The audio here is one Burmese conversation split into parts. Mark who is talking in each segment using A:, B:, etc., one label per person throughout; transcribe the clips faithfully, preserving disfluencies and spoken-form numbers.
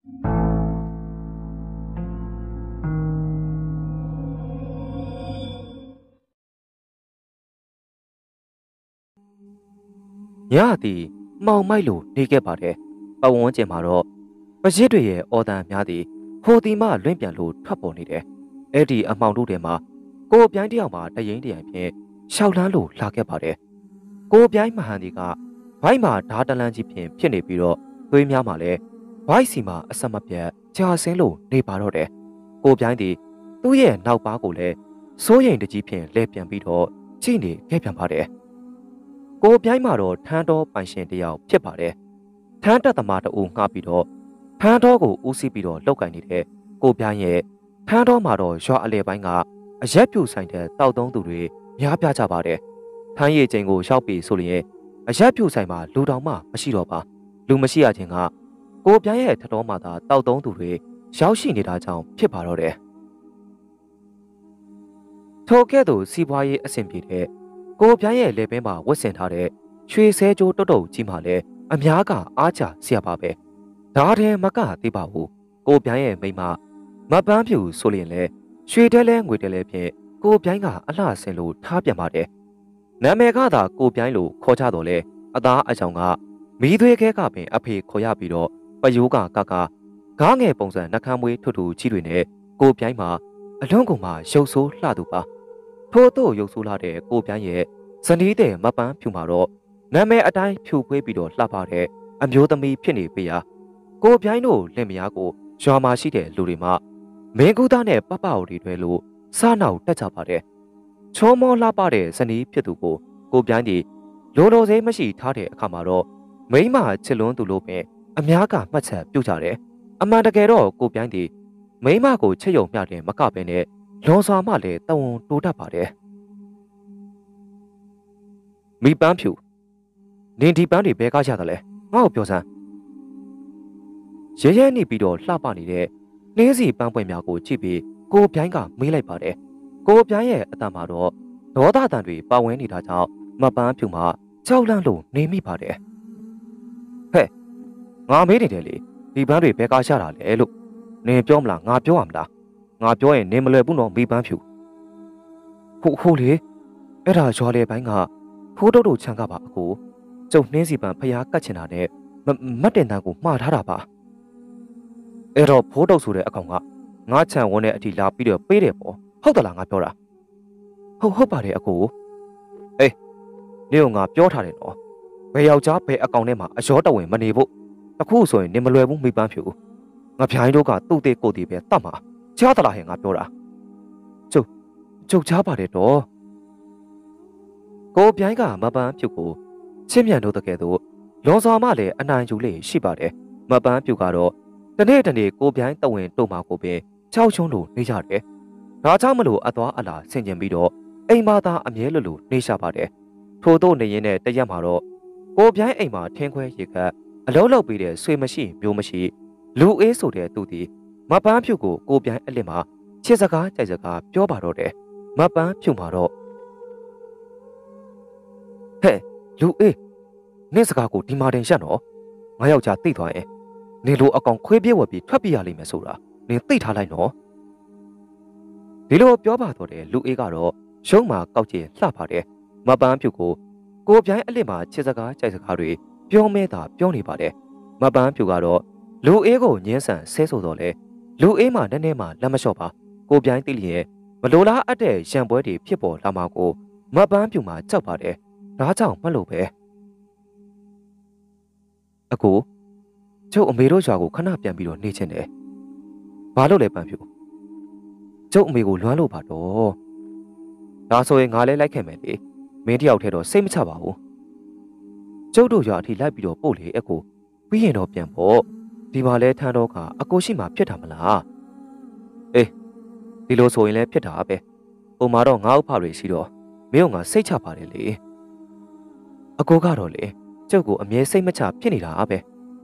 A: ညသည်မှောင်မိုက်လိုနေခဲ့ပါတယ်။ပတ်ဝန်းကျင်မှာတော့ပရစ်တွေရဲ့အော်တန်များသည်ဟိုတီမှလွင့်ပြန်လို့ထွက်ပေါ်နေတယ်။အဲ့ဒီအမှောင်တို့ထဲမှာကိုပြိုင်းတယောက်မှာတရင်တရံဖြင့်ရှောက်လန်းလို့လာခဲ့ပါတယ်။ကိုပြိုင်းမဟန်ဒီကဘိုက်မှာဓာတလန်းကြီးဖြင့်ဖြစ်နေပြီးတော့သွေးများမှာလည်းဘိုက်စီမှာအဆက်မပြတ်ကြာဆင်းလို့နေပါတော့တယ်။ကိုပြိုင်းသည်သူ့ရဲ့နောက်ပါးကိုလည်းစိုးရိမ်တကြီးဖြင့်လဲပြန်ပြီးတော့ကြည့်နေခဲ့ပြန်ပါတယ်။ကိုပြိုင်းမှာတော့ထန်းတော်ပိုင်ရှင်တယောက်ဖြစ်ပါတယ်။ထန်းတက်သမားတအူငှားပြီးတော့ထန်းတော်ကိုဦးစီးပြီးတော့လောက်ကင်နေတဲ့ကိုပြိုင်းရဲ့ထန်းတော်မှာတော့ရွာအလဲပိုင်းကအရက်ပြူဆိုင်တဲ့တောက်သုံးသူတွေများပြားကြပါတယ်။ထန်းရည်ချိန်ကိုရောက်ပြီဆိုရင်အရက်ပြူဆိုင်မှာလူတောင်မှမရှိတော့ပါ။လူမရှိရခြင်းကကိုပြိုင်းရဲ့ထတော်မှာသာတောက်သုံးသူတွေရောက်ရှိနေတာကြောင့်ဖြစ်ပါတော့တယ်။ထိုကဲ့သို့စီးပွားရေးအဆင်ပြေတဲ့ကိုပြိုင်းရဲ့လေပင်မှာဝတ်ဆင်ထားတဲ့ရွှေဆဲကြိုးတုတ်တုတ်ကြီးမှလည်းအများကအားချဆရာပါပဲ။ဒါထဲမကသေးပါဘူး။ကိုပြိုင်းရဲ့မိမမပန်းဖြူဆိုရင်လေရွှေတဲလဲငွေတဲလဲဖြင့်ကိုပြိုင်းကအလှဆင်လို့ထားပြန်ပါတယ်။နာမည်ကသာကိုပြိုင်းလို့ခေါ်ကြတော့လေအသားအချောင်ကမီးသွေးခဲကပင်အဖေခေါ်ရပြီးတော့ပယိုးကကကဂားငယ်ပုံစံနှကမ်းမွေးထွတ်ထူကြီးတွေနဲ့ကိုပြိုင်းမှာအလွန်ကုန်မှရုပ်ဆိုးလှသူပါထို့သို့ရုပ်ဆိုးလာတဲ့ကိုပြိုင်းရဲ့ဇနီးတဲ့မပန်းဖြူမှာတော့နာမည်အတိုင်းဖြူခွေးပြီးတော့လှပတဲ့အမျိုးသမီးဖြစ်နေပေရာကိုပြိုင်းတို့လင်မယားကိုရွာမှာရှိတဲ့လူတွေမှမင်းကူသားနဲ့ပပအိုတွေတွေလို့စားနောက်တက်ကြပါတယ်ချောမောလှပတဲ့ဇနီးဖြစ်သူကိုကိုပြိုင်းဒီလိုလိုစိမ်းမရှိထားတဲ့အခါမှာတော့မိမချစ်လွန်းသူလို့ပဲအများကမှတ်ချက်ပြုကြတယ်အမှန်တကယ်တော့ကိုပြိုင်းဒီမိမကိုချစ်ယုံမျှတယ်မကပဲနဲ့လွန်စွာမှလည်းတဝန်တိုးတတ်ပါတယ်မိပန်းဖြူနင်ဒီပန်းတွေဘဲကားရတယ်လဲငါ့ကိုပြောစမ်းရဲရဲနေပြီးတော့လှပနေတဲ့နှင်းစီပန်းပွင့်များကိုကြည့်ပြီးကိုပြိုင်းကမေးလိုက်ပါတယ်ကိုပြိုင်းရဲ့အတန်မှာတော့ဒေါသတန်တွေပါဝင်နေတာကြောင့်မပန်းဖြူမှာကြောက်လန့်လို့နေမိပါတယ်ဟဲ့ငါမေးနေတယ်လေဒီပန်းတွေဘဲကားရတာလဲလို့နင်ပြောမလားငါပြောရမလားငါပြောရင်နင်မလွယ်ဘူးနော်မိပန်းဖြူဟုတ်ဟုတ်လေအဲ့ဒါရွာလေပိုင်းကဖိုးတုတ်တို့ချန်ကပါအကိုကျုပ်နှင်းစီပန်ဖျားကတ်ချင်တာနဲ့မတ်တင်တန်းကိုမှားထားတာပါအဲ့တော့ဖိုးတုတ်ဆိုတဲ့အကောင်ကငါချန်ဝန်းတဲ့အထိလာပြီးတော့ပေးတယ်ပေါ့ဟုတ်သလားငါပြောတာဟုတ်ဟုတ်ပါတယ်အကိုအေးနေကငါပြောထားတယ်နော်ဘယ်ယောက်ျားဘယ်အကောင်ထဲမှာအရောတဝင်မနေဖို့အခုဆိုရင်နေမလွယ်ဘူးမိပန်းဖြူငါဖြိုင်းတို့ကသူ့သေးကိုယ်တည်းပဲတတ်မှာကြားသလားဟဲ့ငါပြောတာကျုပ်ကျုပ်ကြားပါတယ်တော့ကိုပြိုင်းကမပန်းဖြူကိုချင်းမြန်တို့တကယ်တော့လွန်စွာမှလည်းအနိုင်ယူလေးရှိပါတယ်မပန်းဖြူကတော့တနေ့တနေ့ကိုပြိုင်းတဝင်တို့မှာကိုပဲချောက်ချုံလို့နေကြတယ်ဒါကြောင့်မလို့အသွားအလာဆင်ကျင်ပြီးတော့အိမ်မသားအမြဲလိုလိုနေရှာပါတယ်ထို့သို့နေရင်နဲ့တရက်မှာတော့ကိုပြိုင်းအိမ်မှာထင်းခွဲရေခတ်အလုံးလောက်ပြီးတဲ့ဆွေမရှိမျိုးမရှိလူအေးဆိုတဲ့သူသည်မပန်းဖြူကိုကိုပြိုင်းအလစ်မှာချစ်စကားကြိုက်စကားပြောပါတော့တယ်မပန်းဖြူမှာတော့ဟဲ့လူအေးနင့်စကားကိုဒီမာတင်ရှက်နော်ငါယောက်ျားသိသွားရင်နင်လိုအကောင်ခွေးပြေးဝက်ပြီးထွက်ပြေးရလိမ့်မယ်ဆိုတာနင်သိထားလိုက်နော်ဒီလိုပြောပါတော့တယ်လူအေးကတော့ရှုံးမှာကောက်ကျင်လှပါတယ်မပန်းဖြူကိုကိုပြိုင်းအလစ်မှာချစ်စကားကြိုက်စကားတွေပြောမဲတာပြောနေပါတယ်မပန်းဖြူကတော့လူအေးကိုညှင်းဆန်ဆဲဆိုတော့လေလူအေးမှာနည်းနည်းမှလက်မလျှော့ပါကိုပြိုင်းသိလျက်မလိုလားအပ်တဲ့ရံပွဲတွေဖြစ်ပေါ်လာမှာကိုမပန်းဖြူမှာကြောက်ပါတယ်ဒါကြောင့်မလို့ပဲအကိုကျုပ်အမေတို့ရွာကိုခဏပြန်ပြီးတော့နေချင်တယ်ဘာလို့လဲပန်းဖြူကျုပ်အမေကိုလွမ်းလို့ပါတော့ဒါဆိုရင်ငါလည်းလိုက်ခဲ့မယ်လေမင်းတယောက်ထဲတော့စိတ်မချပါဘူးကျုပ်တို့ရွာအထိလိုက်ပြီးတော့ပို့လေအကိုပြီးရင်တော့ပြန်ပေါ့ဒီမှာလဲထန်းတော့ကအကိုရှိမှဖြစ်တာမလားအေးဒီလိုဆိုရင်လည်းဖြစ်တာပဲဟိုမှာတော့ငါ့ဥဖတွေရှိတော့မင်းကငါစိတ်ချပါတယ်လေအကိုကတော့လေကျုပ်ကိုအမြဲစိတ်မချဖြစ်နေတာပဲ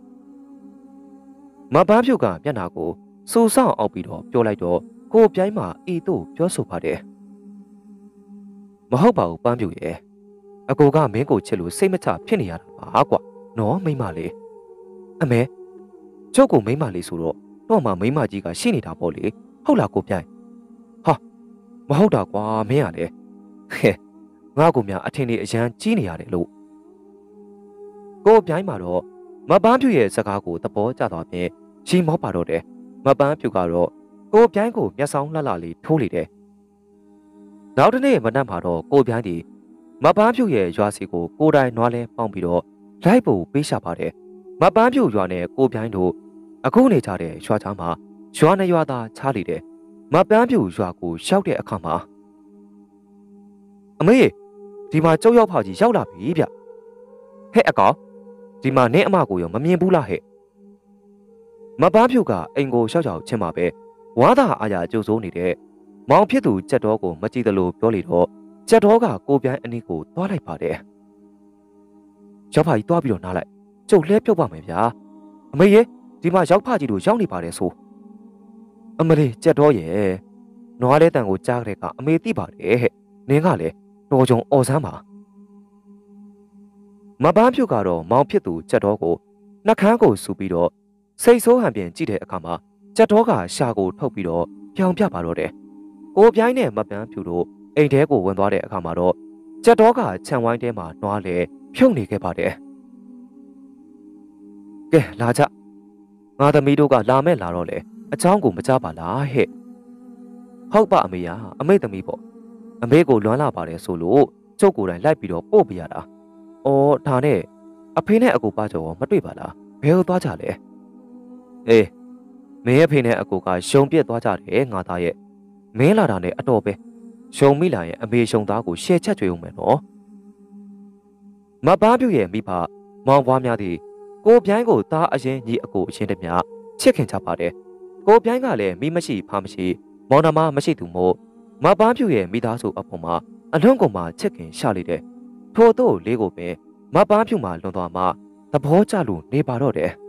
A: မပန်းဖြူကမျက်နှာကိုစူဆောင်းအောက်ပြီးတော့ပြောလိုက်တော့ကိုပြိုင်းမှာဤတို့ပြောဆိုပါတယ်မဟုတ်ပါဘူးပန်းဖြူရဲ့အကိုကမင်းကိုချစ်လို့စိတ်မချဖြစ်နေရတာပါကွာနော်မိမလေးအမေကျုပ်ကိုမိမလေးဆိုတော့တော့မှမိမကြီးကရှိနေတာပေါ့လေဟုတ်လားကိုပြိုင်ဟာမဟုတ်တာကွာမင်းကလည်းဟဲ့ငါ့ကိုများအထင်ကြီးအရန်ကြီးနေရတယ်လို့ကိုပြိုင်မှာတော့မပန်းဖြူရဲ့စကားကိုသဘောကျသွားပြင်ရီမောပါတော့တယ်မပန်းဖြူကတော့ကိုပြိုင်ကိုမျက်စောင်းလှလှလေးထိုးလေတယ်နောက်တစ်နေ့မနက်မှာတော့ကိုပြိုင်ဒီမပန်းဖြူရဲ့ရွာစီကိုကိုတိုင်နွားလဲပေါင်းပြီးတော့လိုက်ဖို့ပေးရှာပါတယ်မပန်းဖြူရွာနဲ့ကိုပြိုင်တို့အခုနေကြတဲ့ရွာချောင်းမှာရွာနဲ့ရွာသားချားလေတယ်မပန်းဖြူရွာကိုရောက်တဲ့အခါမှာအမေဒီမှာကျုပ်ရောက်ဖကြီးရောက်လာပြီဗျဟဲ့အကောင်ဒီမှာနင်းအမကိုရောမမြင်ဘူးလားဟဲ့မပန်းဖြူကအိမ်ကိုရှောက်ရှောက်ချင်းမှာပဲဝါသာအားရကြိုးစိုးနေတဲ့မောင်ဖြစ်သူကြက်တော်ကိုမကြည့်သလိုပြောလေတော့ကြက်တော်ကကိုပြိုင်အနီးကိုသွားလိုက်ပါတယ်ရောက်ဖကြီးသွားပြီးတော့နားလိုက်ကျုပ်လဲပြုတ်ပါမယ်ဗျာအမေရေဒီမှာရောက်ဖကြီးတို့ရောက်နေပါတယ်ဆိုအမလေးကြက်တော်ရဲ့နွားလဲတန်ကိုကြားကြတဲ့ကအမေသိပါတယ်ဟဲ့နင်းကလည်းတော်ကြုံအော်ဆန်းပါမပန်းဖြူကတော့မောင်ဖြစ်သူကြက်တော်ကိုနှကန်းကိုဆူပြီးတော့စိတ်ဆိုးဟန်ပြန်ကြည့်တဲ့အခါမှာကြက်တော်ကရှာကိုထုတ်ပြီးတော့ပြောင်ပြပါတော့တယ်ကိုပြိုင်းနဲ့မပန်းဖြူတို့အိမ်ထဲကိုဝင်သွားတဲ့အခါမှာတော့ကြက်တော်ကခြံဝိုင်းထဲမှာနွားလေဖြုတ်နေခဲ့ပါတယ်ကဲလာကြငါသမီးတို့ကလာမဲ့လာတော့လေအချောင်းကိုမကြပါလားဟဲ့ဟုတ်ပါအမေယာအမေသမီးပေါ့အမေကိုလွမ်းလာပါတယ်ဆိုလို့ကျုပ်ကိုယ်တိုင်လိုက်ပြီးတော့ပို့ပြရတာအော်ဒါနဲ့အဖေနဲ့အကိုပါကျော်မတွေ့ပါလားဘယ်လိုသွားကြလဲအေးမင်းရဲ့ဖေနဲ့အကိုကရှုံပြက်သွားကြတယ်ငါသားရဲ့မင်းလာတာနဲ့အတော်ပဲရှုံမိလာရင်အမေရှုံသားကိုရှယ်ချက်ကြွေးအောင်မယ်နော်မပန်းပြူရဲ့မိဘမောင်ပွားများသည်ကိုပြိုင်းကိုသားအရင်ညီအကိုအချင်းတည်းများချစ်ခင်ကြပါတယ်ကိုပြိုင်းကလည်းမိမရှိဖားမရှိမောင်နှမမရှိသူမို့မပန်းပြူရဲ့မိသားစုအပေါ်မှာအလွန်ကုန်မှချစ်ခင်ရှာလေတယ်ထို့သောလေးကိုပင်မပန်းပြူမှလွန်သွားမှသဘောကျလို့နေပါတော့တယ်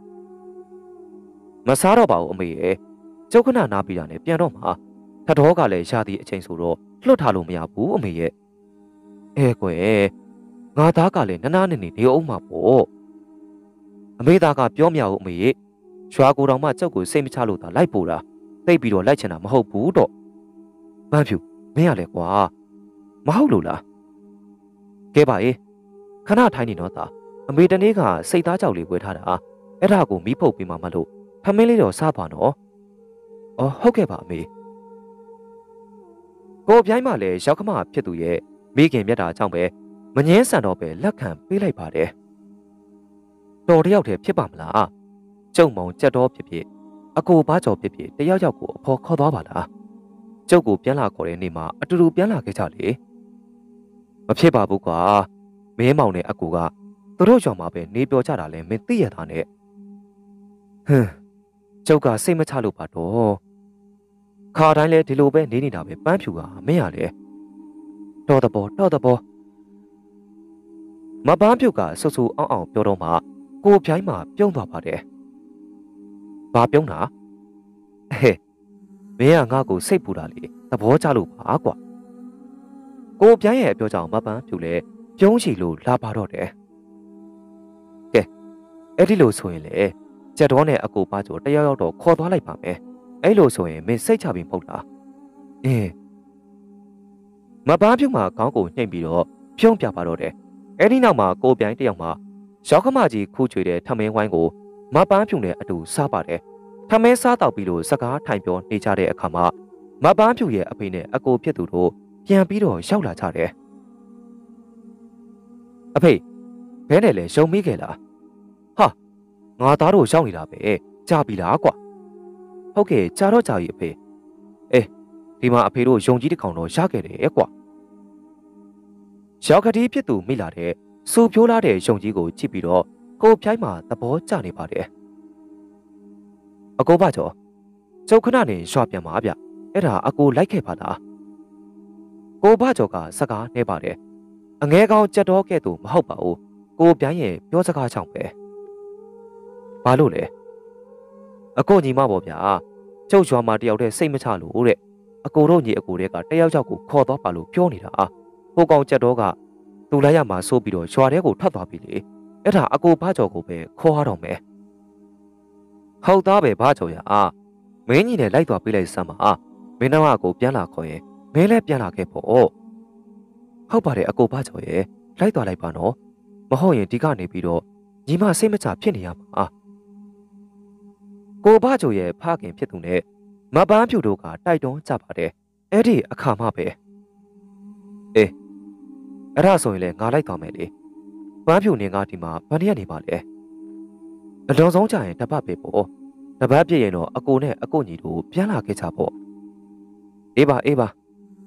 A: မစားတော့ပါဘူးအမေရဲ့ကျုပ်ခဏနားပြီးတာနဲ့ပြန်တော့မှာထတော်ကလည်းရှာသည့်အချိန်ဆိုတော့လွတ်ထားလို့မရဘူးအမေရဲ့အဲကွယ်ငါသားကလည်းနနာနေနေနေအောင်မှာပေါ့အမေသားကပြောမရဘူးအမေရဲ့ရွာကိုယ်တော်မှကျုပ်ကိုစိတ်မချလို့သာလိုက်ပို့တာသိပ်ပြီးတော့လိုက်ချင်တာမဟုတ်ဘူးတော့မန်းဖြူမင်းရလဲကွာမဟုတ်လို့လားကဲပါအေးခဏထိုင်နေတော့သာအမေတနေ့ကစိတ်သားကြောက်လေးဝယ်ထားတာအဲ့ဒါကိုမီးဖုတ်ပြီးမှမလို့ဖမင်းလေးတော့စားပါနော်အော်ဟုတ်ကဲ့ပါအမေကိုပြိုင်းမှလည်းရောက်ခမဖြစ်သူရဲ့မိခင်မြတ်တာကြောင့်ပဲမငင်းဆန်တော့ပဲလက်ခံပေးလိုက်ပါတယ်တော်တယောက်တည်းဖြစ်ပါမလားကျုံမောင်ကြက်တော်ဖြစ်ဖြစ်အကိုဘာကျော်ဖြစ်ဖြစ်တယောက်ယောက်ကိုအဖော်ခေါ်သွားပါလားကျုပ်ကိုပြန်လာခေါ်တဲ့နေ့မှာအတူတူပြန်လာခဲ့ကြလေမဖြစ်ပါဘူးကွာမင်းမောင်နဲ့အကူကသူတို့ကြောင့်မှပဲနေပြောကြတာလဲမင်းသိရတာနဲ့ဟမ်ကျုပ်ကစိတ်မချလို့ပါတော့ခါတိုင်းလဲဒီလိုပဲနေနေတာပဲပန်းဖြူကမင်းရလေတော်တဘောတော်တဘောမပန်းဖြူကဆူဆူအောင်အောင်ပြောတော့မှကိုပြိုင်းမှပြုံးသွားပါတယ်ဘာပြုံးတာဟဲ့မင်းကငါ့ကိုစိတ်ပူတာလေသဘောကျလို့ပါကွာကိုပြိုင်းရဲ့အပြောကြောင့်မပန်းဖြူလဲပြုံးချီလို့လာပါတော့တယ်ကဲအဲ့ဒီလိုဆိုရင်လေကြက်တော်နဲ့အကိုပါကျော်တယောက်ယောက်တော့ခေါ်သွားလိုက်ပါမယ်အဲ့လိုဆိုရင်မင်းစိတ်ချပြီမဟုတ်လားအင်းမပန်းဖြူမှာခေါင်းကိုနှိမ့်ပြီးတော့ဖြုံးပြပါတော့တယ်အဲ့ဒီနောက်မှာကိုပြိုင်းတယောက်မှာရောက်ခမကြီးခူးချွေတဲ့ထမင်းဝိုင်းကိုမပန်းဖြူနဲ့အတူစားပါတယ်ထမင်းစားတော့ပြီးလို့စကားထိုင်ပြောနေကြတဲ့အခါမှာမပန်းဖြူရဲ့အဖေနဲ့အကိုဖြစ်သူတို့ပြန်ပြီးတော့ရောက်လာကြတယ်အဖေဘဲနဲ့လဲရုံမိခဲ့လားဟာငါသားတို့ရောက်နေတာပဲကြာပြီလားကွာဟုတ်ကဲ့ကြာတော့ကြာပြီအဖေအေးဒီမှာအဖေတို့ယုံကြည်တစ်ကောင်တော့ရခဲ့တယ်ကွာရောက်ခတိဖြစ်သူမိလာတဲ့စူဖြိုးလာတဲ့ယုံကြည်ကိုကြည့်ပြီးတော့ကိုဖြိုင်းမှာသဘောကျနေပါတယ်အကိုပါကျော်ကျုပ်ခဏနေရွာပြန်ပါဗျအဲ့ဒါအကိုလိုက်ခဲ့ပါလားကိုပါကျော်ကစကားနှဲပါတယ်အငဲကောင်ကြက်တော်ကဲ့သို့မဟုတ်ပါဘူးကိုပြိုင်းရဲ့ပြောစကားချောင်းပဲဘာလို့လဲအကိုညီမပေါ့ဗျာကျုပ်ရွာမှာတယောက်တည်းစိတ်မချလို့တဲ့အကိုတို့ညီအကိုတွေကတယောက်ယောက်ကိုခေါ်သွားပါလို့ပြောနေတာဟိုကောင်ကြက်တော်ကသူလိုက်ရမှာစိုးပြီးတော့ရွာထဲကိုထွက်သွားပြီလေအဲ့ဒါအကိုဘာကျော်ကိုပဲခေါ်ရတော့မယ်ဟဟုတ်သားပဲဘာကြော်ရအာမင်းကြီးနဲ့လိုက်သွားပေးလိုက်စမ်းပါမင်းတော့ကိုပြန်လာခေါ်ရင်မင်းလည်းပြန်လာခဲ့ပေါ့ဟုတ်ပါတယ်အကိုဘာကြော်ရဲ့လိုက်သွားလိုက်ပါနော်မဟုတ်ရင်ဒီကနေပြီးတော့ညီမစိတ်မချဖြစ်နေရမှာကိုဘာကြော်ရဲ့ဖခင်ဖြစ်သူနဲ့မပန်းဖြူတို့ကတိုက်တွန်းကြပါတယ်အဲ့ဒီအခါမှပဲအေးအဲ့ဒါဆိုရင်လည်းငါလိုက်သွားမယ်လေပန်းဖြူနေငါဒီမှာဘာနေရနေပါလဲအလွန်ဆုံးကြရင်တပတ်ပဲပေါ့တပတ်ပြည့်ရင်တော့အကိုနဲ့အကိုညီတို့ပြန်လာခဲ့ကြပေါ့အေးပါအေးပါ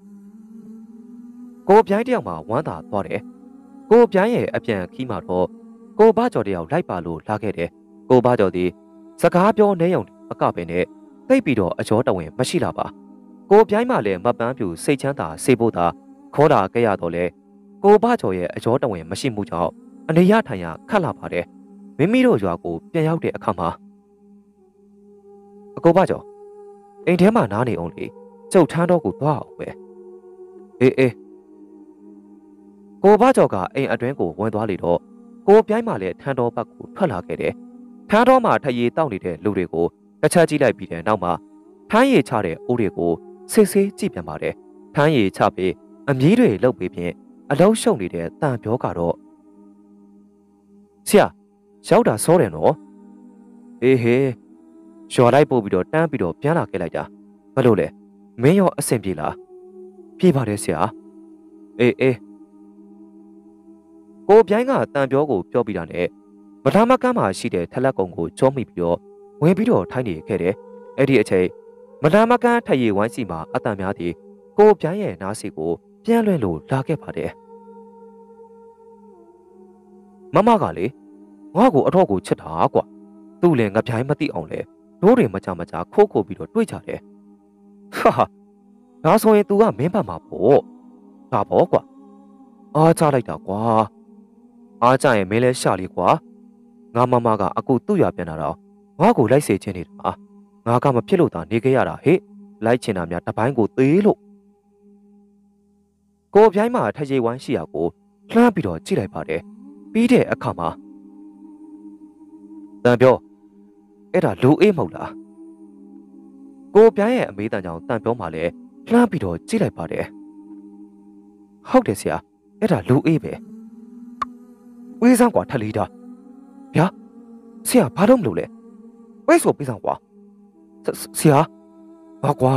A: ကိုပြိုင်းတယောက်မှဝမ်းသာသွားတယ်ကိုပြိုင်းရဲ့အပြန်ခီးမှာတော့ကိုဘကျော်တယောက်လိုက်ပါလို့လာခဲ့တယ်ကိုဘကျော်ဒီစကားပြောနေုံအကပင်နဲ့သိပ်ပြီးတော့အကျော်တဝင်မရှိလာပါကိုပြိုင်းမှလည်းမပန်းပြူစိတ်ချမ်းသာစေဖို့သာခေါ်တာခဲ့ရတော့လေကိုဘကျော်ရဲ့အကျော်တဝင်မရှိမှုကြောင့်အနေရထိုင်ရခတ်လာပါတယ်မိမိတို့ရွာကိုပြန်ရောက်တဲ့အခါမှာအကိုဘကျော်အိမ်ထဲမှာနားနေအောင်လေကျုပ်ထမ်းတော့ကိုသွားအောင်ပဲအေးအေးကိုဘကျော်ကအိမ်အတွင်းကိုဝင်သွားလေတော့ကိုပြိုင်းမှလည်းထန်းတော်ဘက်ကိုထွက်လာခဲ့တယ်ထန်းတော်မှာထရေတောက်နေတဲ့လူတွေကိုတစ်ချက်ကြည့်လိုက်ပြီးတဲ့နောက်မှာထန်းရည်ချတဲ့အိုးတွေကိုစစ်ဆေးကြည့်ပြန်ပါတယ်ထန်းရည်ချပြီးအမြီးတွေလှုပ်ပြီးဖြင့်အလုံးရှုံနေတဲ့တန်ပြောကတော့ဆရာရောက်တာစောတယ်နော်အေးဟေးရွာလိုက်ပို့ပြီးတော့တန်းပြီးတော့ပြန်လာခဲ့လိုက်တာဘယ်လိုလဲမင်းရောအဆင်ပြေလားပြေပါတယ်ဆရာအေးအေးကိုပြိုင်းကတန်ပြောကိုပြောပြီးတာနဲ့မထာမကမ်းမှာရှိတဲ့ထလက်ကုံကိုကြောမိပြီးတော့ဝင်ပြီးတော့ထိုင်းနေခဲ့တယ်အဲ့ဒီအချိန်မထာမကမ်းထရေဝိုင်းစီမှာအတန်များသည်ကိုပြိုင်းရဲ့နားစီကိုပြန်လွှင့်လို့လာခဲ့ပါတယ်မမကလေငါ့ကိုအတော့ကိုချစ်တာကွာသူ့လည်းငပြိုင်းမသိအောင်လဲတို့တွေမကြမကြခိုးခိုးပြီးတော့တွေးကြတယ်ဟာဟာဒါဆိုရင် तू ကမင်းပတ်မှာပေါ့ဒါပေါ့ကွာအားချလိုက်တာကွာအားကြရင်မင်းလဲရှာလေကွာငါမမကအခုသူ့ရပြန်လာတော့ငါ့ကိုလိုက်စေခြင်းနေတာငါကမဖြစ်လို့သာနေခဲ့ရတာဟဲ့လိုက်ချင်တာများတပိုင်းကိုသေးလို့ကိုပြိုင်းမှာထရေဝိုင်းရှိရကိုလှမ်းပြီးတော့ကြည့်လိုက်ပါတယ်ပြီးတဲ့အခါမှာတန်ပြောအဲ့ဒါလူအေးမဟုတ်လားကိုပြိုင်းရဲ့အမေးတန်ကြောင့်တန်ပြောမှလည်းလှမ်းပြီးတော့ကြည့်လိုက်ပါတယ်ဟုတ်တယ်ဆရာအဲ့ဒါလူအေးပဲဝေးစမ်းကွာထက်လေးတာဗျာဆရာဘာလို့မလုပ်လဲဝေးဆိုပေးစမ်းကွာဆရာဘာကွာ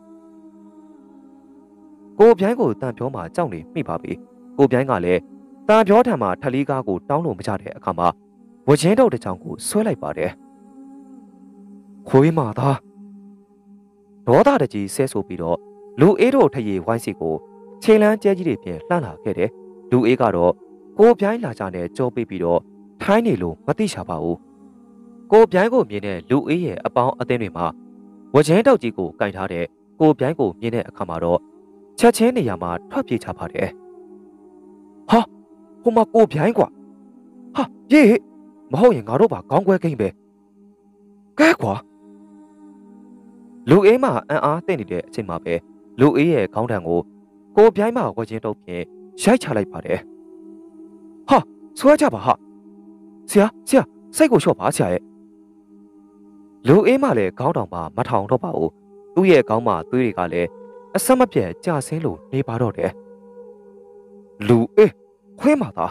A: ကိုပြိုင်းကိုတန်ပြောမှကြောက်နေမိပါပြီကိုပြိုင်းကလည်းတန်ပြောထံမှာထက်လေးကားကိုတောင်းလို့မကြတဲ့အခါမှာဝချင်းတော့တစ်ချောင်းကိုဆွဲလိုက်ပါတယ်ခွေးမာသားဒေါသတကြီးဆဲဆိုပြီးတော့လူအေးတို့ထရေဝိုင်းစီကိုခြေလန်းကျဲကြီးတွေဖြင့်လှမ်းလာခဲ့တယ်လူအေးကတော့ကိုပြိုင်းလာကြနဲ့ကြောပေးပြီးတော့ထိုင်းနေလို့မသိချပါဘူးကိုပြိုင်းကိုမြင်တဲ့လူအေးရဲ့အပေါင်းအသင်းတွေမှာဝချင်းတောက်ကြီးကိုကင်ထားတဲ့ကိုပြိုင်းကိုမြင်တဲ့အခါမှာတော့ချက်ချင်းနေရာမှာထွက်ပြေးချပါတယ်ဟာဟိုမှာကိုပြိုင်းကွာဟာပြေးမဟုတ်ရင်ငါတို့ပါခေါင်းခွဲကိန်းပဲကဲကွာလူအေးမှအံ့အားသင့်နေတဲ့အချိန်မှာပဲလူအေးရဲ့ခေါင်းတံကိုကိုပြိုင်းမှဝချင်းတုပ်ဖြင့်ရိုက်ချလိုက်ပါတယ်ဟာဆွဲကြပါဟာဆရာဆရာစိတ်ကိုလျှော့ပါဆရာရဲ့လူအေးမှလည်းခေါင်းတောင်မှမထောင်တော့ပါဘူးသူ့ရဲ့ခေါင်းမှသွေးတွေကလည်းအဆက်မပြတ်ကျဆင်းလို့နေပါတော့တယ်လူအေးခွေးမှသာ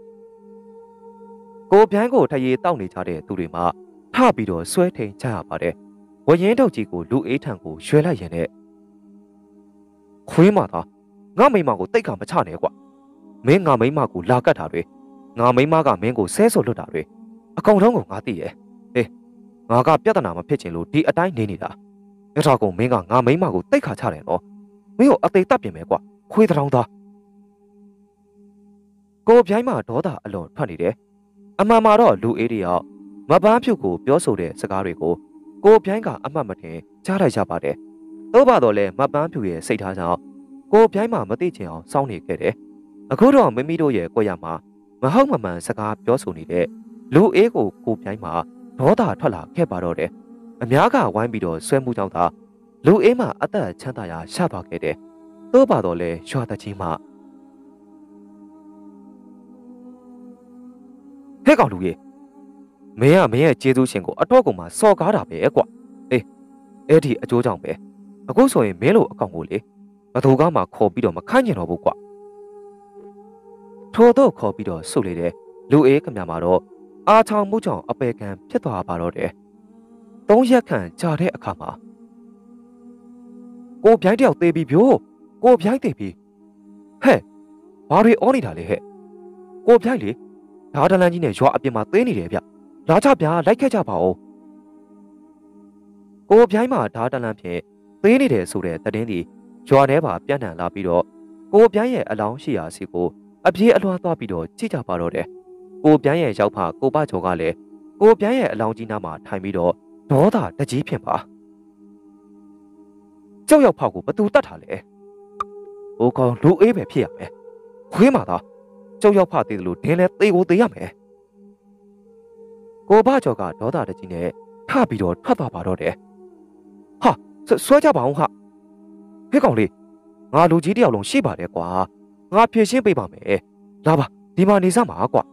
A: ကိုပြိုင်းကိုထရေတောက်နေကြတဲ့သူတွေမှထပြီးတော့ဆွဲထိန်ချရပါတယ်ဝရင်တုတ်ကြီးကိုလူအေးထံကိုရွှဲလိုက်ရင်နဲ့ခွေးမှသာငါမိမကိုတိတ်ကမချနဲ့ကွာမင်းငါမိမကိုလာကတ်တာတွေငါမိမကမင်းကိုဆဲဆိုလွတ်တာတွေအကောင်လုံးကိုငါသိရဲ့ဟေးငါကပြဿနာမဖြစ်ချင်လို့ဒီအတိုင်းနေနေတာအဲ့ဒါကိုမင်းကငါမိမကိုတိတ်ခါချတယ်နော်မင်းကိုအသေးတပ်ပြင်မယ်ကွာခွေးတောင်သားကိုပြိုင်းမှာဒေါသအလွန်ထွက်နေတယ်အမှန်မှာတော့လူအေးတယောက်မပန်းဖြူကိုပြောဆိုတဲ့စကားတွေကိုကိုပြိုင်းကအမှတ်မတင်ကြားလိုက်ရပါတယ်သို့ပါတော့လဲမပန်းဖြူရဲ့စိတ်ထားကြောင့်ကိုပြိုင်းမှာမသိချင်အောင်စောင့်နေခဲ့တယ်အခုတော့မိမိတို့ရဲ့ကိုရမှာမဟုတ်မမှန်စကားပြောဆိုနေတဲ့လူအေးကိုကိုပြိုင်းမှာဒေါသထွက်လာခဲ့ပါတော့တယ်အများကဝိုင်းပြီးတော့ဆွဲမှုကြောင့်သာလူအေးမှာအသက်ချမ်းသာရာရပါခဲ့တယ်သို့ပါတော့လဲရွာတကြီးမှာဟဲ့ကောင်လူကြီးမင်းကမင်းရဲ့ကျေးဇူးရှင်ကိုအတော့ကုန်မှစော်ကားတာပဲကွာအေးအဲ့ဒီအကျိုးကြောင့်ပဲအခုဆိုရင်မင်းလိုအကောင်ကိုလေဘသူကမှခေါ်ပြီးတော့မခိုင်းကျင်တော့ဘူးကွာထို့တော့ခေါ်ပြီးတော့ဆုတ်လေတဲ့လူအေးခမမှာတော့အားချောင်မှုကြောင့်အပေခံဖြစ်သွားပါတော့တယ်သုံးရက်ခန့်ကြာတဲ့အခါမှာကိုပြိုင်းတယောက်သေးပြီဗျို့ကိုပြိုင်းသေးပြီဟဲ့ဘာတွေအောနေတာလဲဟဲ့ကိုပြိုင်းလေဓာတလန်းကြီးနဲ့ရွာအပြင်မှာသေးနေတယ်ဗျလာကြဗျာလိုက်ခဲ့ကြပါဦးကိုပြိုင်းမှာဓာတလန်းဖြင့်သေးနေတယ်ဆိုတဲ့သတင်းဒီရွာထဲမှာပြန့်နှံ့လာပြီးတော့ကိုပြိုင်းရဲ့အလောင်းရှိရာစီကိုအပြေးအလွှားသွားပြီးတော့ကြည့်ကြပါတော့တယ်ကိုပြိုင်းရဲ့ရောက်ဖကိုပကျော်ကလည်းကိုပြိုင်းရဲ့အလောင်းကြီးနားမှာထိုင်ပြီးတော့ဒေါသတကြီးဖြစ်ပါကြောက်ရောက်ဖောက်ကိုဘသူတတ်ထားလဲဟိုကောင်လူအေးပဲဖြစ်ရမယ်ခွေးမှာသာကြောက်ရောက်ဖသေးတယ်လို့ဒင်းလဲသေကိုသေရမယ်ကိုပကျော်ကဒေါသတကြီးနဲ့ထပြီးတော့ထွက်သွားပါတော့တယ်ဟာဆွဲကြပါအောင်ဟာဟဲ့ကောင်လေးငါလူကြီးတယောက်လုံးရှိပါတယ်ကွာငါဖြည့်ရှင်းပေးပါမယ်လာပါဒီမှာနေစမ်းပါကွာ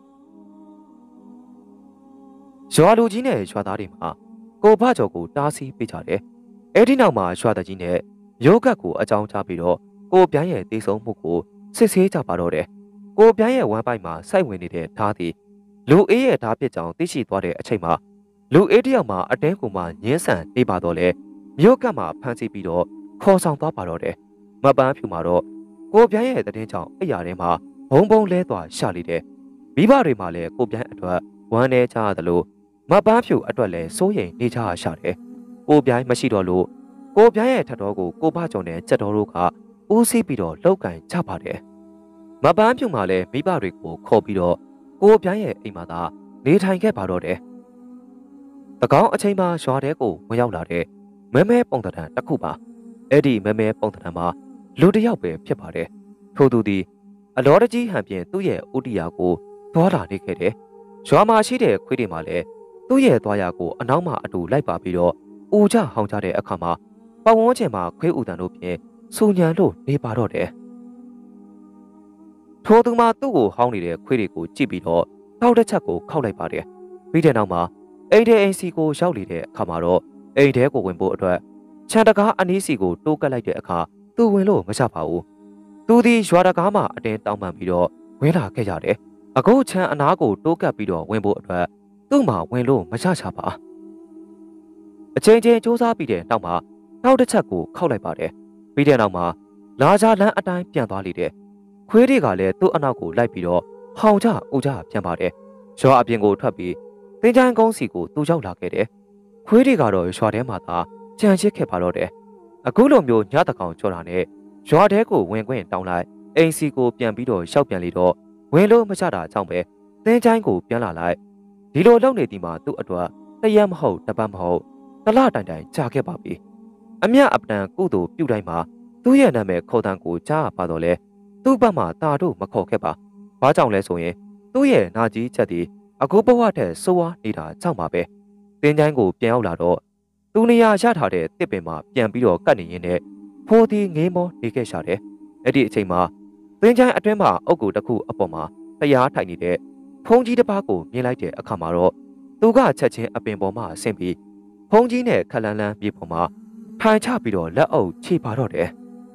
A: ရွာလူကြီးနဲ့ရွာသားတွေမှာကိုဘကျော်ကိုတားဆီးပေးကြတယ်အဲ့ဒီနောက်မှာရွာသားကြီးနဲ့ယောဂတ်ကိုအကြောင်းချပြီးတော့ကိုပြိုင်းရဲ့တေးဆုံးမှုကိုစစ်ဆေးကြပါတော့တယ်ကိုပြိုင်းရဲ့ဝမ်းပိုက်မှာစိုက်ဝင်နေတဲ့ဓာတ်သည်လူအေးရဲ့ဓာတ်ဖြစ်ကြောင်သိရှိသွားတဲ့အချိန်မှာလူအေးတယောက်မှာအတင်းကိုမှညင်းဆန်နေပါတော့လေမြို့ကတ်မှာဖမ်းဆီးပြီးတော့ခေါ်ဆောင်သွားပါတော့တယ်မပန်းဖြူမှာတော့ကိုပြိုင်းရဲ့တည်င်းကြောင့်အဲ့ရထဲမှာဘုံဘုံလဲသွားရှာလိတဲ့မိဘတွေမှာလည်းကိုပြိုင်းအတွက်ဝမ်းနေကြရတယ်လို့မပန်းဖြူအတွက်လည်းစိုးရိမ်နေကြရရှာတယ်ကိုပြိုင်းမရှိတော့လို့ကိုပြိုင်းရဲ့ထက်တော်ကိုကိုဘကျော်နဲ့ကြက်တော်တို့ကဦးစီးပြီးတော့လောက်ကင်ချပါတယ်မပန်းဖြူမှာလည်းမိဘတွေကိုခေါ်ပြီးတော့ကိုပြိုင်းရဲ့အိမ်မှာသာနေထိုင်ခဲ့ပါတော့တယ်တကောင်းအချိန်မှာရွာထဲကိုဝင်ရောက်လာတဲ့မဲမဲပုံတံတစ်ခုပါအဲ့ဒီမဲမဲပုံတံမှာလူတစ်ယောက်ပဲဖြစ်ပါတယ်ထို့သူသည်အလောတကြီးဟန်ပြင်သူ့ရဲ့ဥတီယာကိုသွားလာနေခဲ့တယ်ရွာမှာရှိတဲ့ခွေးတွေမှာလည်းသူ့ရဲ့သွားရာကိုအနောက်မှအတူလိုက်ပါပြီးတော့ဦးချဟောင်းကြတဲ့အခါမှာပဝန်းကျင်မှာခွေးဦးတန်တို့ဖြင့်စူညံလို့နေပါတော့တယ်ထိုသူမှသူ့ကိုဟောင်းနေတဲ့ခွေးတွေကိုကြည့်ပြီးတော့တောက်တစ်ချက်ကိုခောက်လိုက်ပါတယ်ပြီးတဲ့နောက်မှာအိမ်ထဲအိမ်စီကိုရောက်နေတဲ့အခါမှာတော့အိမ်ထဲကိုဝင်ဖို့အတွက်ခြံတကားအနီးစီကိုတိုးကပ်လိုက်တဲ့အခါသူဝင်လို့မရပါဘူးသူဒီရွာတကားမှာအတင်းတောင်းပန်ပြီးတော့ဝင်လာခဲ့ကြတယ်အခုခြံအနားကိုတိုးကပ်ပြီးတော့ဝင်ဖို့အတွက်သူ့မှာဝင်လို့မရချပါအချိန်ချင်းစူးစမ်းပြီးတဲ့နောက်မှာတောက်တစ်ချက်ကိုခောက်လိုက်ပါတယ်ပြီးတဲ့နောက်မှာလာကြလန်းအတိုင်းပြန်သွားလိတဲ့ခွေးတွေကလည်းသူ့အနောက်ကိုလိုက်ပြီးတော့ဟောင်ကြဦးကြပြန်ပါတယ်ရွာအပြင်ကိုထွက်ပြီးသင်္ချိုင်းကုန်းစီကိုသူ့ရောက်လာခဲ့တယ်ခွေးတွေကတော့ရွာထဲမှာသာကြံရစ်ခဲ့ပါတော့တယ်အခုလိုမျိုးညတကောင်ကြော်တာနဲ့ရွာထဲကိုဝင်ခွင့်တောင်းလိုက်အိမ်စီကိုပြန်ပြီးတော့ရှောက်ပြန်လေတော့ဝင်လို့မချတာကြောင့်ပဲသင်္ချိုင်းကိုပြန်လာလိုက်ဒီလိုလုပ်နေသည်မှာသူ့အတွက်တရက်မဟုတ်တပတ်မဟုတ်တလတိုင်တိုင်ကြာခဲ့ပါပြီအမြအပတန်ကုသိုလ်ပြုတိုင်းမှာသူ့ရဲ့နာမည်ခေါ်တန်းကိုကြားပါတော့လဲသူ့ဘက်မှာတာတို့မခေါ်ခဲ့ပါဘာကြောင့်လဲဆိုရင်သူ့ရဲ့နာကြီးချက်သည်အခုဘဝထက်ဆိုးဝါးနေတာကြောင့်ပါပဲသင်္ချိုင်းကိုပြန်ရောက်လာတော့သူနေရာရထားတဲ့တစ်ပင်မှာပြန်ပြီးတော့ကတ်နေရင်းနဲ့ဖိုးသည်ငေးမောနေခဲ့ရှာတယ်အဲ့ဒီအချိန်မှာသင်္ချိုင်းအတွင်းမှာအုတ်ကိုတစ်ခုအပေါ်မှာတရားထိုင်နေတဲ့ဖုန်ကြီးတစ်ပါးကိုမြင်လိုက်တဲ့အခါမှာတော့သူကချက်ချင်းအပင်ပေါ်မှာဆင်းပြီးဖုန်ကြီးနဲ့ခက်လန်းလန်းမြေပေါ်မှာထိုင်ချပြီးတော့လက်အုပ်ချိပါတော့တယ်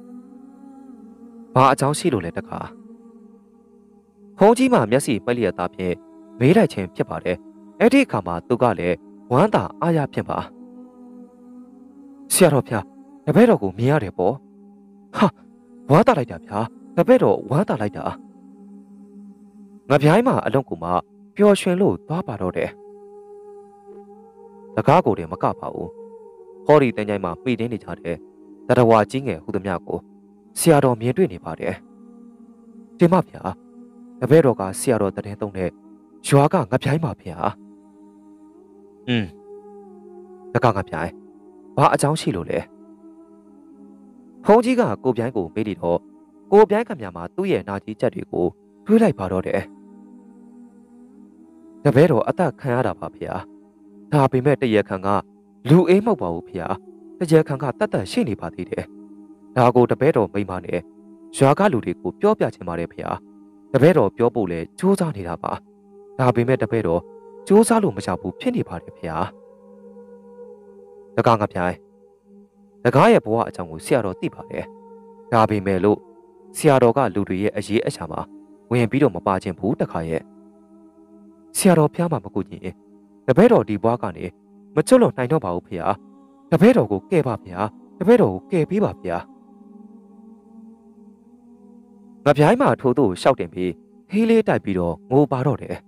A: ဘာအကြောင်းရှိလို့လဲတခါဖုန်ကြီးမှာမျက်စိပိတ်လျက်သားဖြင့်မေးလိုက်ခြင်းဖြစ်ပါတယ်အဲ့ဒီအခါမှာသူကလည်းဝမ်းသာအားရဖြစ်ပါဆရာတော်ဖျားတပည့်တော်ကိုမြင်ရတယ်ပေါ့ဟာဝမ်းသာလိုက်တာဗျာတပည့်တော်ဝမ်းသာလိုက်တာငါပြိုင်းမှာအလုံးကူမှပျော်ရွှင်လို့သွားပါတော့တယ်တကားကိုတည်းမကပါဘူးဟောဒီတန်ကြိုင်မှာမှီတင်းနေကြတဲ့တရဝါကြီးငယ်ဟူသမျှကိုဆရာတော်မြင်တွေ့နေပါတယ်တင်မဗျာတပည့်တော်ကဆရာတော်တည်သုံးတဲ့ရွာကငါပြိုင်းပါဗျာอืมတကားငါပြိုင်းဘာအကြောင်းရှိလို့လဲဖုန်းကြီးကကိုပြိုင်းကိုမေးပြီးတော့ကိုပြိုင်းကမြာမှာသူ့ရဲ့နာကြီးချက်တွေကိုတွေးလိုက်ပါတော့တယ်တပည့်တော်အသက်ခံရတာပါဗျာဒါပေမဲ့တရခန်ကလူအေးမဟုတ်ပါဘူးဗျာတရခန်ကတတ်တတ်ရှိနေပါသေးတယ်ဒါကိုတပည့်တော်မိမနဲ့ရွာကလူတွေကိုပြောပြချင်ပါတယ်ဗျာတပည့်တော်ပြောဖို့လဲစူးစမ်းနေတာပါဒါပေမဲ့တပည့်တော်စူးစမ်းလို့မကြောက်ဘူးဖြစ်နေပါတယ်ဖေ။တကားငါပြိုင်တကားရဲ့ဘဝအကြောင်းကိုဆရာတော်သိပါတယ်။ဒါပေမဲ့လို့ဆရာတော်ကလူတွေရဲ့အရေးအချာမှာဝင်ပြီးတော့မပါခြင်းဘူးတခါရဲ့ဆရာတော်ဖျားမှာမကူညီရင်တပည့်တော်ဒီဘွားကနေမကျွတ်လွန်နိုင်တော့ပါဘူးဖေ။တပည့်တော်ကိုကဲပါဗျာတပည့်တော်ကိုကဲပေးပါဗျာငါပြိုင်မှာထိုးသူရှောက်တင်ပြီးဟေးလေးတိုက်ပြီးတော့ငိုပါတော့တယ်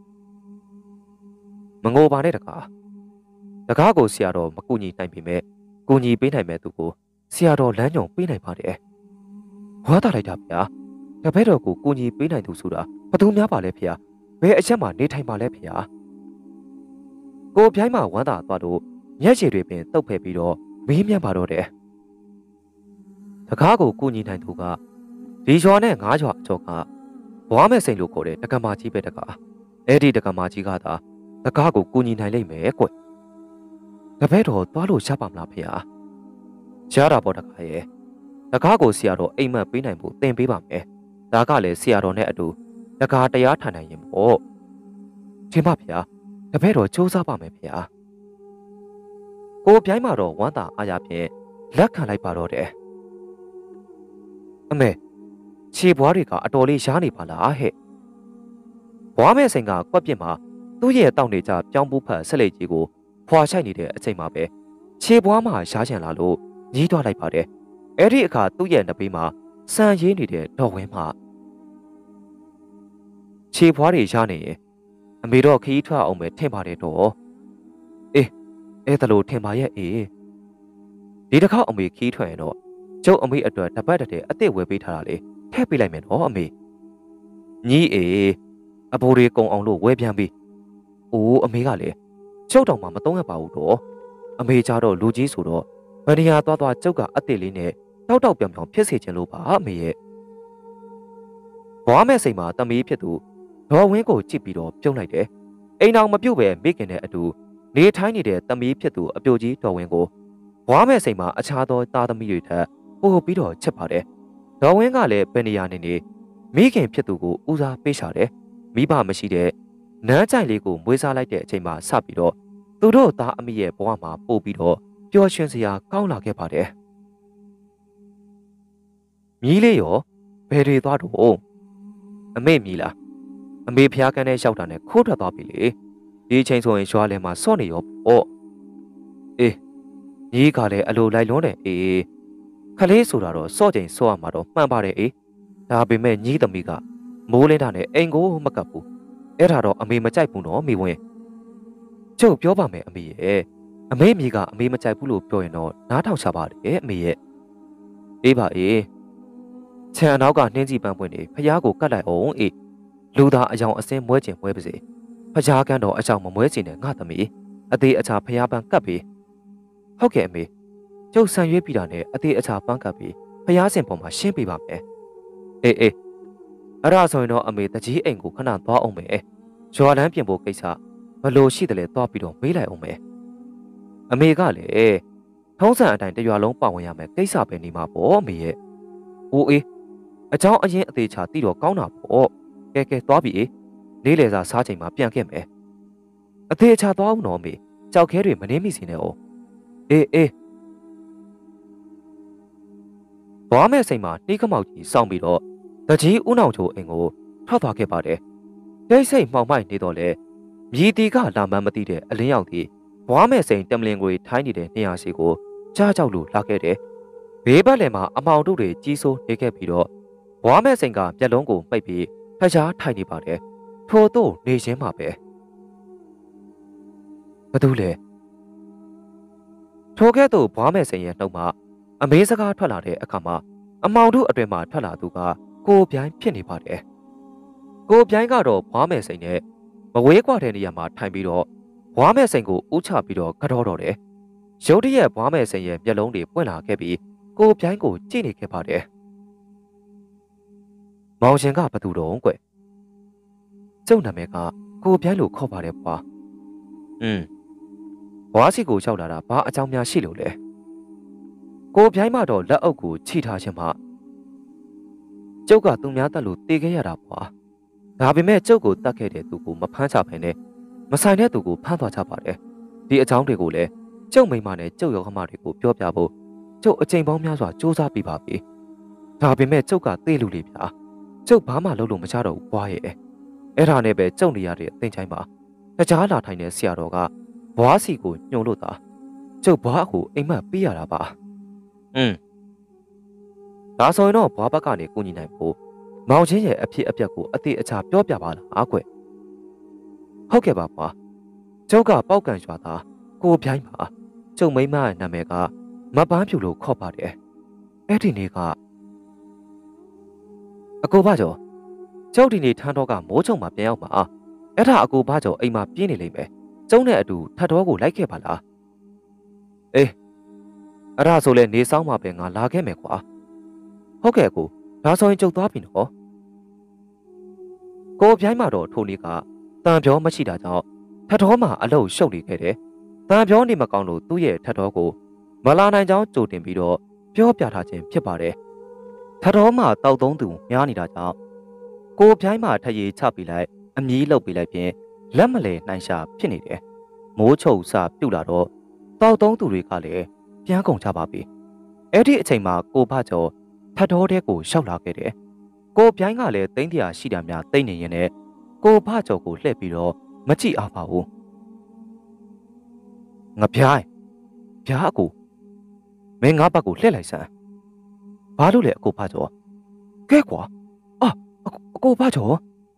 A: မငိုပါနဲ့တကားတကားကိုဆရာတော်မကူညီနိုင်ပေမဲ့ကူညီပေးနိုင်မဲ့သူကိုဆရာတော်လမ်းညွန်ပေးနိုင်ပါတယ်ဝါတာလိုက်တာဗျာတပည့်တော်ကိုကူညီပေးနိုင်သူဆိုတာဘသူများပါလဲဖေဘယ်အချက်မှနေထိုင်ပါလဲဖေကိုပြိုင်မှာဝမ်းသာသွားတော့မျက်ခြေတွေပင်တုပ်ဖယ်ပြီးတော့မေးမြန်းပါတော့တယ်တကားကိုကူညီနိုင်သူကဒီရွာနဲ့ငါးရွာအကျော်ကဘွားမဲ့စိန်လို့ခေါ်တဲ့တက္ကမကြီးပဲတကားအဲ့ဒီတက္ကမကြီးကသာတကားကိုကူညီနိုင်လိမ့်မယ်ကွတပည့်တော်သွားလို့ရပါမလားဖေဟာရတာပေါ့တကားရဲ့တကားကိုဆရာတော်အိမ်မက်ပေးနိုင်ဖို့သင်ပေးပါမယ်ဒါကလည်းဆရာတော်နဲ့အတူတကားတရားထိုင်နိုင်ရင်ပေါ့ရှင်ပါဖေဟာတပည့်တော်စူးစမ်းပါမယ်ဖေဟာကိုပြိုင်းမှာတော့ဝမ်းသာအားရဖြင့်လက်ခံလိုက်ပါတော့တယ်အမေခြေဘွားတွေကအတော်လေးရှားနေပါလားဟဲ့ဘွားမဲစိန်ကကွက်ပြစ်မှာသူ့ရဲ့တောက်နေကြပြောင်းပူးဖတ်ဆက်လက်ကြီးကိုဖွာဆိုင်နေတဲ့အချိန်မှာပဲခြေဘွားမှာရှားချင်လာလို့ညီးသွားလိုက်ပါတယ်အဲ့ဒီအခါသူ့ရဲ့နှပေးမှာစံရင်းနေတဲ့ဒေါ်ဝင်းမှာခြေဘွားတွေရှားနေရင်အမေတော့ခီးထွက်အောင်ပဲထင်ပါတယ်တော့အေးအဲ့ဒါလို့ထင်ပါရဲ့အေးဒီတစ်ခါအမေခီးထွက်ရင်တော့ကျုပ်အမေအတွက်တပတ်တည်းအစ်စ်ဝယ်ပေးထားတာလေထည့်ပေးလိုက်မယ်နော်အမေညီအေးအဘိုးတွေကုံအောင်လို့ဝယ်ပြန်ပြီအိုးအမေကလည်းကျုပ်တော်မှမသုံးရပါဘူးတော့အမေကြတော့လူကြီးဆိုတော့ဗနီယာသွားသွားကျုပ်ကအစ်စ်လေးနဲ့တောက်တောက်ပြောင်ပြောင်ဖြစ်စေချင်လို့ပါအမေရဲ့ဘွားမဲ့စိန်မှာတမီးဖြစ်သူဒေါ်ဝင်းကိုကြည့်ပြီးတော့ပြုံးလိုက်တယ်အိမ်အောင်မပြုတ်ပဲမိခင်နဲ့အတူနေထိုင်းနေတဲ့တမီးဖြစ်သူအပြိုကြီးဒေါ်ဝင်းကိုဘွားမဲ့စိန်မှာအခြားသောသားသမီးတွေထက်ပို့ပြီးတော့ချစ်ပါတယ်ဒေါ်ဝင်းကလည်းဗနီယာနေနေမိခင်ဖြစ်သူကိုဦးစားပေးရှာတယ်မိဘမရှိတဲ့နန်းကြိုင်လေးကိုမွေးစားလိုက်တဲ့အချိန်မှာစပြီးတော့သူတို့သားအမိရဲ့ဘဝမှာပို့ပြီးတော့ပျော်ရွှင်စရာကောင်းလာခဲ့ပါတယ်မြီးလေးရောဘယ်တွေသွားတော့အမေမြီးလားအမေဖျားကန်းနဲ့ရောက်တာနဲ့ခိုးထွက်သွားပြီလေဒီအချိန်ဆိုရင်ရွာလယ်မှာစော့နေရောပေါ့အေးမြီးကလည်းအလိုလိုက်လွန်းတယ်အေးခလေးဆိုတာတော့စော့ချိန်စော့ရမှာတော့မှန်ပါတယ်အေးဒါပေမဲ့ညီးသမီးကမိုးလင်းတာနဲ့အိမ်ကိုမကပ်ဘူးအဲ့ဒါတော့အမေမကြိုက်ဘူးနော်မိဝင်ကျုပ်ပြောပါမယ်အမေရဲ့အမေမိကအမေမကြိုက်ဘူးလို့ပြောရင်တော့နားထောင်ချပါတယ်အမေရဲ့အေးပါအေးခြံအနောက်ကနှင်းကြီးပန်းပွင့်နေဖျားကိုကတ်လိုက်အောင်အေးလူသားအယောင်အစင်းမွဲကျင်မွဲပါစေဖျားကန်းတော့အကြောင်မမွဲချင်နဲ့ငါသမီးအသေးအချာဖျားပန်းကတ်ပြီးဟုတ်ကဲ့အမေကျုပ်ဆန်ရွေးပြီးတာနဲ့အသေးအချာပန်းကတ်ပြီးဖျားစင်ပေါ်မှာရှင်းပေးပါမယ်အေးအေးအဲ့ဒါဆိုရင်တော့အမေတကြီးအိမ်ကိုခဏသွားအောင်မယ်ရွာလန်းပြင်ဖို့ကိစ္စဘလို့ရှိတယ်လဲသွားပြီးတော့မေးလိုက်အောင်မယ်အမေကလည်းထုံးစံအတိုင်းတရွာလုံးပါဝင်ရမယ်ကိစ္စပဲနေမှာပေါ့အမေရဲ့အိုးအေးအเจ้าအရင်အသေးချာတီးတော့ကောင်းတာပေါ့ကဲကဲသွားပြီလေးလေစာစားချိန်မှာပြန်ခဲ့မယ်အသေးချာသွားအောင်တော့အမေကြောက်ခဲတွေမနှင်းမိစေနဲ့အောင်အေးအေးဘွားမဲ့စိတ်မှာနှီးခမောက်ကြီးစောင့်ပြီးတော့တကြီးဦးနောင်ချိုအိမ်ကိုထွက်သွားခဲ့ပါတယ်တိတ်ဆိတ်မှောင်မိုက်နေတော့လေမြည်တီကလာမှန်းမသိတဲ့အလင်းရောက်သည်ဘွားမဲ့စိန်တမလင်ကိုထိုင်းနေတဲ့နေရာစီကိုကြားကြောက်လို့လာခဲ့တယ်ဘေးဘက်လည်းမှာအမောင်တို့တွေကြီးစိုးနေခဲ့ပြီးတော့ဘွားမဲ့စိန်ကမျက်လုံးကိုပိတ်ပြီးဖျားထိုင်နေပါတယ်ထို့သို့နေရင်းမှာပဲဘာလို့လဲထိုကဲ့သို့ဘွားမဲ့စိန်ရဲ့နှုတ်မှာအမေးစကားထွက်လာတဲ့အခါမှာအမောင်တို့အတွင်မှာထွက်လာသူကကိုပြိုင်ဖြစ်နေပါတယ်ကိုပြိုင်ကတော့ဘွားမဲ့စိန်နဲ့မဝေးကွာတဲ့နေရာမှာထိုင်ပြီးတော့ဘွားမဲ့စိန်ကိုဥချပြီးတော့ကတော့တော့တယ်ရုတ်တရက်ဘွားမဲ့စိန်ရဲ့မျက်လုံးတွေပွင့်လာခဲ့ပြီးကိုပြိုင်ကိုကြည့်နေခဲ့ပါတယ်မောင်ရှင်ကဘသူတော့ကွကျုပ်နာမည်ကကိုပြိုင်လို့ခေါ်ပါတယ်ဘွားอืมဘွားစီကိုရောက်လာတာဘာအကြောင်းများရှိလို့လဲကိုပြိုင်မတော့လက်အုပ်ကိုချိထားခြင်းမှကျုပ်ကသူများတက်လို့တေခဲ့ရတာဘွာဒါပေမဲ့ကျုပ်ကိုတတ်ခဲ့တဲ့သူကိုမဖမ်းချဖ ೇನೆ မဆိုင်တဲ့သူကိုဖမ်းသွားကြပါတယ်ဒီအကြောင်းတွေကိုလည်းကျုပ်မိမနဲ့ကျုပ်ရောခမတွေကိုပြောပြဖို့ကျုပ်အချိန်ပေါင်းများစွာစူးစမ်းပြီးပါပြီဒါပေမဲ့ကျုပ်ကသိလူလေးဗျာကျုပ်ဘာမှလုပ်လို့မချတော့ဘူးဘွားရဲ့အဲ့ဒါနဲ့ပဲကျုပ်နေရတဲ့အသိချိုင်းမှာတကြားလာထိုင်တဲ့ဆရာတော်ကဘွားစီကိုညှို့လို့တာကျုပ်ဘွားကိုအိမ်မက်ပေးရတာပါอืมဒါဆိုရင်တော့ဘွားဘက်ကနေကူညီနိုင်ဖို့မောင်ချင်းရဲ့အဖြစ်အပျက်ကိုအသေးအချာပြောပြပါလားအားကွယ်ဟုတ်ကဲ့ပါဘွားကျုပ်ကပေါက်ကန်ရွာသားကိုပြိုင်းပါကျုပ်မိမရဲ့နာမည်ကမပန်းဖြူလို့ခေါ်ပါတယ်အဲ့ဒီနေ့ကအကိုဘကျော်ကျုပ်ဒီနေ့ထန်းတော်ကမိုးချုံမှာပြန်ရောက်မှာအဲ့ဒါအကိုဘကျော်အိမ်မှာပြင်းနေလိမ့်မယ်ကျုံနဲ့အတူထတ်တော်ကိုလိုက်ခဲ့ပါလားအေးအဲ့ဒါဆိုလဲနေဆောင်မှာပဲငါလာခဲ့မယ်ကွာဟုတ်ကဲ့ကိုဒါဆိုရင်ကျုပ်သွားပြီနော်ကိုပြိုင်းမှာတော့ထိုနေ့ကတန်ပြောမရှိတာကြောင့်ထတ်တော်မှာအလုတ်ရှုပ်နေခဲ့တယ်တန်ပြောနေမကောင်းလို့သူ့ရဲ့ထတ်တော်ကိုမလာနိုင်ကြောင်းကြိုတင်ပြီးတော့ပြောပြထားခြင်းဖြစ်ပါတယ်ထတ်တော်မှာတောက်သုံးသူများနေတာကြောင့်ကိုပြိုင်းမှာထရေချပြလိုက်အမြီးလှုပ်ပြလိုက်ပြင်လက်မလဲနှိုင်းရှာဖြစ်နေတယ်မိုးချုပ်စပြုတ်လာတော့တောက်သုံးသူတွေကလည်းပြန်ကုန်ကြပါပြီအဲ့ဒီအချိန်မှာကိုဖကျော်ထတ်တော်တဲ့ကိုရှောက်လာခဲ့တယ်ကိုပြိုင်းကလည်းတိမ့်တရာရှိတာများတိမ့်နေရင်လည်းကိုဖကျော်ကိုလှည့်ပြီးတော့မကြည့်အောင်ပါဘူးငါပြိုင်းပြားအကိုမင်းငါဘက်ကိုလှည့်လိုက်စမ်းဘာလို့လဲအကိုဖကျော်ကဲကွာအာအကိုဖကျော်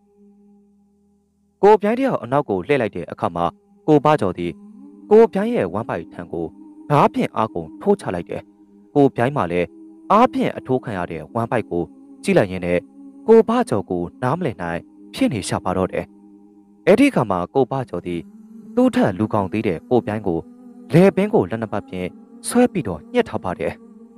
A: ကိုပြိုင်းတယောက်အနောက်ကိုလှည့်လိုက်တဲ့အခါမှာကိုဖကျော်သည်ကိုပြိုင်းရဲ့ဝမ်းပိုက်ထံကိုဓားဖြင့်အားကုန်ထိုးချလိုက်တယ်ကိုပြိုင်းမှလည်းအားဖြင့်အထိုးခံရတဲ့ဝမ်းပိုက်ကိုကြည့်လိုက်ရင်လည်းကိုဖကျော်ကိုနားမလည်နိုင်ဖြစ်နေရှာပါတော့တယ်အဲ့ဒီခါမှာကိုဖကျော်သည်သူ့ထက်လူကောင်းသေးတဲ့ကိုပြိုင်းကိုလေပင်ကိုလက်နှစ်ပတ်ဖြင့်ဆွဲပြီးတော့ညှက်ထားပါတယ်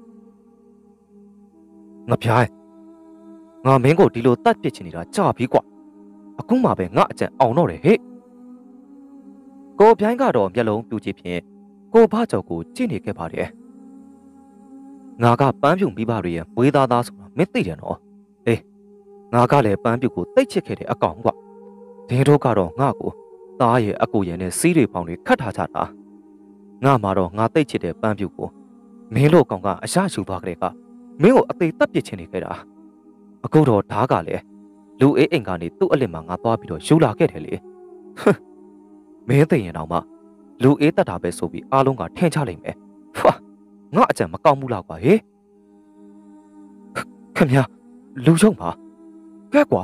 A: ငါပြိုင်းငါမင်းကိုဒီလိုတတ်ပစ်ချင်နေတာကြာပြီကွာအခုမှပဲငါအကြံအောင်တော့တယ်ဟဲ့ကိုပြိုင်းကတော့မျက်လုံးပြူကြည့်ဖြင့်ကိုဖကျော်ကိုကြည့်နေခဲ့ပါတယ်ငါကပန်းဖြူမိဘတွေရဲ့မွေးသားသားဆိုတာမင်းသိတယ်နော်အေးငါကလည်းပန်းဖြူကိုတိတ်ချစ်ခဲ့တဲ့အကောင်ကွာဒင်းတို့ကတော့ငါ့ကိုသားရဲ့အကူရဲ့နဲ့စီးတွေပေါင်တွေခတ်ထားကြတာငါမှတော့ငါတိတ်ချစ်တဲ့ပန်းဖြူကိုမင်းတို့ကောင်ကအရယူသွားကြတဲ့ကမင်းကိုအသေးတက်ပစ်ချင်နေခဲ့တာအခုတော့ဓားကလည်းလူအေးအိမ်ကနေသူ့အလစ်မှာငါသွားပြီးတော့ယူလာခဲ့တယ်လေဟွန်းမင်းသိရင်တော့မှလူအေးတက်တာပဲဆိုပြီးအားလုံးကထင်ချလိုက်မယ်ဖွာငါအကြံမကောင်းဘူးလားကွာဟေးခင်ဗျာလူချုံပါကဲကွာ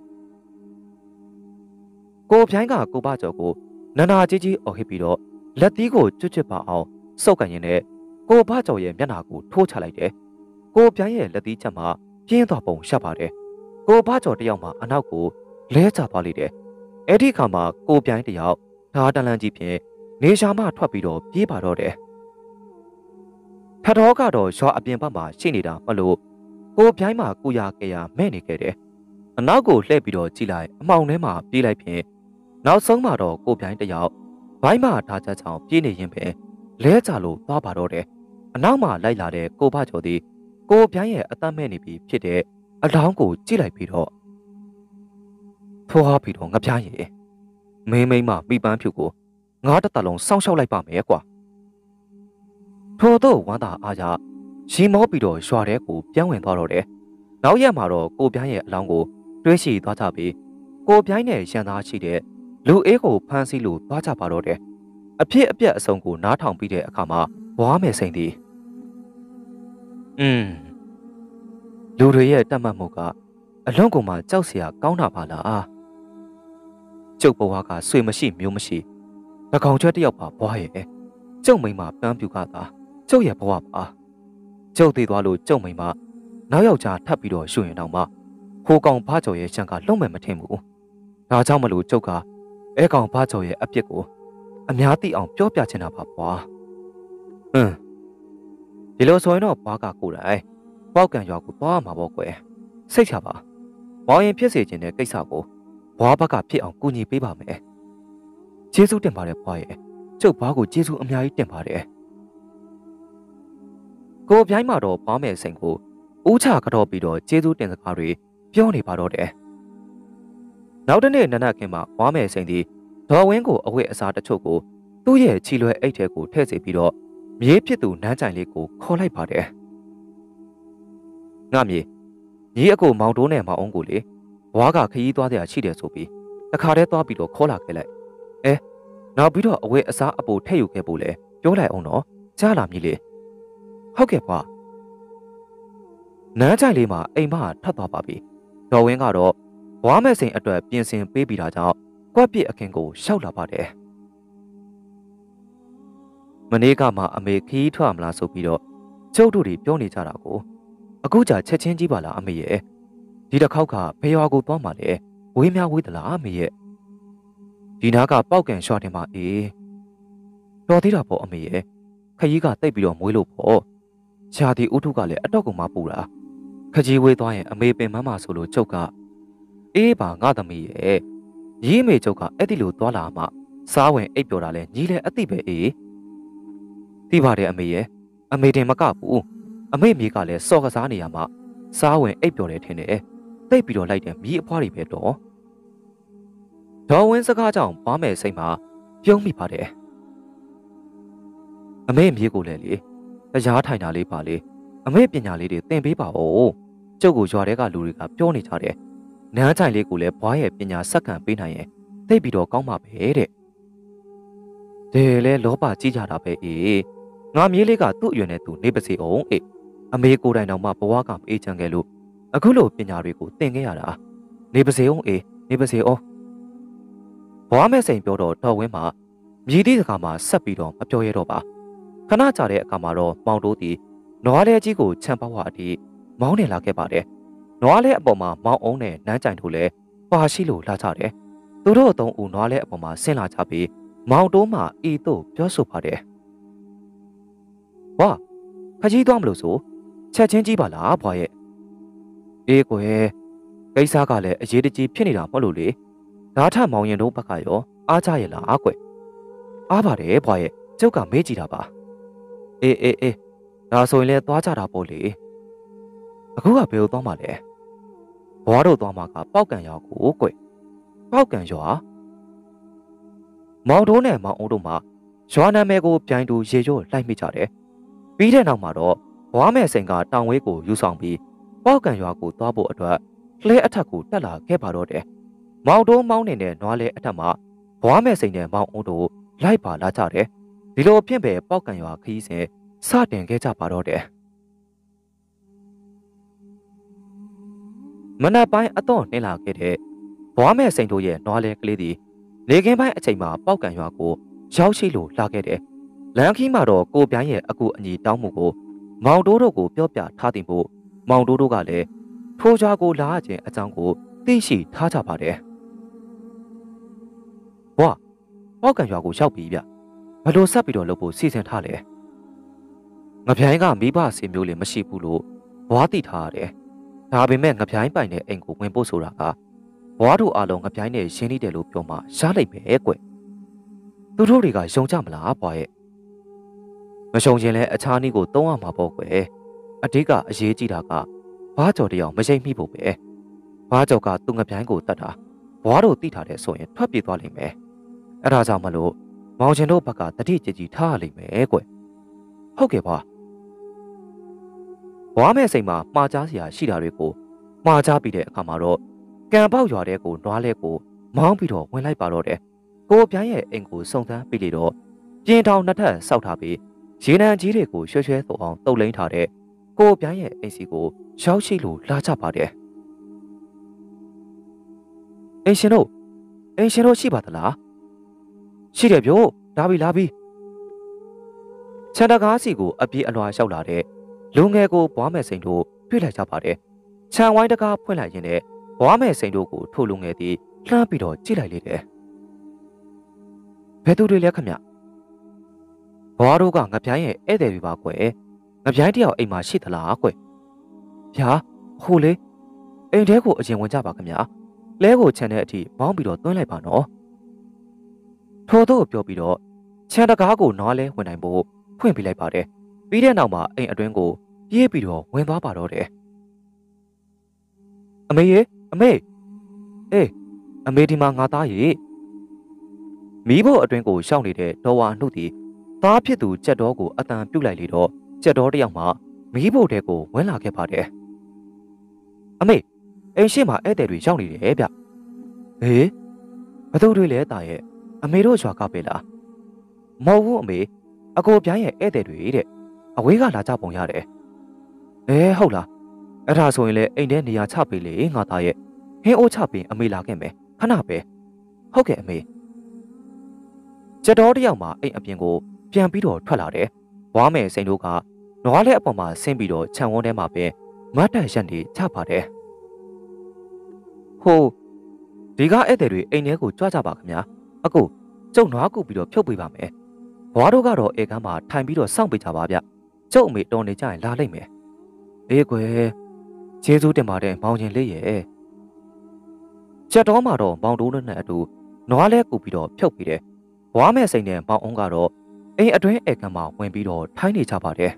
A: ကိုပြိုင်းကကိုဘကျော်ကိုနနာကြီးကြီးအော်ဟစ်ပြီးတော့လက်သီးကိုကျွတ်ကျွတ်ပါအောင်စုပ်ကန်ရင်နဲ့ကိုဘကျော်ရဲ့မျက်နှာကိုထိုးချလိုက်တယ်ကိုပြိုင်းရဲ့လက်သီးချက်မှာပြင်းသွားပုံရှက်ပါတယ်ကိုဘကျော်တယောက်မှအနောက်ကိုလဲချသွားလိုက်တယ်အဲ့ဒီခါမှာကိုပြိုင်းတယောက်ဓာတန်လန်းကြီးဖြင့်နေရှာမှထွက်ပြီးတော့ပြေးပါတော့တယ်ထတော်ကတော့ရွာအပြင်ဘက်မှာရှိနေတာမလို့ကိုပြိုင်းမှာကိုရကရမဲ့နေခဲ့တယ်အနောက်ကိုလှည့်ပြီးတော့ကြည့်လိုက်အမောင်ထဲမှာပြေးလိုက်ဖြင့်နောက်ဆုံးမှာတော့ကိုပြိုင်းတယောက်ဘိုင်းမှာဓာချက်ချောင်ပြေးနေရင်ပဲလဲကြလို့သွားပါတော့တယ်အနောက်မှာလိုက်လာတဲ့ကိုဖကျော်သည်ကိုပြိုင်းရဲ့အသက်မဲ့နေပြီဖြစ်တဲ့အလောင်းကိုကြည့်လိုက်ပြီးတော့ထိုးဟာပြီးတော့ငါပြားရဲ့မင်းမိမမိပန်းဖြူကိုငါးတစ်တလုံးစောင့်ရှောက်လိုက်ပါမယ်ကွာထို့တော့ဝမ်းသာအားရရှင်မောပြီးတော့ရွာထဲကိုပြန်ဝင်သွားတော့တယ်နောက်ရက်မှာတော့ကိုပြိုင်းရဲ့အလောင်းကိုတွဲရှိသွားကြပြီးကိုပြိုင်းနဲ့ရန်သားရှိတဲ့လူအေးကိုဖမ်းဆီးလို့သွားကြပါတော့တယ်အဖြစ်အပျက်အစုံကိုနားထောင်ပြီးတဲ့အခါမှာဘွားမယ်စိန်သည်อืมလူတွေရဲ့တတ်မှတ်မှုကအလွန်ကုန်မှကြောက်စရာကောင်းတာပါလားကျုပ်ဘဝကဆွေမရှိမျိုးမရှိငကောင်ကျွဲတယောက်ပါဘွားရဲ့ကျုပ်မိမပန်းပြူကသာကျုပ်ရဲ့ဘဝပါကျုပ်သေးသွားလို့ကျုပ်မိမနောက်ယောက်ျားထပ်ပြီးတော့ရှုရင်တော့မှဟိုကောင်ဖားကျော်ရဲ့ရှံကလုံးမဲ့မထင်ဘူးဒါကြောင့်မလို့ကျုပ်ကအဲကောင်ဖားကျော်ရဲ့အပြစ်ကိုအများသိအောင်ပြောပြချင်တာပါဘွားဟွန်းဒီလိုဆိုရင်တော့ဘွားကကိုယ်တိုင်ပေါက်ကန်ရွာကိုသွားမှာပေါ့ကွယ်စိတ်ချပါမောင်ရင်ဖြစ်စေခြင်းတဲ့ကိစ္စကိုဘွားဘက်ကဖြစ်အောင်ကူညီပေးပါမယ်ကျေးဇူးတင်ပါတယ်ဘွားရဲ့ကျုပ်ဘွားကိုကျေးဇူးအများကြီးတင်ပါတယ်ကိုပြိုင်းမှာတော့ဘွားမယ်စိန်ကိုဦးချကတော့ပြီးတော့ကျေးဇူးတင်စကားတွေပြောနေပါတော့တယ်နောက်တနေ့နနက်ခင်းမှာဘွားမယ်စိန်သည်ဓဒေါ်ဝင်းကိုအဝတ်အစားတချို့ကိုသူ့ရဲ့ချီလွယ်အိတ်ထဲကိုထည့်စီပြီးတော့မြေဖြစ်သူနန်းကြိုင်လေးကိုခေါ်လိုက်ပါတယ်ငါမြေညီအကိုမောင်တိုးနဲ့မောင်အောင်ကိုလေဘွားကခရီးသွားတဲ့အရှိတယ်ဆိုပြီးတခါတည်းသွားပြီးတော့ခေါ်လာခဲ့လိုက်အဲနောက်ပြီးတော့အဝတ်အစားအပိုထည့်ယူခဲ့ဖို့လေပြောလိုက်အောင်တော့ကြားလာမည်လေဟုတ်ကဲ့ဘွားနန်းကြိုင်လေးမှာအိမ်မထပ်သွားပါပြီဒေါ်ဝင်းကတော့ဘွားမဲ့စိန်အတွက်ပြင်ဆင်ပေးပြီးတာကြောင့်ကွက်ပြစ်အခင်းကိုရှောက်လာပါတယ်မနေ့ကမှအမေခီးထွက်မလားဆိုပြီးတော့ကျုပ်တို့တွေပြောနေကြတာကိုအခုကြာချက်ချင်းကြီးပါလားအမေရဲ့ဒီတစ်ခေါက်ကဖေရွာကိုသွားမှလေဝေးများဝေးသလားအမေရဲ့ဒီနားကပေါက်ကန်ရွှာတင်ပါအေးတော်သေးတာပေါ့အမေရဲ့ခကြီးကတိတ်ပြီးတော့မွေးလို့ပေါ့ရှားဒီဥထုကလည်းအတော့ကုန်မှပူတာခကြီးဝေးသွားရင်အမေပင်မမဆိုလို့ကျုပ်ကအေးပါငါသမီးရဲ့ရေးမေကျုပ်ကအဲ့ဒီလိုသွားလာမှစားဝင်အိပ်ပျော်တာလဲညီလဲအသိပဲအေးသိပါတယ်အမေရဲ့အမေတင်မကဘူးအမေမြေကလည်းစော်ကစားနေရမှစားဝင်အိပ်ပျော်တယ်ထင်တယ်တိတ်ပြီးတော့လိုက်တယ်မြီးအဖွားတွေပဲတော့ဒေါ်ဝင်းစကားကြောင့်ပွားမယ်စိတ်မှာပြုံးမိပါတယ်အမေမြေကိုလည်းလေတရားထိုင်တာလေးပါလေအမေပညာလေးတွေသင်ပေးပါဦးကျုပ်ကိုရွာထဲကလူတွေကပြောနေကြတယ်နန်းချိုင်လေးကိုလည်းဘွားရဲ့ပညာစက္ကန့်ပေးနိုင်ရင်သိပြီးတော့ကောင်းပါပဲတဲ့ဒီလေလောဘကြီးကြတာပဲအေးငါမြေးလေးကသူ့အရွယ်နဲ့သူနေပါစေအောင်အေးအမေကိုယ်တိုင်တော့မှဘဝကမအေးချမ်းခဲ့လို့အခုလိုပညာတွေကိုသင်ခဲ့ရတာနေပါစေအောင်အေးနေပါစေအောင်ဘွားမဲ့စိန်ပြောတော့တော်ဝင်းမှာမြည်သည့်စကားမှာဆက်ပြီးတော့မပြောရတော့ပါခဏကြာတဲ့အခါမှာတော့မောင်တိုးသည်နွားလဲကြီးကိုချမ်းပေါက်ဝအထိမောင်းနေလာခဲ့ပါတယ်နွားလဲအပေါ်မှာမောင်းအောင်နဲ့နန်းကြိုင်တို့လည်းပါရှိလို့လာကြတယ်သူတို့အသုံးဦးနွားလဲအပေါ်မှာဆင်းလာကြပြီးမောင်တိုးမှဤသို့ပြောဆိုပါတယ်ဘွားခကြီးသွားမလို့ဆိုချက်ချင်းကြီးပါလားဘွားရဲ့အေးကွယ်ကိစ္စကလည်းအရေးတကြီးဖြစ်နေတာမဟုတ်လို့လေဓာထမောင်ရင်တို့ဘက်ကရောအားကြရဲ့လားကွယ်အားပါတယ်ဘွားရဲ့ကျုပ်ကမေးကြည့်တာပါအေးအေးအေးဒါဆိုရင်လည်းသွားကြတာပေါ့လေအခုကဘယ်လိုသွားမှလဲဘွားတို့သွားမှကပေါက်ကန်ရွာကိုကွယ်ပေါက်ကန်ရွာမောင်တိုးနဲ့မောင်အောင်တို့မှရွာနာမည်ကိုပြိုင်တူရေရွတ်လိုက်မိကြတယ်ပြီးတဲ့နောက်မှာတော့ဘွားမဲ့စိန်ကတောင်ဝေးကိုယူဆောင်ပြီးပေါက်ကန်ရွာကိုသွားဖို့အတွက်လှဲအထက်ကိုတက်လာခဲ့ပါတော့တယ်မောင်တိုးမောင်းနေတဲ့နွားလဲအထက်မှာဘွားမဲ့စိန်နဲ့မောင်အောင်တို့လိုက်ပါလာကြတယ်ဒီလိုဖြစ်ပဲပေါက်ကန်ရွာခီးစဉ်စတင်ခဲ့ကြပါတော့တယ်မနက်ပိုင်းအတော့နှင်းလာခဲ့တဲ့ဘွားမဲ့စိန်တို့ရဲ့နွားလဲကလေးသည်နေကင်းပိုင်းအချိန်မှာပေါက်ကန်ရွာကိုရောက်ရှိလို့လာခဲ့တယ်လမ်းခီးမှာတော့ကိုပြိုင်းရဲ့အကူအညီတောင်းမှုကိုမောင်တိုးတို့ကိုပြောပြထားတင်ဖို့မောင်တိုးတို့ကလည်းထိုးကြကိုလာခြင်းအကြောင်းကိုသိရှိထားကြပါတယ်ဘွားပေါက်ကန်ရွာကိုရောက်ပြီဗျဘလို့ဆက်ပြီးတော့လုပ်ဖို့စီစဉ်ထားလဲငပြိုင်းကမိဘစီမျိုးလေးမရှိဘူးလို့ဘွားသိထားရတယ်ဒါပေမဲ့ငပြိုင်းပိုင်တဲ့အိမ်ကိုဝင်ဖို့ဆိုတာကဘွားတို့အားလုံးငပြိုင်းနဲ့ရှင်းနေတယ်လို့ပြောမှရှားလိုက်ပဲကွသူတို့တွေကယုံကြမလားဘွားရဲ့မရှုံခြင်းလဲအခြားနည်းကိုသုံးရမှာပေါ့ကွယ်အတိကအရေးကြီးတာကဘားကြော်တယောက်မရိပ်မိဖို့ပဲဘားကြော်ကသူ့ငပြိုင်းကိုတတ်တာဘွားတို့သိထားတဲ့ဆိုရင်ထွက်ပြေးသွားလိမ့်မယ်အဲ့ဒါကြောင့်မလို့မောင်ရှင်တို့ဘက်ကတတိကြည်ကြည်ထားရလိမ့်မယ်ကွဟုတ်ကဲ့ဘွားဘွားမဲ့စိတ်မှာမှားကြားစရာရှိတာတွေကိုမှားကြားပြီးတဲ့အခါမှာတော့ကံပေါက်ရွာတဲ့ကိုနွားလဲကိုမောင်းပြီးတော့ဝင်လိုက်ပါတော့တယ်ကိုပြိုင်းရဲ့အိမ်ကိုစုံစမ်းပြီးလေတော့ပြင်းထောင်နှစ်ထပ်စောက်ထားပြီးရေနံကြီးတွေကိုရွှဲရွှဲသုံအောင်တုပ်လိမ့်ထားတဲ့ကိုပြိုင်းရဲ့အိမ်စီကိုရောက်ရှိလို့လာကြပါတယ်အိမ်ရှင်တို့အိမ်ရှင်တို့ရှိပါသလားရှိတယ်ဗျို့လာပြီလာပြီခြံတကားစီကိုအပြေးအလွှာလျှောက်လာတဲ့လူငယ်ကိုဘွားမဲ့စိန်တို့တွေ့လိုက်ကြပါတယ်ခြံဝိုင်းတကားဖွင့်လိုက်ရင်လည်းဘွားမဲ့စိန်တို့ကိုထိုလူငယ်သည်လှမ်းပြီးတော့ကြည့်လိုက်လေတယ်ဘယ်သူတွေလဲခမဘွားတို့ကငပြိုင်းရဲ့ဧည့်သည်တွေပါကွယ်ငပြိုင်းတယောက်အိမ်မှာရှိသလားကွယ်ဗျာဟိုလေအိမ်ထဲကိုအရင်ဝင်ကြပါခင်ဗျာလဲကိုခြံတဲ့အထိမောင်းပြီးတော့သွင်းလိုက်ပါနော်ထို့သောပြောပြီးတော့ခြံတကားကိုနွားလဲဝင်နိုင်ဖို့ဖွင့်ပြလိုက်ပါတယ်ပြီးတဲ့နောက်မှာအိမ်အတွင်းကိုပြေးပြီးတော့ဝင်သွားပါတော့တယ်အမေရေအမေအေးအမေဒီမှာငါသားရေမီးဖို့အတွင်းကိုရှောက်နေတဲ့ဒေါ်ဝါနှုတ်သည်သားဖြစ်သူကြက်တော်ကိုအတန်ပြုတ်လိုက်လေတော့ကြက်တော်တယောက်မှမီးဖို့တဲ့ကိုဝင်လာခဲ့ပါတယ်အမေအိမ်ရှိမှာဧည့်သည်တွေရောက်နေတယ်ဗျဟေးဘသူတွေလဲတာရဲ့အမေတို့ရွာကပဲလားမဟုတ်ဘူးအမေအကိုပြိုင်းရဲ့ဧည့်သည်တွေတဲ့အဝေးကလာကြပုံရတယ်အဲဟုတ်လားအဲ့ဒါဆိုရင်လေအိမ်ထဲနေရာချပေးလေငါသားရဲ့ဟင်းအိုးချပေးအမေလာခဲ့မယ်ခဏပဲဟုတ်ကဲ့အမေကျတော်တယောက်မှအိမ်အပြင်ကိုပြန်ပြီးတော့ထွက်လာတယ်ဝါမယ်စိန်တို့ကနွားလဲအပေါ်မှာဆင်းပြီးတော့ခြံဝန်းထဲမှာပဲမတ်တန်ရက်နေချပါတယ်ဟိုဒီကဧည့်သည်တွေအိမ်ထဲကိုကြွကြပါခင်ဗျာအခုကျုပ်နွားကူပြီးတော့ဖြုတ်ပေးပါမယ်ဘွားတို့ကတော့ဧကန်းမှာထိုင်ပြီးတော့စောင့်ပေးကြပါဗျကျုပ်အမေတော်နေကြရင်လာလိုက်မယ်အေးကွယ်ကျေးဇူးတင်ပါတယ်မောင်ရင်လေးရဲ့ချက်တော်မှာတော့မောင်တိုးနဲ့အတူနွားလဲကူပြီးတော့ဖြုတ်ပြီးတယ်ဘွားမဲ့စိန်နဲ့မောင်အောင်ကတော့အိမ်အတွင်းဧကန်းမှာဝင်ပြီးတော့ထိုင်နေကြပါတယ်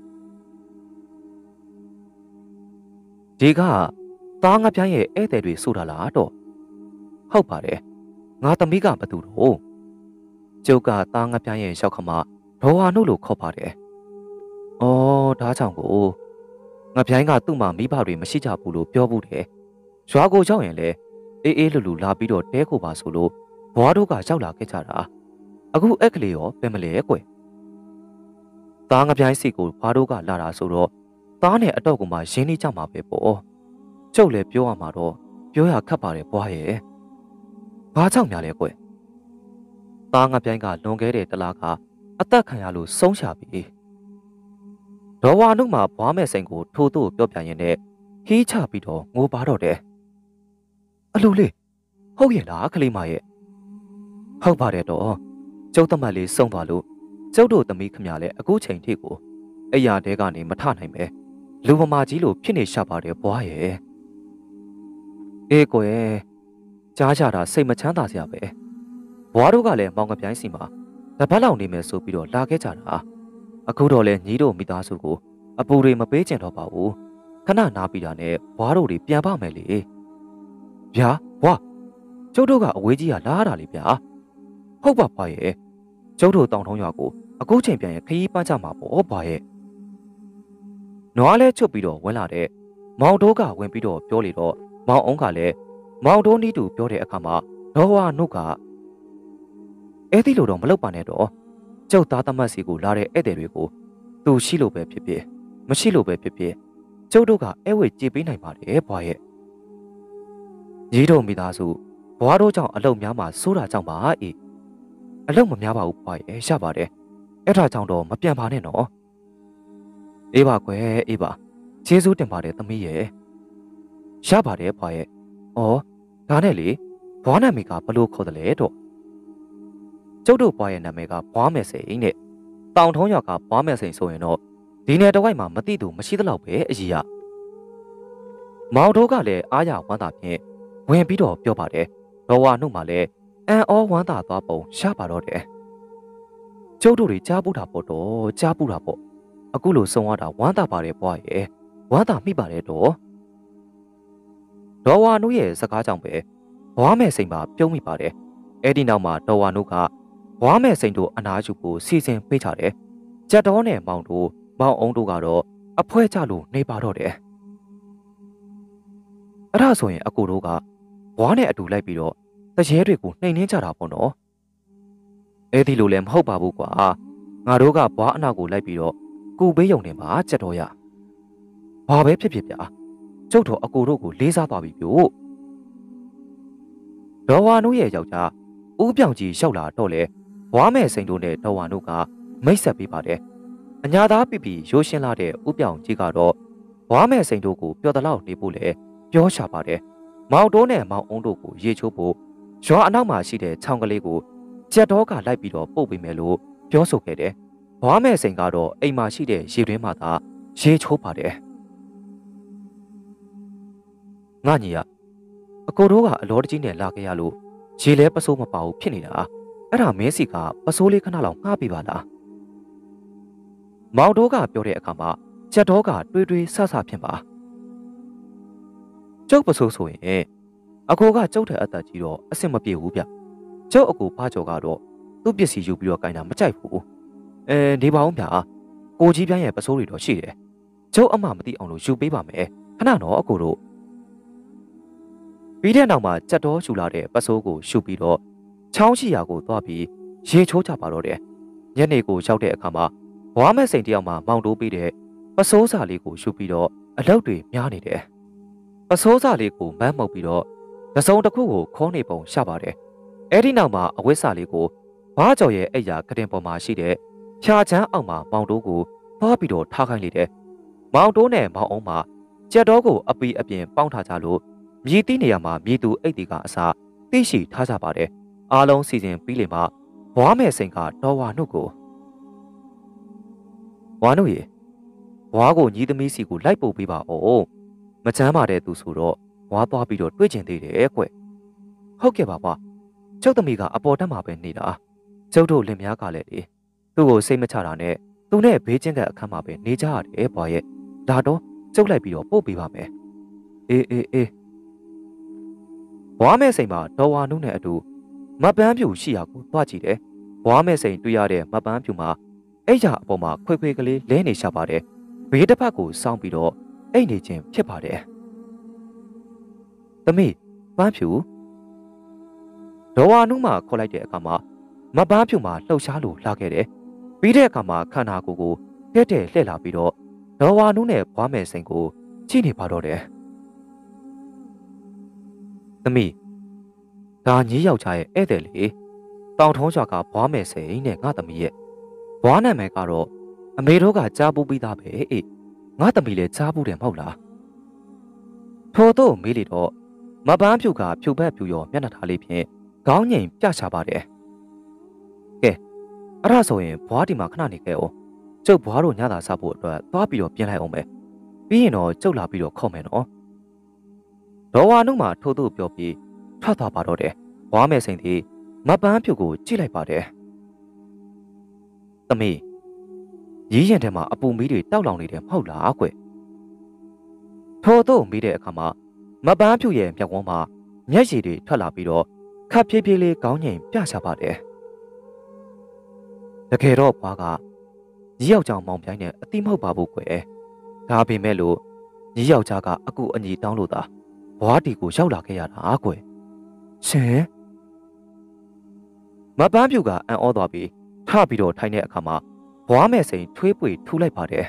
A: ဒီကသားငပြိုင်းရဲ့ဧည့်သည်တွေဆိုတာလားတော့ဟုတ်ပါတယ်ငါသမီးကဘသူတော့ကျုပ်ကသားငပြိုင်းရဲ့ရောက်ခမဒေါ်ဝါနှုတ်လို့ခေါ်ပါတယ်အော်ဒါကြောင့်ကိုငပြိုင်းကသူ့မှာမိဘတွေမရှိကြဘူးလို့ပြောဘူးတယ်ရွာကိုရောက်ရင်လေအေးအေးလူလူလာပြီးတော့တဲခိုပါဆိုလို့ဘွားတို့ကရောက်လာခဲ့ကြတာအခုအက်ကလေးရောပဲမလဲကွယ်သားငပြိုင်းစီကိုဘွားတို့ကလာတာဆိုတော့သားနဲ့အတော့ကမှရင်းနှီးကြမှာပဲပေါ့ကျုပ်လည်းပြောရမှာတော့ပြောရခက်ပါတယ်ဘွားရဲ့ဘာကြောင့်များလဲကွယ်သားငပြိုင်းကလွန်ခဲ့တဲ့တလားကအသက်ခံရလို့ဆုံးရှာပြီဒေါ်ဝါနုမှာဘွားမဲ့စိန်ကိုထိုးထိုးပြောပြရင်လည်းဟီးချပြီးတော့ငိုပါတော့တယ်အလိုလေးဟုတ်ရဲ့လားကလေးမရဲ့ဟုတ်ပါတယ်တော့ကျုပ်သမတ်လေးဆုံးသွားလို့ကျုပ်တို့သမီးခမလည်းအခုချိန်ထိကိုအရာတဲကနေမထနိုင်ပဲလူမမာကြီးလိုဖြစ်နေရှာပါတယ်ဘွားရဲ့အေးကွယ်ကြားကြတာစိတ်မချမ်းသာစရာပဲဘွားတို့ကလည်းမောင်ကပြိုင်းစီမှာတပတ်လောက်နေမယ်ဆိုပြီးတော့လာခဲ့ကြတာအခုတော့လဲညီတို့မိသားစုကိုအပူတွေမပေးကျင်တော့ပါဘူးခဏနားပြီးတာနဲ့ဘွားတို့တွေပြန်ပါမယ်လေဗျာဘွားကျုပ်တို့ကအဝေးကြီးကလာရတာလေဗျာဟုတ်ပါဘွားရဲ့ကျုပ်တို့တောင်ထုံးရွာကိုအခုချိန်ပြန်ရင်ခရီးပန်းကြမှာပေါ့ဘွားရဲ့နွားလဲချွတ်ပြီးတော့ဝင်လာတဲ့မောင်တိုးကဝင်ပြီးတော့ပြောလေတော့မောင်အောင်ကလည်းမောင်တိုးနီးတူပြောတဲ့အခါမှာဒေါ်ဝါနှုတ်ကအဲ့ဒီလိုတော့မလုပ်ပါနဲ့တော့ကျုပ်သားသမတ်စီကိုလာတဲ့ဧည့်သည်တွေကိုသူရှိလို့ပဲဖြစ်ဖြစ်မရှိလို့ပဲဖြစ်ဖြစ်ကျုပ်တို့ကအဲဝေကြေပေးနိုင်ပါတယ်ဘွားရဲ့ရီးတို့မိသားစုဘွားတို့ကြောင့်အလုံများမှာစိုးတာကြောင့်ပါအေးအလုံမများပါဘူးဘွားရဲ့ရပါတယ်အဲ့ဒါကြောင့်တော့မပြန်ပါနဲ့နော်အေးပါကွယ်အေးပါကျေးဇူးတင်ပါတယ်သမီးရဲ့ရပါတယ်ဘွားရဲ့ဩဒါနဲ့လေဘွားနာမည်ကဘလို့ခေါ်တယ်လဲတော့ကျုပ်တို့ဘွားရဲ့နာမည်ကဘွားမယ်စိန်နဲ့တောင်ထုံးရွာကဘွားမယ်စိန်ဆိုရင်တော့ဒီနယ်တစ်ဝိုက်မှာမသိသူမရှိသလောက်ပဲအကြီးရမောင်တို့ကလည်းအားရဝမ်းသာဖြင့်ဝင်ပြီးတော့ပြောပါတယ်ဒေါ်ဝါနှုတ်မှလည်းအန်အောဝမ်းသာသွားပုံရပါတော့တယ်ကျုပ်တို့တွေကြားပူတာပေါ့တော့ကြားပူတာပေါ့အခုလိုဆုံးရတာဝမ်းသာပါတယ်ဘွားရဲ့ဝမ်းသာမိပါတယ်တော့ဒေါ်ဝါနှုတ်ရဲ့စကားကြောင့်ပဲဘွားမယ်စိန်ပါပြုံးမိပါတယ်အဲ့ဒီနောက်မှာဒေါ်ဝါနှုတ်ကဘွားမယ်စိန်တို့အနာယူကိုစီစဉ်ပေးချတယ်ကြက်တော်နဲ့မောင်တို့မောင်အောင်တို့ကတော့အဖွဲကြလို့နေပါတော့တယ်အဲ့ဒါဆိုရင်အကိုတို့ကဘွားနဲ့အတူလိုက်ပြီးတော့တရေတွေကိုနှိမ်နှင်းကြတာပေါ့နော်အဲ့ဒီလိုလည်းမဟုတ်ပါဘူးကွာငါတို့ကဘွားအနောက်ကိုလိုက်ပြီးတော့ကူပေးရုံနဲ့မှာကြက်တော်ရဘာပဲဖြစ်ဖြစ်ဗျာကျုပ်တော်အကိုတို့ကိုလေးစားသွားပြီပြို့ဒေါ်ဝါနုရဲ့ယောက်ျားဦးပြောင်ကြီးရောက်လာတော့လေဘွားမဲ့စိန်တို့နဲ့ဒေါ်ဝါနုကမိတ်ဆက်ပေးပါတယ်အညာသားပြပြရိုးရှင်းလာတဲ့ဦးပြောင်ကြီးကတော့ဘွားမဲ့စိန်တို့ကိုပျော်တလောက်နေဖို့လေပြောရှာပါတယ်မောင်တိုးနဲ့မောင်အုံးတို့ကိုရေချိုးဖို့ရွာအနောက်မှာရှိတဲ့ချောင်းကလေးကိုကြက်တော်ကလိုက်ပြီးတော့ပို့ပေးမယ်လို့ပြောဆိုခဲ့တယ်ဘွားမဲ့စိန်ကတော့အိမ်မှာရှိတဲ့ရေတွင်းမှာသာရေချိုးပါတယ်ငါညီကအကိုတို့ကအလောတကြီးနဲ့လာခဲ့ရလို့ရေလဲပစိုးမပါဘူးဖြစ်နေတာအဲ့ဒါမင်းစီကပစိုးလေးခဏလောက်ငှားပေးပါလားမောင်တိုးကပြောတဲ့အခါမှာကြက်တော်ကတွေးတွေးဆဆဖြစ်ပါကျုပ်ပစိုးဆိုရင်အကိုကကျုပ်တဲ့အသက်ကြီးတော့အဆင်မပြေဘူးဗျကျုပ်အကူဖားကျော်ကတော့သူ့ပစ္စည်းယူပြီးတော့ကင်တာမကြိုက်ဘူးအဲဒီပါအောင်ဗျာကိုကြီးပြန်းရဲ့ပစိုးတွေတော့ရှိတယ်ကျုပ်အမှမသိအောင်လို့ယူပေးပါမယ်ခဏတော့အကူတို့ပြီးတဲ့နောက်မှာကြက်တော်ရှူလာတဲ့ပစိုးကိုရှူပြီးတော့ချောင်းရှိရာကိုသွားပြီးရေချိုးချပါတော့တယ်ညနေကိုရောက်တဲ့အခါမှာဘွားမဲ့စိန်တယောက်မှမောင်တိုးပေးတဲ့ပစိုးစာလေးကိုရှူပြီးတော့အလုပ်တွေများနေတယ်ပစိုးစာလေးကိုမန်းမှုတ်ပြီးတော့တစုံတစ်ခုကိုခေါင်းနေပုံရှာပါတယ်အဲ့ဒီနောက်မှာအဝိစာလေးကိုဘားကျော်ရဲ့အိယာကတင်ပေါ်မှာရှိတဲ့ဖြာချမ်းအောက်မှာမောင်တိုးကိုသွားပြီးတော့ထားခိုင်းလိုက်တယ်မောင်တိုးနဲ့မောင်အောင်မှာကြက်တော်ကိုအပီအပြင်ပေါင်းထားကြလို့မြည်တိနေရာမှာမြည်သူအိတ်တီကအစားသိရှိထားကြပါတယ်အားလုံးစီစဉ်ပြီးလေမှဘွားမဲ့စိန်ကတော်ဝါနှုတ်ကိုဝါနှုတ်ရေဘွားကိုညီသမီးစီကိုလိုက်ပို့ပေးပါဦးမချမ်းပါတဲ့သူဆိုတော့ဘွားသွားပြီးတော့တွေ့ကျင်သေးတယ်ကွဟုတ်ကဲ့ပါဘွားကျုပ်သမီးကအပေါ်တက်မှာပဲနေတာကျုပ်တို့လင်မယားကလည်းလေသူ့ကိုစိတ်မချတာနဲ့သူနဲ့ဘေးချင်းကအခန်းမှာပဲနေကြရတယ်ဘွားရဲ့ဒါတော့ကျုပ်လိုက်ပြီးတော့ပို့ပေးပါမယ်အေးအေးအေးဘွားမဲ့စိန်မှာတော်ဝါနှုတ်နဲ့အတူမပန်းပြူရှိရာကိုသွားကြည့်တယ်ဘွားမဲ့စိန်တွေ့ရတဲ့မပန်းပြူမှာအဲ့ရအပေါ်မှာခွေခွေကလေးလဲနေရှာပါတယ်ဘေးတစ်ဖက်ကိုစောင်းပြီးတော့အိတ်နေခြင်းဖြစ်ပါတယ်သမီးပန်းဖြူဒေါ်ဝါနုမှခေါ်လိုက်တဲ့အခါမှာမပန်းဖြူမှာလှုပ်ရှားလို့လာခဲ့တယ်ပြီးတဲ့အခါမှာခန္ဓာကိုယ်ကိုတဲ့တဲ့လှည့်လာပြီးတော့ဒေါ်ဝါနုနဲ့ဘွားမဲ့စိန်ကိုကြည့်နေပါတော့တယ်သမီးဒါညီးယောက်ျားရဲ့ဧည့်သည်လေတောင်ထုံးရွာကဘွားမဲ့စိန်နဲ့ငါသမီးရဲ့ဘွားနာမည်ကတော့အမေတို့ကကြားပူးပြီးသားပဲအေးငါသမီးလည်းကြားပူးတယ်မဟုတ်လားထို့တော့မေးလေတော့မပန်းဖြူကဖြူဘက်ဖြူရောမျက်နှာထားလေးဖြင့်ခေါင်းငိမ်ပြချပါတယ်ကဲအဲ့ဒါဆိုရင်ဘွားဒီမှာခဏနေခဲ့အောင်ကျုပ်ဘွားတို့ညသာစားဖို့အတွက်သွားပြီးတော့ပြင်လိုက်အောင်ပဲပြီးရင်တော့ကျုပ်လာပြီးတော့ခေါ်မယ်နော်ဒေါ်ဝါနုမှထို့တော့ပြောပြီးထွက်သွားပါတော့တယ်ဘွားမဲ့စိန်သည်မပန်းဖြူကိုကြည့်လိုက်ပါတယ်သမီးရီးရင်ထဲမှာအပူမီးတွေတောက်လောင်နေတယ်မဟုတ်လားကွထို့တော့မိတဲ့အခါမှာမပန်းဖြူရဲ့မျက်ဝန်းမှာမျက်ရည်တွေထွက်လာပြီးတော့ခပ်ဖြည်းဖြည်းလေးခေါင်းငိမ်ပြချပါတယ်တကယ်တော့ဘွားကညီယောက်ျားမောင်ပြိုင်းနဲ့အတိမဟုတ်ပါဘူးကွယ်ဒါပေမဲ့လို့ညီယောက်ျားကအကူအညီတောင်းလို့သာဘွားတီကိုရောက်လာခဲ့ရတာကွယ်ရှင်မပန်းဖြူကအံ့ဩသွားပြီးထပြီးတော့ထိုင်တဲ့အခါမှာဘွားမဲ့စိန်ထွေးပွေထူလိုက်ပါတယ်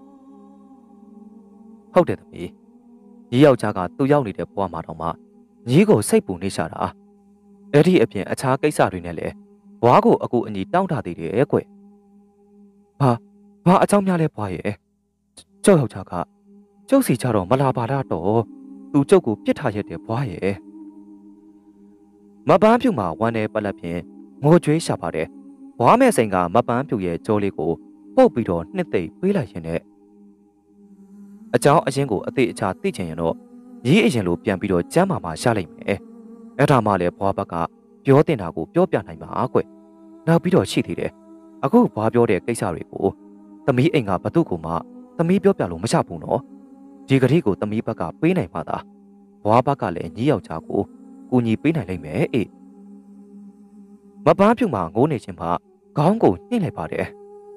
A: ဟုတ်တယ်သမီးညီယောက်ျားကသူ့ရောက်နေတဲ့ဘွားမှာတော့မှညီကိုစိတ်ပူနေရှာတာအဲ့ဒီအပြင်အခြားကိစ္စတွေနဲ့လည်းဘွားကိုအကူအညီတောင်းထားသေးတယ်ကွဘာဘာအကြောင်းများလဲဘွားရဲ့ကျုပ်ယောက်ျားကကျုပ်စီကြတော့မလာပါလားတော့သူကျုပ်ကိုပြစ်ထားရတဲ့ဘွားရဲ့မပန်းဖြူမှာဝမ်းနေပလက်ဖြင့်ငိုကြွေးရှာပါတယ်ဘွားမဲ့စိန်ကမပန်းဖြူရဲ့ကြောလေးကိုပုတ်ပြီးတော့နှစ်သိမ့်ပေးလိုက်ရင်နဲ့အကြောင်းအရင်းကိုအသေးအချာသိချင်ရင်တော့ရီးအရင်လိုပြန်ပြီးတော့ကျမ်းမာမှာရလိုက်မယ်အဲ့ဒါမှလည်းဘွားဘက်ကပြောတင်တာကိုပြောပြနိုင်မှာကွနောက်ပြီးတော့ရှိသေးတယ်အခုဘွားပြောတဲ့ကိစ္စတွေကိုသမီးအိမ်ကဘသူ့ကိုမှသမီးပြောပြလို့မချဘူးနော်ဒီကတိကိုသမီးဘက်ကပေးနိုင်မှသာဘွားဘက်ကလည်းညီးယောက်ျားကိုကူညီပေးနိုင်လိမ့်မယ်အေးမပန်းဖြူမှာငိုးနေခြင်းမှခေါင်းကိုနှိမ့်လိုက်ပါတယ်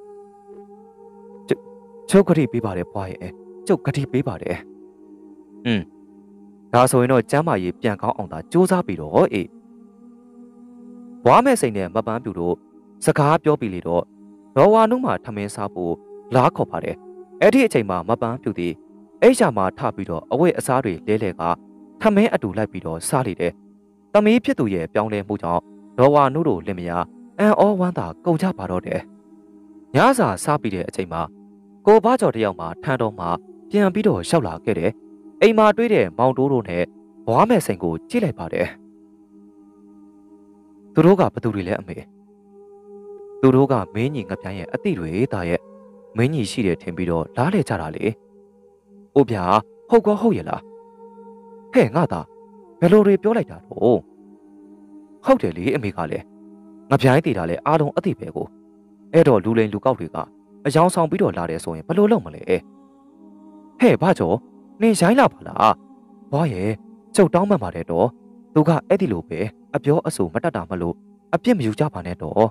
A: ကျုပ်ကတိပေးပါတယ်ဘွားရဲ့ကျုပ်ကတိပေးပါတယ်อืมဒါဆိုရင်တော့ကျမ်းမာရေးပြန်ကောင်းအောင်သာစူးစမ်းပြီးတော့အေးဘွားမဲ့စိန်နဲ့မပန်းဖြူတို့စကားပြောပြီးလေတော့ဒေါ်ဝါနုမှထမင်းစားဖို့လားခေါ်ပါတယ်အဲ့ဒီအချိန်မှာမပန်းဖြူသည်အိတ်ရှာမှာထပြီးတော့အဝတ်အစားတွေလဲလဲကထမင်းအတူလိုက်ပြီးတော့စားလေတယ်သမီးဖြစ်သူရဲ့ပြောင်းလဲမှုကြောင့်ဒေါ်ဝါနုတို့လင်မယားအန်အောဝမ်းသာကုန်ကြပါတော့တယ်ညစာစားပြီးတဲ့အချိန်မှာကိုဘာကျော်တယောက်မှထန်းတော်မှပြန်ပြီးတော့ရောက်လာခဲ့တယ်အိမ်မှာတွေ့တဲ့မောင်တိုးတို့နဲ့ဘွားမဲ့စိန်ကိုကြည့်လိုက်ပါတယ်သူတို့ကဘသူတွေလဲအမေသူတို့ကမင်းကြီးငပြိုင်းရဲ့အတိတွေတာရဲ့မင်းကြီးရှိတယ်ထင်ပြီးတော့လားလေကြတာလေ။အိုဗျာဟုတ်ကောဟုတ်ရဲ့လား။ဟဲ့ငါသားဘယ်လိုတွေပြောလိုက်တာတော့ဟုတ်တယ်လေအမေကလည်းငပြိုင်းတည်တာလဲအားလုံးအတိပဲကိုအဲ့တော့လူလိန်လူကောက်တွေကအယောင်ဆောင်ပြီးတော့လာတယ်ဆိုရင်ဘယ်လိုလုပ်မလဲ။ဟဲ့ဘာကျော်နင်ရိုင်းလာပါလား။ဘွားရဲ့ကျုပ်တောင်းမှန်ပါတယ်တော့သူကအဲ့ဒီလိုပဲအပြောအဆိုမတတ်တာမလို့အပြစ်မယူကြပါနဲ့တော့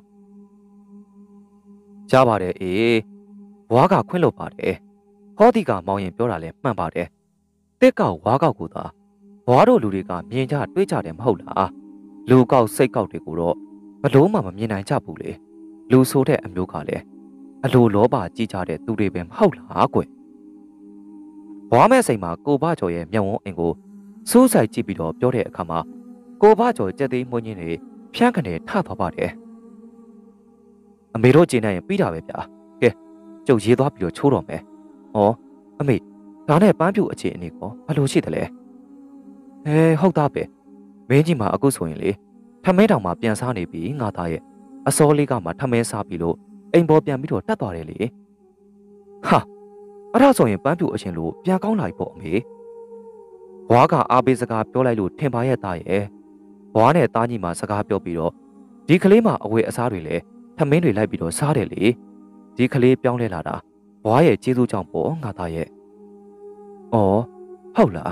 A: ကြားပါတယ်အေးဝါကခွင့်လို့ပါတယ်ဟောဒီကမောင်ရင်ပြောတာလဲမှန်ပါတယ်တစ်ကောက်ဝါကောက်ကိုသာဘွားတို့လူတွေကမြင်ကြတွေးကြတယ်မဟုတ်လားလူကောက်စိတ်ကောက်တွေကိုတော့ဘလို့မှမမြင်နိုင်ကြဘူးလေလူဆိုတဲ့အမျိုးကလည်းအလိုလောဘကြီးကြတဲ့သူတွေပဲမဟုတ်လားကွဘွားမဲ့စိန်မှာကိုဘကျော်ရဲ့မျက်ဝန်းအင်ကိုစိုးဆိုင်ကြည့်ပြီးတော့ပြောတဲ့အခါမှာကိုဘကျော်ကြက်သိမ်းမွှင်းချင်းတွေဖြန်းကနေထသွားပါတယ်အမေတို့ကျင်းနိုင်ရင်ပြီးတာပဲဗျာကဲကျုပ်ရေးသွားပြီးတော့ချိုးတော့မယ်ဟောအမေဒါနဲ့ပန်းပြူအခြေအနေကောဘယ်လိုရှိသလဲအဲဟုတ်သားပဲမင်းကြီးမှာအခုဆိုရင်လေထမဲတောင်မှာပြန်စားနေပြီငါသားရဲ့အစောလေးကမှထမဲစားပြီးလို့အိမ်ပေါ်ပြန်ပြီးတော့တက်သွားတယ်လေဟာအဲ့ဒါဆိုရင်ပန်းပြူအရှင်လို့ပြန်ကောင်းလာပြီပေါ့အမေဘွားကအားပေးစကားပြောလိုက်လို့ထင်ပါရဲ့သားရဲ့ဘွားနဲ့သားကြီးမှစကားပြောပြီးတော့ဒီကလေးမှအဝေအစားတွေလည်းထမင်းတွေလိုက်ပြီးတော့စားတယ်လေဒီကလေးပြောင်းလဲလာတာဘွားရဲ့ကျေးဇူးကြောင့်ပေါ့ငါသားရဲ့အော်ဟုတ်လား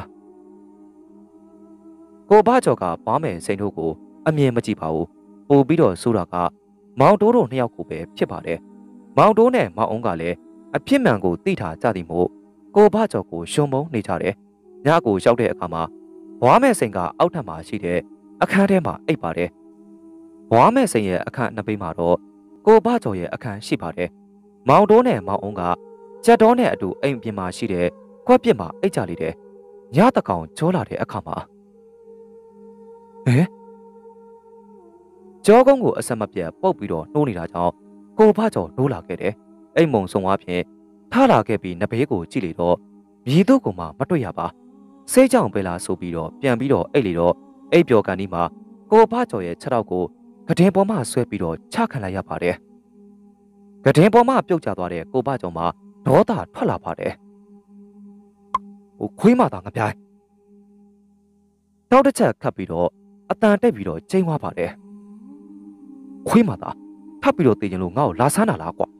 A: ကိုဘကျော်ကဘွားမယ်စိန်တို့ကိုအမြင်မကြည့်ပါဘူးပို့ပြီးတော့ဆိုတာကမောင်တိုးတို့နှစ်ယောက်ကိုပဲဖြစ်ပါတယ်မောင်တိုးနဲ့မောင်အောင်ကလည်းအဖြစ်မှန်ကိုသိထားကြသည်မို့ကိုဘကျော်ကိုရှုံမုံနေကြတယ်ညကိုရောက်တဲ့အခါမှာဘွားမယ်စိန်ကအောက်ထပ်မှာရှိတဲ့အခန်းထဲမှာအိပ်ပါတယ်ဘွားမယ်စိန်ရဲ့အခန်းနှစ်ပိမှာတော့ကိုဘကျော်ရဲ့အခန်းရှိပါတယ်မောင်တိုးနဲ့မောင်အောင်ကကြက်တော်နဲ့အတူအိမ်ပြင်မှာရှိတဲ့ခွက်ပစ်မှာအိတ်ကြလိတယ်ညတကောင်ကြောလာတဲ့အခါမှာဟဲ့ကြောကုန်းကိုအဆက်မပြတ်ပုတ်ပြီးတော့နှိုးနေတာကြောင့်ကိုဘကျော်နှိုးလာခဲ့တယ်အိမ်မုံဆုံသွားဖြင့်ထလာခဲ့ပြီးနဘေးကိုကြည့်လေတော့မြည်သူ့ကိုမှမတွေ့ရပါစိတ်ကြောင့်ပဲလားဆိုပြီးတော့ပြန်ပြီးတော့အိတ်လေတော့အိပ်ပျော်ကန်ဒီမှာကိုဘကျော်ရဲ့ခြေထောက်ကိုကတင်ပေါ်မှဆွဲပြီးတော့ချခံလိုက်ရပါတယ်ကတင်ပေါ်မှပြုတ်ကျသွားတဲ့ကိုဘကျော်မှာဒေါသထွက်လာပါတယ်ဟိုခွေးမသာငပြိုင်းတောက်တစ်ချက်ခတ်ပြီးတော့အတန်တက်ပြီးတော့ကျိန်းသွားပါတယ်ခွေးမသာထပ်ပြီးတော့တည်ရင်လို့ငါ့ကိုလာဆန်းတာလားကွာ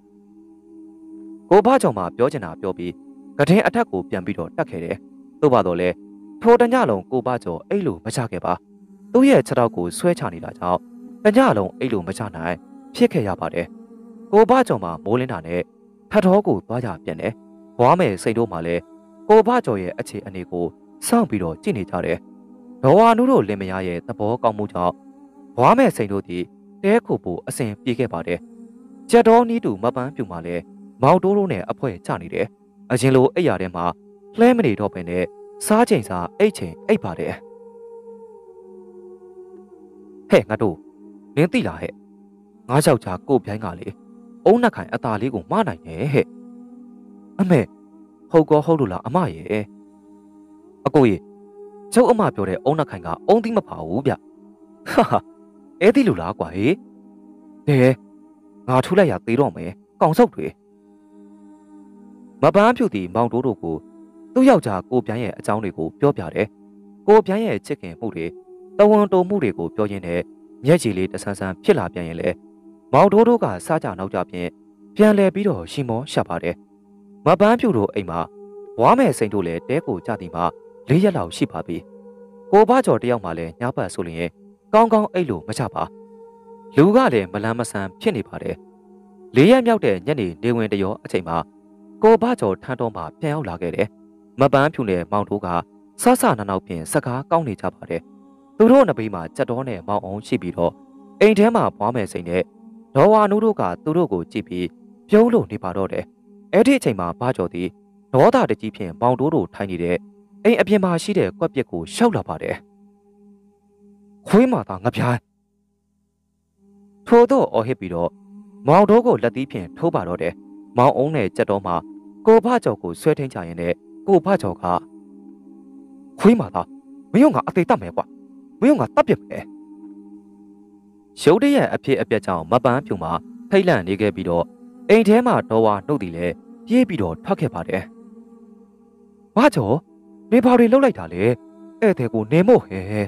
A: ကိုဘကျော်မှာပြောချင်တာပြောပြီးကတင်အထက်ကိုပြန်ပြီးတော့တက်ခဲ့တယ်သို့ပါတော့လေထိုတညလုံးကိုဘကျော်အဲ့လိုမချခဲ့ပါသူ့ရဲ့ခြေထောက်ကိုဆွဲချနေတာကြောင့်တညလုံးအဲ့လိုမချနိုင်ဖြစ်ခဲ့ရပါတယ်ကိုဘကျော်မှာမိုးလင်းတာနဲ့ထတ်တော်ကိုသွားကြပြန်တယ်ဘွားမယ်စိတ်တို့မှလည်းကိုဘကျော်ရဲ့အခြေအနေကိုစောင့်ပြီးတော့ကြည့်နေကြတယ်ဒေါ်ဝါနုတို့လင်မယားရဲ့သဘောကောင်းမှုကြောင့်ဘွားမယ်စိတ်တို့ဒီတဲခုဖို့အစဉ်ပြေခဲ့ပါတယ်ကြက်တော်နီးတူမပန်းပြူမှလည်းမောင်တိုးတို့နဲ့အဖွဲချနေတယ်အရင်လိုအိပ်ရတဲ့မှာလှဲမနေတော့ဘဲနဲ့စားချိန်စားအိတ်ချိန်အိပ်ပါတယ်ဟဲ့ငါတို့နင်းသိလားဟဲ့ငါးယောက်ကြားကိုပြိုင်းကလေအုံးနှက်ခိုင်အตาလေးကိုမနိုင်နဲ့ဟဲ့အမေဟုတ်ကောဟုတ်လို့လားအမရဲ့အကိုကြီးကျုပ်အမပြောတဲ့အုံးနှက်ခိုင်ကအုံးသီးမပါဘူးဗျဟာဟာအဲ့ဒီလူလားကွာဟေးဒဲငါထူလိုက်ရသေးတော့မယ်ကောင်ဆုပ်တွေမပန်းဖြူတီမောင်တိုးတို့ကိုသူ့ယောက်ျားကိုပြိုင်းရဲ့အကြောင်းတွေကိုပြောပြတယ်ကိုပြိုင်းရဲ့ချစ်ခင်မှုတွေတဝန်တုံမှုတွေကိုပြောရင်းနဲ့မျက်ကြည်လေးတဆန်းဆန်းဖြစ်လာပြန်ရင်လေမောင်တိုးတို့ကစားကြနောက်ကြဖြင့်ပြန်လဲပြီးတော့ရှင်မောရှက်ပါတယ်မပန်းဖြူတို့အိမ်မှာဝါမဲ့စိန်တို့လည်းတဲကိုကြသည်မှာလေးရက်လောက်ရှိပါပြီကိုဘကျော်တယောက်မှလည်းညပတ်ဆိုရင်ကောင်းကောင်းအိတ်လို့မချပါလူကလည်းမလန်းမဆန်းဖြစ်နေပါတယ်လေးရက်မြောက်တဲ့ညနေနေဝင်တရောအချိန်မှာကိုဘကျော်ထန်းတော်မှပြန်ရောက်လာခဲ့တယ်မပန်းဖြူနဲ့မောင်တိုးကဆဆနာနောက်ဖြင့်စကားကောင်းနေကြပါတယ်သူတို့နှစ်ဘေးမှာကြက်တော်နဲ့မောင်အောင်ရှိပြီးတော့အိမ်ထဲမှာဘွားမယ်စိန်နဲ့ဒေါ်ဝါနုတို့ကသူတို့ကိုကြည့်ပြီးပြုံးလို့နေပါတော့တယ်အဲ့ဒီအချိန်မှာဘကျော်သည်ဒေါသတကြီးဖြင့်မောင်တိုးတို့ထိုင်နေတဲ့အိမ်အပြင်မှာရှိတဲ့ကွက်ပစ်ကိုရှောက်လာပါတယ်ခွေးမသာငပြိုင်းထို့သောအော်ဟစ်ပြီးတော့မောင်တိုးကိုလက်သီးဖြင့်ထိုးပါတော့တယ်မောင်အောင်နဲ့ကြက်တော်မှာကိုဘကျော်ကိုဆွဲထင်းချရင်နဲ့ကိုဘကျော်ကခွေးမသာမယုံကအသေးတတ်မယ်ကွာမယုံကတပ်ပြစ်မယ်ရုတ်တရက်အဖြစ်အပျက်ကြောင့်မပန်းဖြူမှာထိတ်လန့်နေခဲ့ပြီးတော့အိမ်ထဲမှာဒေါ်ဝါနှုတ်တီလည်းပြေးပြီးတော့ထွက်ခဲ့ပါတယ်ဘာကျော်နေဘာတွေလှုပ်လိုက်တာလဲဧည့်သည်ကိုနေမို့ဟဲ့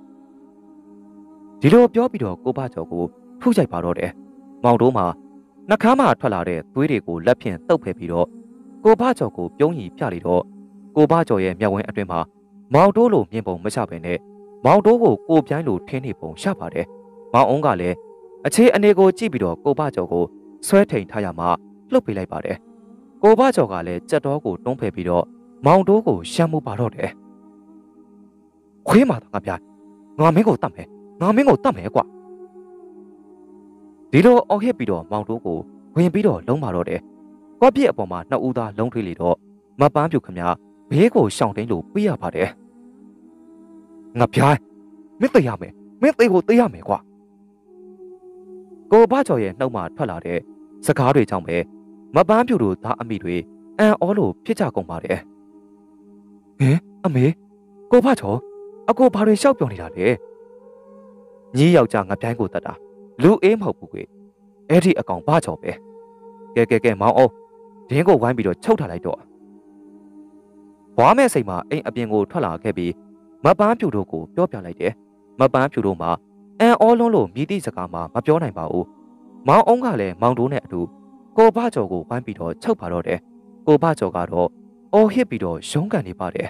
A: ဒီလိုပြောပြီးတော့ကိုဘကျော်ကိုထုကြိုက်ပါတော့တယ်မောင်တို့မှာနှကမ်းမှထွက်လာတဲ့သွေးတွေကိုလက်ဖြင့်တုပ်ဖယ်ပြီးတော့ကိုဘကျော်ကိုပြုံးရီပြလေတော့ကိုဘကျော်ရဲ့မျက်ဝန်းအတွင်းမှာမောင်တိုးလိုမြင်ပုံမချဘဲနဲ့မောင်တိုးကိုကိုပြိုင်းလိုထင်းနေပုံရပါတယ်မောင်အုံးကလည်းအခြေအနေကိုကြည့်ပြီးတော့ကိုဘကျော်ကိုဆွဲထိန်ထားရမှလှုပ်ပေးလိုက်ပါတယ်ကိုဘကျော်ကလည်းကြက်တော်ကိုတွန်းဖယ်ပြီးတော့မောင်တိုးကိုရှမ်းမှုပါတော့တယ်ခွေးမာတာငါပြငါမင်းကိုတတ်မယ်ငါမင်းကိုတတ်မယ်ကွာဒီလိုအော်ဟစ်ပြီးတော့မောင်တိုးကိုဝင်ပြီးတော့လုံးမာတော့တယ်ကွက်ပြစ်အပေါ်မှာနှစ်ဦးသားလုံးထွေးလေတော့မပန်းပြူခမဘေးကိုရှောင်တိုင်းလို့ပြရပါတယ်ငါပြိုင်းမင်းသိရမယ်မင်းသိကိုသိရမယ်ကွာကိုဘကျော်ရဲ့နှုတ်မှထွက်လာတဲ့စကားတွေကြောင့်ပဲမပန်းပြူတို့သားအမိတွေအန်အောလို့ဖြစ်ကြကုန်ပါတယ်ဟင်အမေကိုဘကျော်အကိုဘာတွေရှောက်ပြောနေတာလဲညီယောက်ျားငါပြိုင်းကိုတတ်တာလူအေးမဟုတ်ဘူးကွအဲ့ဒီအကောင်ဘကျော်ပဲကဲကဲကဲမောင်အောင်ဒင်းကိုဝိုင်းပြီးတော့ချုပ်ထားလိုက်တော့ဘွားမဲ့စိတ်မှာအိမ်အပြင်ကိုထွက်လာခဲ့ပြီးမပန်းဖြူတို့ကိုပြောပြလိုက်တယ်မပန်းဖြူတို့မှာအန်အောလုံးလို့မြည်သည့်စကားမှမပြောနိုင်ပါဘူးမောင်အောင်ကလည်းမောင်တို့နဲ့အတူကိုဘကျော်ကိုဝိုင်းပြီးတော့ချုပ်ပါတော့တယ်ကိုဘကျော်ကတော့အော်ဟစ်ပြီးတော့ရုန်းကန်နေပါတယ်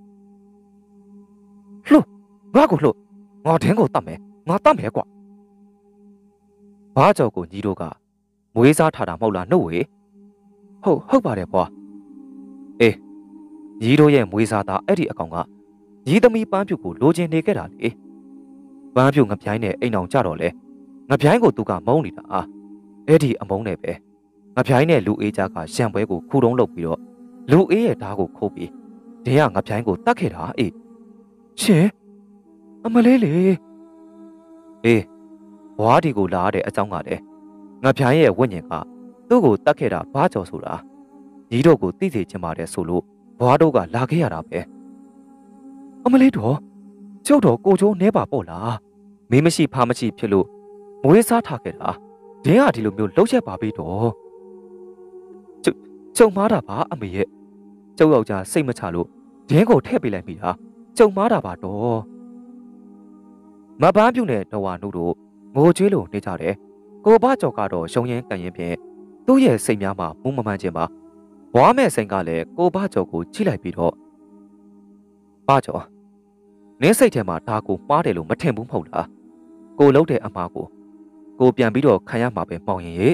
A: လှုပ်ငါ့ကိုလှုပ်ငါဒင်းကိုတတ်မယ်ငါတတ်မယ်ကွာဘကျော်ကိုညီတို့ကမွေးစားထားတာမဟုတ်လားနှုတ်ဝေဟုတ်ဟုတ်ပါတယ်ဘွားအေးညီတို့ရဲ့မွေးစားသားအဲ့ဒီအကောင်ကညီသမီးပန်းဖြူကိုလိုချင်နေခဲ့တာလေပန်းဖြူငပြိုင်းနဲ့အိမ်အောင်ကြတော့လဲငပြိုင်းကိုသူကမုန်းနေတာအာအဲ့ဒီအမုန်းနဲ့ပဲငပြိုင်းနဲ့လူအေးကြားကရှံပွဲကိုခူတုံးလုပ်ပြီးတော့လူအေးရဲ့ဓာတ်ကိုခိုးပြီးဒင်းကငပြိုင်းကိုတတ်ခဲ့တာအေးရှင်အမလေးလေအေးဘွားဒီကိုလာရတဲ့အကြောင်းကလည်းငပြိုင်းရဲ့ဝိညာဉ်ကသူ့ကိုတတ်ခဲ့တာဘာကြော်ဆိုတာညီတို့ကိုသိစေချင်ပါတယ်ဆိုလို့ဘွားတို့ကလာခဲ့ရတာပဲအမလေးတော်ကျုပ်တော်ကိုချိုးနဲပါပေါ့လားမင်းမရှိဖားမရှိဖြစ်လို့မွေးစားထားခဲ့တာဒင်းကဒီလိုမျိုးလှုပ်ရက်ပါပြီတော့ကျုပ်ကျုံမားတာပါအမေရဲ့ကျုပ်ယောက်ျားစိတ်မချလို့ဒင်းကိုထည့်ပေးလိုက်မိတာကျုံမားတာပါတော့မပန်းပြုတ်နဲ့တော်ဝါနုတို့ငိုကြွေးလို့နေကြတယ်ကိုဘကျော်ကတော့ရှုံရင်ကန်ရင်ဖြင့်သူ့ရဲ့စိတ်များမှာမူးမမှန်ခြင်းပါဘွားမဲ့စိန်ကလည်းကိုဘကျော်ကိုကြည့်လိုက်ပြီးတော့ဘကျော်နင်းစိတ်ထဲမှာဒါကိုမှားတယ်လို့မထင်ဘူးမဟုတ်လားကိုလှုပ်တဲ့အမှားကိုကိုပြန်ပြီးတော့ခံရမှာပဲမောင်ရင်ရေ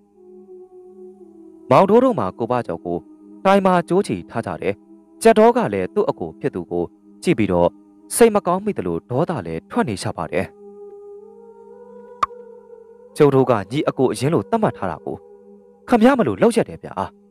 A: မောင်တို့တို့မှာကိုဘကျော်ကိုတိုင်မာကြိုးချီထားကြတယ်ကြက်တော်ကလည်းသူ့အကိုဖြစ်သူကိုကြည့်ပြီးတော့စိတ်မကောင်းမိတယ်လို့ဒေါသလည်းထွက်နေရှာပါတယ်ကျုပ်တို့ကညီအကိုအရင်လိုတတ်မှတ်ထားတာကိုခမရမလို့လောက်ရက်တယ်ဗျာ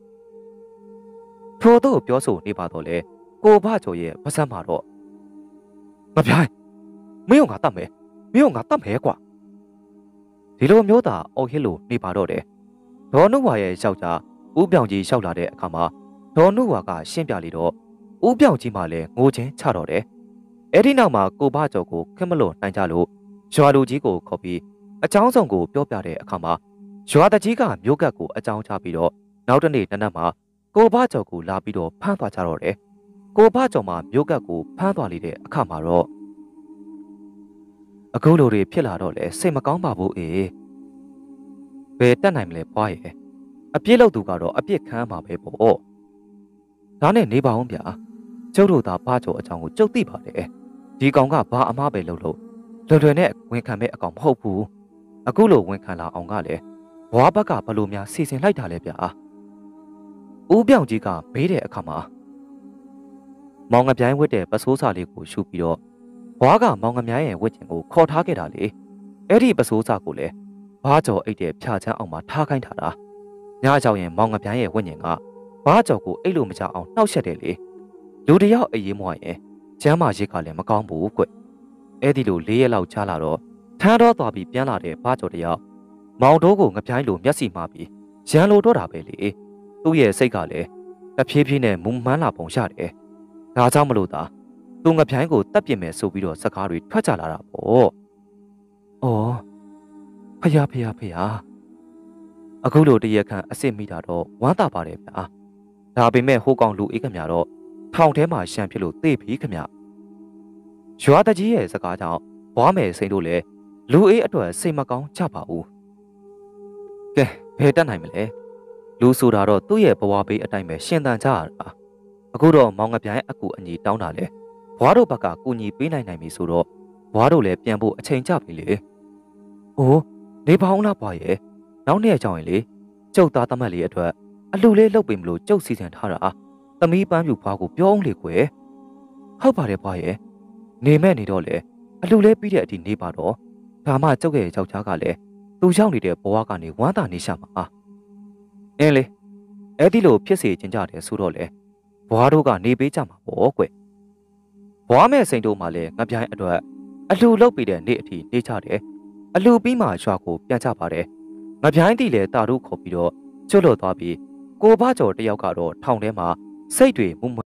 A: ထို့သူ့ပြောဆိုနေပါတော့လေကိုဘကျော်ရဲ့ပါစမ်းမှာတော့မပြိုင်းမင်းကငါတတ်မယ်မင်းကငါတတ်မယ်ကွာဒီလိုမျိုးသာအော်ဟစ်လို့နေပါတော့တယ်ဒေါ်နုဝါရဲ့ယောက်ျားဦးပြောင်ကြီးလျှောက်လာတဲ့အခါမှာဒေါ်နုဝါကရှင်းပြလေတော့ဦးပြောင်ကြီးမှလည်းငိုချင်းချတော့တယ်အဲ့ဒီနောက်မှာကိုဘကျော်ကိုခက်မလို့နိုင်ကြလို့ရွာလူကြီးကိုခေါ်ပြီးအကြောင်းဆောင်ကိုပြောပြတဲ့အခါမှာရွာတကြီးကမြို့ကတ်ကိုအကြောင်းချပြီးတော့နောက်တနေ့တနက်မှာကိုဘကျော်ကိုလာပြီးတော့ဖမ်းသွားကြတော့တယ်ကိုဘကျော်မှာမြို့ကတ်ကိုဖမ်းသွားလေတဲ့အခါမှာတော့အခုလိုတွေဖြစ်လာတော့လေစိတ်မကောင်းပါဘူးအေးဘယ်တက်နိုင်မလဲဖွားရဲ့အပြစ်လုပ်သူကတော့အပြစ်ခံမှာပဲပေါ့ဒါနဲ့နေပါအောင်ဗျာကျုပ်တို့သာဘကျော်အကြောင်းကိုကြုတ်သိပါတယ်ဒီကောင်ကဘာအမားပဲလုပ်လို့လွယ်လွယ်နဲ့ဝန်ခံမဲ့အကောင်မဟုတ်ဘူးအခုလိုဝန်ခံလာအောင်ကလည်းဘွားဘက်ကဘလို့များစီစဉ်လိုက်တာလဲဗျာဦးပြောင်ကြီးကမေးတဲ့အခါမှာမောင်ငပြိုင်းဝတ်တဲ့ပစိုးစာလေးကိုရှုပြီးတော့ဘွားကမောင်ငမြိုင်းရဲ့ဝတ်ကျင်ကိုခေါ်ထားခဲ့တာလေအဲ့ဒီပစိုးစာကိုလည်းဘာကျော်အိတ်တဲ့ဖြာချမ်းအောင်မှာထားခိုင်းထားတာညကြောင်ရင်မောင်ငပြိုင်းရဲ့ဝတ်ကျင်ကဘာကျော်ကိုအိတ်လို့မကြအောင်နှောက်ရက်တယ်လေလူတယောက်အေးရေးမွားရင်ကျမ်းမာရိတ်ကလည်းမကောင်းဘူးကွအဲ့ဒီလိုလေးရက်လောက်ချလာတော့ထမ်းတော့သွားပြီးပြန်လာတဲ့ဘာကျော်တယောက်မောင်တို့ကိုငပြိုင်းလိုမျက်စိမှားပြီးရန်လိုတော့တာပဲလေသူ့ရဲ့စိတ်ကလည်းတဖြည်းဖြည်းနဲ့မူမှန်းလာပုံရတယ်ဒါကြောင့်မလို့သာသူငပြိုင်းကိုတက်ပြစ်မယ်ဆိုပြီးတော့စကားတွေထွက်ကြလာတာပေါ့။အော်ဖယားဖယားဖယားအခုလိုတရက်ခန့်အစ်စ်မိတာတော့ဝမ်းသာပါတယ်ဗျာ။ဒါပေမဲ့ဟိုကောင်လူအေးခမတော့ထောင်ထဲမှာရှံဖြစ်လို့သေပြီခမ။ရွာတကြီးရဲ့စကားကြောင့်ဘွားမယ်စိန်တို့လည်းလူအေးအတွက်စိတ်မကောင်းကြပါဘူး။ကဲဘယ်တက်နိုင်မလဲ။လူဆိုတာတော့သူ့ရဲ့ဘဝပေးအတိုင်းပဲရှင်သန်ကြရတာအခုတော့မောင်ငပြိုင်းအကူအညီတောင်းတာလေဘွားတို့ဘက်ကကူညီပေးနိုင်နိုင်ပြီဆိုတော့ဘွားတို့လည်းပြန်ဖို့အချိန်ကြပြီလေအိုးနေပါအောင်လားဘွားရဲ့နောက်နေ့ကြောင်ရင်လေကျုပ်သားတမတ်လေးအတွက်အလှလေးလှုပ်ပေးမလို့ကျုပ်စီစဉ်ထားတာသမီးပန်းပြူဘွားကိုပြောအောင်လေကွယ်ဟုတ်ပါတယ်ဘွားရဲ့နေမဲ့နေတော့လေအလှလေးပြီးတဲ့အထိနေပါတော့ဒါမှကျုပ်ရဲ့ယောက်ျားကလည်းသူရောက်နေတဲ့ဘဝကနေဝမ်းသာနေရှာမှာအင်းလေအဲ့ဒီလိုဖြစ်စေချင်ကြတယ်ဆိုတော့လေဘွားတို့ကနေပေးကြမှာပေါ့ကွဘွားမဲ့စိန်တို့မှလည်းငပြိုင်းအတွက်အလှလှုပ်ပြီးတဲ့နေ့အထိနေကြတယ်အလှပြီးမှရွာကိုပြန်ကြပါတယ်ငပြိုင်းတီလည်းတာတို့ခေါ်ပြီးတော့ကျွတ်လွတ်သွားပြီးကိုဘကျော်တယောက်ကတော့ထောင်ထဲမှာစိတ်တွေမူမ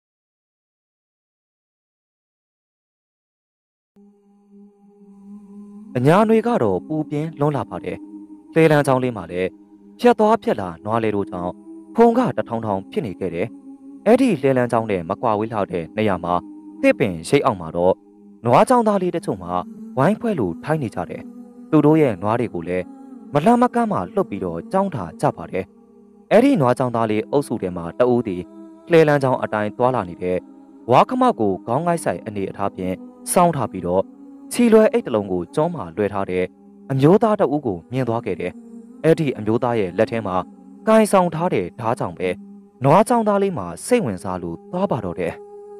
A: အညာတွေကတော့ပူပြင်းလွန်းလာပါတယ်လေလံချောင်းလေးမှာလည်းဖြတ်သွားဖြတ်လာနွားလေးတို့ကြောင့်ဖုံကတထောင်ထောင်ဖြစ်နေခဲ့တယ်အဲ့ဒီလေလံချောင်းနဲ့မကွာဝေးလောက်တဲ့နေရာမှာတစ်ပင်ရှိတ်အောင်မှာတော့နွားချောင်းသားလေးတချို့မှဝိုင်းဖွဲ့လို့ထိုင်းနေကြတယ်သူတို့ရဲ့နွားတွေကိုလည်းမလှမ်းမကမ်းမှလှုပ်ပြီးတော့ကြောင်းထားကြပါတယ်အဲ့ဒီနွားချောင်းသားလေးအုပ်စုထဲမှာတအူးတည်လေလံချောင်းအတိုင်းသွားလာနေတဲ့ဝါခမောက်ကိုခေါင်းငိုက်ဆိုင်အနေအထားဖြင့်စောင်းထားပြီးတော့ခြီလွယ်အိတ်တလုံးကိုကျောင်းမှာလွှဲထားတဲ့အမျိုးသားတအူးကိုမြင်သွားခဲ့တယ်အဲ့ဒီအမျိုးသားရဲ့လက်ထဲမှာကိုင်ဆောင်ထားတဲ့ဓားကြောင်ပဲနွားချောင်းသားလေးမှာစိတ်ဝင်စားလို့သွားပါတော့တယ်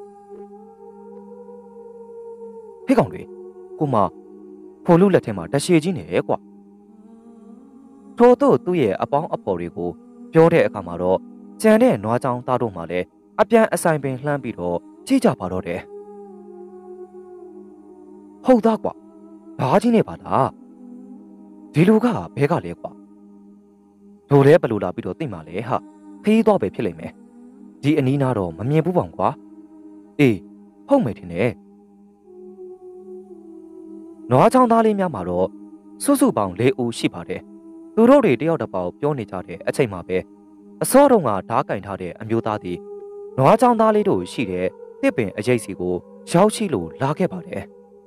A: ဟေးကောင်တွေကိုမဖိုလူလက်ထဲမှာတရှည်ကြီးနေရဲ့ကွာထို့သို့သူ့ရဲ့အပေါင်းအဖော်တွေကိုပြောတဲ့အခါမှာတော့ကြံတဲ့နွားချောင်းသားတို့မှလည်းအပြန်အဆိုင်ပင်လှမ်းပြီးတော့ကြည့်ကြပါတော့တယ်ဟုတ်သားကွာဘာကြီးနေပါလားဒီလူကဘဲကလဲကွာတို့လဲဘလူလာပြီးတော့သိမှလဲဟာခီးတော့ပဲဖြစ်လိမ့်မယ်ဒီအနီးနာတော့မမြင်ဘူးပေါင်ကွာအေးဟုတ်မယ်ထင်တယ်နွားချောင်းသားလေးများမှာတော့စွတ်စွပေါင်း၄ဦးရှိပါတယ်သူတို့တွေတယောက်တစ်ပေါက်ပြောနေကြတဲ့အချိန်မှာပဲအစောတုန်းကဓားကင်ထားတဲ့အမျိုးသားသည်နွားချောင်းသားလေးတို့ရှိတဲ့တစ်ပင်အရေးစီကိုရောက်ရှိလို့လာခဲ့ပါတယ်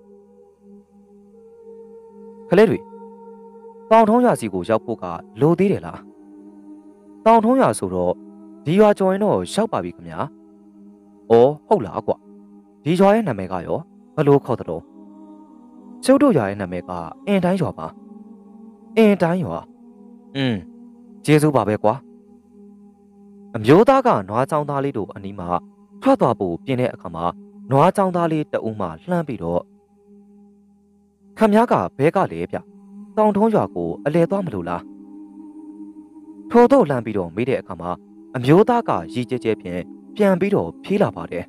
A: ခလေးတွေတောင်ထုံးရွာစီကိုရောက်ဖို့ကလိုသေးတယ်လားတောင်ထုံးရွာဆိုတော့ဒီရွာကျော်ရင်တော့ရောက်ပါပြီခင်ဗျာ။အော်ဟုတ်လားကွာဒီရွာရဲ့နာမည်ကရောဘယ်လိုခေါ်သလဲ။ကျုပ်တို့ရွာရဲ့နာမည်ကအင်တိုင်းရွာပါ။အင်တိုင်းရွာอืมကျေးဇူးပါပဲကွာ။အမျိုးသားကနွားချောင်းသားလေးတို့အနီးမှာထွက်သွားဖို့ပြင်တဲ့အခါမှာနွားချောင်းသားလေးတအုံးမှလှမ်းပြီးတော့ခမ ्या ကဘဲကလေဗျ။တောင်ထုံးရွာကိုအလဲသွားမလို့လား။ထို့တော့လှမ်းပြီးတော့မေးတဲ့အခါမှာအမျိုးသားကရီကျဲကျဲဖြင့်ပြန်ပြီးတော့ဖြေးလာပါတယ်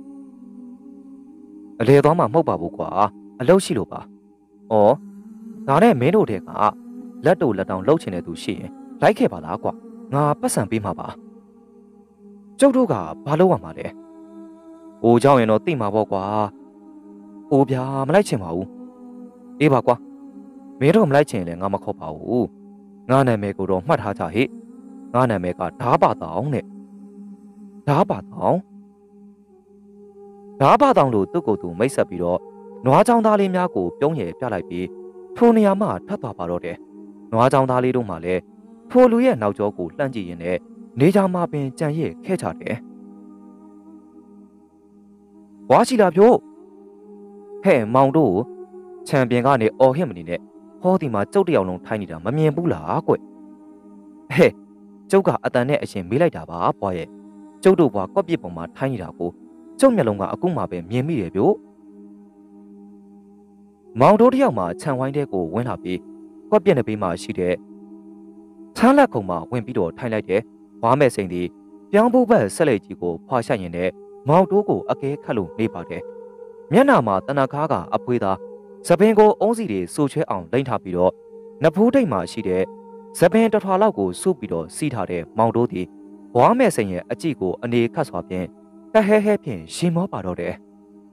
A: အလေသွားမှမဟုတ်ပါဘူးကွာအလုပ်ရှိလို့ပါဩဒါနဲ့မင်းတို့တဲ့ကလက်တို့လက်တောင်လှုပ်ချင်တဲ့သူရှိရင်လိုက်ခဲ့ပါလားကွာငါပတ်စံပေးမှာပါကျုပ်တို့ကဘာလုပ်ရမှာလဲအိုးเจ้าရင်တော့သိမှာပေါ့ကွာအိုးဗျာမလိုက်ချင်ပါဘူးအေးပါကွာမင်းတို့မလိုက်ချင်ရင်လည်းငါမခေါ်ပါဘူးငါနာမည်ကိုတော့မှတ်ထားကြဟိငါနာမည်ကဓာပါတောင်နဲ့ဓာပါတောင်ဓာပါတောင်လို့သူ့ကိုယ်သူမိတ်ဆက်ပြီးတော့နွားချောင်းသားလေးများကိုပြုံးရည်ပြလိုက်ပြီးထိုနေရာမှထပ်သွားပါတော့တယ်နွားချောင်းသားလေးတို့မှလည်းထိုလူရဲ့နောက်ကျောကိုလှမ်းကြည့်ရင်လည်းနေကြမှာပင်ကြံရည်ခဲချတယ်ဝါရှိလာဖြိုးဟဲ့မောင်တို့ချန်ပီယံကနေအော်ဟစ်မနေနဲ့ဟောဒီမှာကျုပ်တယောက်လုံးထိုင်းနေတာမမြင်ဘူးလားကွဟဲ့ကျုပ်ကအတန်နဲ့အရင်မေးလိုက်တာပါဘွားရဲ့ကျုပ်တို့ဘွားကော့ပြစ်ပေါ်မှာထိုင်းနေတာကိုကျုပ်မျက်လုံးကအခုမှပဲမြင်မိတယ်ဗျို့မောင်တို့တယောက်မှခြံဝိုင်းတဲ့ကိုဝင်လာပြီးကော့ပြစ်နှစ်ဘေးမှာရှိတဲ့ချမ်းလက်ခုံမှာဝင်ပြီးတော့ထိုင်းလိုက်တယ်ဝါမဲ့စိန်ဒီပြောင်းဖို့ဘက်ဆက်လက်ကြီးကိုဖွာဆိုင်ရင်လည်းမောင်တို့ကိုအကဲခတ်လို့နေပါတယ်မျက်နှာမှာတနခါးကအဖွေးသားစပင်ကိုအုံးစီတွေစူချဲအောင်လိမ့်ထားပြီးတော့နဖူးထိတ်မှာရှိတဲ့စပင်တထွာလောက်ကိုစုပြီးတော့စီးထားတဲ့မောင်တို့သည်ဘွားမဲ့စိန်ရဲ့အကြည့်ကိုအနေခတ်စွာဖြင့်တဟဲဟဲဖြင့်ရှင်မောပါတော့တယ်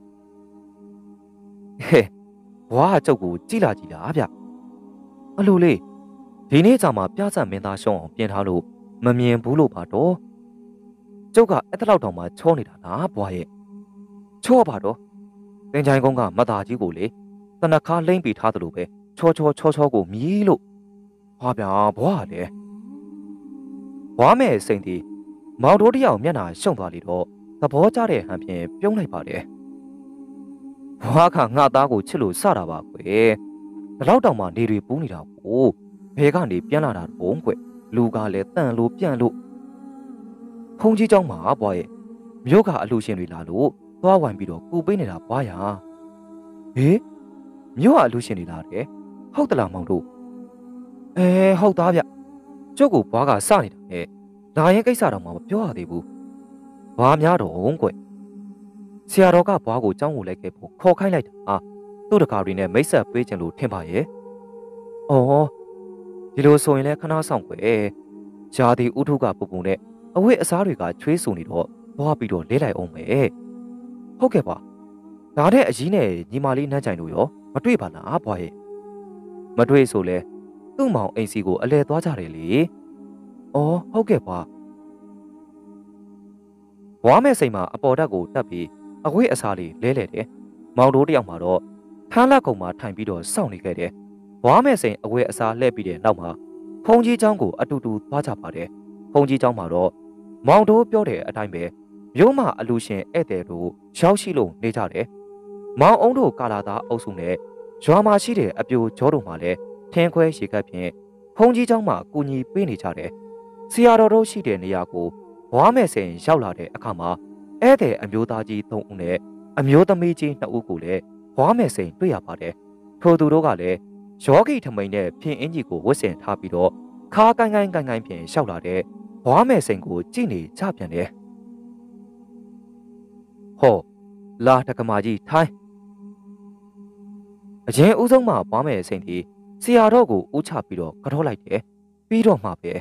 A: ဟဲ့ဘွားကျုပ်ကိုကြည်လာကြည်လာဗျအလိုလေးဒီနေ့ကြာမှပြဿနာမင်းသားရှုံးအောင်ပြင်ထားလို့မမြင်ဘူးလို့ပါတော့ကျုပ်ကအဲ့တလောက်တောင်မှချောနေတာလားဘွားရဲ့ချောပါတော့တင်ချိုင်ကုန်းကမသားကြီးကိုလေတနခါလိမ့်ပြီးထားသလိုပဲချောချောချောချောကိုမြည်လို့ဟာဗျာဘွားလေဘွားမဲ့စိန်တီမောင်တို့တယောက်မျက်နှာရှုံသွားလေတော့သဘောကျတဲ့ဟန်ဖြင့်ပြုံးလိုက်ပါတယ်ဘွားကငှသားကိုချစ်လို့စတာပါကွယ်လောက်တောင်မှနေတွေပူးနေတာကိုဘဲကနေပြန်လာတာဘုံကွလူကလည်းတန်လို့ပြန်လို့ဖုန်ကြီးเจ้าမှာဘွားရဲ့မြို့ကအလှရှင်တွေလာလို့သွားဝိုင်းပြီးတော့ကူပေးနေတာဘွားရဟေးမြို့ကအလှရှင်တွေလာတယ်ဟုတ်တလားမောင်တို့အဲဟုတ်သားဗျကျုပ်ကဘွားကစနေတာနဲ့လာရင်ကိစ္စတော့မှမပြောရသေးဘူးဘာများတော့ကွဆရာတော်ကဘွားကိုကြောင်းကိုလိုက်ခဲ့ဖို့ခေါ်ခိုင်းလိုက်တာသူ့တကားတွေနဲ့မိတ်ဆက်ပေးချင်လို့ထင်ပါရဲ့အော်ဒီလိုဆိုရင်လည်းခဏဆောင်ကွယ်ရှားဒီဥထုကပုပ်ပုံနဲ့အဝိအစားတွေကချွေးဆူနေတော့သွားပြီးတော့လဲလိုက်အောင်မယ်ဟုတ်ကဲ့ပါဒါတဲ့အကြီးနဲ့ညီမလေးနှမ်းကြိုင်တို့ရောမတွေ့ပါလားဘွားရဲ့မတွေ့ဆိုလဲသူ့မောင်အိမ်စီကိုအလဲသွားကြတယ်လေအော်ဟုတ်ကဲ့ပါဘွားမဲ့စိတ်မှာအပေါ်ဓာတ်ကိုတက်ပြီးအဝိအစားလေးလဲလဲတယ်မောင်တို့တယောက်မှာတော့ထမ်းလက်ကုံမှာထိုင်ပြီးတော့စောင့်နေခဲ့တယ်ဘွားမဲ့စိန်အဝိအစားလှည့်ပြီးတဲ့နောက်မှာဖုန်ကြီးเจ้าကိုအတူတူသွားကြပါတယ်ဖုန်ကြီးเจ้าမှာတော့မောင်တို့ပြောတဲ့အတိုင်းပဲမြို့မှာအလူရှင်ဧည့်သည်တို့ရောက်ရှိလို့နေကြတယ်မောင်အောင်တို့ကာလာသားအုပ်စုနဲ့ရွာမှာရှိတဲ့အပြိုကျောတို့မှလည်းထင်းခွဲရေကပ်ဖြင့်ဖုန်ကြီးเจ้าမှာကူညီပေးနေကြတယ်ဆရာတော်တို့ရှိတဲ့နေရာကိုဘွားမဲ့စိန်ရောက်လာတဲ့အခါမှာဧည့်သည်အမျိုးသားကြီးသုံးဦးနဲ့အမျိုးသမီးကြီးနှစ်ဦးကိုလည်းဘွားမဲ့စိန်တွေ့ရပါတယ်ထိုသူတို့ကလည်းယောဂီထမိန်နဲ့ဖင်အင်ကြီးကိုဝတ်ဆင်ထားပြီးတော့ခါကိုင်းကိုင်းကိုင်းကိုင်းဖြင့်ရှောက်လာတဲ့ဘွားမဲ့စိန်ကိုကြည့်နေကြပြန်တယ်ဟောလာတက္ကမကြီးထိုင်းအရင်ဦးဆုံးမှဘွားမဲ့စိန်ဒီဆရာတော်ကိုဦးချပြီးတော့ကြောလိုက်တယ်ပြီးတော့မှပဲ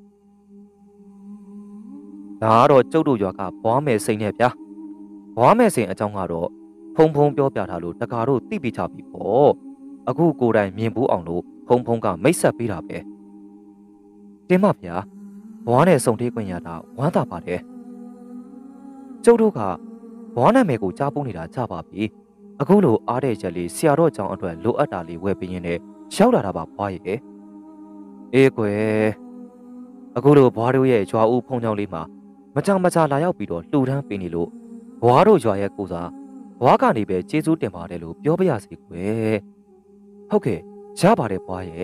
A: ဒါကတော့ကျုပ်တို့ရွာကဘွားမဲ့စိန်နဲ့ဗျာဘွားမဲ့စိန်အကြောင်းကတော့ဖုံဖုံပြောပြထားလို့တကာတို့သိပြီးချပြီပေါ့အခုကိုယ်တိုင်မြင်ဘူးအောင်လို့ဖုံဖုံကမိတ်ဆက်ပေးတာပဲတင်းမဗျာဘွားနဲ့စုံသေးခွင့်ရတာဝမ်းသာပါတယ်ကျုပ်တို့ကဘွားနာမည်ကိုကြားပုတ်နေတာကြပါပြီအခုလိုအားတဲ့ချက်လေးဆရာတော်ကြောင့်အတွက်လိုအပ်တာလေးဝယ်ပေးရင်းနဲ့ရောက်လာတာပါဘွားရဲ့အေးကွယ်အခုလိုဘွားတို့ရဲ့ရွာဦးဖုံချောင်းလေးမှာမကြမကြလာရောက်ပြီးတော့လှူဒန်းပေးနေလို့ဘွားတို့ရွာရဲ့ကိုစားဘွားကနေပဲကျေးဇူးတင်ပါတယ်လို့ပြောပြရစီကွယ်ဟုတ်ကဲ့ရပါတယ်ဘွားရဲ့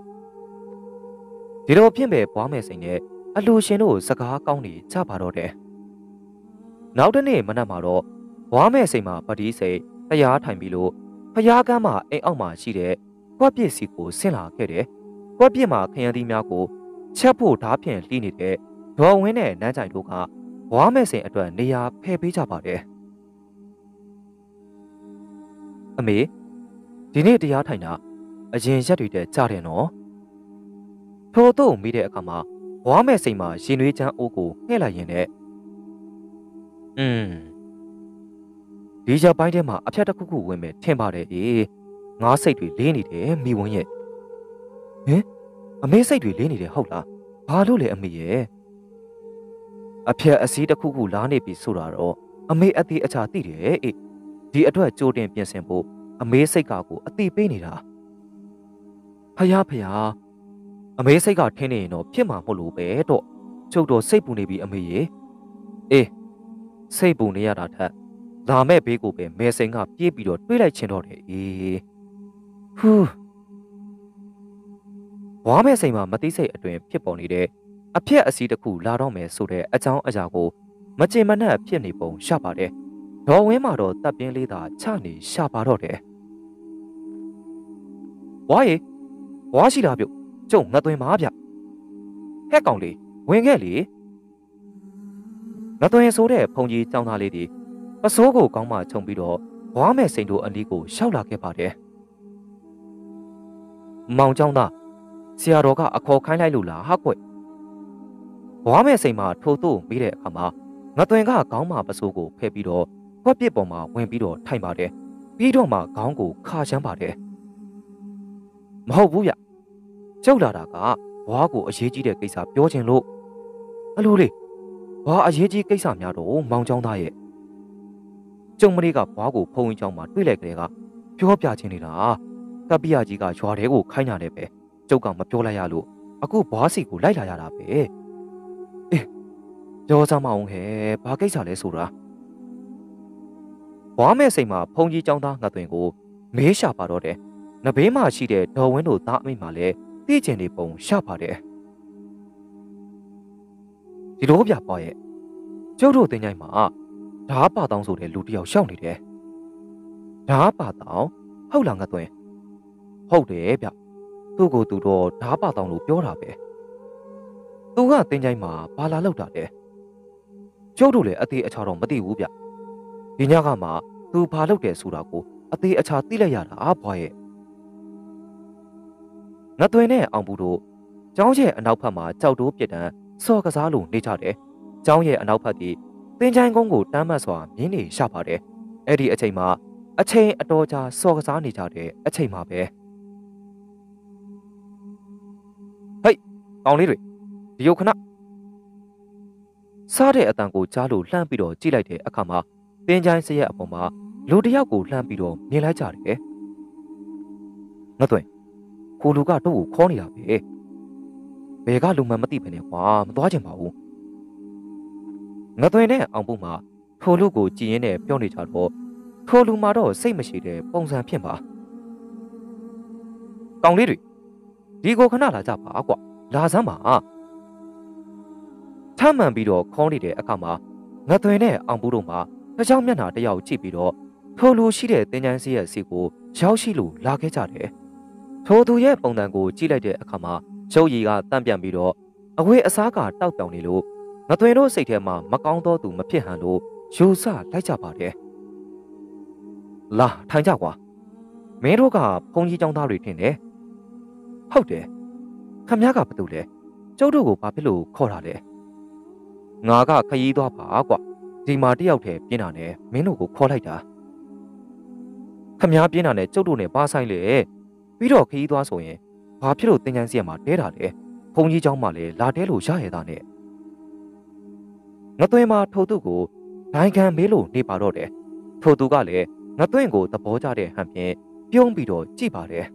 A: ဒီလိုဖြစ်ပဲဘွားမယ်စိန်နဲ့အလှရှင်တို့စကားကောင်းနေကြပါတော့တယ်နောက်တနေ့မနက်မှာတော့ဘွားမယ်စိန်မှာပတိစိတ်တရားထိုင်ပြီးလို့ဖျားကမ်းမှာအိမ်အောက်မှာရှိတဲ့ကွက်ပစ်စီကိုဆင်းလာခဲ့တယ်ကွက်ပစ်မှာခရမ်းသီးများကိုချက်ဖို့ဓားဖြင့်လှီးနေတဲ့ဒေါ်ဝင်းနဲ့နန်းကြိုင်တို့ကဘွားမယ်စိန်အတွက်နေရာဖယ်ပေးကြပါတယ်အမေဒီနေ့တရားထိုင်တာအရင်ရက်တွေတည်းကြားတယ်နော်ထို့တော့မိတဲ့အခါမှာဘွားမဲ့စိတ်မှာရင်နွေးချမ်းအိုးကိုငှဲ့လိုက်ရင်လည်းอืมဒီချက်ပိုင်းထဲမှာအဖျက်တစ်ခုခုဝင်မယ်ထင်ပါတယ်အေးငါးစိတ်တွေလေးနေတယ်မိဝန်းရဲ့ဟင်အမေစိတ်တွေလေးနေတယ်ဟုတ်လားဘာလို့လဲအမေရဲ့အဖျက်အစည်းတစ်ခုခုလားနေပြီဆိုတာတော့အမေအသေးအချာသိတယ်အေးဒီအတွက်ကြိုးတင်ပြင်ဆင်ဖို့အမေစိတ်ကကိုအတိပေးနေတာဖယားဖယားအမေစိတ်ကထင်းနေရင်တော့ဖြစ်မှာမဟုတ်လို့ပဲတော့ကျုပ်တော့စိတ်ပူနေပြီအမေရေအေးစိတ်ပူနေရတာထက်လာမဲ့ဘေးကိုပဲမဲစိန်ကပြေးပြီးတော့တွေးလိုက်ချင်တော့တယ်အေးဟူးဘွားမဲစိန်မှာမသိစိတ်အတွင်ဖြစ်ပေါ်နေတဲ့အဖြစ်အစည်းတစ်ခုလာတော့မယ်ဆိုတဲ့အကြောင်းအရာကိုမကျင်မနှက်ဖြစ်နေပုံရပါတယ်ဒေါ်ဝင်းမှာတော့တပ်ပြင်းလေးသာချနေရှာပါတော့တယ်ဝါရေဝါရှိတာပြုတ်ကျုံငတ်သွင်းပါဗျဟဲ့ကောင်လေးဝင်ခဲ့လေငတ်သွင်းဆိုတဲ့ဖုန်ကြီးចောင်းသားလေးဒီပစိုးကိုကောင်းမှခြုံပြီးတော့ဘွားမဲ့စိန်တို့အနီးကိုရှောက်လာခဲ့ပါတယ်မောင်ចောင်းသားဆရာတော်ကအခေါ်ခိုင်းလိုက်လို့လားဟာကွဘွားမဲ့စိန်မှာထိုးတို့မိတဲ့အခါမှာငတ်သွင်းကကောင်းမှပစိုးကိုဖဲ့ပြီးတော့ခွက်ပစ်ပေါ်မှာဝင်ပြီးတော့ထိုင်ပါတယ်ပြီးတော့မှခေါင်းကိုခါချမ်းပါတယ်မဟုတ်ဘူးဗျကျုပ်လာတာကဘွားကိုအရေးကြီးတဲ့ကိစ္စပြောချင်လို့အလိုလေးဘာအရေးကြီးကိစ္စများတော့မောင်ចောင်းသားရဲ့ကျုံမလေးကဘွားကိုဖုံးဝင်ကြောင်းမှာတွေ့လိုက်ကလေးကပြောပြချင်းနေတာကပ္ပိယကြီးကရွာထဲကိုခိုင်းတာလည်းပဲကျုပ်ကမပြောလိုက်ရလို့အခုဘွားစီကိုလိုက်လာရတာပဲအေးပြောစမ်းမအောင်ဟဲ့ဘာကိစ္စလဲဆိုတာဘွားမဲ့စိတ်မှာဖုန်ကြီးចောင်းသားငတ်သွင်းကိုမေးရှာပါတော့တယ်နဘေးမှာရှိတဲ့ဒေါ်ဝင်းတို့သားအမိမှလည်းသိကျင်နေပုံရှာပါတယ်ဒီလိုပြပွားရဲ့ကျုပ်တို့တင်ကြိုင်မှာဓာပါတောင်းဆိုတဲ့လူတစ်ယောက်ရှောက်နေတယ်ဓာပါတောင်းဟုတ်လားငါသွင်းဟုတ်တယ်ဗျသူ့ကိုသူတော့ဓာပါတောင်းလို့ပြောတာပဲသူကတင်ကြိုင်မှာဘာလာလောက်တာလဲကျုပ်တို့လည်းအသေးအချာတော့မသိဘူးဗျဒီညကမှသူဘာလုပ်တယ်ဆိုတာကိုအသေးအချာသိလိုက်ရတာဘွားရဲ့ငါသွင်းနဲ့အောင်ဘူးတို့ကျောင်းရဲ့အနောက်ဘက်မှာကြောက်တိုးပြစ်တန်းစော်ကစားလို့နေကြတယ်ကျောင်းရဲ့အနောက်ဘက်ဒီတင်ချိုင်းကုန်းကိုတမ်းမတ်စွာမြင်းနေရှာပါတယ်အဲ့ဒီအချိန်မှာအချိန်အတော်ကြာစော်ကစားနေကြတဲ့အချိန်မှာပဲဟိတ်ကောင်းလေးတွေဒီယုတ်ခဏစားတဲ့အတန်ကိုကြားလို့လှမ်းပြီးတော့ကြည့်လိုက်တဲ့အခါမှာတင်ချိုင်းစရက်အပေါ်မှာလူတစ်ယောက်ကိုလှမ်းပြီးတော့မြင်လိုက်ကြတယ်ငါသွင်းကိုလူကတော့ကိုခေါ်နေတာပဲဘယ်ကလူမှမသိပဲနဲ့ကွာမသွားချင်ပါဘူးငါသွင်းနဲ့အောင်ဖို့မှာထိုလူကိုကြည်ရင်နဲ့ပြောနေကြတော့ထိုလူမှာတော့စိတ်မရှိတဲ့ပုံစံဖြစ်ပါကောင်းလေးတွေဒီကိုခဏလာကြပါကွာလာစမ်းပါထမ်းမှန်ပြီးတော့ခေါင်းနေတဲ့အခါမှာငါသွင်းနဲ့အောင်ဖို့တို့မှာတစ်ချောင်းမျက်နှာတစ်ယောက်ကြည့်ပြီးတော့ထိုလူရှိတဲ့တင်ချိုင်းစီရဲ့စီကိုရောက်ရှိလို့လာခဲ့ကြတယ်ထိုသူရဲ့ပုံစံကိုကြည့်လိုက်တဲ့အခါမှာရုပ်ရည်ကတန့်ပြန်ပြီးတော့အဝေးအစားကတောက်တောင်နေလို့ငသွင်တို့စိတ်ထဲမှာမကောင်းသောသူမဖြစ်ဟန်လို့ယူဆလိုက်ကြပါတယ်လာထိုင်ကြကွာမင်းတို့ကဘုန်းကြီးကျောင်းသားတွေထင်တယ်ဟုတ်တယ်ခမည်းကဘာလို့လဲကျုပ်တို့ကိုဘာဖြစ်လို့ခေါ်တာလဲငါကခရီးသွားပါကွာဒီမှာတယောက်တည်းပြင်းတာနဲ့မင်းတို့ကိုခေါ်လိုက်တာခမည်းပြင်းတာနဲ့ကျုပ်တို့နဲ့ဘာဆိုင်လဲပြီးတော့ခရီးသွားဆိုရင်ဘာဖြစ်လို့တင်ချိုင်းစီရမှာတဲတာလဲဘုန်းကြီးကျောင်းမှာလည်းလာတဲလို့ရရတာနဲ့ငသွင်းမှာထိုသူကိုဒိုင်ခံမေးလို့နေပါတော့တယ်ထိုသူကလည်းငသွင်းကိုသဘောကျတဲ့ဟန်ဖြင့်ပြုံးပြီးတော့ကြည့်ပါတယ်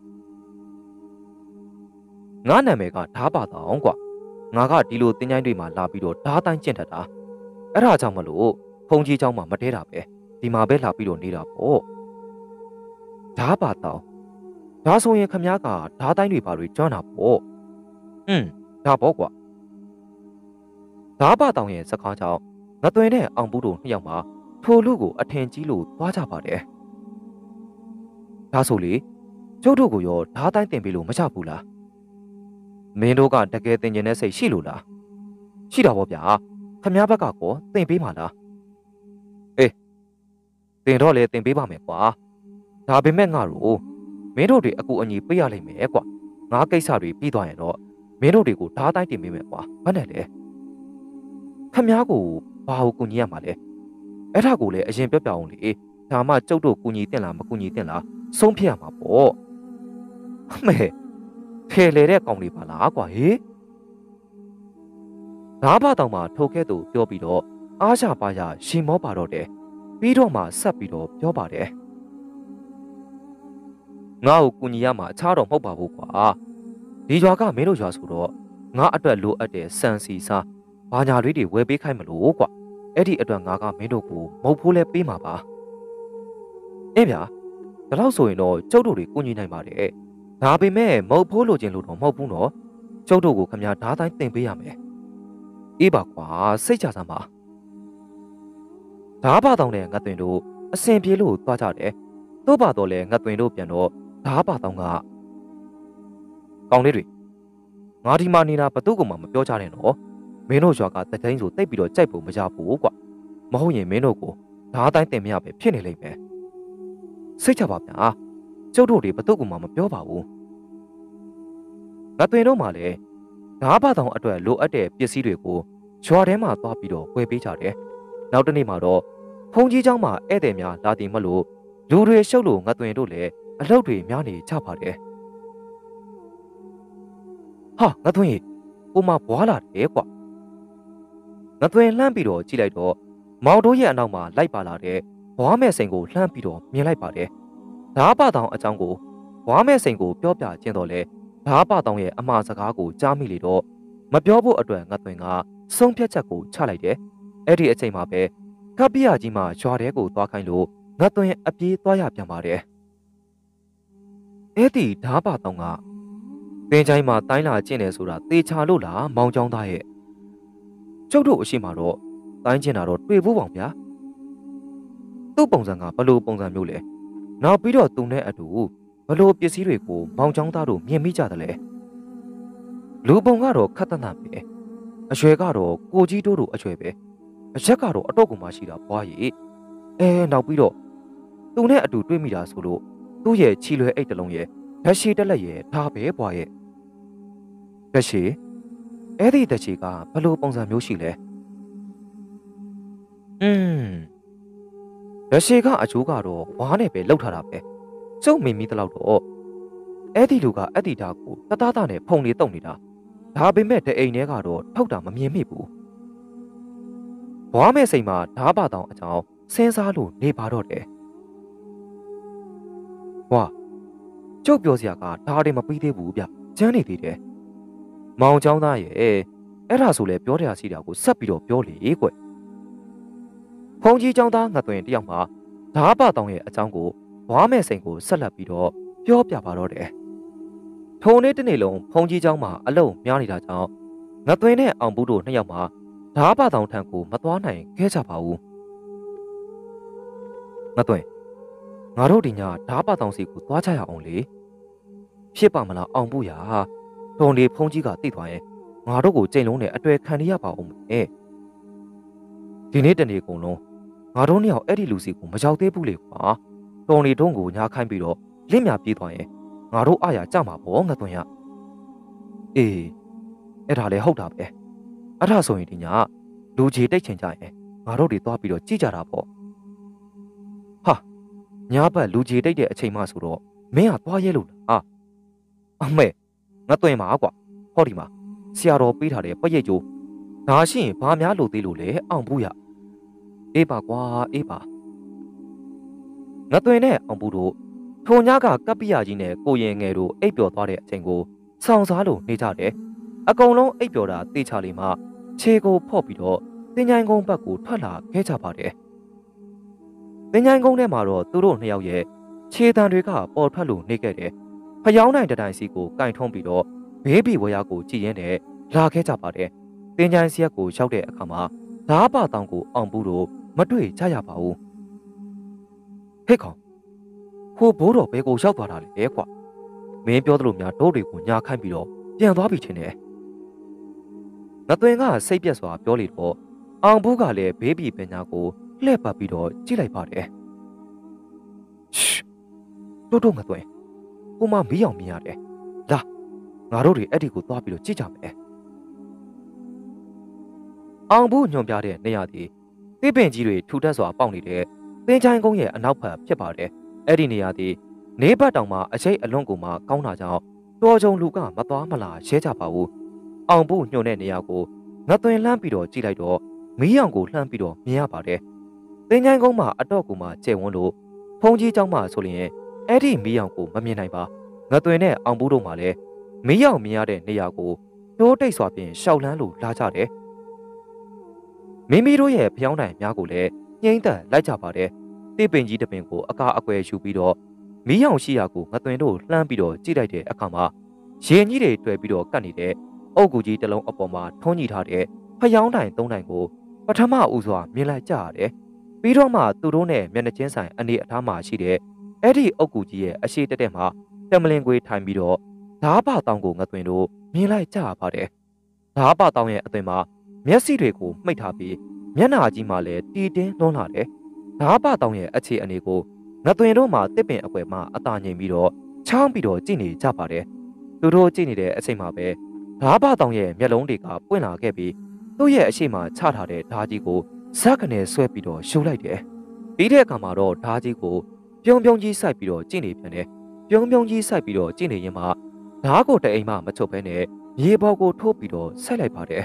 A: ငါနာမည်ကဓာပါတောင်ကွာငါကဒီလိုတင်ချိုင်းတွေမှာလာပြီးတော့ဓာတိုင်းကျင့်တတ်တာအဲ့ဒါကြောင့်မလို့ဘုန်းကြီးကျောင်းမှာမတဲတာပဲဒီမှာပဲလာပြီးတော့နေတာပေါ့ဓာပါတောင်ဒါဆိုရင်ခမည်းကဓာတိုင်းတွေပါတွေကျွမ်းတာပေါ့อืมဒါပေါ့ကွာဓာပါတောင်ရဲ့စကားကြောင့်ငသွင်းနဲ့အောင်ဘူးတို့နှစ်ယောက်မှာထိုလူကိုအထင်ကြီးလို့သွားကြပါတယ်ဒါဆိုလေကျုပ်တို့ကိုရောဓာတိုင်းတင်ပေးလို့မချဘူးလားမင်းတို့ကတကယ်တင်ကျင်တဲ့စိတ်ရှိလို့လားရှိတာပေါ့ဗျာခမည်းဘက်ကကောတင်ပေးမှာလားအေးတင်တော့လေတင်ပေးပါမယ်ကွာဒါပေမဲ့ငါတို့မင်းတို့တွေအကူအညီပေးရလိမ့်မယ်ကွာငါကိစ္စတွေပြီးသွားရင်တော့မင်းတို့တွေကိုဓာတိုင်းတင်ပေးမယ်ကွာဘာနဲ့လဲခမည်းကိုဘာကိုကူညီရမှာလဲအဲ့ဒါကိုလည်းအရင်ပြောပြအောင်လေဒါမှကျုပ်တို့ကူညီတင်လားမကူညီတင်လားဆုံးဖြတ်ရမှာပေါ့အမေဖယ်လေတဲ့ကောင်လေးပါလားကွာဟေးဓာပါတောင်မှာထိုခဲ့သူပြောပြီးတော့အားရပါရရှင်မောပါတော့တယ်ပြီးတော့မှဆက်ပြီးတော့ပြောပါတယ်ငါ့ကိုကူညီရမှာအခြားတော့မဟုတ်ပါဘူးကွာဒီရွာကမင်းတို့ရွာဆိုတော့ငါအတွက်လိုအပ်တဲ့စံစီစားဘာညာလေးတွေဝယ်ပေးခိုင်းမလို့ကွာအဲ့ဒီအတွက်ငါကမင်းတို့ကိုမဟုတ်ဖိုးလဲပေးမှာပါအေးဗျာဒါလို့ဆိုရင်တော့ကျုပ်တို့တွေကူညီနိုင်ပါတယ်ဒါပေမဲ့မဟုတ်ဖိုးလိုချင်လို့တော့မဟုတ်ဘူးနော်ကျုပ်တို့ကိုခမည်းဓာတိုင်းတင်ပေးရမယ်အေးပါကွာစိတ်ချစမ်းပါဓာပါတောင်နဲ့ငသွင်တို့အစင်ပြေလို့သွားကြတယ်တို့ပါတော့လဲငသွင်တို့ပြန်တော့ဓာပါတောင်ကကောင်းလေးတွေငါဒီမှာနေတာဘသူ့ကမှမပြောကြနဲ့နော်မင်းတို့ရွာကတတိုင်းဆိုတိတ်ပြီးတော့ကြိုက်ဖို့မရဘူးကွာမဟုတ်ရင်မင်းတို့ကိုဓာတိုင်းတင်မရပဲဖြစ်နေလိမ့်မယ်စိတ်ချပါဗျာကျုပ်တို့တွေဘသူ့ကမှမပြောပါဘူးငသွင်တို့မှလည်းဓာပါတောင်အတွက်လိုအပ်တဲ့ပစ္စည်းတွေကိုရွာထဲမှာသွားပြီးတော့ဝယ်ပေးကြတယ်နောက်တစ်နေ့မှာတော့ဖုန်ကြီးเจ้าမှာဧည့်သည်များလာတည်မလို့လူတွေရှုပ်လို့ငသွင်တို့လည်းအလုပ်တွေများနေကြပါတယ်ဟာငသွင်ကိုမဘွားလာတယ်ကွာငသွင်လှမ်းပြီးတော့ကြည့်လိုက်တော့မောင်တို့ရဲ့အနောက်မှာလိုက်ပါလာတဲ့ဘွားမဲ့စိန်ကိုလှမ်းပြီးတော့မြင်လိုက်ပါတယ်ဓာပါတောင်အကြောင်းကိုဘွားမဲ့စိန်ကိုပြောပြခြင်းတော့လဲဓာပါတောင်ရဲ့အမှားစကားကိုကြားမိလေတော့မပြောဖို့အတွက်ငသွင်ကဆုံးဖြတ်ချက်ကိုချလိုက်တယ်အဲ့ဒီအချိန်မှာပဲကပ္ပိယကြီးမှရွာထဲကိုသွားခိုင်းလို့ငသွင်အပြေးသွားရပြန်ပါတယ်အဲ့ဒီဓာပါတောင်ကသင်ချိုင်းမှာတိုင်းလာကျင့်တယ်ဆိုတာသေချာလို့လားမောင်ကျောင်းသားရဲ့ကျုပ်တို့အရှိမတော့တိုင်းကျင်တာတော့တွေ့ဖို့ပေါ့ဗျာသူ့ပုံစံကဘလို့ပုံစံမျိုးလဲနောက်ပြီးတော့သူနဲ့အတူဘလို့ပစ္စည်းတွေကိုမောင်ကျောင်းသားတို့မြင်မိကြတယ်လေလူပုံကတော့ခက်တတ်တတ်ပဲအရွယ်ကတော့ကိုကြီးတို့တို့အရွယ်ပဲအရက်ကတော့အတော့ကိုမှရှိတာဘွားကြီးအဲနောက်ပြီးတော့သူနဲ့အတူတွေ့မိတာဆိုလို့သူ့ရဲ့ချီလွယ်အိတ်တလုံးရဲ့ဓာတ်ရှိတက်လက်ရဲ့ဒါပဲဘွားရဲ့ဓာတ်ရှိအဲ့ဒီဓာတ်ရှိကဘလို့ပုံစံမျိုးရှိလဲอืมဓာတ်ရှိကအချိုးကတော့ဝါးနဲ့ပဲလှုပ်ထားတာပဲကျုပ်မိမိတလောက်တော့အဲ့ဒီလူကအဲ့ဒီဓာတ်ကိုတသားသားနဲ့ဖုံလေးတုံနေတာဒါပေမဲ့တအိမ်ထဲကတော့ထုတ်တာမမြင်မိဘူးဘွားမဲ့စိန်မှာဓာပါတောင်အကြောင်းစဉ်းစားလို့နေပါတော့တယ်ဟွာကျုပ်ပြောစရာကဒါတွေမပြီးသေးဘူးဗျကျန်းနေသေးတယ်မောင်ကျောင်းသားရဲ့အဲ့ဒါဆိုလဲပြောတရားစီတာကိုဆက်ပြီးတော့ပြောလေကွဖုန်ကြီးကျောင်းသားငါသွင်တယောက်မှာဓာပါတောင်ရဲ့အကြောင်းကိုဘွားမဲ့စိန်ကိုဆက်လက်ပြီးတော့ပြောပြပါတော့တယ်ထုံနေ့တစ်နေ့လုံးဖုန်ကြီးကျောင်းမှာအလုံးများနေတာကြောင့်ငါသွင်နဲ့အောင်ဘူးတို့နှစ်ယောက်မှာဓာပါတောင်ထံကိုမသွားနိုင်ခဲ့ကြပါဘူးငါသွင်ငါတို့ဒီညဓာပါတောင်စီကိုသွားကြရအောင်လေဖြစ်ပါမလားအောင်ဘူးရာထုံလေးဖုန်ကြီးကတိသွားရင်ငါတို့ကိုကြိမ်လုံးနဲ့အတွေ့ခံရပါအောင်မယ်ဒီနေ့တနေ့ကုန်လုံးငါတို့နှစ်ယောက်အဲ့ဒီလူစီကိုမရောက်သေးဘူးလေကွာထုံလေးတုံးကိုညာခိုင်းပြီးတော့လင့်မြပြေးသွားရင်ငါတို့အားရကြမှာပေါ့ငါသွင်ရအေးအဲ့ဒါလည်းဟုတ်တာပဲအဲ့ဒါဆိုရင်ဒီညလူကြီးတိတ်ချင်ကြရင်ငါတို့တွေသွားပြီးတော့ကြည့်ကြတာပေါ့ဟာညာဘက်လူကြီးတိတ်တဲ့အချိန်မှဆိုတော့မင်းကသွားရဲလို့လားအမေငါသွင်ပါကွာဟောဒီမှာဆရာတော်ပေးထားတဲ့ပရိတ်ကျိုးဒါရှိရင်ဘာများလို့သေးလို့လဲအောင်ဘူးရအေးပါကွာအေးပါငါသွင်နဲ့အောင်ဘူးတို့ထုံညကကပ္ပိယကြီးနဲ့ကိုရင်ငယ်တို့အိပ်ပျော်သွားတဲ့အချိန်ကိုဆောင်စားလို့နေကြတယ်အကုန်လုံးအိပ်ပျော်တာတေချာလေးမှခြေကိုဖော့ပြီးတော့တင်ញိုင်းကုန်းဘက်ကိုထွက်လာခဲ့ကြပါတယ်တင်ញိုင်းကုန်းထဲမှာတော့သူတို့နှစ်ယောက်ရဲ့ခြေတံတွေကပေါ်ထွက်လို့နေခဲ့တယ်ဖျောင်းနိုင်တတိုင်စီကိုကင်ထုံးပြီးတော့ဘေးဘီဝရကိုကြည်ရင်းနဲ့လာခဲ့ကြပါတယ်တင်ញိုင်းစီရက်ကိုရောက်တဲ့အခါမှာဓာပါတောင်ကိုအောင်ဘူးတို့မတွေ့ကြရပါဘူးဟဲ့ကောင်ဟိုဘိုးတော်ဘဲကိုရောက်သွားတာလေကွာမင်းပြောသလိုများတို့တွေကိုညာခိုင်းပြီးတော့ပြန်သွားပြီထင်တယ်ငသွင်ကစိတ်ပြက်စွာပြောလေတော့အောင်ဘူးကလည်းဘေးဘီပညာကိုလှည့်ပတ်ပြီးတော့ကြည့်လိုက်ပါတယ်တို့တို့ငသွင်ကိုမမီးအောင်မြင်ရတယ်လာငါတို့တွေအဲ့ဒီကိုသွားပြီးတော့ကြည့်ကြမယ်အောင်ဘူးညွန်ပြတဲ့နေရာဒီသစ်ပင်ကြီးတွေထူထပ်စွာပေါက်နေတဲ့သင်ချိုင်းကုန်းရဲ့အနောက်ဘက်ဖြစ်ပါတယ်အဲ့ဒီနေရာဒီနေဘက်တောင်မှအချိတ်အလွန်ကိုမှကောင်းတာကြောင့်တော်ကြုံလူကမသွားမလာရဲကြပါဘူးအောင်ဘူးညွန်တဲ့နေရာကိုငသွင်လှမ်းပြီးတော့ကြည့်လိုက်တော့မီးရောင်ကိုလှမ်းပြီးတော့မြင်ရပါတယ်သင်ချိုင်းကုန်းမှာအတော့ကိုမှကျဲဝန်းလို့ဖုန်ကြီးเจ้าမှဆိုရင်အဲ့ဒီမီးရောင်ကိုမမြင်နိုင်ပါငသွင်နဲ့အောင်ဘူးတို့မှလည်းမီးရောင်မြင်ရတဲ့နေရာကိုတိုးတိတ်စွာဖြင့်ရှောက်လန်းလို့လာကြတယ်မိမိတို့ရဲ့ဖျောင်းတိုင်များကိုလည်းညှိမ့်သက်လိုက်ကြပါတယ်တိပင်ကြီးတပင်ကိုအကာအကွယ်ယူပြီးတော့မီးရောင်ရှိရာကိုငသွင်တို့လှမ်းပြီးတော့ကြည့်လိုက်တဲ့အခါမှာရင်ကြီးတွေတွေ့ပြီးတော့ကတ်နေတဲ့အုတ်ကူကြီးတစ်လုံးအပေါ်မှာထုံးညီထားတဲ့ဖျောင်းတိုင်သုံးတိုင်ကိုပထမဦးစွာမြင်လိုက်ကြရတယ်ပြီးတော့မှသူတို့နဲ့မျက်နှာချင်းဆိုင်အနေအထားမှာရှိတဲ့အဲ့ဒီအုတ်ကူကြီးရဲ့အရှိတက်တက်မှာတမလင်ကွေးထိုင်ပြီးတော့ဓာပါတောင်ကိုငသွင်တို့မြင်လိုက်ကြရပါတယ်ဓာပါတောင်ရဲ့အသွင်မှာမျက်စိတွေကိုမှိတ်ထားပြီးမျက်နှာကြီးမှလည်းတီတင်းလွန်းလာတယ်ဓာပါတောင်ရဲ့အခြေအနေကိုငသွင်တို့မှတစ်ပင်အကွယ်မှအသာငိမ်ပြီးတော့ချောင်းပြီးတော့ကြည့်နေကြပါတယ်သူတို့ကြည့်နေတဲ့အချိန်မှာပဲဓာပါတောင်ရဲ့မျက်လုံးတွေကပွင့်လာခဲ့ပြီးသူ့ရဲ့အရှိမချထားတဲ့ဓာကြီးကိုဇက်ကနေဆွဲပြီးတော့ရှုပ်လိုက်တယ်ပြီးတဲ့အခါမှာတော့ဓာကြီးကိုပြုံးပြုံးကြီးစိုက်ပြီးတော့ကြည့်နေပြန်တယ်ပြုံးပြုံးကြီးစိုက်ပြီးတော့ကြည့်နေရင်မှဓာကိုတအိမ်မှမချုပ်ဘဲနဲ့မြေပေါ်ကိုထိုးပြီးတော့ဆက်လိုက်ပါတယ်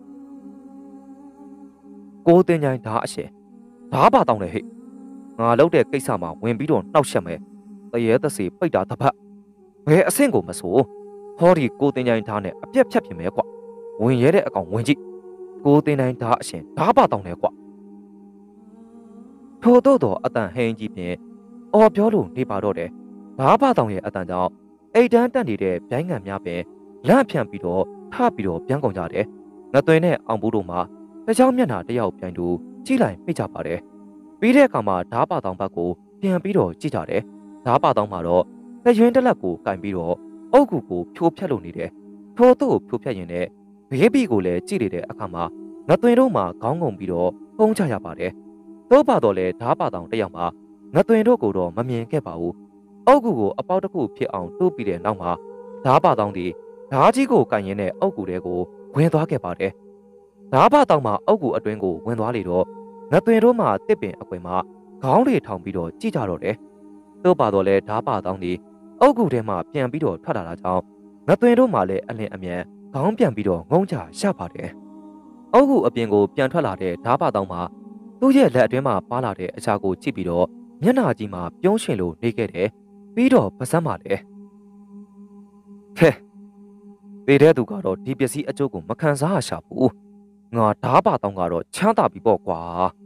A: ကိုတင်ញိုင်းဓာအရှင်ဓာပါတောင်းတယ်ဟဲ့ငါလုပ်တဲ့ကိစ္စမှာဝင်ပြီးတော့နှောက်ရှက်မယ်တရေတစီပိတ်တာတစ်ဖက်ဘယ်အဆင့်ကိုမဆိုဟောဒီကိုတင်ញိုင်းဓာနဲ့အပြက်ဖြတ်ပြင်မယ်ကွဝင်ရဲတဲ့အကောင်ဝင်ကြည့်ကိုတင်ញိုင်းဓာအရှင်ဓာပါတောင်းတယ်ကွထို့တော့တော့အတန်ဟင်းကြီးဖြင့်အော်ပြောလို့နေပါတော့တယ်ဓဓားပါတောင်ရဲ့အတန်ကြောင့်အိတ်တန်းတက်နေတဲ့ဗျိုင်းငံများပင်လန့်ဖြန့်ပြီးတော့ထပြီးတော့ပြန်ကုန်ကြတယ်ငသွင်းနဲ့အောင်ဘူးတို့မှာတခြားမျက်နှာတယောက်ပြန်သူကြည့်လိုက်မိကြပါတယ်ပြီးတဲ့အခါမှာဓားပါတောင်ဘက်ကိုပြန်ပြီးတော့ကြည့်ကြတယ်ဓားပါတောင်မှာတော့တရွင်းတစ်လက်ကိုကင်ပြီးတော့အုတ်ကူကိုဖြိုးဖြတ်လို့နေတယ်ထို့သူ့ကိုဖြိုးဖြတ်ရင်လည်းဘေးဘီကိုလည်းကြည့်နေတဲ့အခါမှာငသွင်းတို့မှာခေါင်းငုံပြီးတော့ပုံချရပါတယ်တော့ပါတော့လေဓားပါတောင်တယောက်မှာငသွင်းတို့ကိုတော့မမြင်ခဲ့ပါဘူးအုတ်ကူကိုအပေါက်တစ်ခုဖြစ်အောင်တိုးပြီးတဲ့နောက်မှာဓားပါတောင်ဒီဓားကြီးကိုကင်ရင်တဲ့အုတ်ကူတွေကိုဝင်သွားခဲ့ပါတယ်ဓားပါတောင်မှာအုတ်ကူအတွင်းကိုဝင်သွားလေတော့ငသွင်းတို့မှာတစ်ပင်အကွင်မှာခေါင်းတွေထောင်ပြီးတော့ကြည့်ကြတော့တယ်တော့ပါတော့လေဓားပါတောင်ဒီအုတ်ကူထဲမှာပြန်ပြီးတော့ထွက်လာတာကြောင့်ငသွင်းတို့မှာလည်းအလင်းအမြန်ခေါင်းပြန်ပြီးတော့ငုံချရပါတယ်အုတ်ကူအပြင်ကိုပြန်ထွက်လာတဲ့ဓားပါတောင်မှာသူ့ရဲ့လက်အတွင်းမှာပါလာတဲ့အချာကိုကြည့်ပြီးတော့မျက်နှာကြီးမှာပြုံးရှင်လို့နေခဲ့တယ်ပြီးတော့ပါစမ်းပါလေခဲပေတဲ့သူကတော့ဒီပစ္စည်းအကျိုးကိုမခံစားရရှာဘူးငါဓားပါတောင်ကတော့ချမ်းသာပြီပေါ့ကွာ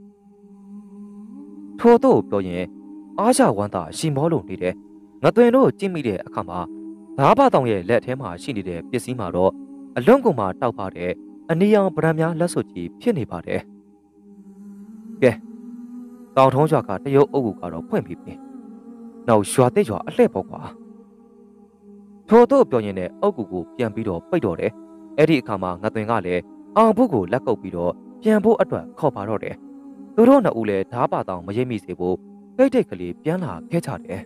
A: ထို့တော့ပြောရင်အားရဝမ်းသာရှိမောလို့နေတယ်ငသွင်တို့ကြည့်မိတဲ့အခါမှာဓားပါတောင်ရဲ့လက်ထဲမှာရှိနေတဲ့ပစ္စည်းမှာတော့အလွန်ကုန်မှတောက်ပါတဲ့အနီရောင်ဗရန်များလက်စွပ်ကြီးဖြစ်နေပါတယ်ကဲတောင်ထုံးရွာကတရုတ်အုပ်ကူကတော့ဖွင့်ပြီးပြီနောက်ရွာတဲ့ရွာအလှည့်ပေါ့ကွာထို့တော့ပြောရင်လည်းအုပ်ကူကိုပြန်ပြီးတော့ပိတ်တော့တယ်အဲ့ဒီအခါမှာငသွင်ကလည်းအောင်ဖို့ကိုလက်ကုပ်ပြီးတော့ပြန်ဖို့အတွက်ခေါ်ပါတော့တယ်သူတို့နှစ်ဦးလည်းဓားပါတောင်မရိပ်မိစေဖို့တိတ်တိတ်ကလေးပြန်လာခဲ့ကြတယ်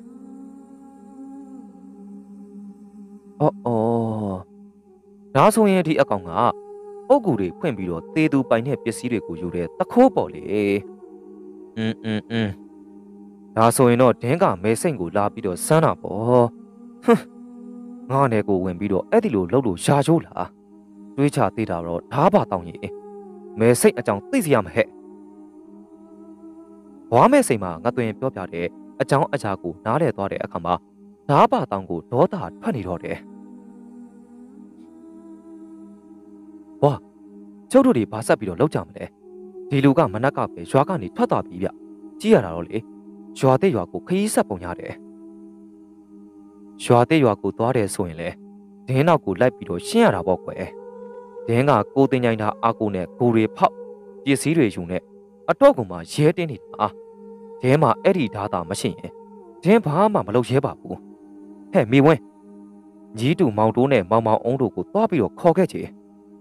A: အော်အော်ဒါဆိုရင်ဒီအကောင်ကအုတ်ကူတွေဖွင့်ပြီးတော့သေသူပိုင်တဲ့ပစ္စည်းတွေကိုယူတဲ့တခိုးပေါ်လေอืมอืมอืมဒါဆိုရင်တော့ဒင်းကမဲစိတ်ကိုလာပြီးတော့စမ်းတာပေါ့ဟွန်းငါနဲ့ကိုဝင်ပြီးတော့အဲ့ဒီလိုလှုပ်လို့ရှာချိုးလားတွေးချသေးတာတော့ဓားပါတောင်းရင်မဲစိတ်အကြောင်းသိစီရမှာဟဲ့ဘွားမဲစိတ်မှာငါသွင်းပြောပြတဲ့အကြောင်းအရာကိုနားလည်သွားတဲ့အခါမှာဓားပါတောင်းကိုဒေါသထွက်နေတော့တယ်ဘွားကျုပ်တို့တွေဘာဆက်ပြီးတော့လောက်ကြမလဲဒီလူကမနက်ကပဲရွာကနေထွက်သွားပြီဗျကြည့်ရတာတော့လေရွာတဲ့ရွာကိုခရီးဆက်ပုံရတယ်ရွာတဲ့ရွာကိုသွားတယ်ဆိုရင်လေဒင်းနောက်ကိုလိုက်ပြီးတော့ရှင်းရတာပေါ့ကွယ်ဒင်းကကိုတင်ကြိုင်တာအာကိုနဲ့ကိုတွေဖောက်ပစ္စည်းတွေယူနေအတော့ကမှရဲတင်းနေတာဒင်းမှာအဲ့ဒီဓာတာမရှိရင်ဒင်းဘာမှမလုပ်ရဲပါဘူးဟဲ့မိဝင်းကြီးတူမောင်တိုးနဲ့မောင်မောင်အုံးတို့ကိုသွားပြီးတော့ခေါ်ခဲ့ချေ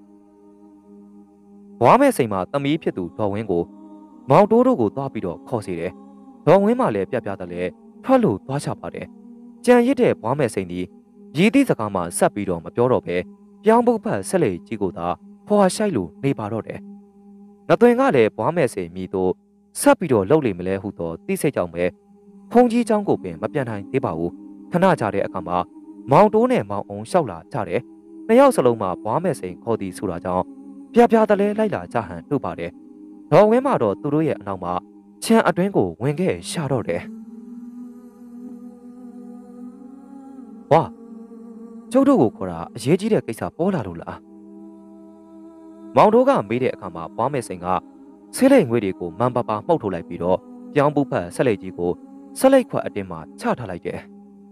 A: ဘွားမဲ့စိန်မှာတမီးဖြစ်သူဒေါ်ဝင်းကိုမောင်တိုးတို့ကိုသွားပြီးတော့ခေါ်စီတယ်ဒေါ်ဝင်းမှလည်းပြပြတယ်လေထွက်လို့သွားချပါတယ်ကြံရစ်တဲ့ဘွားမဲ့စိန်ဒီရည်သည့်စကားမှဆက်ပြီးတော့မပြောတော့ပဲပြောင်းပုတ်ဖက်ဆက်လေကြီးကိုသာဖွာရှိုက်လို့နေပါတော့တယ်ငသွင်ကလည်းဘွားမဲ့စိန်မိတို့ဆက်ပြီးတော့လှုပ်လိမ့်မလဲဟုတော့သိစိတ်ကြောင့်ပဲဖုန်ကြီးเจ้าကိုပင်မပြန်နိုင်သေးပါဘူးခဏကြာတဲ့အခါမှာမောင်တိုးနဲ့မောင်အောင်လျှောက်လာကြတယ်နှစ်ယောက်စလုံးမှာဘွားမဲ့စိန်ခေါ်သည်ဆိုတာကြောင့်ပြပြတလဲလိုက်လာကြဟန်တို့ပါတယ်ဒေါ်ဝင်းမှာတော့သူတို့ရဲ့အနောက်မှာချမ်းအတွင်းကိုဝင်ခဲ့ရှာတော့တယ်ဝါကျုပ်တို့ကိုခေါ်တာအရေးကြီးတဲ့ကိစ္စပေါ်လာလို့လားမောင်တို့ကမေးတဲ့အခါမှာဘွားမဲ့စိန်ကဆေးလိမ်ငွေတွေကိုမန်ပါပါမှုတ်ထုတ်လိုက်ပြီးတော့ပြောင်းပုတ်ဖက်ဆက်လက်ကြီးကိုဆက်လက်ခွက်အတင်းမှာချထားလိုက်တယ်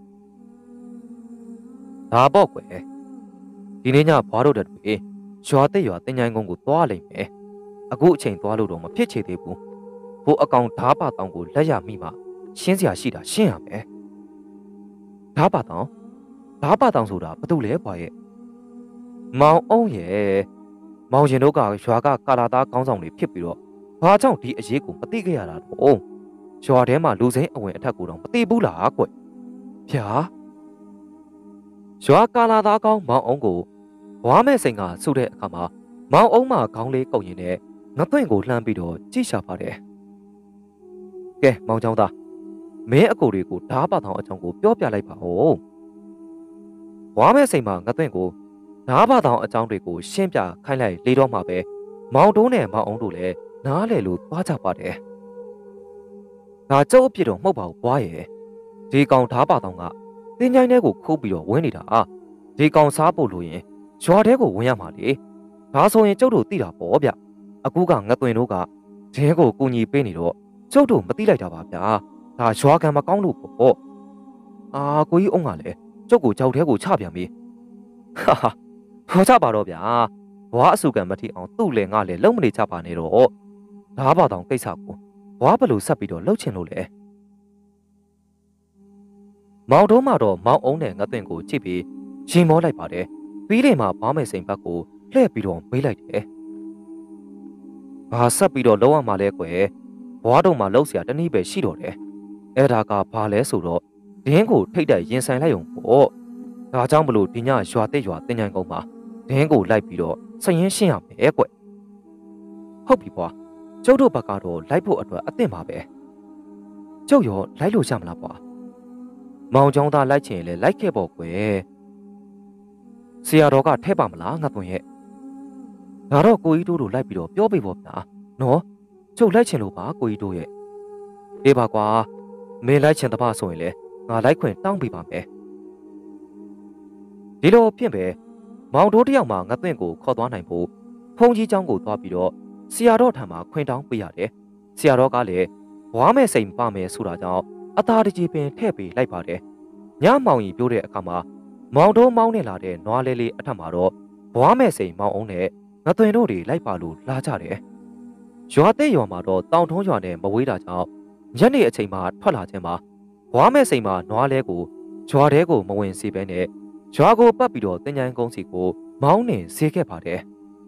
A: ဒါပေါ့ကွယ်ဒီနေ့ညဘွားတို့တွေရွာတဲ့ရွာတင်ញိုင်းကုန်းကိုသွားလိမ့်မယ်အခုအချိန်သွားလို့တော့မဖြစ်ချေသေးဘူးဘိုးအကောင်ဓားပါတောင်ကိုလက်ရမိမှရှင်းစရာရှိတာရှင်းရမယ်ဓားပါတောင်ဓားပါတောင်ဆိုတာဘာတူလဲဘွားရဲ့မောင်အောင်ရဲ့မောင်ရင်တို့ကရွာကကာလာသားကောင်းဆောင်တွေဖြစ်ပြီးတော့ဘာကြောင့်ဒီအရေးကိုမသိခဲ့ရတာတော့ရွာထဲမှာလူစိမ်းအဝင်အထက်ကိုတော့မသိဘူးလားကွဗျာရွာကာလာသားကောင်းမောင်အောင်ကိုဘွားမဲ့စိန်ကဆုတဲ့အခါမှာမောင်အောင်မခေါင်းလေးကုတ်ရင်နဲ့ငပွင့်ကိုလှမ်းပြီးတော့ကြည့်ရှာပါတယ်ကဲမောင်ချောင်းသားမင်းအကိုတွေကိုဓားပါတောင်အကြောင်းကိုပြောပြလိုက်ပါဦးဘွားမဲ့စိန်မှာငပွင့်ကိုဓားပါတောင်အကြောင်းတွေကိုရှင်းပြခိုင်းလိုက်လေတော့မှပဲမောင်တုံးနဲ့မောင်အောင်တို့လည်းနားလေလို့သွားကြပါတယ်ဒါကျုပ်အပြစ်တော့မဟုတ်ပါဘူးဘွားရဲ့ဒီကောင်ဓားပါတောင်ကတင်းញိုင်းထဲကိုခိုးပြီးတော့ဝင်နေတာဒီကောင်စားဖို့လို့ရင်ရွာထဲကိုဝင်ရမှာလေဒါဆိုရင်ကျုပ်တို့သိတာပေါ့ဗျအခုကငသွင်တို့ကဒင်းကိုကူညီပေးနေတော့ကျုပ်တို့မသိလိုက်တာပါဗျာဒါရွာကံမကောင်းလို့ပေါ့အာကိုကြီးအုံးကလည်းကျုပ်ကိုကြောက်ထဲကိုချပြန်ပြီဟာဟာခေါ်ကြပါတော့ဗျာဘွားအစုကံမထိအောင်သူ့လည်းငါလည်းလုံးမနေချပါနဲ့တော့ဒါပါတောင်ကိစ္စကိုဘွားဘလို့ဆက်ပြီးတော့လှုပ်ချင်လို့လေမောင်တို့မှတော့မောင်အုံးနဲ့ငါသွင်းကိုကြည့်ပြီးရင်မောလိုက်ပါတယ်ပြီးတယ်မှာဘောင်းမဲ့စိန်ဘက်ကိုလှည့်ပြီးတော့မေးလိုက်တယ်ဘာဆက်ပြီးတော့လုံးဝမှလဲကွယ်ဘွားတို့မှလှုပ်เสียတနည်းပဲရှိတော့တယ်အဲ့ဒါကဘာလဲဆိုတော့ဒင်းကိုထိတ်တဲ့ရင်ဆိုင်လိုက်ုံပေါ့ဒါကြောင့်မလို့ဒီညရွာတဲ့ရွာတင်ញိုင်ကုန်းမှာဒင်းကိုလိုက်ပြီးတော့စရင်ရှင်းရမယ်ကွဟုတ်ပြီဘွားကျုပ်တို့ဘက်ကတော့လိုက်ဖို့အတွက်အသင့်ပါပဲကျုပ်ရောလိုက်လို့ရမလားဘွားမောင်ကျောင်းသားလိုက်ချင်လေလိုက်ခဲ့ပေါ့ကွယ်ဆရာတော်ကထဲပါမလားငါသွင်းရဲ့ဒါတော့ကိုကြီးတို့တို့လိုက်ပြီးတော့ပြောပြဖို့ဗျာနော်ကျုပ်လိုက်ချင်လို့ပါကိုကြီးတို့ရဲ့အေးပါကွာမင်းလိုက်ချင်တပါဆိုရင်လေငါလိုက်ခွင့်တောင်းပေးပါမယ်ဒီလိုဖြစ်ပဲမောင်တို့တယောက်မှငါသွင်းကိုခေါ်သွားနိုင်ဖို့ဖုန်ကြီးเจ้าကိုသွားပြီးတော့ဆရာတော်ထံမှာခွင့်တောင်းပေးရတယ်ဆရာတော်ကလည်းဘွားမဲ့စိန်ပါမယ်ဆိုတာကြောင့်အသာတကြီးပင်ထည့်ပေးလိုက်ပါတယ်ညမောင်ကြီးပြောတဲ့အခါမှာမောင်တို့မောင်းနေလာတဲ့နွားလေးလေးအထက်မှာတော့ဘွားမဲ့စိန်မောင်အောင်နဲ့ငသွင်တို့တွေလိုက်ပါလို့လာကြတယ်ရွာတဲ့ရွာမှာတော့တောင်ထုံးရွာနဲ့မဝေးတာကြောင့်ညနေအချိန်မှာထွက်လာခြင်းမှာဘွားမဲ့စိန်မှာနွားလဲကိုရွာထဲကိုမဝင်စေဘဲနဲ့ရွာကိုပတ်ပြီးတော့တင်ញိုင်ကုန်းစီကိုမောင်းနေစေခဲ့ပါတယ်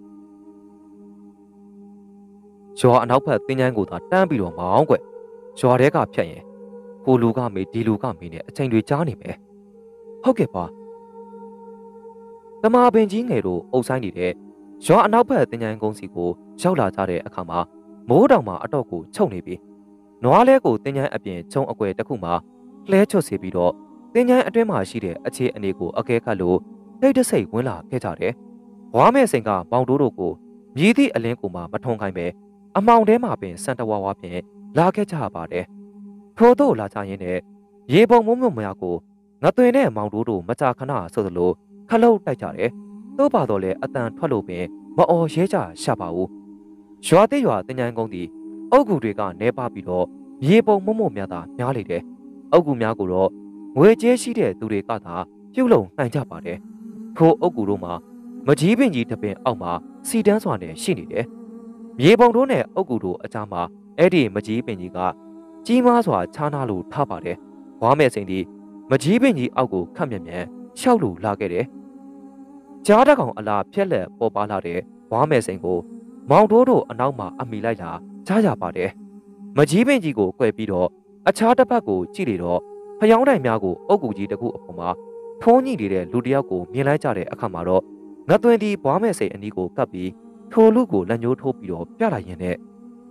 A: ရွာအနောက်ဘက်တင်ញိုင်ကိုသာတန်းပြီးတော့မောင်းကွရွာထဲကဖြတ်ရင်ကိုလူကမေးဒီလူကမေးနဲ့အချိန်တွေကြားနေမယ်ဟုတ်ကဲ့ပါတမာပင်ကြီးငယ်တို့အုပ်ဆိုင်နေတဲ့ရွာအနောက်ဘက်တင်ញိုင်ကုန်းစီကိုရောက်လာကြတဲ့အခါမှာမိုးတောင်မှာအတော့ကိုချုပ်နေပြီနွားလဲကိုတင်ញိုင်အပြင်ချုံအကွယ်တစ်ခုမှာလှဲချွတ်စီပြီးတော့တင်ញိုင်အတွင်းမှာရှိတဲ့အခြေအနေကိုအကဲခတ်လို့တိတ်တဆိတ်ဝင်လာခဲ့ကြတယ်ဘွားမဲ့စိန်ကမောင်တို့တို့ကိုမြည်သည့်အလင်းကိုမှမထုံခိုင်းပဲအမောင်ထဲမှာပင်စံတဝါဝါဖြင့်လာခဲ့ကြပါတယ်ထို့သို့လာကြရင်းနဲ့ရေပုံမုံမုံမရကိုငသွင်နဲ့မောင်တို့တို့မကြာခဏဆိုသလိုခလုတ်တိုက်ကြတယ်သို့ပါတော့လေအတန်ထွက်လို့ပင်မအော်ရဲကြရှာပါဘူးရွာတဲ့ရွာတင်ញိုင်ကုန်းဒီအုတ်ဂူတွေကနေပါပြီးတော့ရေပုံမုံမုံများသာများလေတယ်အုတ်ဂူများကိုတော့ငွေကြေးရှိတဲ့သူတွေကသာပြုတ်လုံနိုင်ကြပါတယ်ထိုအုတ်ဂူတို့မှာမကြီးပင်ကြီးတပင်အောက်မှာစီတန်းစွာနဲ့ရှိနေတယ်ရေပုံတို့နဲ့အုတ်ဂူတို့အကြားမှာအဲ့ဒီမကြီးပင်ကြီးကကြီးမားစွာခြားနာလို့ထားပါတယ်ဘွားမဲ့စိန်ဒီမကြီးပင်ကြီးအောက်ကိုခတ်မြက်မြက်ရှောက်လို့လာခဲ့တယ်ကြားတကောင်အလားဖြက်လက်ပေါ်ပါလာတဲ့ဘွားမဲ့စိန်ကိုမောင်တိုးတို့အနောက်မှာအမိလိုက်လာကြားရပါတယ်မကြီးပင်ကြီးကိုကွယ်ပြီးတော့အခြားတစ်ဖက်ကိုကြည့်လေတော့ဖျောင်းတိုင်များကိုအုတ်ကူကြီးတစ်ခုအပေါ်မှာထုံးညိနေတဲ့လူတစ်ယောက်ကိုမြင်လိုက်ကြတဲ့အခါမှာတော့ငသွင်ဒီဘွားမဲ့စိန်အနီးကိုကပ်ပြီးထိုလူကိုလက်ညှိုးထိုးပြီးတော့ပြလိုက်ရင်းနဲ့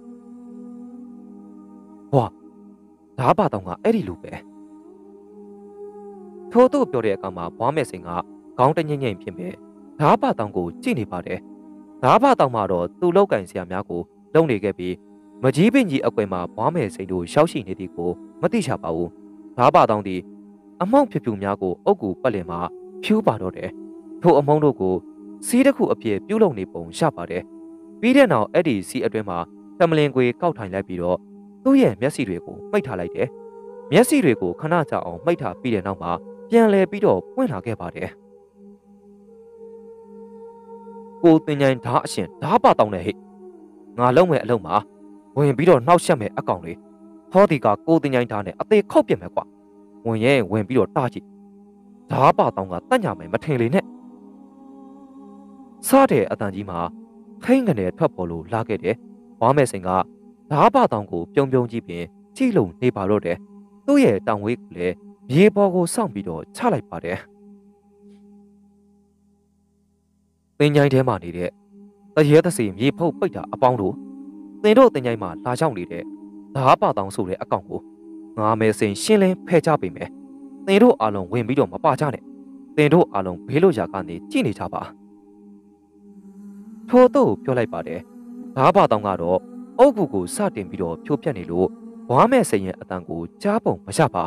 A: ဟွာဒါပါတော့ကအဲ့ဒီလူပဲထို့သူပြောတဲ့အခါမှာဘွားမဲ့စိန်ကခေါင်းတညိမ့်ငိမ့်ဖြစ်ပဲဓာပါတောင်ကိုကြည့်နေပါတယ်ဓာပါတောင်မှာတော့သူ့လောက်ကင်ဆရာများကိုလုံနေခဲ့ပြီးမကြီးပင်ကြီးအကွယ်မှာဘွားမဲ့စိန်တို့ရောက်ရှိနေသည်ကိုမသိချပါဘူးဓာပါတောင်သည်အမောင့်ဖြူဖြူများကိုအုတ်ကူပတ်လင်မှာဖြူပါတော့တယ်ထို့အမောင့်တို့ကိုစီးတစ်ခုအပြည့်ပြုတ်လုံနေပုံရပါတယ်ပြီးတဲ့နောက်အဲ့ဒီစီးအတွင်းမှာတမလင်ကွေကောက်ထိုင်လိုက်ပြီးတော့သူ့ရဲ့မျက်စိတွေကိုပိတ်ထားလိုက်တယ်မျက်စိတွေကိုခဏကြာအောင်ပိတ်ထားပြီးတဲ့နောက်မှာပြန်လဲပြီးတော့ပွင့်လာခဲ့ပါတယ်ကိုတင်ញိုင်ဓာအရှင်ဓာပါတောင်းတဲ့ဟိငါလုံးမဲ့အလုံးမှာဝင်ပြီးတော့နှောက်ရှက်မဲ့အကောင်လေးဟောဒီကကိုတင်ញိုင်ဓာနဲ့အသေးခောက်ပြက်မဲ့ကွာဝင်ရဲဝင်ပြီးတော့တားကြည့်ဓာပါတောင်းကတန့်ညာမယ်မထင်လေနဲ့စားတဲ့အတန်ကြီးမှာခိမ့်ကနေထွက်ပေါ်လို့လာခဲ့တယ်ဘွားမဲ့စိန်ကဓာပါတောင်ကိုပြုံပြုံကြည့်ပြင်ကြည့်လို့နေပါတော့တယ်သူ့ရဲ့တောင်ဝေးကိုလည်းမြေပေါ်ကိုစောင့်ပြီးတော့ချလိုက်ပါတယ်သင်ញိုင်းထဲမှာနေတဲ့တရေတစီမြေဖုတ်ပိတ်တာအပေါင်းတို့သင်တို့သင်ញိုင်းမှာလာရောက်နေတဲ့ဓာပါတောင်ဆိုတဲ့အကောင်ကိုငါမဲစိန်ရှင်းလင်းဖယ်ချပေးမယ်သင်တို့အားလုံးဝင်ပြီးတော့မပါကြနဲ့သင်တို့အားလုံးဘေးလို့ရာကနေကြည့်နေကြပါထို့သို့ပြောလိုက်ပါတယ်ဓာပါတောင်ကတော့အုတ်ကူကိုစတင်ပြီးတော့ဖြိုးပြက်နေလို့ဘွားမဲ့စိန်ရဲ့အတန်ကိုကြားပုံမရပါ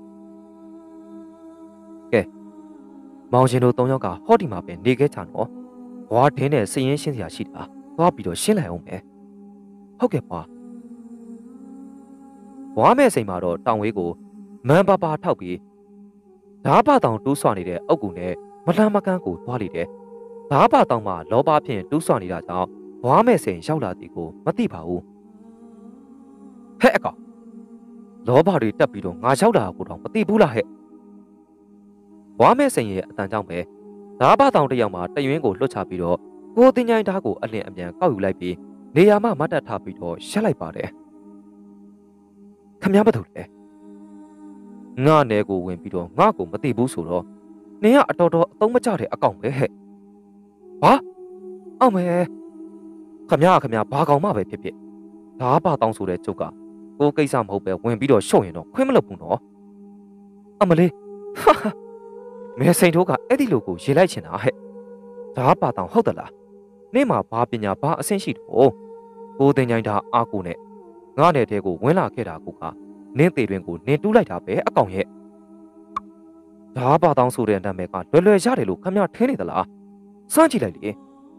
A: ကဲမောင်ရှင်တို့သုံးယောက်ကဟောဒီမှာပဲနေခဲ့ကြနော်ဘွားဒင်းနဲ့စရင်ရှင်းစရာရှိတာသွားပြီးတော့ရှင်းလိုက်အောင်မယ်ဟုတ်ကဲ့ဘွားဘွားမဲ့စိန်မှာတော့တောင်ဝေးကိုမန်ပါပါထောက်ပြီးဓားပတောင်တူးဆွနေတဲ့အုပ်ကူနဲ့မလှမ်းမကန်းကိုသွားလေတယ်ဓားပတောင်မှာလောဘဖြင့်တူးဆွနေတာကြောင့်ဘွားမဲ့စိန်ရောက်လာသည်ကိုမသိပါဘူးဟဲ့အကောင်လောဘတွေတက်ပြီးတော့ငါရောက်လာကိုတော့မသိဘူးလားဟဲ့ဘွားမဲ့စိန်ရဲ့အတန်ကြောင့်ပဲဓားပတောင်တစ်ယောက်မှာတရွင်းကိုလွတ်ချပြီးတော့ကိုတင်ញိုင်းဓားကိုအလင်းအမြန်ကောက်ယူလိုက်ပြီးနေရာမှမတ်တက်ထားပြီးတော့ရှက်လိုက်ပါတယ်ခမည်းဘာလို့လဲငါနယ်ကိုဝင်ပြီးတော့ငါ့ကိုမသိဘူးဆိုတော့နင်ကအတော်တော်အသုံးမကျတဲ့အကောင်ပဲဟဲ့ဘာအောင်မဲခမည်းခမည်းဘာကောင်မှပဲဖြစ်ဖြစ်ဓားပတောင်ဆိုတဲ့ကျုပ်ကကိုကိစ္စမဟုတ်ပဲဝင်ပြီးတော့ရှုံရင်တော့ခွင့်မလွတ်ဘူးနော်အမလေးမဲစိန်ထိုးကအဲ့ဒီလိုကိုရေလိုက်ချင်တာဟဲ့ဓားပတောင်ဟုတ်သလားနေ့မှာဘာပညာဘာအဆင့်ရှိတော့ကိုတင်ញိုင်းတာအာကိုနဲ့ငါနယ်တဲကိုဝင်လာခဲ့တာကိုကနင်းသေးတွင်ကိုနင်းတူးလိုက်တာပဲအကောင်ရဲ့ဓားပတောင်ဆိုတဲ့နာမည်ကလွယ်လွယ်ရတယ်လို့ခမရထင်းနေသလားစမ်းကြည့်လိုက်လေ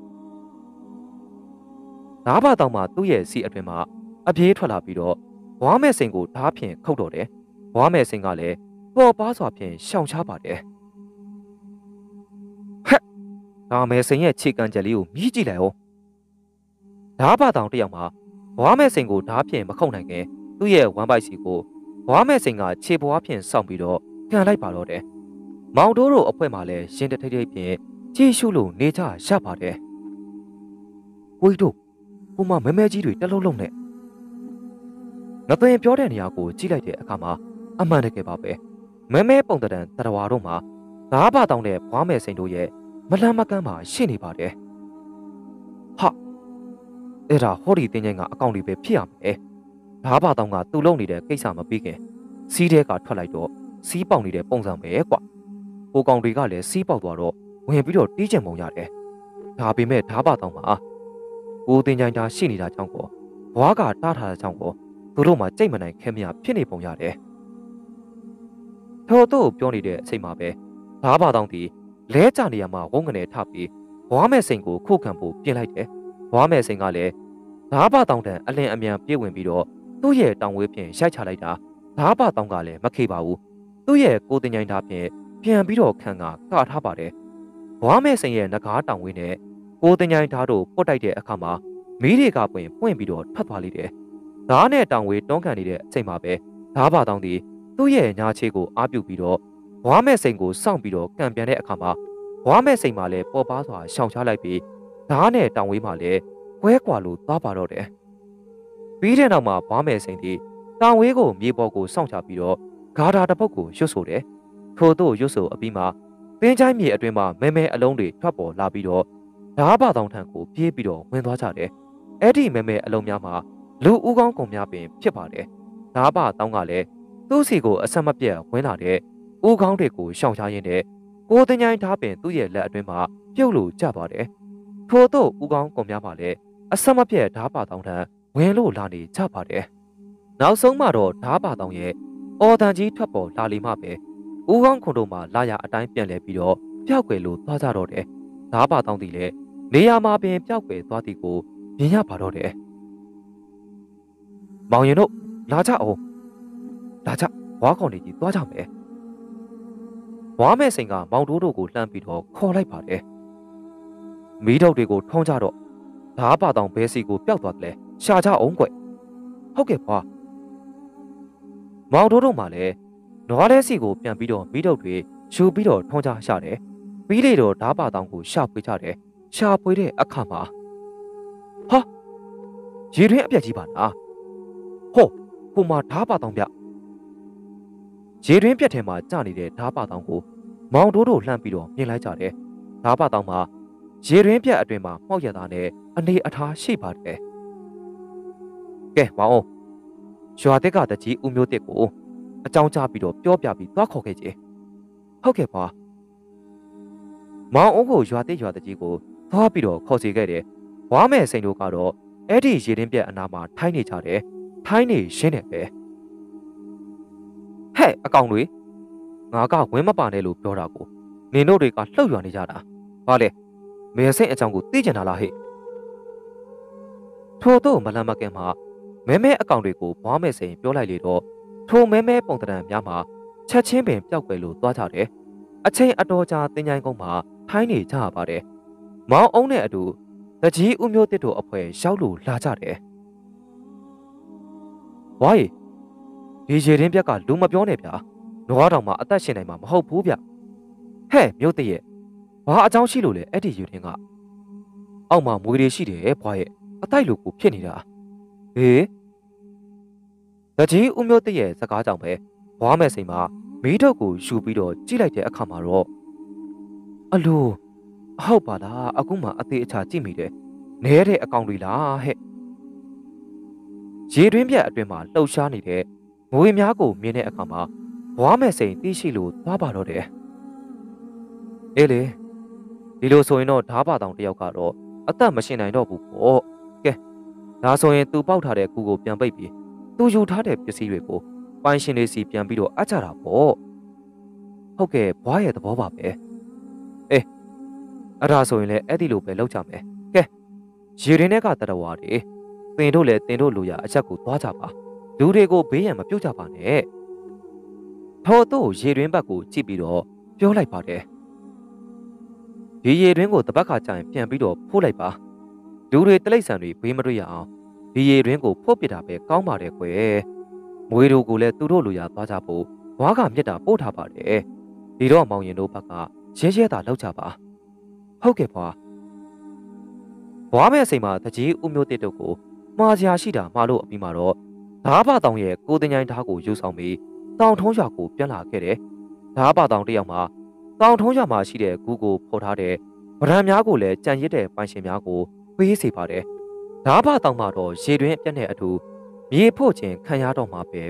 A: ဓားပတောင်မှာသူ့ရဲ့စီအတွင်မှာအပြေးထွက်လာပြီးတော့ဘွားမဲ့စိန်ကိုဓားဖြင့်ခုတ်တော့တယ်ဘွားမဲ့စိန်ကလည်းပေါ်ပါစွာဖြင့်ရှောင်ချပါတယ်ဟဲ့ဒါမဲ့စိန်ရဲ့ခြေကန်ချက်လေးကိုမြည်ကြည့်လိုက်အောင်ဓားပတောင်တစ်ယောက်မှာဘွားမဲ့စိန်ကိုဓားဖြင့်မခုတ်နိုင်ခင်သူ့ရဲ့ဝမ်းပိုက်စီကိုဘွားမဲ့စိန်ကခြေဘွားဖြင့်စောင့်ပြီးတော့ကန်လိုက်ပါတော့တယ်မောင်တိုးတို့အဖွဲ့မှလည်းရှင်တထိတ်ထိတ်ဖြင့်ကြည့်ရှုလို့နေကြရပါတယ်ကိုကြီးတို့ဟိုမှာမဲမဲကြီးတွေတလုံးလုံးနဲ့ငသွင်ပြောတဲ့နေရာကိုကြည့်လိုက်တဲ့အခါမှာအမှန်တကယ်ပါပဲမဲမဲပုံတံတန်တရဝါတို့မှာဓားပတောင်နဲ့ဘွားမဲ့စိန်တို့ရဲ့မလန်းမကန်းမှာရှိနေပါတယ်ဟာအဲ့ဒါဟောဒီတင်းချင်းကအကောင့်တွေပဲဖြစ်ရမယ်ဓားပတောင်ကသူ့လုံနေတဲ့ကိစ္စမပြီးခင်စီးတဲ့ကထွက်လိုက်တော့စီးပေါက်နေတဲ့ပုံစံပဲကွာဟိုကောင်တွေကလည်းစီးပေါက်သွားတော့ဝင်ပြီးတော့တီးကျင်ပုံရတယ်ဒါပေမဲ့ဓားပတောင်မှာကိုတင်ချိုင်တာရှိနေတာကြောင့်ကောဘွားကတားထားတဲ့ကြောင့်ကောသူတို့မှကြိတ်မနိုင်ခဲမရဖြစ်နေပုံရတယ်ထို့တို့ပြောနေတဲ့အချိန်မှာပဲဓားပတောင်တီလဲကြနေရမှာဝုန်းကနေထပြီးဘွားမဲ့စိန်ကိုခုခံဖို့ပြင်လိုက်တယ်ဘွားမဲ့စိန်ကလည်းဓားပတောင်တန်အလင်းအမြန်ပြေးဝင်ပြီးတော့သူ့ရဲ့တောင်ဝေးဖြင့်ရိုက်ချလိုက်တာဓားပတောင်ကလည်းမခေပါဘူးသူ့ရဲ့ကိုတင်ချိုင်တာဖြင့်ပြန်ပြီးတော့ခံကကထားပါတယ်ဘွားမဲ့စိန်ရဲ့ငကားတောင်ဝေးနဲ့ကိုတင်ချိုင်ဓားတို့ပုတ်တိုက်တဲ့အခါမှာမီးတွေကပွင့်ပွင့်ပြီးတော့ထွက်သွားလိမ့်တယ်ဓားနဲ့တောင်ဝေးတွန်းကန်နေတဲ့အချိန်မှာပဲဓားပတောင်တီသူ့ရဲ့ညာချေကိုအားပြုပြီးတော့ဘွားမဲ့စိန်ကိုစောင့်ပြီးတော့ကံပြန်တဲ့အခါမှာဘွားမဲ့စိန်မှလည်းပေါ်ပါစွာရှောင်ချလိုက်ပြီးဓားနဲ့တောင်ဝေးမှလည်းကွဲကွာလို့သွားပါတော့တယ်ပြီးတဲ့နောက်မှာဘွားမဲ့စိန်တီတောင်ဝေးကိုမြေပေါ်ကိုစောင့်ချပြီးတော့ဂါထာတစ်ပုတ်ကိုရွတ်ဆိုတယ်ထို့သို့ရွတ်ဆိုအပြီးမှာတင်းချိုင်းမြေအတွင်းမှာမဲမဲအလုံးတွေထွက်ပေါ်လာပြီးတော့ဓားပတောင်ထံကိုပြေးပြီးတော့ဝင်သွားကြတယ်အဲ့ဒီမဲမဲအလုံးများမှာလူဦးကောင်းကုန်များပင်ဖြစ်ပါတယ်ဓားပတောင်ကလည်းသူ့စီကိုအဆက်မပြတ်ဝင်လာတဲ့ဦးကောင်းတွေကိုရှောင်ရှားရင်းနဲ့ကိုတင်ချိုင်းဓားပင်သူ့ရဲ့လက်အတွင်းမှာပြုတ်လို့ကျသွားတယ်ထို့သို့ဦးကောင်းကုန်များမှာလည်းအဆက်မပြတ်ဓားပတောင်ထံဝင်လို့လာနေကြပါတယ်နောက်ဆုံးမှတော့ဓားပတောင်ရဲ့အော်တန်ကြီးထွက်ပေါ်လာလီမှပဲဦးကောင်းခွန်တို့မှလာရအတိုင်းပြန်လဲပြီးတော့ပျောက်ကွယ်လို့သွားကြတော့တယ်ဓားပတောင်တီလည်းနေရာမှာပင်ပျောက်ကွယ်သွားသည်ကိုမြင်ရပါတော့တယ်မောင်ရင်တို့လာကြအောင်လာကြဘွားကောင်တွေကြီးသွားကြမယ်ဘွားမဲ့စိန်ကမောင်တိုးတို့ကိုလှမ်းပြီးတော့ခေါ်လိုက်ပါတယ်မီးထုတ်တွေကိုထုံးကြတော့ဓားပတောင်ဘဲစီကိုပျောက်သွားတယ်ရှာကြအောင်ကွဟုတ်ကဲ့ဘွားမောင်တိုးတို့မှလည်းနွားလဲစီကိုပြန်ပြီးတော့မီးထုတ်တွေယူပြီးတော့ထုံးကြရှာတယ်ပြီးလေတော့ဓားပတောင်ကိုရှာဖွေကြတယ်ရှာဖွေတဲ့အခါမှာဟာရေတွင်းအပြက်ကြီးပါလားဟောဟိုမှာဓားပတောင်ပြရေတွင်းပြက်ထဲမှာကျနေတဲ့ဓားပတောင်ကိုမောင်တိုးတို့လှမ်းပြီးတော့မြင်လိုက်ကြတယ်ဓားပတောင်မှာရေတွင်းပြက်အတွင်မှာမှောက်ရတာနဲ့အနေအထားရှိပါတယ်ကဲမောင်အောင်ရွာတက်ကတကြီးဦးမျိုးတက်ကိုအကြောင်းကြားပြီးတော့ပြောပြပြီးသွားခေါ်ခဲ့ကြဟုတ်ကဲ့ပါမောင်အောင်ကိုရွာတက်ရွာတကြီးကိုသွားပြီးတော့ခေါ်စီခဲ့တယ်ဝါမဲ့စိန်တို့ကတော့အဲ့ဒီရေတွင်းပြက်အနားမှာထိုင်းနေကြတယ်ထိုင်းနေရှင်းတယ်ပဲဟဲ့အကောင်တွေငါကဝင်းမပါနဲ့လို့ပြောတာကိုနင်တို့တွေကလှုပ်ရွာနေကြတာဘာလဲမဲစိတ်အကြောင်းကိုသိကြတာလားဟဲ့ထို့တော့မလန်မကင်မှာမဲမဲအကောင်တွေကိုဘွားမဲစိန်ပြောလိုက်လေတော့ထိုမဲမဲပုံတံများမှာချက်ချင်းပင်ပျောက်ကွယ်လို့သွားကြတယ်အချိန်အတော်ကြာတင်ញိုင်းကုန်းမှာထိုင်းနေကြရပါတယ်မောင်အုံးနဲ့အတူတကြီးဦးမျိုးတစ်တို့အဖွဲရောက်လို့လာကြတယ်ဝိုင်းဒီရေရင်းပြက်ကလူမပြောနဲ့ဗျာနွားတောင်မှအသက်ရှင်နိုင်မှာမဟုတ်ဘူးဗျဟဲ့မြို့တရဲ့ဘာအကြောင်းရှိလို့လဲအဲ့ဒီယူရင်းကအောက်မှာမွေတွေရှိတယ်ဘွားရဲ့အတိုက်လူကိုဖြစ်နေတာဟေးတကြီးဦးမျိုးတရဲ့စကားကြောင့်ပဲဘွားမဲ့စိန်မှာမီးထုတ်ကိုယူပြီးတော့ကြည့်လိုက်တဲ့အခါမှာတော့အလိုအဟုတ်ပါလားအခုမှအသေးအချာကြည့်မိတယ်နဲတဲ့အကောင်တွေလားဟဲ့ရေတွင်းပြက်အတွင်မှာလှုပ်ရှားနေတဲ့ငွေများကိုမြင်တဲ့အခါမှာဘွားမဲ့စိန်သိရှိလို့သွားပါတော့တယ်အေးလေဒီလိုဆိုရင်တော့ဓားပါတောင်တယောက်ကတော့အသက်မရှင်နိုင်တော့ဘူးပေါ့ကဲဒါဆိုရင်သူပေါက်ထားတဲ့ကူကိုပြန်ပိတ်ပြီးသူယူထားတဲ့ပစ္စည်းတွေကိုပိုင်ရှင်လေးစီပြန်ပြီးတော့အပ်ကြတာပေါ့ဟုတ်ကဲ့ဘွားရဲ့သဘောပါပဲအေးအဲ့ဒါဆိုရင်လည်းအဲ့ဒီလိုပဲလုပ်ကြမယ်ကဲရေရင်းထဲကတရဝါတွေတင်တို့လည်းတင်တို့လူရအချက်ကိုသွားကြပါလူတွေကိုဘေးရန်မပြုတ်ကြပါနဲ့ထော်တို့ရေရင်းဘက်ကိုကြည့်ပြီးတော့ပြောလိုက်ပါတယ်ဒီရေရင်းကိုတပတ်ခါကြာရင်ပြန်ပြီးတော့ဖိုးလိုက်ပါလူတွေတလိပ်ဆန်တွေဘေးမတွေ့ရအောင်ဒီရေရင်းကိုဖိုးပစ်တာပဲကောင်းပါတယ်ကွယ်မွေတို့ကိုလည်းသူတို့လူရသွားကြဖို့ဘွားကမြစ်တာပို့ထားပါတယ်ဒီတော့မောင်ရင်တို့ဘက်ကရဲရဲတာလောက်ကြပါဟုတ်ကဲ့ဘွားဘွားမဲ့အချိန်မှာတကြီးဦးမျိုးတစ်တို့ကိုမှားစရာရှိတာမှားလို့အပြီးမှာတော့ဓားပတောင်ရဲ့ကိုတင်ញိုင်းဓားကိုယူဆောင်ပြီးတောင်ထုံးရွာကိုပြန်လာခဲ့တယ်ဓားပတောင်တယောက်မှာတောင်ထုံးရွာမှာရှိတဲ့ကူကိုဖော်ထားတဲ့ဗရန်များကိုလည်းကြံရစ်တဲ့ပိုင်ရှင်များကိုပေးစေပါတယ်ဓားပတောင်မှာတော့ရေတွင်းအပြက်နဲ့အတူမြေဖို့ခြင်းခံရတော့မှာပဲ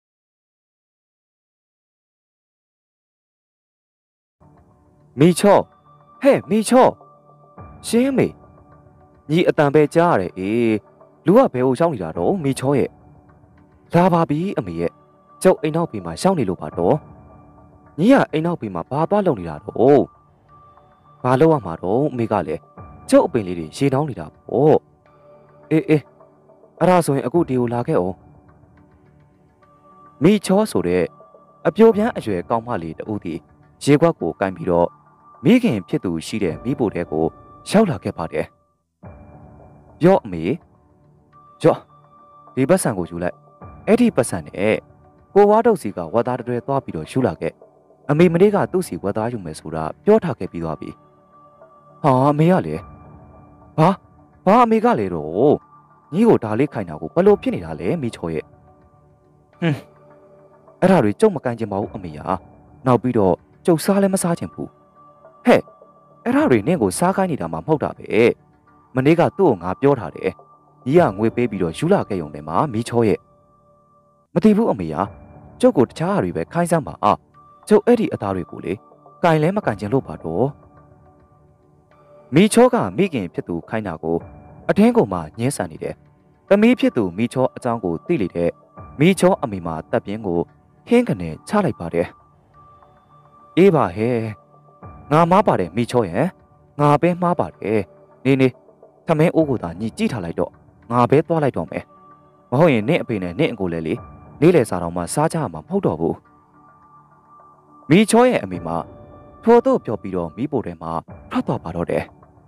A: မီချောဟဲ့မီချောရှင်းမေညီအတန်ပဲကြားရတယ်အေးလူကဘယ်ကိုရှောင်းနေတာတော့မီချောရဲ့လာပါပြီအမေရဲ့ကျုပ်အိမ်နောက်ပြီးမှရှောင်းနေလို့ပါတော့ညီကအိမ်နောက်ပြီးမှဘာသွားလုပ်နေတာတော့ဘာလုပ်ရမှာတော့အမေကလည်းကျုပ်အပင်လေးတွေရေနှောင်းနေတာပေါ့အေးအေးအဲ့ဒါဆိုရင်အခုဒီကိုလာခဲ့အောင်မီချောဆိုတဲ့အပြိုပြန်းအရွယ်ကောင်းမလေးတူးတီရေခွက်ကိုကင်ပြီးတော့မိခင်ဖြစ်သူရှိတဲ့မိဖို့တဲ့ကိုရောက်လာခဲ့ပါတယ်ပြော့အမေကြော့ဒီပတ်စံကိုယူလိုက်အဲ့ဒီပတ်စံနဲ့ကိုဝါတုတ်စီကဝတ်သားတွေသွားပြီးတော့ယူလာခဲ့အမေမလေးကသူ့စီဝတ်သားယူမယ်ဆိုတာပြောထားခဲ့ပြီးသွားပြီဟာအမေကလည်းဘာဘာအမေကလည်းတော့ညီကိုဒါလေးခိုင်တာကိုဘလို့ဖြစ်နေတာလဲမိချောရဲ့ဟွန်းအဲ့ဒါတွေကြုံမကန်ချင်ပါဘူးအမေကနောက်ပြီးတော့ကျုပ်စားလည်းမစားချင်ဘူးဟဲ့အဲ့ဒါတွေနင့်ကိုစားခိုင်းနေတာမှမဟုတ်တာပဲမနေ့ကသူ့ကိုငါပြောထားတယ်ညီကငွေပေးပြီးတော့ယူလာခဲ့ရုံနဲ့မှမိချောရဲ့မသိဘူးအမေကကျုပ်ကိုတခြားဟာတွေပဲခိုင်းစမ်းပါအာကျုပ်အဲ့ဒီအသားတွေကိုလေကင်လဲမကန်ချင်လို့ပါတော့မိချောကမိခင်ဖြစ်သူခိုင်းတာကိုအထင်းကိုမှညှင်းဆန်နေတယ်သမီးဖြစ်သူမိချောအကြောင်းကိုသိလေတဲ့မိချောအမေမှာတပ်ပြင်းကိုဟင်းကနေချလိုက်ပါတယ်အေးပါဟဲ့ငါမားပါတယ်မိချောရဲ့ငါပဲမှားပါတယ်နေနေထမင်းအိုးကိုသာညီကြည့်ထားလိုက်တော့ငါပဲသွားလိုက်တော့မယ်မဟုတ်ရင်နင့်အဖေနဲ့နင့်အကိုလည်းလေနေ့လယ်စာတော်မှစားကြမှာမဟုတ်တော့ဘူးမိချောရဲ့အမေမှာထို့တော့ပြောပြီးတော့မိဖို့ထဲမှာထွက်သွားပါတော့တယ်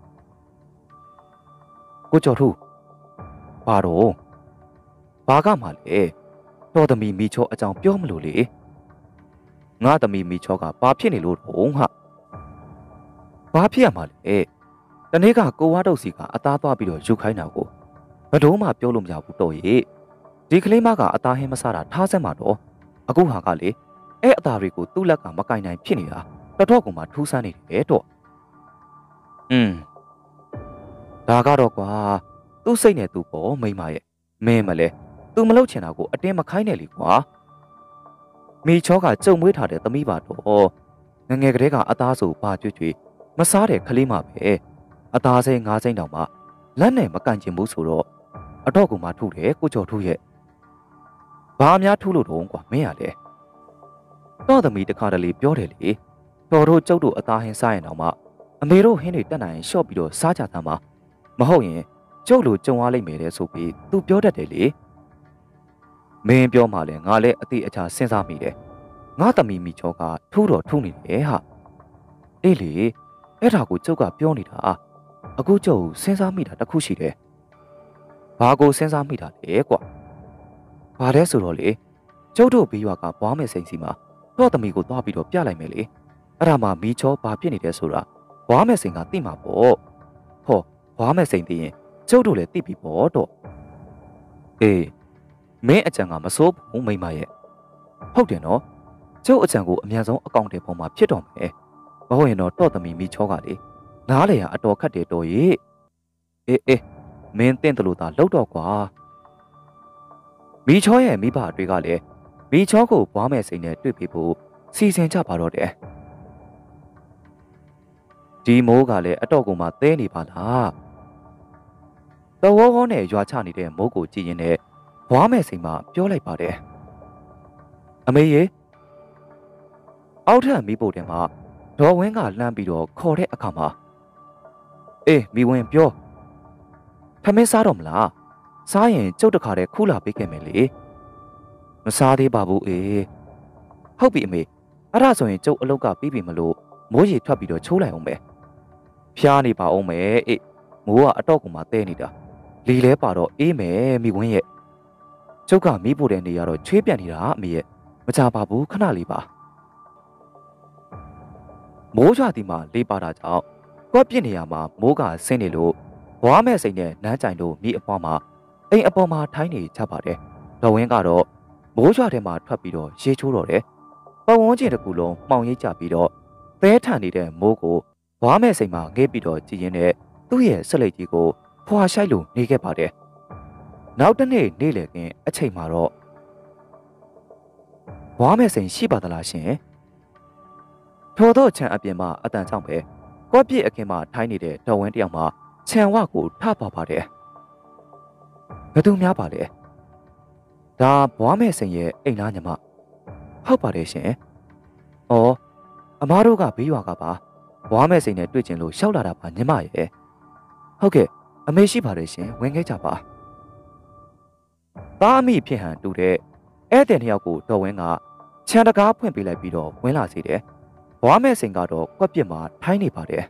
A: ကိုကျော်ထူးဘာတော့ဘာကမှလေတော်သမီးမိချောအကြောင်းပြောမလို့လေငါသမီးမိချောကဘာဖြစ်နေလို့တော့ဟာဘာဖြစ်ရမှာလဲတနေ့ကကိုဝါတုတ်စီကအသားသွားပြီးတော့ယူခိုင်းတာကိုဘယ်တော့မှပြောလို့မရဘူးတော့ရေဒီကလေးမကအသားဟင်းမစားတာထားစမ်းမှာတော့အခုဟာကလေအဲ့အသားတွေကိုသူ့လက်ကမကင်နိုင်ဖြစ်နေတာတော်တော့ကမှထူးဆန်းနေတယ်တော့อืมဒါကတော့ကွာသူ့စိတ်နဲ့သူ့ပေါ်မိမရဲ့မင်းမလဲသူမလုပ်ချင်တာကိုအတင်းမခိုင်းနဲ့လေကွာမိချောကကြုံမွေးထားတဲ့သမီးပါတော့ငငယ်ကလေးကအသားဆိုဘာကြွကြွမစားတဲ့ကလေးမပဲအသားစိမ်းငါးစိမ်းတောင်မှလက်နဲ့မကန်ချင်ဘူးဆိုတော့အတော့ကမှထုတယ်ကိုကျော်ထုရဲ့ဘာများထုလို့တော့ကွာမင်းရလေတော့သမီးတခါတလေပြောတယ်လေတော်တို့ကျုပ်တို့အသားဟင်းစားရင်တော့မှအမေတို့ဟင်းတွေတက်နိုင်ရှော့ပြီးတော့စားကြသမ်းပါမဟုတ်ရင်ကျုပ်လိုကြုံရလိမ့်မယ်တဲ့ဆိုပြီးသူပြောတတ်တယ်လေမင်းပြောမှလည်းငါလည်းအတိအကျစဉ်းစားမိတယ်ငါသမီးမိချောကထိုးတော့ထုံနေတယ်ဟာအေးလေအဲ့ဒါကိုကျုပ်ကပြောနေတာအခုကျုပ်စဉ်းစားမိတာတခုရှိတယ်ဘာကိုစဉ်းစားမိတာလဲကွာဘာလဲဆိုတော့လေကျုပ်တို့ဘေးရွာကဘွားမယ်စိန်စီမှာတော့သမီးကိုသွားပြီးတော့ပြလိုက်မယ်လေအဲ့ဒါမှမိချောဘာဖြစ်နေတယ်ဆိုတာဘွားမယ်စိန်ကသိမှာပေါ့ဟောဘွားမယ်စိန်သိရင်ကျုပ်တို့လည်းသိပြီပေါ့တော့အေးမင်းအကြံကမစိုးဘူးမိမရဲ့ဟုတ်တယ်နော်ကျုပ်အကြံကိုအမြန်ဆုံးအကောင့်တွေပေါ်မှာဖြစ်တော်မယ်မဟုတ်ရင်တော့တော့သမီးမိချောကလေနားလေရအတော်ခတ်တယ်တော်ရဲ့အေးအေးမင်းတင့်တယ်လို့သာလောက်တော့ကွာမိချောရဲ့မိဘတွေကလည်းမိချောကိုဘွားမယ်စိန်နဲ့တွေ့ပြီးဖို့စီစဉ်ကြပါတော့တယ်ဒီမိုးကလည်းအတော့ကိုမှသဲနေပါလားတော်ဝေါဝေါနဲ့ရွာချနေတဲ့မိုးကိုကြည့်ရင်လည်းဘွားမယ်စိန်မှပြောလိုက်ပါတယ်အမေရေအောက်ထပ်မိဖို့တယ်မှာဒေါ်ဝင်းကလှမ်းပြီးတော့ခေါ်တဲ့အခါမှာအေးမိဝင်ပြောထမင်းစားတော့မလားစားရင်ကျုပ်တခါတည်းခူးလာပေးခဲ့မယ်လေမစားသေးပါဘူးအေးဟုတ်ပြီအမေအဲ့ဒါဆိုရင်ကျုပ်အလုပ်ကပြီးပြီမလို့မိုးရေထွက်ပြီးတော့ချိုးလိုက်အောင်ပဲဖျားနေပါအောင်မယ်အေးမိုးကအတော့ကူမှတဲနေတာလီလဲပါတော့အေးမယ်မိဝင်းရဲ့ကျုပ်ကမိဖို့တဲ့နေရတော့ချွေးပြန်နေတာအမေရဲ့မကြပါဘူးခဏလေးပါမိုးရွာဒီမှာလေးပါတာကြောင့်ကွက်ပြစ်နေရမှာမိုးကဆင်းနေလို့ဘွားမဲ့စိန်နဲ့နန်းကြိုင်တို့မိအပွားမှာအိမ်အပေါ်မှာထိုင်းနေကြပါတယ်တော်ဝင်းကတော့မိုးရွာထဲမှာထွက်ပြီးတော့ရေချိုးတော့တယ်ပတ်ဝန်းကျင်တစ်ခုလုံးမှောင်ရိပ်ကြပြီးတော့သဲထန်နေတဲ့မိုးကိုဘွားမဲ့စိန်မှာငေးပြီးတော့ကြည်ရင်နဲ့သူ့ရဲ့ဆက်လက်ကြီးကိုဖွာရှိုက်လို့နေခဲ့ပါတယ်နောက်တစ်နေ့နေ့လည်ခင်းအချိန်မှာတော့ဘွားမဲ့စိန်ရှိပါသလားရှင်ထိုတော့ချန်အပြင်မှာအတန်ကြောင့်ပဲကော့ပြစ်အခင်းမှာထိုင်းနေတဲ့တော်ဝင်းတယောက်မှာခြံဝကိုထပါပါတယ်ဘယ်သူများပါလဲဒါဘွားမဲ့စိန်ရဲ့အိမ်သားညီမဟုတ်ပါတယ်ရှင်ဩအမားတို့ကဘေးရွာကပါဘွားမဲ့စိန်နဲ့တွေ့ကျင်လို့ရှောက်လာတာပါညီမရဲ့ဟုတ်ကဲ့အမေရှိပါတယ်ရှင်ဝင်ခဲ့ကြပါသားအမိဖြစ်ဟန်တူတဲ့ဧည့်သည်တစ်ယောက်ကိုတော်ဝင်းကခြံတကားဖွင့်ပေးလိုက်ပြီးတော့ဝင်လာစေတယ်ဘွားမဲ့စိန်ကတော့ကွက်ပြစ်မှာထိုင်းနေပါတယ်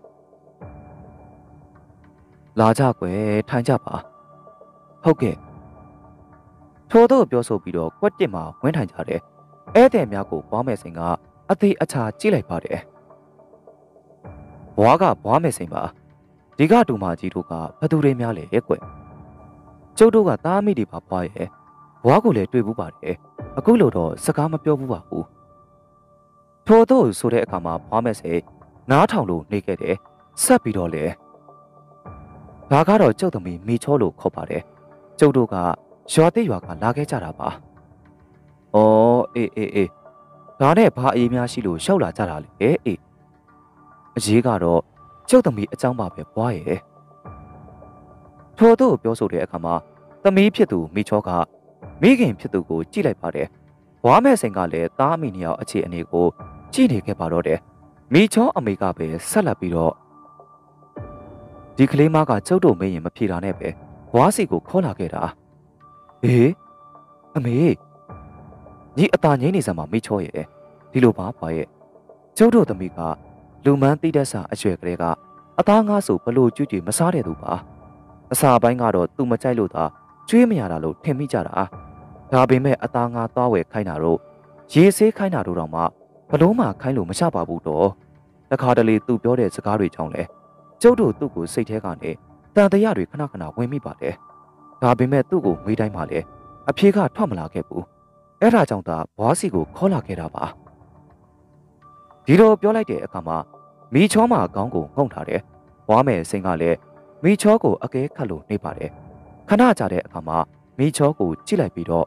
A: လာကြကွယ်ထိုင်ကြပါဟုတ်ကဲ့ထို့တော့ပြောဆိုပြီးတော့ကွက်ပြစ်မှာဝင်ထိုင်ကြတယ်ဧည့်သည်များကိုဘွားမဲ့စိန်ကအသေးအချာကြည့်လိုက်ပါတယ်ဘွားကဘွားမဲ့စိန်ပါဒီကတူမကြီးတို့ကဘသူတွေများလဲကွယ်ကျုပ်တို့ကသားမိတွေပါဘွားရဲ့ဘွားကိုလည်းတွေ့ဘူးပါတယ်အခုလို့တော့စကားမပြောဘူးပါဘူးထို့တော့ဆိုတဲ့အခါမှာဘွားမဲ့စိန်နားထောင်လို့နေခဲ့တယ်ဆက်ပြီးတော့လေဒါကတော့ကျုပ်သမီးမိချောလို့ခေါ်ပါတယ်ကျုပ်တို့ကရွာတိရွာကလာခဲ့ကြတာပါ။အော်အေးအေးအေးဒါနဲ့ဘာအေးများရှိလို့ရှောက်လာကြတာလဲအေးအရေးကတော့ကျုပ်သမီးအကြောင်းပါပဲဘွားရဲ့ထို့သူပြောဆိုတဲ့အခါမှာသမီးဖြစ်သူမိချောကမိခင်ဖြစ်သူကိုကြည့်လိုက်ပါတယ်ဘွားမဲ့စိန်ကလည်းသားအမိနှစ်ယောက်အခြေအနေကိုကြည့်နေခဲ့ပါတော့တယ်မိချောအမေကပဲဆက်လက်ပြီးတော့ဒီကလေးမကကျုပ်တို့မေးရင်မဖြေတာနဲ့ပဲဘွားစီကိုခေါ်လာခဲ့တာအေးအမေညီအตาငိမ့်နေစမ်းမှာမိချောရဲ့ဒီလိုပါဘွားရဲ့ကျုပ်တို့သမီးကလူမန်းတိတက်စာအရွယ်ကလေးကအသားငါးဆိုဘလို့ကြွကြွမစားတဲ့သူပါအစာပိုင်းကတော့သူမကြိုက်လို့သာကျွေးမရတာလို့ထင်မိကြတာဒါပေမဲ့အသားငါးသွားဝယ်ခိုင်းတာတော့ရေဆေးခိုင်းတာတို့တော့မှဘလို့မှခိုင်းလို့မချပါဘူးတော့တခါတလေသူပြောတဲ့စကားတွေကြောင့်လဲကျုပ်တို့သူ့ကိုစိတ်ထဲကနေတန်တရားတွေခဏခဏဝင်မိပါတယ်ဒါပေမဲ့သူ့ကိုမေးတိုင်းမှလည်းအဖြေကထွက်မလာခဲ့ဘူးအဲ့ဒါကြောင့်သာဘွားစီကိုခေါ်လာခဲ့တာပါဒီလိုပြောလိုက်တဲ့အခါမှာမိချောမှာခေါင်းကိုငုံထားတယ်ဘွားမယ်စိန်ကလည်းမိချောကိုအကဲခတ်လို့နေပါတယ်ခဏကြာတဲ့အခါမှာမိချောကိုကြည့်လိုက်ပြီးတော့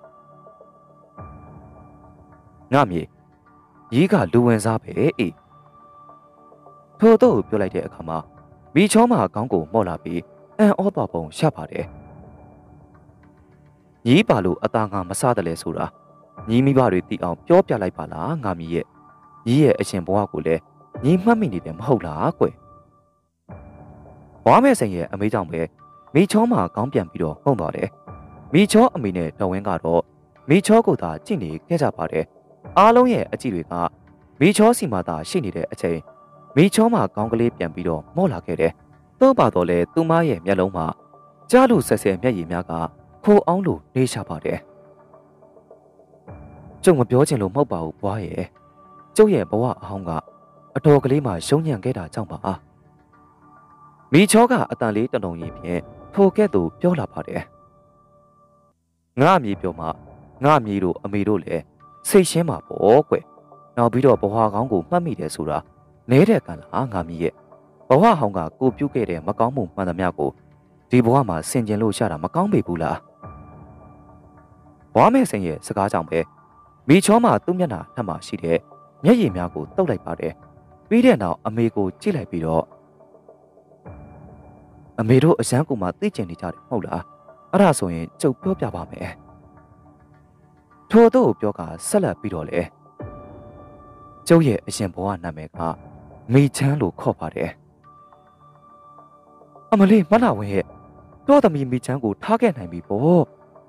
A: ငါမြေရီးကလူဝင်စားပဲအေးထို့တော့ပြောလိုက်တဲ့အခါမှာမိချောမှာခေါင်းကိုမော့လာပြီးအန်ဩတော်ပုံရပါတယ်ညီးပါလို့အသားငါမစားတယ်လဲဆိုတာညီးမိဘတွေသိအောင်ပြောပြလိုက်ပါလားငါမီရဲ့ညီးရဲ့အရှင်ဘွားကိုလည်းညီးမှတ်မိနေတယ်မဟုတ်လားကွယ်ဘွားမဲ့ဆိုင်ရဲ့အမေကြောင့်ပဲမိချောမှာခေါင်းပြန်ပြီးတော့မှုန်သွားတယ်မိချောအမေနဲ့တော်ဝင်းကတော့မိချောကိုသာကြည့်နေခဲ့ကြပါတယ်အားလုံးရဲ့အကြည့်တွေကမီချောစီမာသာရှိနေတဲ့အချိန်မီချောမှာကောင်းကလေးပြန်ပြီးတော့မော့လာခဲ့တယ်။တော့ပါတော့လေသူမရဲ့မျက်လုံးမှာကြားလို့ဆက်ဆက်မျက်ရည်များကခိုးအောင်လို့နေရှာပါတယ်။ကျုံမပြောချင်လို့မဟုတ်ပါဘူးဘွားရဲ့။ကျုပ်ရဲ့ဘဝအဟောင်းကအတော်ကလေးမှရှုံးညံခဲ့တာကြောင့်ပါ။မီချောကအတန်လေးတလုံးရင်ဖြင့်ထိုကဲ့သို့ပြောလာပါတယ်။ငါအမေပြောမှငါအမေတို့အမေတို့လည်းစိတ်ရှင်းမှာပေါ့ကွ။နောက်ပြီးတော့ဘဝကောင်းကိုမှတ်မိတယ်ဆိုတာနဲတဲ့ကံလားငါမီးရဲ့ဘဝဟောင်းကကိုပြုတ်ခဲ့တဲ့မကောင်းမှုမှန်သမျှကိုဒီဘဝမှာဆင်ကျင်လို့ရှာတာမကောင်းပေဘူးလားဘွားမဲဆင်ရဲ့စကားကြောင့်ပဲမီချောမှာသူ့မျက်နှာထပ်မှရှိတဲ့မျက်ရည်များကိုတုပ်လိုက်ပါတယ်ပြီးတဲ့နောက်အမေကိုကြည့်လိုက်ပြီးတော့အမေတို့အရန်ကူမှသိကျင်နေကြတယ်မဟုတ်လားအဲ့ဒါဆိုရင်ကျုပ်ပြောပြပါမယ်ထို့သောပြောကဆက်လက်ပြီးတော့လေကျုပ်ရဲ့အရင်ဘဝနာမည်ကမိချမ်းလို့ခေါ်ပါတယ်အမလေးမလာဝင်ရဲ့တော့သမီးမိချမ်းကိုထားခဲ့နိုင်ပြီပေါ့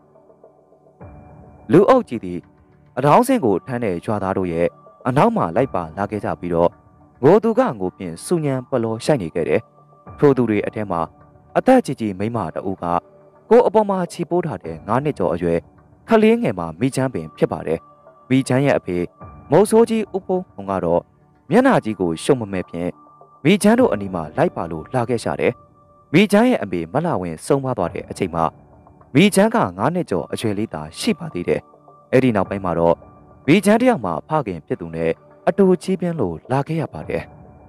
A: လူအုပ်ကြီးသည်အထောင်းစင်ကိုထမ်းတဲ့ရွာသားတို့ရဲ့အနောက်မှာလိုက်ပါလာခဲ့ကြပြီးတော့ငိုသူကငိုဖြင့်စူညံပလောရှိုက်နေခဲ့တယ်ထိုသူတွေအထက်မှာအသက်ကြီးကြီးမိန်းမတအူးကကိုအပေါ်မှာချီပိုးထားတဲ့ငါးနှစ်ကျော်အရွယ်ခလေးငယ်မှာမိချမ်းပင်ဖြစ်ပါတယ်မိချမ်းရဲ့အဖေမုတ်ဆိုးကြီးဥပုံုံကတော့မျက်နှာကြီးကိုရှုံမမဲ့ဖြင့်မိချမ်းတို့အနီးမှာလိုက်ပါလို့လာခဲ့ရှာတယ်မိချမ်းရဲ့အမေမလာဝင်ဆုံးသွားတဲ့အချိန်မှာမိချမ်းကငါးနှစ်ကျော်အရွယ်လေးသာရှိပါသေးတယ်အဲ့ဒီနောက်ပိုင်းမှာတော့မိချမ်းတယောက်မှဖခင်ဖြစ်သူနဲ့အတူချီးပြင်းလို့လာခဲ့ရပါတယ်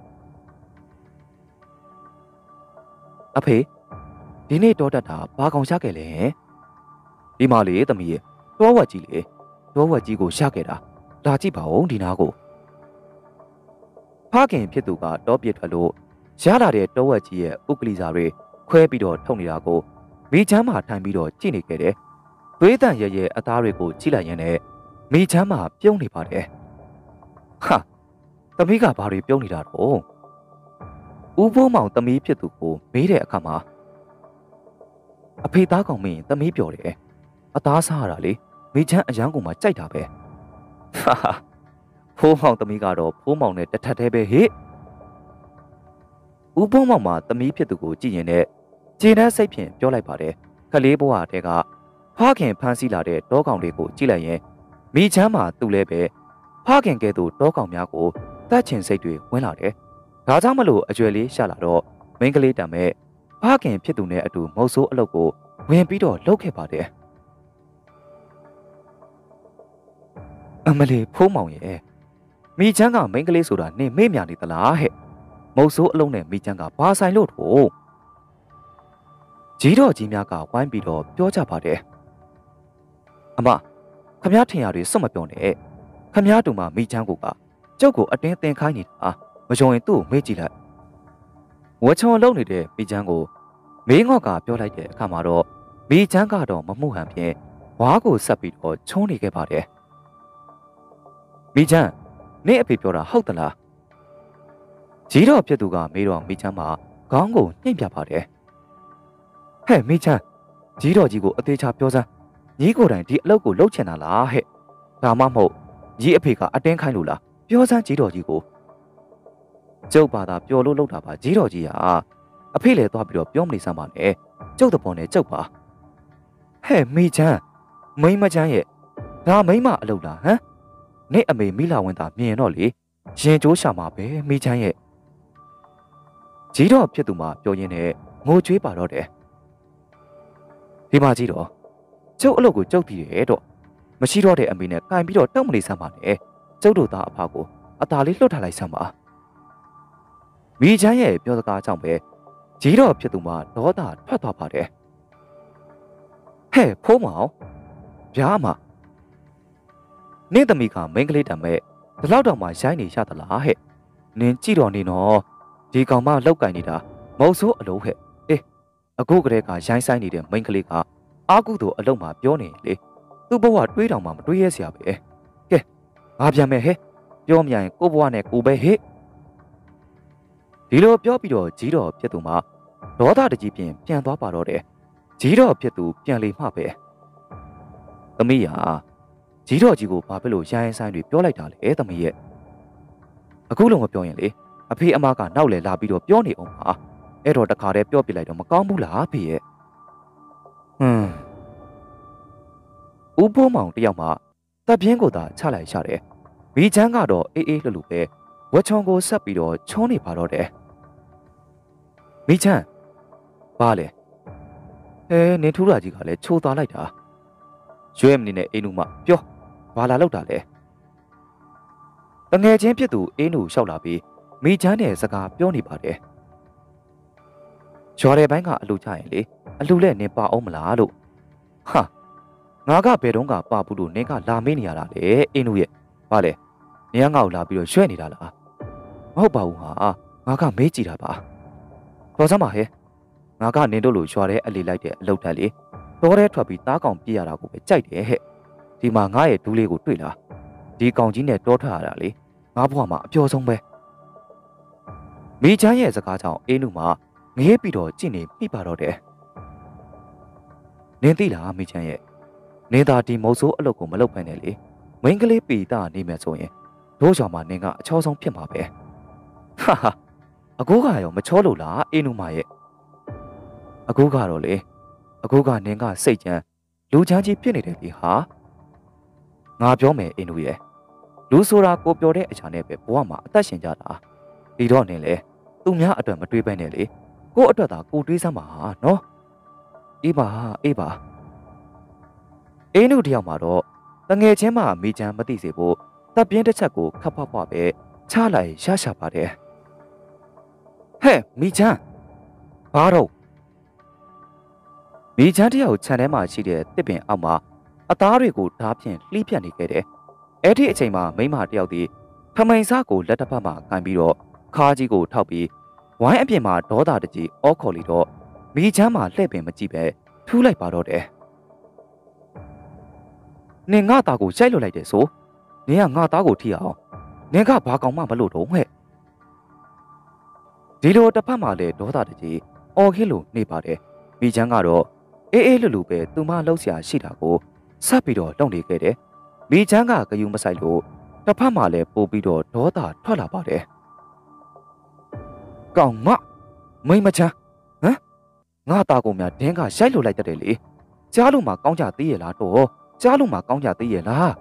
A: အဖေဒီနေ့တောတက်တာဘာကောင်ရှာခဲ့လဲဒီမလေးသမီးရဲ့တောဝက်ကြီးလေတောဝက်ကြီးကိုရှာခဲ့တာလာကြည့်ပါဦးဒီနားကိုဖခင်ဖြစ်သူကတောပြစ်ထွက်လို့ရလာတဲ့တောဝက်ကြီးရဲ့ဥက္ကလီစာတွေခွဲပြီးတော့ထုတ်နေတာကိုမိချမ်းမှာထိုင်ပြီးတော့ကြည့်နေခဲ့တယ်သွေးတန်ရရဲ့အသားတွေကိုကြည့်လိုက်ရင်လည်းမိချမ်းမှာပြုံးနေပါတယ်ဟာသမီးကဘာတွေပြုံးနေတာတော့ဦးဖိုးမောင်သမီးဖြစ်သူကိုမေးတဲ့အခါမှာအဖေသားကောင်မင်းသမီးပြောတယ်အသားစားရတာလေမိချမ်းအရန်ကုန်မှာကြိုက်တာပဲဟာဟာဖိုးမောင်သမီးကတော့ဖိုးမောင်နဲ့တထက်သေးပဲဟေ့ဦးဖိုးမောင်မှာသမီးဖြစ်သူကိုကြည့်ရင်လည်းကျေနပ်စိတ်ဖြင့်ပြောလိုက်ပါတယ်ခလေးဘဝတဲကဖခင်ဖမ်းဆီးလာတဲ့တောကောင်တွေကိုကြည့်လိုက်ရင်မိချမ်းမှာသူ့လည်းပဲဖခင်ကဲ့သို့တောကောင်များကိုတတ်ချင်စိတ်တွေဝင်လာတယ်ဒါကြောင့်မလို့အကျွယ်လေးရှာလာတော့မိန်းကလေးတံမဲ့ဖခင်ဖြစ်သူနဲ့အတူမုတ်ဆိုးအလုပ်ကိုဝင်ပြီးတော့လုပ်ခဲ့ပါတယ်အမလီဖိုးမောင်ရဲ့မိချမ်းကမိန်းကလေးဆိုတာနင်မေ့မြနေသလားဟဲ့မုတ်ဆိုးအလုံးနဲ့မိချမ်းကဘာဆိုင်လို့ထို့ကြီးတော်ကြီးများကဝိုင်းပြီးတော့ပြောကြပါတယ်အမခမည်းထင်ရတွေစွတ်မပြောနဲ့ခမည်းတူမမိချမ်းကိုကကျုပ်ကိုအတင်းသင်ခိုင်းနေတာမယုံရင်သူ့ကိုမေ့ကြည့်လိုက်ဝချွန်လုံးနေတဲ့မိချမ်းကိုမေးငေါ့ကပြောလိုက်တဲ့အခါမှာတော့မိချမ်းကတော့မမှုဟန်ဖြင့်ဝါးကိုဆက်ပြီးတော့ချုံးနေခဲ့ပါတယ်မိချမ်းနင့်အဖေပြောတာဟုတ်သလားကြီးတော်ဖြစ်သူကမေးတော့မိချမ်းမှာခေါင်းကိုနှိမ့်ပြပါတယ်ဟဲ့မိချမ်းကြီးတော်ကြီးကိုအသေးချာပြောစမ်းညီကိုယ်တိုင်ဒီအလုပ်ကိုလုပ်ချင်တာလားဟဲ့ဒါမှမဟုတ်ညီအဖေကအတင်းခိုင်းလို့လားပြောစမ်းကြီးတော်ကြီးကိုကျုပ်ဘာသာပျော်လို့လုပ်တာပါကြီးတော်ကြီးဟာအဖေလည်းသွားပြီးတော့ပြောမနေစမ်းပါနဲ့ကျုပ်တပေါ်နဲ့ကျုပ်ပါဟဲ့မိချမ်းမိမချမ်းရဲ့ဒါမိမအလုပ်လားဟမ်နေ့အမေမိလာဝင်တာမြင်တော့လေရင်ကျိုးရှာမှာပဲမိချမ်းရဲ့ကြီးတော်ဖြစ်သူမှပြောရင်းနဲ့ငိုကြွေးပါတော့တယ်ဒီမှာကြီးတော်ကျုပ်အလုပ်ကိုကျုပ်တည်တယ်တော့မရှိတော့တဲ့အမေနဲ့ကင်ပြီးတော့တောက်မနေစမ်းပါနဲ့ကျုပ်တို့သားအဖကိုအသာလေးလွှတ်ထားလိုက်စမ်းပါမိချမ်းရဲ့ပြောစကားကြောင့်ပဲကြီးတော်ဖြစ်သူမှဒေါသထွက်သွားပါတယ်ဟဲ့ဖိုးမောင်ဗျာမနင့်သမီးကမိန်းကလေးတံမဲ့ဒီလောက်တော့မှရိုင်းနေရသလားဟဲ့နင်ကြည့်တော်နေနော်ဒီကောင်မလောက်ကင်နေတာမဟုတ်ဆိုးအလုံးဟဲ့အေးအခုကလေးကရိုင်းဆိုင်နေတဲ့မိန်းကလေးကအာကုသို့အလုံးမှာပြောနေလေသူ့ဘဝတွေးတောင်မှမတွေးရစရာပဲကဲငါပြန်မယ်ဟဲ့ပြောမရရင်ကိုဘဝနဲ့ကိုပဲဟဲ့ဒီလိုပြောပြီးတော့ကြီးတော်ဖြစ်သူမှဒေါသတကြီးပြင်ပြန်သွားပါတော့တယ်ကြီးတော်ဖြစ်သူပြန်လေမှပဲသမီးဟာကြီးတော်ကြီးကိုဘာဖြစ်လို့ရိုင်းဆိုင်တွေပြောလိုက်တာလဲသမီးရဲ့အခုလုံးမပြောရင်လေအဖေအမကနောက်လေလာပြီးတော့ပြောနေအောင်ပါအဲ့တော့တခါတည်းပြောပြလိုက်တော့မကောင်းဘူးလားအဖေရဲ့ဟွန်းဦးဖိုးမောင်တယောက်မှတပ်ပြင်းကိုသာချလိုက်ရှာတယ်မိချမ်းကတော့အေးအေးလှလှပဲဝက်ချွန်ကိုဆက်ပြီးတော့ချုံးနေပါတော့တယ်မိချမ်းပါလေဟဲနင်းထူးရာကြီးကလည်းချိုးသားလိုက်တာရွဲမနေနဲ့အိမ်နူမပြောဘာလာလောက်တာလဲတငယ်ချင်းဖြစ်သူအင်းနူလျှောက်လာပြီးမိချမ်းတဲ့စကားပြောနေပါတယ်ရွာတဲ့ဘိုင်းကအလူချရင်လေအလူနဲ့နင်းပါအောင်မလားလို့ဟာငါကဘယ်တော့ကပါဘူးလို့နင်းကလာမေးနေရတာလေအင်းနူရဲ့ဘာလဲနင်းကငါ့ကိုလာပြီးတော့ရွှဲနေတာလားမဟုတ်ပါဘူးဟာငါကမေးကြည့်တာပါတော်စမ်းပါဟဲ့ငါကနင်းတို့လိုရွာတဲ့အလီလိုက်တဲ့အလုတ်တက်လေတော်တဲ့ထွက်ပြီးသားကောင်ပြစ်ရတာကိုပဲကြိုက်တယ်ဟဲ့ဒီမှာငါရဲ့ဒူးလေးကိုတွေ့လားဒီကောင်ကြီးနဲ့တောထွက်ရတာလေငါဘဝမှာအပျော်ဆုံးပဲမိချမ်းရဲ့စကားကြောင့်အေးနုမှာငေးပြီးတော့ကြင့်နေပြပါတော့တယ်နင်းသိလားမိချမ်းရဲ့နင်းသာဒီမုတ်ဆိုးအလုပ်ကိုမလုပ်ဖက်နဲ့လေမင်းကလေးပီတာနေမယ်ဆိုရင်တို့ကြောင့်မှနင်းကအချောဆုံးဖြစ်မှာပဲဟာဟာအကိုကရောမချောလို့လားအေးနုမရဲ့အကိုကတော့လေအကိုကနင်းကစိတ်ချမ်းလူချမ်းကြီးဖြစ်နေတယ်လေဟာငါပြောမယ်အင်းတို့ရဲ့လူဆိုတာကိုပြောတဲ့အရာနဲ့ပဲဘဝမှာအသက်ရှင်ကြတာဒီတော့နင်းလေသူများအတွက်မတွေးပဲနဲ့လေကို့အတွက်သာကိုတွေးစမ်းပါဟာနော်အေးပါအေးပါအင်းတို့တယောက်မှာတော့တငယ်ချင်းမှမိချမ်းမသိစေဖို့တပ်ပြင်းတစ်ချက်ကိုခပ်ဖွားဖွားပဲချလိုက်ရရှာပါတယ်ဟဲ့မိချမ်းဘာတော့မိချမ်းတယောက်ခြံထဲမှာရှိတဲ့တစ်ပင်အောက်မှာအသားတွေကိုဓားဖြင့်လှီးပြတ်နေခဲ့တယ်။အဲ့ဒီအချိန်မှာမိမတယောက်ဒီထမိန်စားကိုလက်တစ်ဖက်မှာကန်ပြီးတော့ခါးကြီးကိုထောက်ပြီးဝိုင်းအပြင်မှာဒေါသတကြီးအော်ခေါ်လီတော့မိချမ်းမှာလှည့်ပင်မကြည့်ပဲထူးလိုက်ပါတော့တယ်။နင်ငါသားကိုရိုက်လွတ်လိုက်တယ်ဆိုနင်ကငါသားကိုထိအောင်နင်ကဘာကောင်မှမလို့တော့ဟဲ့ဒီလိုတစ်ဖက်မှာလည်းဒေါသတကြီးအော်ခင်းလို့နေပါတယ်မိချမ်းကတော့အေးအေးလှလူပဲသူမလှုပ်ရှားရှိတာကိုဆက်ပြီးတော့တုံ့နေခဲ့တယ်။မိချမ်းကဂယုမဆိုင်လို့တစ်ဖက်မှာလည်းပို့ပြီးတော့ဒေါသထွက်လာပါတယ်။ကောင်မမိမချမ်းဟမ်ငါသားကောင်များဒင်းကရိုက်လို့လိုက်တတ်တယ်လေ။ကြားလို့မှကောင်းကြသေးရဲ့လားတော့ကြားလို့မှကောင်းကြသေးရဲ့လား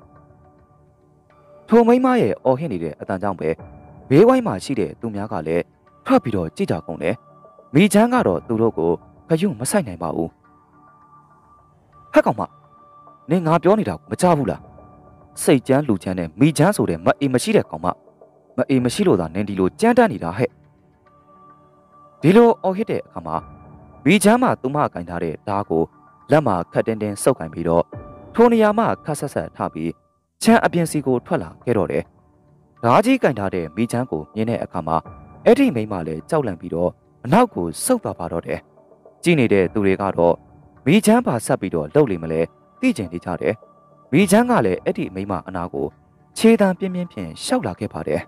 A: ။ထိုမိမရဲ့အော်ဟစ်နေတဲ့အတန်ကြောင့်ပဲဘေးဝိုင်းမှာရှိတဲ့သူများကလည်းထွက်ပြီးတော့ကြည့်ကြကုန်တယ်။မိချမ်းကတော့သူတို့ကိုဂယုမဆိုင်နိုင်ပါဘူး။ဟဲ့ကောင်မနင်ငါပြောနေတာကိုမကြားဘူးလားစိတ်ချမ်းလူချမ်းနဲ့မိချမ်းဆိုတဲ့မအေးမရှိတဲ့ကောင်မမအေးမရှိလို့သာနင်ဒီလိုကြမ်းတမ်းနေတာဟဲ့ဒီလိုအော်ဟစ်တဲ့အခါမှာမိချမ်းမှသူမကင်ထားတဲ့ဓားကိုလက်မှာခတ်တင်းတင်းစုပ်ကင်ပြီးတော့ထိုနေရာမှာခတ်ဆက်ဆက်ထပြီးချမ်းအပြင်စီကိုထွက်လာခဲ့တော့တယ်ဓားကြီးကင်ထားတဲ့မိချမ်းကိုမြင်တဲ့အခါမှာအဲ့ဒီမိန်းမလည်းကြောက်လန့်ပြီးတော့အနောက်ကိုဆုတ်သွားပါတော့တယ်ကြည့်နေတဲ့သူတွေကတော့မိချမ်းပါဆက်ပြီးတော့လှုပ်လိမ့်မလဲသိကျင်နေကြတယ်မိချမ်းကလည်းအဲ့ဒီမိမအနာကိုခြေတံပြင်းပြင်းဖြင့်ရှောက်လာခဲ့ပါတယ်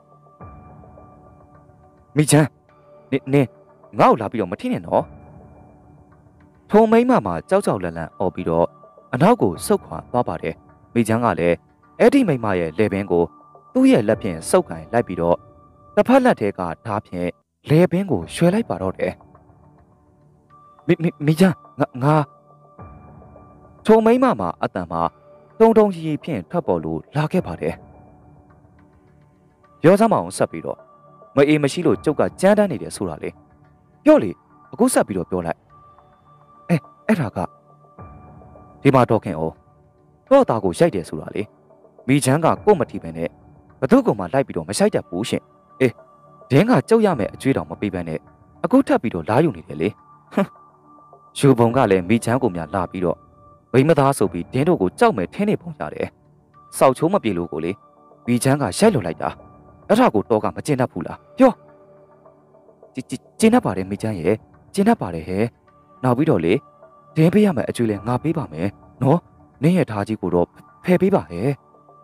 A: မိချမ်းနင်းနင်းငါ့ကိုလာပြီးတော့မထင်နဲ့နော်ထုံမိမမှာကြောက်ကြောက်လန့်လန့်အော်ပြီးတော့အနောက်ကိုဆုတ်ခွာသွားပါတယ်မိချမ်းကလည်းအဲ့ဒီမိမရဲ့လေပင်ကိုသူ့ရဲ့လက်ဖြင့်ဆုပ်ကင်လိုက်ပြီးတော့တစ်ဖက်လက်ထဲကဓားဖြင့်လေပင်ကိုရွှဲလိုက်ပါတော့တယ်မိမိမိချမ်းငါငါထုံမိမမှာအတန်မှာတုံတုံကြီးကြီးဖြင့်ထွက်ပေါ်လို့လာခဲ့ပါတယ်ပြောစမ်းမအောင်ဆက်ပြီးတော့မအေးမရှိလို့ကျုပ်ကကြမ်းတမ်းနေတယ်ဆိုတာလေပြောလေအခုဆက်ပြီးတော့ပြောလိုက်အဲအဲ့ဒါကဒီမှာတော့ခင်အောင်တော့သားကိုရိုက်တယ်ဆိုတာလေမိချမ်းကကို့မထီပဲနဲ့ဘသူ့ကောင်မှလိုက်ပြီးတော့မဆိုင်တတ်ဘူးရှင်အေးဒင်းကကြုတ်ရမယ်အကျွေးတော်မပေးဘဲနဲ့အခုထပ်ပြီးတော့လာယူနေတယ်လေဟမ်ယူဘုံကလည်းမိချမ်းကိုများလာပြီးတော့ဝိမသားဆိုပြီးဒင်းတို့ကိုကြောက်မယ်ထင်းနေပုံရတယ်။စောက်ချိုးမပြေလို့ကိုလေမိချမ်းကရိုက်လွတ်လိုက်တာ။အဲ့ဒါကိုတော့ကမကျင်တတ်ဘူးလား။ပြော။ကျကျင်တတ်ပါတယ်မိချမ်းရဲ့ကျင်တတ်ပါတယ်ဟဲ့။နောက်ပြီးတော့လေဒင်းပေးရမယ်အကျွေးလဲငါပေးပါမယ်နော်။နင်းရဲ့ဓာကြီးကိုတော့ဖယ်ပေးပါဟဲ့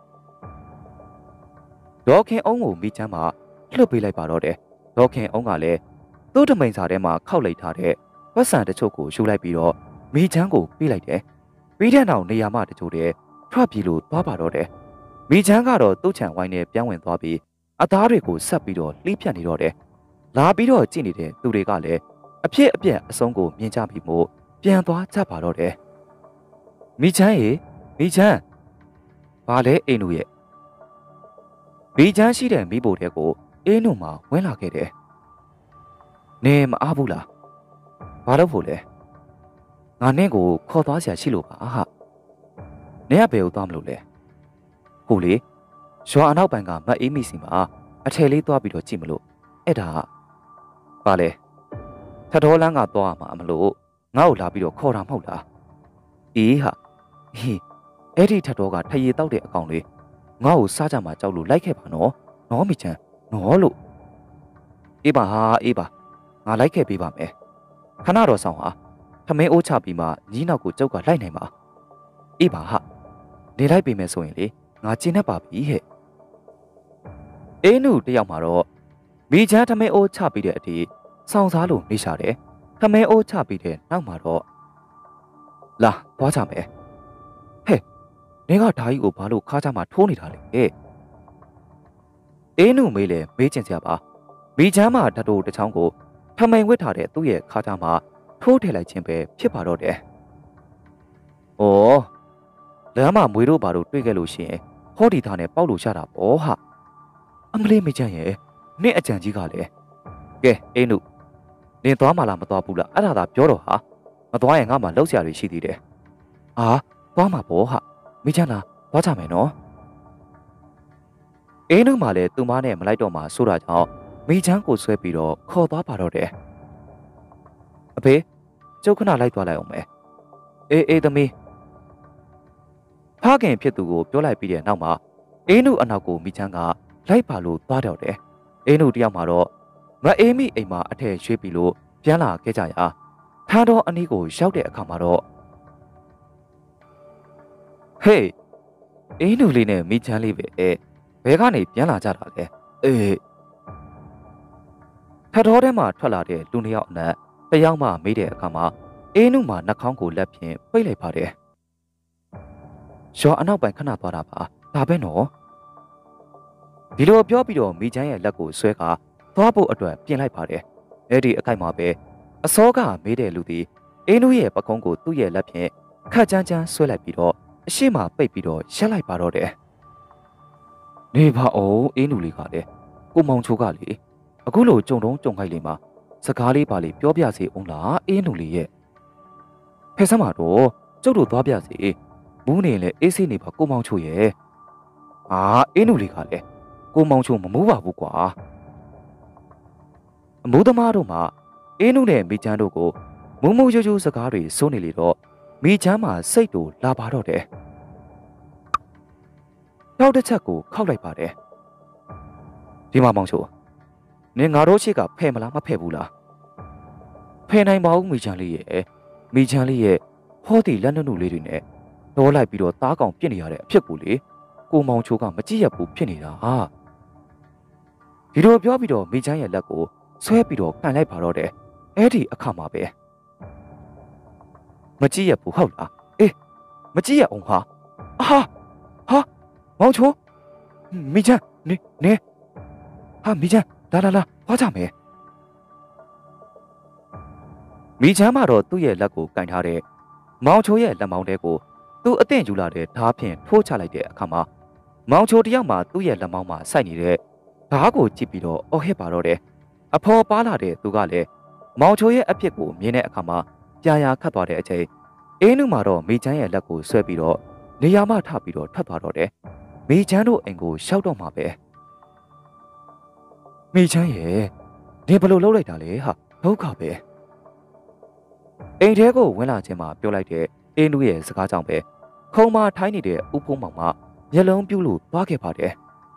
A: ။ဒေါခင်အောင်ကိုမိချမ်းမှာလှုပ်ပေးလိုက်ပါတော့တယ်။ဒေါခင်အောင်ကလည်းသူ့တမိန်စာထဲမှာခောက်လိုက်ထားတဲ့ပတ်စံတချို့ကိုယူလိုက်ပြီးတော့မိချမ်းကိုပေးလိုက်တယ်။ပြီးတဲ့နောက်နေရာမှတချို့တည်းထထွက်ပြေးလို့သွားပါတော့တယ်မိချမ်းကတော့သူ့ချံဝိုင်းနဲ့ပြန်ဝင်သွားပြီးအသားတွေကိုဆက်ပြီးတော့လှိဖြတ်နေတော့တယ်လာပြီးတော့ကြည့်နေတဲ့သူတွေကလည်းအဖြစ်အပျက်အဆုံးကိုမြင်ကြပြီးမို့ပြန်သွားကြပါတော့တယ်မိချမ်းရေမိချမ်းဘာလဲအိမ်တို့ရဲ့မိချမ်းရှိတဲ့မိဖို့တဲ့ကိုအင်းတို့မှဝင်လာခဲ့တယ်နေမအားဘူးလားဘာလို့ဖို့လဲငါနဲ့ကိုခေါ်သွားစရာရှိလို့ပါဟာနေရဘယ်ကိုသွားမလို့လဲဟုတ်လေရွာအနောက်ပိုင်းကမတ်အေးမိစီမှာအထယ်လေးသွားပြီးတော့ကြည့်မလို့အဲ့ဒါပါလေထတော်လန်းကသွားမှာမလို့ငါ့ကိုလာပြီးတော့ခေါ်တာမဟုတ်လားအေးဟာဟေးအဲ့ဒီထတော်ကထရေတောက်တဲ့အကောင်လေးငါ့ကိုစားကြမှာကြောက်လို့လိုက်ခဲ့ပါနော်နော်မိချမ်းနော်လို့အေးပါဟာအေးပါငါလိုက်ခဲ့ပေးပါမယ်ခဏတော့ဆောင်ဟာထမင်းအိုးချပြီးမှညီနောက်ကိုကြောက်ကလိုက်နိုင်ပါအေးပါဟာနေလိုက်ပေးမယ်ဆိုရင်လေငါကျင်းတတ်ပါပြီဟဲ့အင်းနုတယောက်မှာတော့မိချမ်းထမင်းအိုးချပြီးတဲ့အထိစောင်းစားလို့နေရှာတယ်ထမင်းအိုးချပြီးတဲ့နောက်မှာတော့လာသွားကြမယ်ဟဲ့နေကဓာကြီးကိုဘာလို့ခါချမှာထိုးနေတာလဲဟဲ့အင်းနုမေးလေမေးချင်စရာပါမိချမ်းမှာဓာတ်တိုတစ်ချောင်းကိုထမိန်ဝစ်ထားတဲ့သူ့ရဲ့ခါချမှာထိုးထည့်လိုက်ခြင်းပဲဖြစ်ပါတော့တယ်။အော်လမ်းမှာမွေးတို့ဘာလို့တွေ့ခဲ့လို့ရှိရင်ဟောဒီသားနဲ့ပေါက်လို့ရတာပေါ့ဟာအမလေးမချမ်းရဲ့နင့်အကြံကြီးကလည်းကဲအင်းတို့နင်သွားမှလားမသွားဘူးလားအဲ့ဒါသာပြောတော့ဟာမသွားရင်ငါမှလောက်ဆရာတွေရှိသေးတယ်။ဟာသွားမှာပေါ့ဟာမချမ်းလားသွားကြမယ်နော်။အင်းတို့မှလည်းသူမနဲ့မလိုက်တော့မှဆိုတာကြောင့်မိချမ်းကိုဆွဲပြီးတော့ခေါ်သွားပါတော့တယ်။အဖေကျုပ်ခဏလိုက်သွားလိုက်အောင်မယ်အေးအေးသမီးဖခင်ဖြစ်သူကိုပြောလိုက်ပြီးတဲ့နောက်မှာအင်းနုအနောက်ကိုမိချမ်းကလိုက်ပါလို့သွားတော့တယ်အင်းနုတယောက်မှာတော့မအေးမိအိမ်မှာအထက်ရွှေ့ပြီးလို့ပြန်လာခဲ့ကြရာထားတော်အနီးကိုရောက်တဲ့အခါမှာတော့ဟေးအင်းနုလေးနဲ့မိချမ်းလေးပဲအဲဘဲကနေပြန်လာကြတာလေအေးထတော်ထဲမှာထွက်လာတဲ့လူနှစ်ယောက်အနက်တယောက်မှမေးတဲ့အခါမှာအင်းနုမှာနှာခေါင်းကိုလက်ဖြင့်ပိတ်လိုက်ပါတယ်။ရွာအနောက်ပိုင်းခဏသွားတာပါဒါပဲနော်။ဒီလိုပြောပြီးတော့မိချမ်းရဲ့လက်ကိုဆွဲကာသွားဖို့အတွက်ပြင်လိုက်ပါတယ်။အဲ့ဒီအခိုက်မှာပဲအစောကမေးတဲ့လူသည်အင်းနုရဲ့ပကုံးကိုသူ့ရဲ့လက်ဖြင့်ခတ်ကြမ်းကြမ်းဆွဲလိုက်ပြီးတော့အရှိမပိတ်ပြီးတော့ရက်လိုက်ပါတော့တယ်။နေပါအောင်အင်းနုလေးကလည်းကိုမောင်ချိုးကလေအခုလိုကြုံတုံးကြုံခိုက်လေးမှာစကားလေးပါလေးပြောပြစီအောင်လားအင်းနုလေးရဲ့ဖဲဆမ်းမတော့ကျုပ်တို့သွားပြစီမူးနေလေအေးစိနေပါကိုမောင်ချိုရဲ့အာအင်းနုလေးကလည်းကိုမောင်ချိုမမူးပါဘူးကွာအမိုးသမားတို့မှအင်းနုနဲ့မိချမ်းတို့ကိုမုံမုံရွရွစကားတွေစိုးနေလေတော့မိချမ်းမှာစိတ်တို့လာပါတော့တယ်နောက်တစ်ချက်ကိုခောက်လိုက်ပါတယ်ဒီမှာမောင်ချိုနင်ငါတို့ရှိကဖဲ့မလားမဖဲ့ဘူးလားဖဲ့နိုင်ပါဦးမိချမ်းလေးရဲ့မိချမ်းလေးရဲ့ဟောဒီလက်နုနုလေးတွေနဲ့တော့လိုက်ပြီးတော့တားကောင်ပြစ်နေရတဲ့အဖြစ်ကိုလေကိုမောင်ချိုကမကြည့်ရဘူးဖြစ်နေတာဟာဒီလိုပြောပြီးတော့မိချမ်းရဲ့လက်ကိုဆွဲပြီးတော့ကန်လိုက်ပါတော့တယ်အဲ့ဒီအခါမှာပဲမကြည့်ရဘူးဟုတ်လားအေးမကြည့်ရအောင်ဟာအာဟာမောင်ချိုမိချမ်းနေနေဟာမိချမ်းလာလာလာသွားကြမယ်မိချမ်းမတော့သူ့ရဲ့လက်ကိုကင်ထားတဲ့မောင်ချိုရဲ့လက်မောင်းတဲကိုသူ့အသင့်ယူလာတဲ့ဓားဖြင့်ထိုးချလိုက်တဲ့အခါမှာမောင်ချိုတယောက်မှသူ့ရဲ့လက်မောင်းမှာစိုက်နေတဲ့ဓားကိုကြည့်ပြီးတော့အော်ဟစ်ပါတော့တယ်အဖော်ပါလာတဲ့သူကလည်းမောင်ချိုရဲ့အဖြစ်ကိုမြင်တဲ့အခါမှာကြာရာခတ်သွားတဲ့အချိန်အင်းနုမှာတော့မိချမ်းရဲ့လက်ကိုဆွဲပြီးတော့နေရာမှထပြီးတော့ထွက်သွားတော့တယ်မိချမ်းတို့အိမ်ကိုရှောက်တော့မှာပဲမိချမ်းရဲ့နေဘလို့လှုပ်လိုက်တာလေဟာဒုက္ခပဲအိမ်ထဲကိုဝင်လာခြင်းမှာပြောလိုက်တဲ့အင်းနုရဲ့စကားကြောင့်ပဲခုံမထိုင်းနေတဲ့ဥဖုံးမောင်ကမျက်လုံးပြူးလို့သွားခဲ့ပါတယ်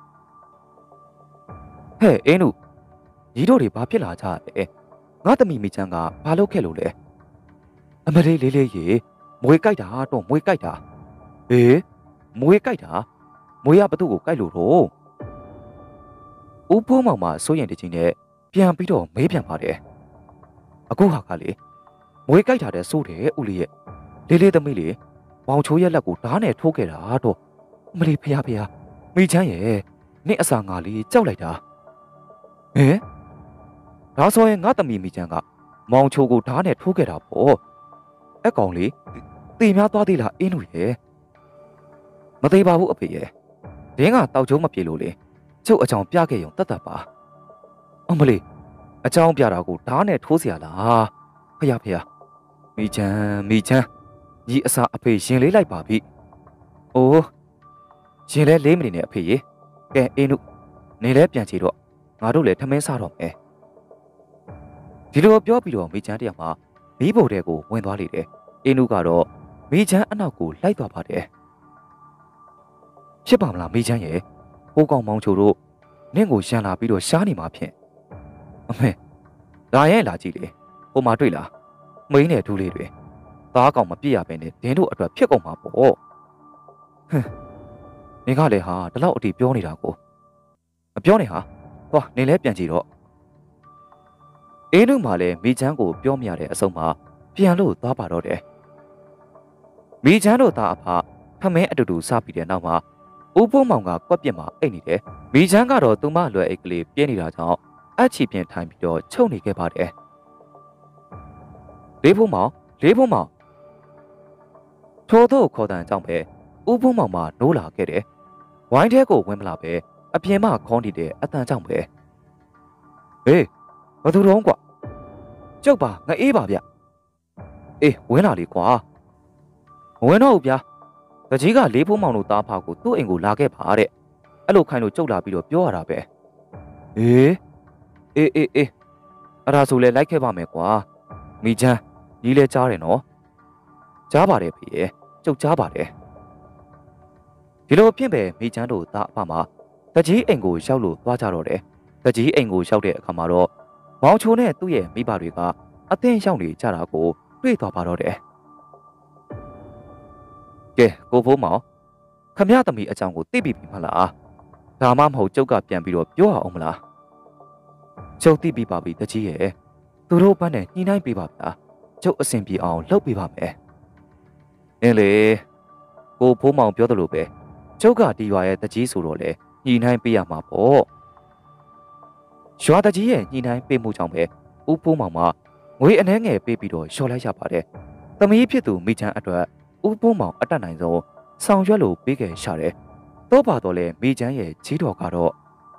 A: ဟဲ့အင်းနုညီတို့တွေဘာဖြစ်လာကြလဲငါသမီးမိချမ်းကဘာလုပ်ခဲ့လို့လဲအမလေးလေးလေးရေမွေကြိုက်တာတော့မွေကြိုက်တာဟေးမွေကြိုက်တာမွေရဘသူ့ကိုကြိုက်လို့တော့ဥဖုံးမောင်မှာစိုးရင်တချင်းနဲ့ပြန်ပြီးတော့မေးပြန်ပါတယ်အခုဟာကလေမွေကြိုက်တာတဲ့စိုးတယ်ဦးလေးရဲ့လေးလေးသမီးလေးမောင်ချိုးရဲ့လက်ကိုဓာတ်နဲ့ထိုးခဲ့တာတော့မလီဖျားဖျားမိချမ်းရဲ့နင့်အစာငါလေးကြောက်လိုက်တာဟဲ့ဒါဆိုရင်ငါသမီးမိချမ်းကမောင်ချိုးကိုဓာတ်နဲ့ထိုးခဲ့တာပေါ့အကောင်လေးတေများသွားသေးလားအင်းတို့ရဲ့မသေးပါဘူးအဖေရဲ့ဒင်းကတောက်ချုံးမပြေလို့လေကျုပ်အကြောင်းပြခဲ့ရုံတတ်တတ်ပါအမလေးအကြောင်းပြတာကိုဓာတ်နဲ့ထိုးเสียလားဖျားဖျားမိချမ်းမိချမ်းညီအစာအဖေရင်လေးလိုက်ပါပြီအိုးရင်လဲလေးမိနစ်နဲ့အဖေရေကဲအင်းတို့နေလဲပြန်ချီတော့ငါတို့လည်းထမင်းစားတော့မယ်ဒီလိုပြောပြီးတော့မိချမ်းတယောက်မှာမီးပုံတဲ့ကိုဝင်သွားလေတယ်အင်းတို့ကတော့မိချမ်းအနောက်ကိုလိုက်သွားပါတယ်ဖြစ်ပါမလားမိချမ်းရဲ့ဟိုကောင်မောင်ချိုတို့နင့်ကိုရန်လာပြီးတော့ရှားနေမှာဖြင့်အမေဒါရဲ့လာကြည့်လေဟိုမှာတွေ့လားမိန်းနဲ့ဒူးလေးတွေသားကောင်မပြစ်ရပဲနဲ့ဒင်းတို့အတွက်ဖြစ်ကုန်မှာပေါ့ဟမ်နေကလည်းဟာဒီလောက်အတီပြောနေတာကိုမပြောနဲ့ဟာသွားနေလဲပြန်ကြည့်တော့အင်းတို့မှလည်းမိချမ်းကိုပြောမရတဲ့အဆုံးမှာပြန်လို့သွားပါတော့တယ်မိချမ်းတို့သားအဖဖမင်းအတူတူစပြီးတဲ့နောက်မှာဦးဖိုးမောင်ကကွက်ပြစ်မှာအိတ်နေတယ်မိချမ်းကတော့သူမလွယ်အိတ်ကလေးပြင်းနေတာကြောင့်အချီပြင်းထိုင်ပြီးတော့ချုပ်နေခဲ့ပါတယ်လေးဖိုးမောင်လေးဖိုးမောင်ထို့သောခေါ်တန်ကြောင့်ပဲဦးဖိုးမောင်မှနိုးလာခဲ့တယ်ဝိုင်းထဲကိုဝင်မလာပဲအပြင်မှခေါင်းတီတဲ့အတန်ကြောင့်ပဲဟေးဘသူတော့ကွာကျုပ်ပါငအေးပါဗျအေးဝင်လာလေကွာမဝင်တော့ဘူးဗျာတကြီးကလေးဖိုးမောင်တို့သားဖာကိုသူ့အိမ်ကိုလာခဲ့ပါတဲ့အဲ့လိုခိုင်းလို့ကျုပ်လာပြီးတော့ပြောရတာပဲဟေးအေးအေးအေးအဲ့ဒါဆိုလဲလိုက်ခဲ့ပါမယ်ကွာမိချမ်းကြီးလဲကြားတယ်နော်ကြားပါတယ်ဖေရဲ့ကျုပ်ကြားပါတယ်ဒီလိုဖြစ်ပဲမိချမ်းတို့သားအဖမှာတကြီးအိမ်ကိုရောက်လို့သွားကြတော့တယ်တကြီးအိမ်ကိုရောက်တဲ့အခါမှာတော့မောင်ချိုနဲ့သူ့ရဲ့မိဘတွေကအသင်းရောက်နေကြတာကိုတွေ့သွားပါတော့တယ်ကဲကိုဖိုးမောင်ခမရသမီးအကြောင်းကိုသိပြီမလားဒါမှမဟုတ်ကျုပ်ကပြန်ပြီးတော့ပြောအောင်မလားကျုပ်သိပြီပါပြီတကြီးရဲ့သူတို့ဘက်နဲ့ညှိနှိုင်းပေးပါဗျာကျုပ်အဆင်ပြေအောင်လုပ်ပေးပါမယ်အင်းလေကိုဖိုးမောင်ပြောသလိုပဲကျုပ်ကဒီရွာရဲ့တကြီးဆိုတော့လေညှိနှိုင်းပေးရမှာပေါ့ရွာတကြီးရဲ့ညှိနှိုင်းပေးမှုကြောင့်ပဲဦးဖိုးမောင်ကငွေအနှဲငယ်ပေးပြီးတော့လျှော်လိုက်ရပါတယ်သမီးဖြစ်သူမိချမ်းအတွက်ဦးဖိုးမောင်အတက်နိုင်ဆုံးဆောင်ရွက်လို့ပေးခဲ့ရှာတယ်တော့ပါတော့လေမိချမ်းရဲ့ကြီးတော်ကတော့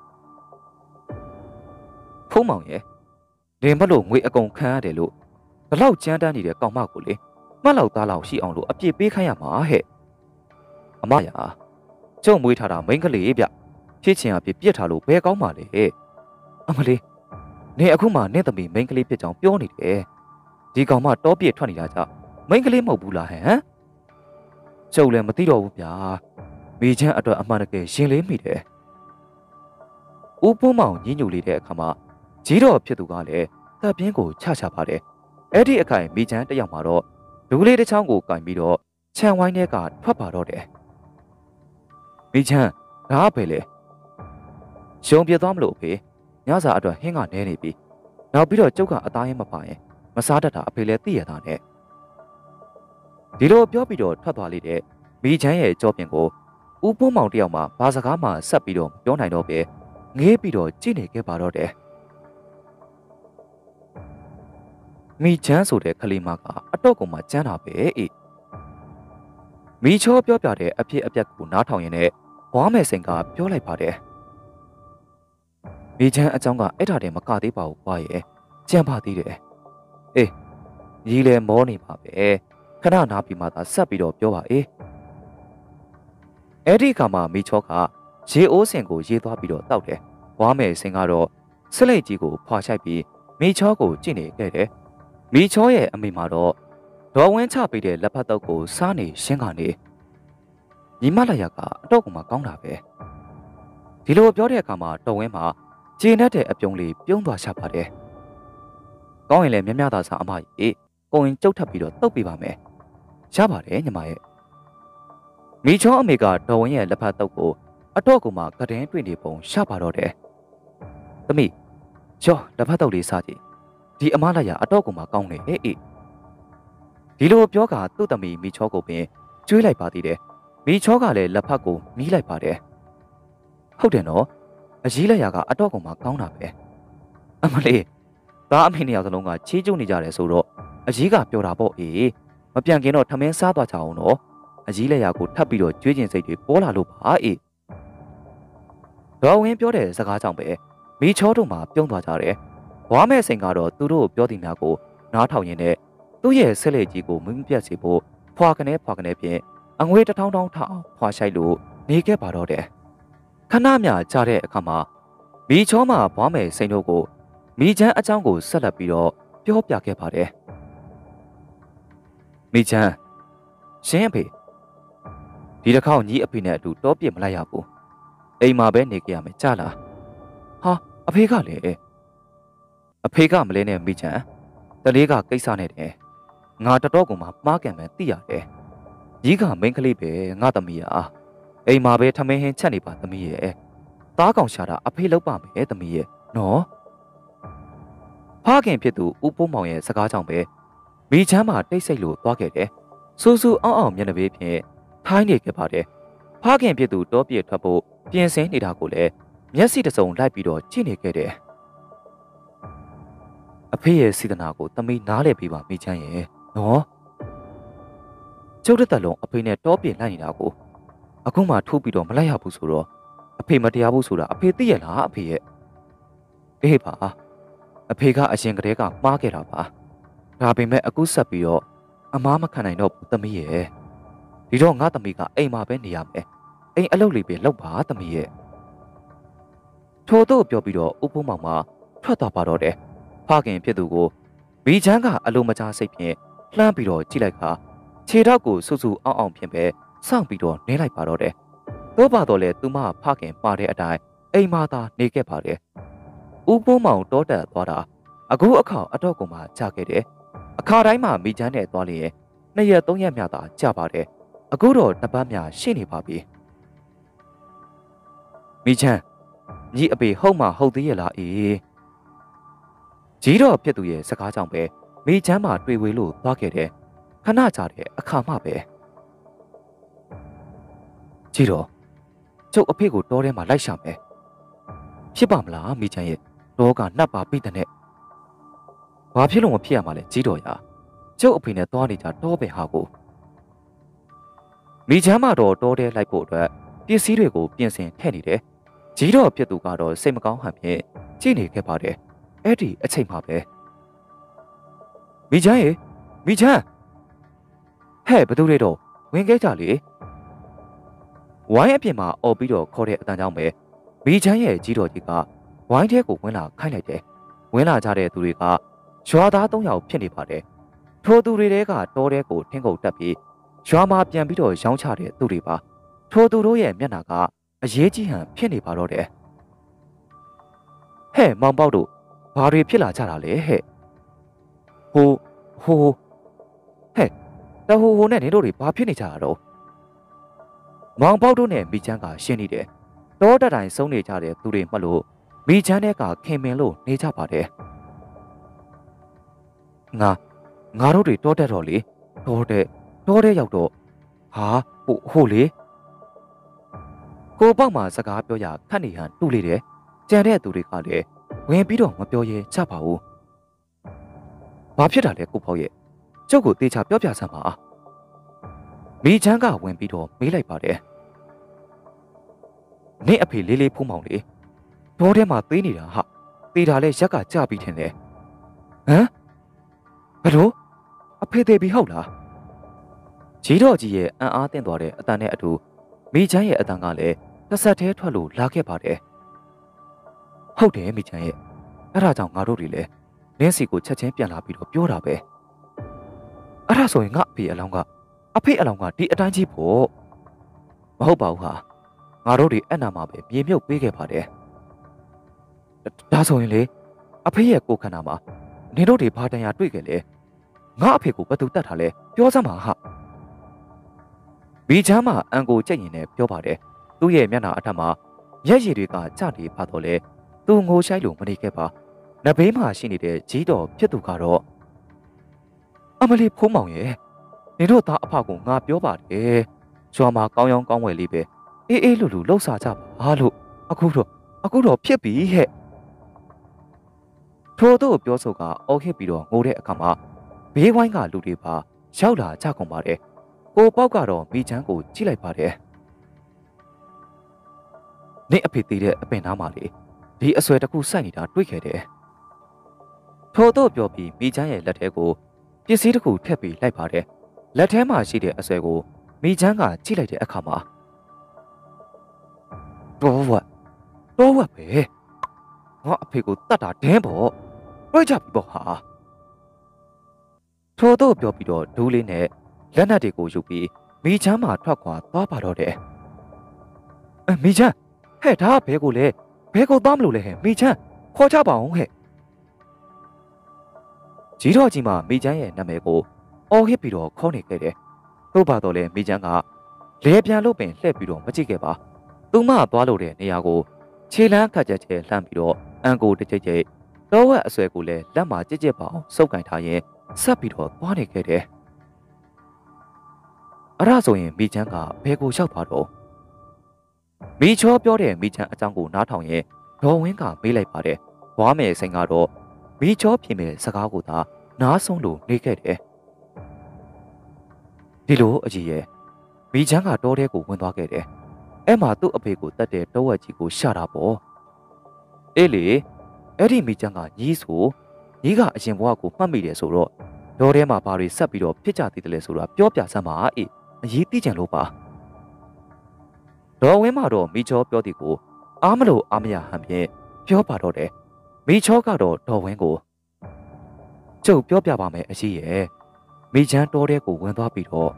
A: ဖိုးမောင်ရဲ့လင်မလို့ငွေအကုန်ခံရတယ်လို့ဘလောက်ကြမ်းတမ်းနေတဲ့ကောင်မကိုလေမှတ်လောက်သားလောက်ရှိအောင်လို့အပြစ်ပေးခိုင်းရမှာဟဲ့အမရာကျုံမွေးထားတာမိန်းကလေးဗျဖြစ်ချင်အပြစ်ပြစ်ထားလို့ဘယ်ကောင်းပါလဲအမလေးနေအခုမှနင့်သမီးမိန်းကလေးဖြစ်ကြောင်ပြောနေတယ်ဒီကောင်မတောပြစ်ထွက်နေတာကြောင့်မိန်းကလေးမဟုတ်ဘူးလားဟမ်ကျုပ်လည်းမသိတော့ဘူးဗျာမိချမ်းအတွက်အမှန်တကယ်ရှင်လေးမိတယ်ဦးဖိုးမောင်ညှဉ်းညူလေးတဲ့အခါမှာကြီးတော်ဖြစ်သူကလည်းတပ်ပြင်းကိုချချပါတယ်အဲ့ဒီအခိုင်မိချမ်းတယောက်မှာတော့လူလေးတစ်ချောင်းကိုကင်ပြီးတော့ခြံဝိုင်းထဲကထွက်ပါတော့တယ်မိချမ်းဒါပဲလေရှုံပြသွားမလို့အဖေညစာအတွက်ဟင်းကနဲနေပြီနောက်ပြီးတော့ကျုပ်ကအသားရင်မပါရင်မစားတတ်တာအဖေလည်းသိရတာနဲ့ဒီလိုပြောပြီးတော့ထွက်သွားလေတဲ့မိချမ်းရဲ့ကြောပြင်ကိုဦးဖိုးမောင်တယောက်မှဘာစကားမှဆက်ပြီးတော့ပြောနိုင်တော့ပဲငေးပြီးတော့ကြည့်နေခဲ့ပါတော့တယ်မိချမ်းဆိုတဲ့ကလေးမကအတော့ကောင်မှကျန်းတာပဲအေးမိချောပြောပြတဲ့အဖြစ်အပျက်ကိုနားထောင်ရင်းနဲ့ဘွားမယ်စိန်ကပြောလိုက်ပါတယ်မိချမ်းအကြောင်းကအဲ့ဒါတည်းမကသေးပါဘူးဘွားရဲ့ကြံပါသေးတယ်အေးကြီးလဲမောနေပါပဲခဏနားပြီးမှသာဆက်ပြီးတော့ပြောပါအေးအဲ့ဒီကမှမိချောကရေအိုးစင်ကိုရေးသွားပြီးတော့တောက်တယ်ဘွားမယ်စိန်ကတော့စလိတ်ကြီးကိုဖွာချိုက်ပြီးမိချောကိုကြည့်နေခဲ့တယ်မိချောရဲ့အမိမှာတော့ဒေါ်ဝင်းချပေးတဲ့လက်ဖက်တုပ်ကိုစားနေရှင်းကနေညီမလိုက်ရကအတော့ကမှကောင်းတာပဲဒီလိုပြောတဲ့အခါမှာတော်ဝင်းမှာခြေနဲ့တဲ့အပြုံးလေးပြုံးသွားချပါတယ်ကောင်းရင်လည်းမြမြသာစားအမကြီးကိုရင်ကျုပ်ထပ်ပြီးတော့တုပ်ပေးပါမယ်ရပါတယ်ညီမရဲ့မိချောအမေကဒေါ်ဝင်းရဲ့လက်ဖက်တုပ်ကိုအတော့ကမှကတဲ့တွေ့နေပုံရှာပါတော့တယ်သမီးချောလက်ဖက်တုပ်လေးစားကြည့်ဒီအမလိုက်ရအတော့ကမှကောင်းတယ်အေးဒီလိုပြောကသူ့သမီးမိချောကိုပင်ကျွေးလိုက်ပါသေးတယ်။မိချောကလည်းလက်ဖက်ကိုမီးလိုက်ပါတယ်။ဟုတ်တယ်နော်။အကြီးလက်ရကအတော့ကောင်မှကောင်းတာပဲ။အမလေးသားအမေနှစ်ယောက်စလုံးကချီးကျူးနေကြတယ်ဆိုတော့အကြီးကပြောတာပေါ့အေးမပြန်ခင်တော့ထမင်းစားသွားကြအောင်နော်။အကြီးလက်ရကိုထပ်ပြီးတော့ကျွေးကျင်စိတ်တွေပေါ်လာလို့ပါအေး။ဒေါ်ဝင်းပြောတဲ့စကားကြောင့်ပဲမိချောတို့မှပြုံးသွားကြတယ်။ဘွားမဲ့စိန်ကတော့သူတို့ပြောသည်များကိုနားထောင်ရင်းနဲ့သူ့ရဲ့ဆက်လက်ကြီးကိုမင်းပြတ်စေဖို့ဖွာကနေဖွာကနေဖြင့်အငွေတထောင်းထောင်းထအောင်ဖွာရှိုက်လို့နေခဲ့ပါတော့တယ်ခဏမြကြားတဲ့အခါမှာမိချောမှဘွားမယ်စိန်တို့ကိုမိချမ်းအကြောင်းကိုဆက်လက်ပြီးတော့ပြောပြခဲ့ပါတယ်မိချမ်းရှင်အဖေဒီတစ်ခေါက်ညီအဖေနဲ့အတူတောပြစ်မလိုက်ရဘူးအိမ်မှာပဲနေကြရမယ်ကြားလားဟာအဖေကလည်းအဖေကမလဲနဲ့မိချမ်းတလေးကကိစ္စနဲ့တယ်ငါတတော်ကမှမှားကန်မှန်းသိရတယ်ကြီးကမိန်းကလေးပဲငါသမီးอ่ะအိမ်မှာပဲထမင်းဟင်းချက်နေပါသမီးရဲ့သားကောင်ရှာတာအဖေလောက်ပါမယ်သမီးရဲ့နော်ဖခင်ဖြစ်သူဦးပိုးမောင်ရဲ့စကားကြောင့်ပဲမိချမ်းမှာတိတ်ဆိတ်လို့သွားခဲ့တယ်စူးစူးအောင်အောင်မျက်နှာပေးဖြင့်ထိုင်းနေခဲ့ပါတယ်ဖခင်ဖြစ်သူတောပြည့်ထွက်ဖို့ပြင်ဆင်နေတာကိုလည်းမျက်စိတစ်စုံလိုက်ပြီးတော့ကြည့်နေခဲ့တယ်အဖေရဲ့စေတနာကိုသမီးနားလည်ပြီးပါမိချမ်းရဲ့နော်ကျုပ်တက်လုံးအဖေနဲ့တောပြည့်လိုက်နေတာကိုအခုမှထိုးပြီးတော့မလိုက်ရဘူးဆိုတော့အဖေမတရားဘူးဆိုတာအဖေသိရလားအဖေရဲ့အေးပါအဖေကအရင်ကတည်းကမှားခဲ့တာပါဒါပေမဲ့အခုဆက်ပြီးတော့အမားမခံနိုင်တော့ဘူးသမီးရဲ့ဒီတော့ငါသမီးကအိမ်မှာပဲနေရမယ်အိမ်အလုပ်လေးပဲလုပ်ပါသမီးရဲ့ထို့တော့ပြောပြီးတော့ဥပုံမောင်မှာထွက်သွားပါတော့တယ်ဖခင်ဖြစ်သူကိုမိချမ်းကအလိုမချစိတ်ဖြင့်လှမ်းပြီးတော့ကြည့်လိုက်ခါခြေထောက်ကိုဆူဆူအောင်အောင်ဖြင့်ပဲစောင့်ပြီးတော့နေလိုက်ပါတော့တယ်သို့ပါတော့လေသူမဖခင်ပါတဲ့အတိုင်းအိမ်မှာသာနေခဲ့ပါတယ်ဥပုံမောင်တောတက်သွားတာအခုအခါအတော့ကမှကြာခဲ့တယ်အခါတိုင်းမှာမိချမ်းနဲ့သွားလျင်နှစ်ရက်သုံးရက်မြသာကြာပါတယ်အခုတော့တပတ်မြရှိနေပါပြီမိချမ်းညီအဖေဟုတ်မှဟုတ်သေးရဲ့လားအေးကြီးတော့ဖြစ်သူရဲ့စကားကြောင့်ပဲမိချမ်းမှာတွေ့ဝေလို့သွားခဲ့တယ်ခဏကြာတဲ့အခါမှပဲကြီးတော့ကျုပ်အဖေကိုတောထဲမှာလိုက်ရှာမယ်ဖြစ်ပါမလားမိချမ်းရဲ့တောကနှက်ပါပြီးတဲ့နဲ့ဘာဖြစ်လို့မဖြစ်ရမှာလဲကြီးတော်ရာကျုပ်အဖေနဲ့သွားနေကြတောပဲဟာကိုမိချမ်းမတော်တောထဲလိုက်ဖို့အတွက်ပစ္စည်းတွေကိုပြင်ဆင်ထည့်နေတယ်ကြီးတော်ဖြစ်သူကတော့စိတ်မကောင်းဟန်ဖြင့်ကြည့်နေခဲ့ပါတယ်အဲ့ဒီအချိန်မှပဲမိချမ်းရေမိချမ်းဟဲ့ဘသူတွေတော့ဝင်ခဲ့ကြလေဝိုင်းအပြင်မှာអော်ပြီးတော့ခေါ်တဲ့အတန်းကြောင့်ပဲမိချမ်းရဲ့ကြီးတော်ကြီးကဝိုင်းထဲကိုဝင်လာခိုင်းလိုက်တယ်ဝင်လာကြတဲ့သူတွေကရွာသားသုံးယောက်ဖြစ်နေပါတယ်ထိုသူတွေတဲကတောထဲကိုထင်းကုန်တက်ပြီးရွာမှာပြန်ပြီးတော့ရောင်းချတဲ့သူတွေပါထိုသူတို့ရဲ့မျက်နှာကအရေးကြီးဟန်ဖြစ်နေပါတော့တယ်ဟဲ့မောင်ပေါက်တို့ဘာတွေဖြစ်လာကြတာလဲဟဲ့ဟိုဟိုဟဲ့တဟိုဟိုနဲ့နင်တို့တွေဘာဖြစ်နေကြတာတော့မောင်ပေါက်တို့နဲ့မိချမ်းကရှင်းနေတယ်တောတတိုင်ဆုံးနေကြတဲ့သူတွေမှလို့မိချမ်းတဲ့ကခင်မင်လို့နေကြပါတယ်ငါငါတို့တွေတောတက်တော့လေတောတဲ့တောတဲ့ရောက်တော့ဟာဟိုဟိုလေကိုပေါက်မှာစကားပြောရခက်နေဟန်တူလေတယ်ကြံတဲ့သူတွေကလည်းဝင်ပြီးတော့မပြောရဲချပါဘူးဘာဖြစ်တာလဲကိုပေါက်ရဲ့ကျုပ်ကိုတေချာပြောပြစမ်းပါမိချမ်းကဝင်ပြီးတော့မေးလိုက်ပါတယ်နင့်အဖေလေးလေးဖုံးမောင်လေတောထဲမှာသေးနေတာဟာသေးတာလဲရက်ကကြပြီးထင်တယ်ဟမ်ဘလို့အဖေသေးပြီဟုတ်လားကြီးတော်ကြီးရဲ့အံ့အားသင့်သွားတဲ့အတန်နဲ့အတူမိချမ်းရဲ့အတန်ကလည်းတစ်ဆက်တည်းထွက်လို့လာခဲ့ပါတယ်ဟုတ်တယ်မိချမ်းရဲ့အဲ့ဒါကြောင့်ငါတို့တွေလည်းနင်းစီကိုချက်ချင်းပြန်လာပြီးတော့ပြောတာပဲအဲ့ဒါဆိုရင်ငါအဖေအလောင်းကအဖေအလောင်းကဒီအတိုင်းကြီးဖို့မဟုတ်ပါဘူးဟာငါတို့တွေအဲ့နာမှာပဲမြေမြုပ်ပေးခဲ့ပါတယ်ဒါဆိုရင်လေအဖေရဲ့ကိုခန္ဓာမှာနင်တို့တွေဘာတန်ရာတွေ့ခဲ့လဲငါအဖေကိုဘယ်သူတတ်ထားလဲပြောစမ်းပါဟာမိချမ်းမှာအန်ကိုကြက်ရင်နဲ့ပြောပါတယ်သူ့ရဲ့မျက်နှာအထက်မှာမျက်ရည်တွေကကျနေပါတော့လေသူငိုရှိုက်လို့မနေခဲ့ပါနဘေးမှာရှိနေတဲ့ကြီးတော်ဖြစ်သူကတော့အမလီဖုံးမောင်ရဲ့နေတို့သားအဖကိုငါပြောပါတယ်ကျွမ်းမှာကောင်းရောင်းကောင်းဝယ်လေးပဲအေးအေးလူလူလှုပ်စားကြပါလို့အခုတော့အခုတော့ဖြစ်ပြီဟဲ့ထို့သောပြောဆိုကအော်ဟစ်ပြီးတော့ငိုတဲ့အခါမှာဘေးဝိုင်းကလူတွေပါရောက်လာကြကုန်ပါတယ်ကိုပေါက်ကတော့မိချမ်းကိုကြည့်လိုက်ပါတယ်နေအဖေသေးတဲ့အပင်သားမှာလေဒီအဆွဲတစ်ခုစိုက်နေတာတွေ့ခဲ့တယ်ထို့သောပြောပြီးမိချမ်းရဲ့လက်ထဲကိုပစ္စည်းတစ်ခုထည့်ပြီးလိုက်ပါတယ်လက်ထဲမှာရှိတဲ့အဆွဲကိုမိချမ်းကကြည့်လိုက်တဲ့အခါမှာတော့ဝတ်တော့ဝတ်ပဲငါအဖေကိုတတ်တာဒင်းပေါ့တွေ့ကြပြီပေါ့ဟာထို့သောပြောပြီးတော့ဒူးလေးနဲ့လက်နက်တွေကိုယူပြီးမိချမ်းမှာထွက်ခွာသွားပါတော့တယ်အမိချမ်းဟဲ့ဒါကဘဲကိုလဲဘဲကိုသွားမလို့လဲဟဲ့မိချမ်းခေါ်ချပါအောင်ဟဲ့ကြီးတော်ကြီးမှမိချမ်းရဲ့နာမည်ကိုအော်ဟစ်ပြီးတော့ခေါ်နေခဲ့တယ်သို့ပါတော့လဲမိချမ်းကလဲပြန်လို့ပင်လှည့်ပြီးတော့မကြည့်ခဲ့ပါသူမသွားလို့တဲ့နေရာကိုခြေလမ်းခတ်ချက်ချဲလှမ်းပြီးတော့အန်ကိုတစ်ကြိတ်ကြိတ်တော့ဝက်အဆွဲကိုလည်းလက်မှာကြစ်ကြစ်ပါအောင်စုပ်ကင်ထားရင်ဆက်ပြီးတော့သွားနေခဲ့တယ်အဲ့ဒါဆိုရင်မိချမ်းကဘဲကိုရောက်သွားတော့မိချောပြောတဲ့မိချမ်းအကြောင်းကိုနားထောင်ရင်ဒေါ်ဝင်းကမေးလိုက်ပါတယ်။ဘွားမယ်စိန်ကတော့မိချောပြင်မဲ့စကားကိုသာနားဆုံးလို့နေခဲ့တယ်။ဒီလိုအကြီးရဲ့မိချမ်းကတောထဲကိုဝင်သွားခဲ့တယ်။အဲ့မှာသူ့အဖေကိုတတ်တဲ့တောဝက်ကြီးကိုရှာတာပေါ့။အေးလေအဲ့ဒီမိချမ်းကညီးဆိုညီးကအရင်ဘွားကိုမှတ်မိတယ်ဆိုတော့တောထဲမှာဘာတွေဆက်ပြီးတော့ဖြစ်ကြသေးတယ်လဲဆိုတာပြောပြစမ်းပါအေးအရေးသိကြလို့ပါ။ဒေါ်ဝင်းမတော့မိချောပြောသည်ကိုအားမလို့အားမရဟန်ဖြင့်ပြောပါတော့တယ်မိချောကတော့ဒေါ်ဝင်းကိုကျုပ်ပြောပြပါမယ်အရှိရဲ့မိချမ်းတောထဲကိုဝင်သွားပြီးတော့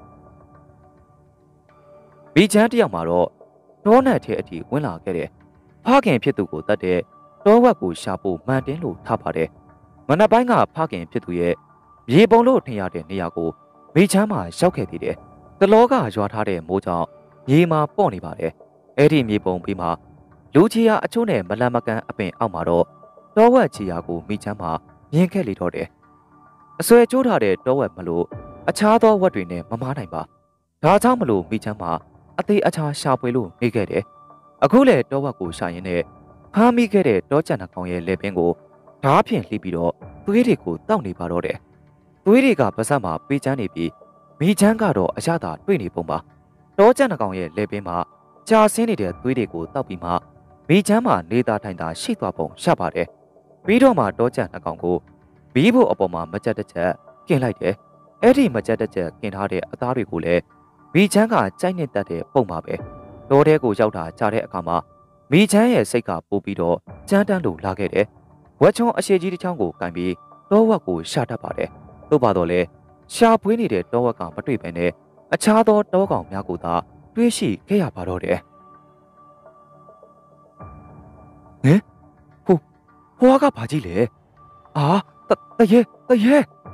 A: မိချမ်းတယောက်မှာတော့တောနဲ့ထဲအထိဝင်လာခဲ့တယ်ဖခင်ဖြစ်သူကိုတတ်တဲ့တောဝက်ကိုရှာဖို့မှန်တင်းလို့ထားပါတယ်မနက်ပိုင်းကဖခင်ဖြစ်သူရဲ့ရေပုံလို့ထင်ရတဲ့နေရာကိုမိချမ်းမှာရောက်ခဲ့သေးတယ်တလောကရွာထားတဲ့မိုးကြောင့်မြေမှာပေါ့နေပါတယ်အဲ့ဒီမြေပုံပြီးမှလူချီယာအချို့နဲ့မလန်မကန်အပင်အောက်မှာတော့တောဝက်ချီယာကိုမိချမ်းမှာမြင်ခဲ့လေတော့တယ်အဆွဲကျိုးထားတဲ့တောဝက်မလို့အခြားသောဝက်တွေနဲ့မမားနိုင်ပါဒါကြောင့်မလို့မိချမ်းမှာအသေးအချာရှာပွေလို့နေခဲ့တယ်အခုလေတောဝက်ကိုရှာရင်းနဲ့ဖမ်းမိခဲ့တဲ့တောကြံနှကောင်ရဲ့လက်ပင်ကိုဓားဖြင့်လှီးပြီးတော့သွေးတွေကိုတောက်နေပါတော့တယ်သွေးတွေကပါးစပ်မှာပေးချမ်းနေပြီးမိချမ်းကတော့အရသာတွေ့နေပုံပါတောကြံနှကောင်ရဲ့လက်ပင်မှာကြာဆင်းနေတဲ့သွေးတွေကိုတောက်ပြီးမှမိချမ်းမှာနေသားထိုင်တာရှိသွားပုံရပါတယ်ပြီးတော့မှတောကြံနှကောင်ကိုဘီးဖို့အပေါ်မှာမကြက်တစ်ချက်ကင်လိုက်တယ်အဲ့ဒီမကြက်တစ်ချက်ကင်ထားတဲ့အသားတွေကိုလည်းမိချမ်းကကြိုက်နေတတ်တဲ့ပုံပါပဲတောထဲကိုရောက်တာကြားတဲ့အခါမှာမိချမ်းရဲ့စိတ်ကပိုပြီးတော့ကြမ်းတမ်းလို့လာခဲ့တယ်ဝက်ချုံအရှိကြီးတစ်ချောင်းကိုကင်ပြီးတောဝက်ကိုရှာတတ်ပါတယ်သို့ပါတော့လေရှာပွေးနေတဲ့တောဝက်ကမတွေ့ဘဲနဲ့အခြားသောတောကောင်များကိုသာတွေးရှိခဲ့ရပါတော့တယ်ဟင်ဟိုဟိုကဘာကြီးလဲအာတတရဲတရဲ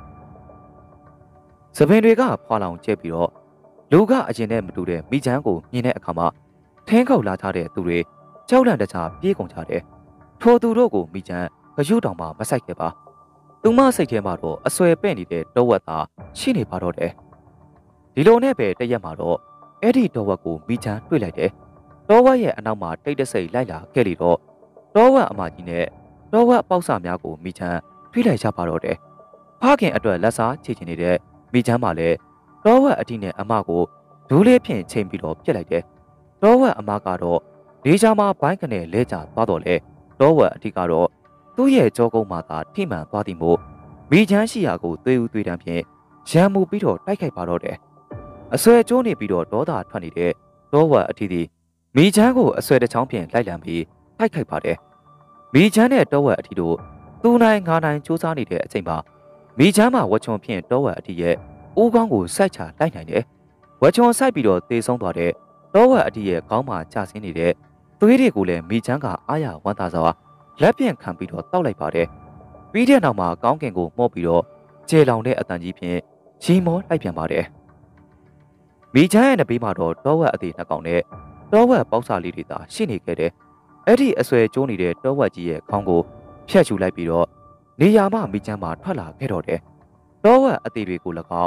A: စပင်တွေကဖွာလောင်ကျဲပြီးတော့လူကအရင်နဲ့မတူတဲ့မိချမ်းကိုမြင်တဲ့အခါမှာထင်းခုတ်လာထားတဲ့သူတွေကြောက်လန့်တခြားပြေးကုန်ကြတယ်ထိုသူတို့ကိုမိချမ်းဂရုတောင်မှမဆိုင်ခဲ့ပါသူမစိတ်ထဲမှာတော့အဆွဲပဲ့နေတဲ့တောဝက်သားရှိနေပါတော့တယ်ဒီလိုနဲ့ပဲတရက်မှာတော့အဲ့ဒီတောဝက်ကိုမိချမ်းတွေ့လိုက်တယ်တောဝက်ရဲ့အနောက်မှာတိတ်တဆိတ်လိုက်လာခဲ့လေတော့တောဝက်အမကြီးနဲ့တောဝက်ပေါက်စာများကိုမိချမ်းတွေ့လိုက်ကြပါတော့တယ်ဖခင်အတွက်လက်စားချေချင်နေတဲ့မိချမ်းမှလည်းတောဝက်အတိနဲ့အမကိုဒူးလေးဖြင့်ချိန်ပြီးတော့ပြစ်လိုက်တယ်တောဝက်အမကတော့ဒေးချာမှာဘိုင်းကနေလဲကျသွားတော့လေတောဝက်အတိကတော့သူ့ရဲ့ကြောကုန်းမှာသာထိမှန်သွားသည်မို့မိချမ်းရှိရာကိုသွေးဦးသွေးတန်းဖြင့်ရံမှုပြီးတော့တိုက်ခိုက်ပါတော့တယ်အဆွဲကျိုးနေပြီးတော့ဒေါသထွက်နေတဲ့တောဝက်အတိသည်မိချမ်းကိုအဆွဲတစ်ချောင်းဖြင့်လိုက်လံပြီးတိုက်ခိုက်ပါတယ်မိချမ်းနဲ့တောဝက်အတိတို့သူ့နိုင်ငါနိုင်စူးစမ်းနေတဲ့အချိန်မှာမိချမ်းမှာဝက်ချုံဖြင့်တောဝက်အတိရဲ့ဦးခေါင်းကိုစိုက်ချလိုက်နိုင်တယ်ဝက်ချုံစိုက်ပြီးတော့သေဆုံးသွားတဲ့တောဝက်အတိရဲ့ခေါင်းမှာကျဆင်းနေတဲ့သွေးတွေကိုလည်းမိချမ်းကအားရဝမ်းသာစွာလက်ပြန်ခံပြီးတော့တောက်လိုက်ပါတယ်ပြီးတဲ့နောက်မှာကောင်းကင်ကိုမှုတ်ပြီးတော့ကျေလောင်တဲ့အတန်ကြီးဖြင့်ရီမောလိုက်ပြန်ပါတယ်မိချမ်းရဲ့နဘေးမှာတော့တောဝက်အသေးနှစ်ကောင်နဲ့တောဝက်ပေါက်စာလေးတွေသာရှိနေခဲ့တယ်အဲ့ဒီအဆွဲကျိုးနေတဲ့တောဝက်ကြီးရဲ့ခေါင်းကိုဖျက်ချူလိုက်ပြီးတော့နေရာမှမိချမ်းမှာထွက်လာခဲ့တော့တယ်တောဝက်အသေးတွေကို၎င်း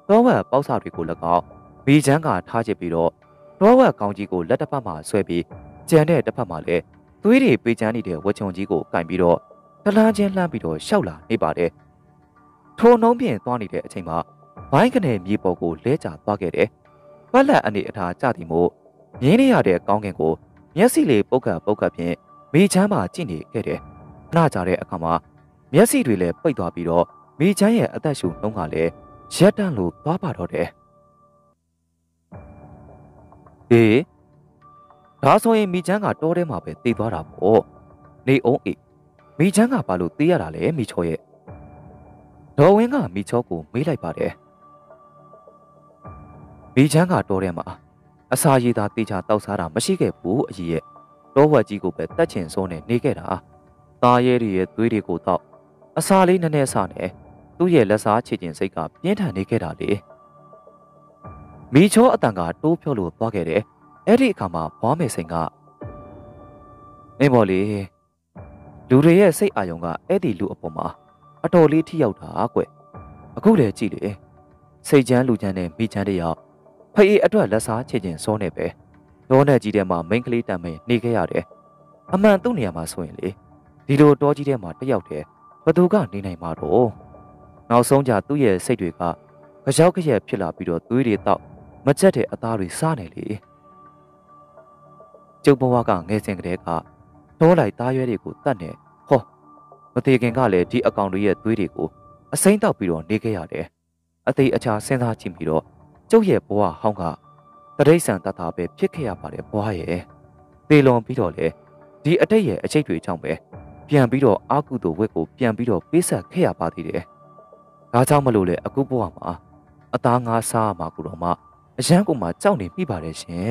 A: တောဝက်ပေါက်စာတွေကို၎င်းမိချမ်းကထားချစ်ပြီးတော့တောဝက်ကောင်းကြီးကိုလက်တစ်ဖက်မှာဆွဲပြီးကြံတဲ့တစ်ဖက်မှာလည်းသွေးတွေပေးချမ်းနေတဲ့ဝက်ချုံကြီးကိုကင်ပြီးတော့တလန်းချင်းလှမ်းပြီးတော့ရှောက်လာနေပါတယ်ထိုနှုံးပြင်သွားနေတဲ့အချိန်မှာဘိုင်းကနေမြေပေါ်ကိုလဲကျသွားခဲ့တယ်ပတ်လက်အနေအထားကြသည်မို့မြင်းနေရတဲ့ကောင်းကင်ကိုမျက်စိလေးပုတ်ကပ်ပုတ်ကပ်ဖြင့်မိချမ်းမှာကြည့်နေခဲ့တယ်ခဏကြာတဲ့အခါမှာမျက်စိတွေလည်းပိတ်သွားပြီးတော့မိချမ်းရဲ့အသက်ရှူနှုံးကလည်းရက်တန့်လို့သွားပါတော့တယ်ဟေးဒါဆိုရင်မိချမ်းကတောထဲမှာပဲတည်သွားတာပေါ့နေအောင်အေးမိချမ်းကဘာလို့တည်ရတာလဲမိချောရဲ့ဒေါ်ဝင်းကမိချောကိုမေးလိုက်ပါတယ်မိချမ်းကတောထဲမှာအစာရည်သာတေချာတောက်စားတာမရှိခဲ့ဘူးအကြီးရဲ့တောဝက်ကြီးကိုပဲတက်ချင်စိုးနဲ့နေခဲ့တာသားရဲတွေရဲ့သွေးတွေကိုတော့အစာလေးနည်းနည်းစားနဲ့သူ့ရဲ့လက်စားချစ်ခြင်းစိတ်ကပြင်းထန်နေခဲ့တာလေမိချောအတန်ကတိုးဖြောလို့သွားခဲ့တယ်အဲ့ဒီအခါမှာဘွားမယ်စိန်ကမင်းပေါ်လေလူတွေရဲ့စိတ်အာရုံကအဲ့ဒီလူအပေါ်မှာအတော်လေးထိရောက်တာကွအခုလေကြည့်လေစိတ်ချမ်းလူချမ်းနဲ့မိချမ်းတယောက်ဖေးအတွက်လက်စားချစ်ခြင်းစောနေပဲတောနဲ့ကြီးထဲမှာမိန်းကလေးတမ်းမင်းနေခဲ့ရတယ်အမှန်သူ့နေရာမှာဆိုရင်လေဒီလိုတောကြီးထဲမှာတယောက်တည်းဘသူကနေနိုင်မှာတော့နောက်ဆုံးကြသူ့ရဲ့စိတ်တွေကကြောက်ကြက်ဖြစ်လာပြီးတော့သွေးတွေတောက်မကြက်တဲ့အသားတွေစားနေလေကျုပ်ဘဝကငယ်စဉ်ကတည်းကတောလိုက်သားရွဲတွေကိုတတ်နေဟောမသေးခင်ကလည်းဒီအကောင်တွေရဲ့သွေးတွေကိုအစိမ့်တောက်ပြီးတော့နေခဲ့ရတယ်အသေးအချာစဉ်းစားကြည့်ပြီးတော့ကျုပ်ရဲ့ဘဝဟောင်းကတရိษံတတ်တာပဲဖြစ်ခဲ့ရပါတယ်ဘွားရဲ့သေလွန်ပြီးတော့လေဒီအတိတ်ရဲ့အချိတ်တွေကြောင့်ပဲပြန်ပြီးတော့အာကုသိုလ်ဝက်ကိုပြန်ပြီးတော့ပေးဆက်ခဲ့ရပါသေးတယ်ဒါကြောင့်မလို့လေအခုဘဝမှာအသားငါးစားမှာကူတော့မှအရန်ကိုမှကြောက်နေမိပါတယ်ရှင်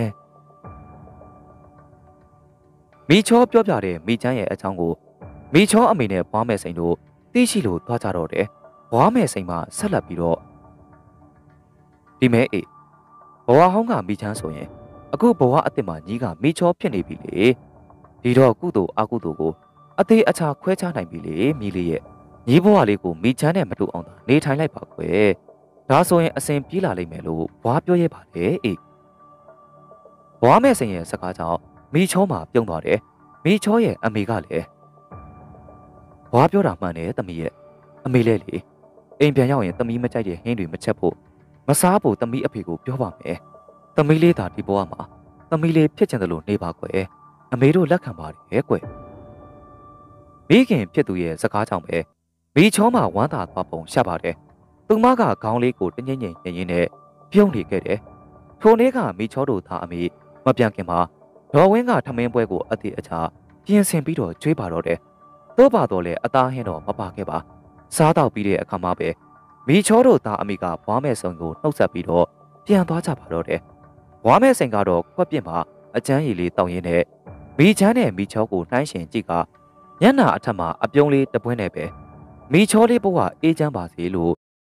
A: မိချောပြောပြတဲ့မိချမ်းရဲ့အချောင်းကိုမိချောအမေနဲ့ဘွားမယ်စိန်တို့သိရှိလို့သွားကြတော့တယ်ဘွားမယ်စိန်မှဆက်လက်ပြီးတော့ဒီမဲအေးဘဝဟောင်းကမိချမ်းဆိုရင်အခုဘဝအစ်စ်မှာညီးကမိချောဖြစ်နေပြီလေဒီတော့ကုသိုလ်အကုသိုလ်ကိုအသေးအချာခွဲခြားနိုင်ပြီလေမိလေးရဲ့ညီးဘဝလေးကိုမိချမ်းနဲ့မတူအောင်သာနေထိုင်လိုက်ပါကွယ်ဒါဆိုရင်အစဉ်ပြေးလာလိမ့်မယ်လို့ဘွားပြောရဲပါလေအေးဘွားမဲ့စိန်ရဲ့စကားကြောင့်မိချောမှာပြုံးသွားတယ်မိချောရဲ့အမေကလည်းဘွားပြောတာမှန်တယ်သမီးရဲ့အမေလည်းလေအိမ်ပြန်ရောက်ရင်သမီးမကြိုက်တဲ့ဟင်းတွေမချက်ဖို့မစားဖို့သမီးအဖေကိုပြောပါမယ်သမီးလေးသာဒီဘဝမှာသမီးလေးဖြစ်ချင်တယ်လို့နေပါကွယ်အမေတို့လက်ခံပါတယ်ကွယ်မိခင်ဖြစ်သူရဲ့စကားကြောင့်ပဲမိချောမှာဝမ်းသာသွားပုံရှက်ပါတယ်သူမကခေါင်းလေးကိုတငိမ့်ငိမ့်ငိမ့်ရင်းနဲ့ပြုံးနေခဲ့တယ်ထိုနေ့ကမိချောတို့သားအမေမပြန်ခင်မှာဒေါ်ဝင်းကထမင်းပွဲကိုအတိအချာပြင်ဆင်ပြီးတော့ကျွေးပါတော့တယ်တော့ပါတော့လေအသားဟင်းတော့မပါခဲ့ပါစားတော့ပြီးတဲ့အခါမှာပဲမိချောတို့သားအမိကဘွားမဲ့ဆုံကိုနှုတ်ဆက်ပြီးတော့ပြန်သွားကြပါတော့တယ်။ဘွားမဲ့ဆိုင်ကတော့ခွက်ပြစ်မှာအချမ်းရည်လေးတောင်းရင်းနဲ့မိချမ်းနဲ့မိချောကိုနှိုင်းရှင်ကြည့်ကညနာအထက်မှာအပြုံးလေးတပွင့်နဲ့ပဲမိချောလေးဘဝအေးချမ်းပါစေလို့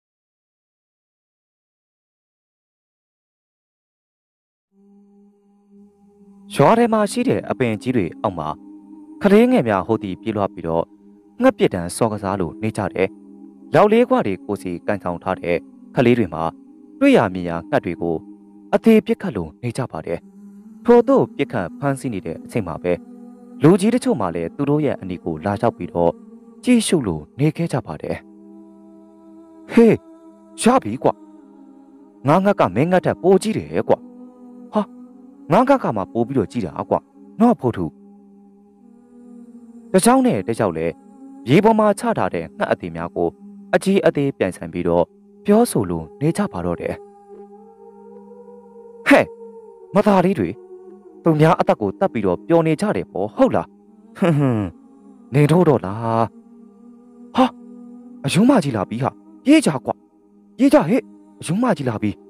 A: ရွာထဲမှာရှိတဲ့အပင်ကြီးတွေအောက်မှာခလေးငယ်များဟိုတီပြေးလွှားပြီးတော့ငှက်ပစ်တန်စော်ကစားလို့နေကြတယ်။လောက်လေးကွာတွေကိုစီကန်ဆောင်ထားတဲ့ခလေးတွေမှာတွေ့ရမြင်ရငှက်တွေကိုအသေးပြစ်ခတ်လို့နေကြပါတယ်။ထို့သို့ပြစ်ခတ်ဖမ်းဆီးနေတဲ့အချိန်မှာပဲလူကြီးတချို့မှလည်းသူတို့ရဲ့အနီကိုလာရောက်ပြီးတော့ကြည့်ရှုလို့နေခဲ့ကြပါတယ်။ဟေးရပြီကွာငါငှက်ကမင်းငှက်ထက်ပိုကြီးတယ်ကွာဟာငါငှက်ကမှပိုပြီးတော့ကြီးတာကွာနော်ဖို့ထူတချောင်းနဲ့တချောက်လဲရေပေါ်မှာချထားတဲ့ငှက်အသေးများကိုအကြီးအသေးပြန်ဆိုင်ပြီးတော့ပြောဆိုလို့နေကြပါတော့တယ်ဟဲ့မသားလေးတွေသူများအသက်ကိုတတ်ပြီးတော့ပျော်နေကြတယ်ပေါ့ဟုတ်လားဟွန်းဟွန်းနေတော့တော့လားဟာအယုံမကြီးလာပြီဟာပြေးကြကွာပြေးကြဟဲ့အယုံမကြီးလာပြီ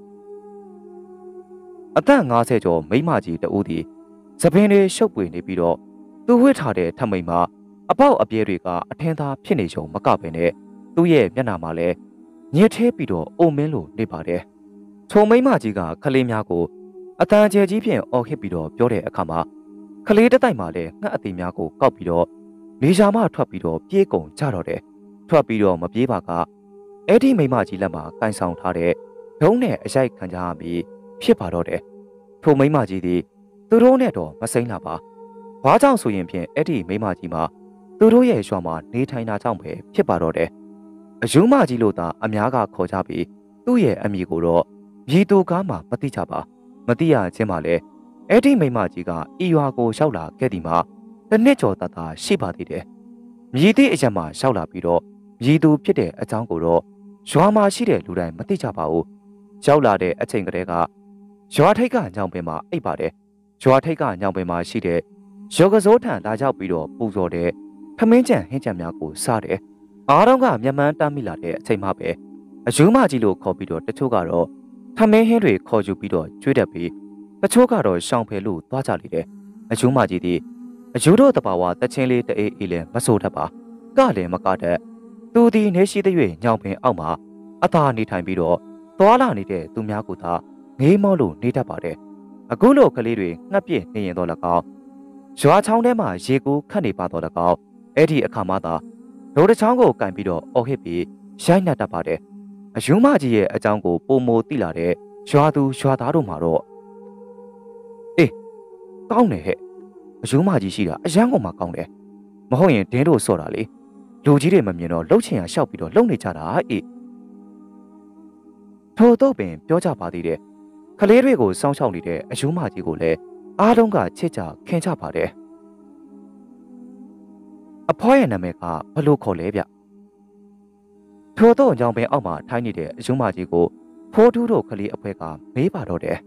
A: အသက်၅၀ကျော်မိမကြီးတဦးဒီသပင်းလေးရှုပ်ပွေနေပြီးတော့သူဝှက်ထားတဲ့ထမိန်မှာအပေါက်အပြဲတွေကအထင်းသားဖြစ်နေကြုံမကပဲနဲ့သူ့ရဲ့မျက်နှာမှာလည်းညစ်သေးပြီးတော့အုံမင်းလိုနေပါတယ်ထုံမိမကြီးကခလေးများကိုအတန်ကျဲကြီးဖြင့်အော်ဟစ်ပြီးတော့ပြောတဲ့အခါမှာခလေးတတိုက်မှလည်းငှက်အသေးများကိုကောက်ပြီးတော့နေရှာမှထွက်ပြီးတော့ပြေးကုန်ကြတော့တယ်ထွက်ပြီးတော့မပြေးပါကအဲ့ဒီမိမကြီးလက်မှာကန်ဆောင်ထားတဲ့ဒုံးနဲ့အရိုက်ခံကြရပြီးဖြစ်ပါတော့တယ်ထိုမိမကြီးသည်သူတို့နဲ့တော့မစိမ့်လာပါဘာကြောင့်ဆိုရင်ဖြင့်အဲ့ဒီမိမကြီးမှာသူတို့ရဲ့ရွာမှာနေထိုင်တာကြောင့်ပဲဖြစ်ပါတော့တယ်အယူမကြီးလို့သာအများကခေါ်ကြပြီးသူ့ရဲ့အမည်ကိုတော့မြည်သူကားမှမသိကြပါမသိရခြင်းမှလည်းအဲ့ဒီမိမကြီးကဤရွာကိုရောက်လာခဲ့ဒီမှာတစ်နှစ်ကျော်သာသာရှိပါသေးတယ်မြည်သည့်အရက်မှာရောက်လာပြီးတော့မြည်သူဖြစ်တဲ့အကြောင်းကိုတော့ရွာမှာရှိတဲ့လူတိုင်းမသိကြပါဘူးရောက်လာတဲ့အချိန်ကတည်းကရွာထိပ်ကညောင်ပင်မှာအိပ်ပါတယ်ရွာထိပ်ကညောင်ပင်မှာရှိတဲ့ရောကစိုးထံလာရောက်ပြီးတော့ပူဇော်တဲ့ထမင်းကြံဟင်းကြံများကိုစားတယ်အားလုံးကမျက်မှန်တမ်းမိလာတဲ့အချိန်မှပဲအယူမကြီးလို့ခေါ်ပြီးတော့တချို့ကတော့ထမင်းဟင်းတွေခေါ်ယူပြီးတော့ကျွေးတတ်ပြီးတချို့ကတော့ရှောင်ဖယ်လို့သွားကြလေတယ်အယူမကြီးဒီအယူတို့တဘာဝတချင်းလေးတအေးအေးလည်းမဆိုးတတ်ပါကလည်းမကတတ်သူဒီနေရှိတဲ့၍ညောင်ပင်အောက်မှာအသာနေထိုင်ပြီးတော့သွားလာနေတဲ့သူများကိုသာငေးမောလို့နေတတ်ပါတယ်အခုလိုကလေးတွေငှက်ပြည့်နေရင်တော့၎င်းရွာချောင်းထဲမှာရေကူးခတ်နေပါတော့၎င်းအဲ့ဒီအခါမှသာဒိုးတစ်ချောင်းကိုကန်ပြီးတော့အော်ဟစ်ပြီးရိုက်နှက်တတ်ပါတယ်အယူမကြီးရဲ့အကြောင်းကိုပုံမိုသိလာတဲ့ရွာသူရွာသားတို့မှာတော့အေးကောင်းတယ်ဟဲ့အယူမကြီးရှိတာအရန်ကုန်မှာကောင်းတယ်မဟုတ်ရင်ဒင်းတို့စော့တာလေလူကြီးတွေမမြင်တော့လှုပ်ချင်ရရှောက်ပြီးတော့လှုပ်နေကြတာအေးထို့တော့ပင်ပြောကြပါသေးတယ်ကလေးတွေကိုစောင်းရှောက်နေတဲ့အယူမကြီးကိုလည်းအားလုံးကချစ်ကြခင်ကြပါတယ်အဖွားရဲ့နာမည်ကဘလို့ခေါ်လဲဗျထို့တော့ညောင်ပင်အောက်မှာထိုင်းနေတဲ့အယူမကြီးကိုဖိုးထူးတို့ကလေးအဖွဲကမေးပါတော့တယ်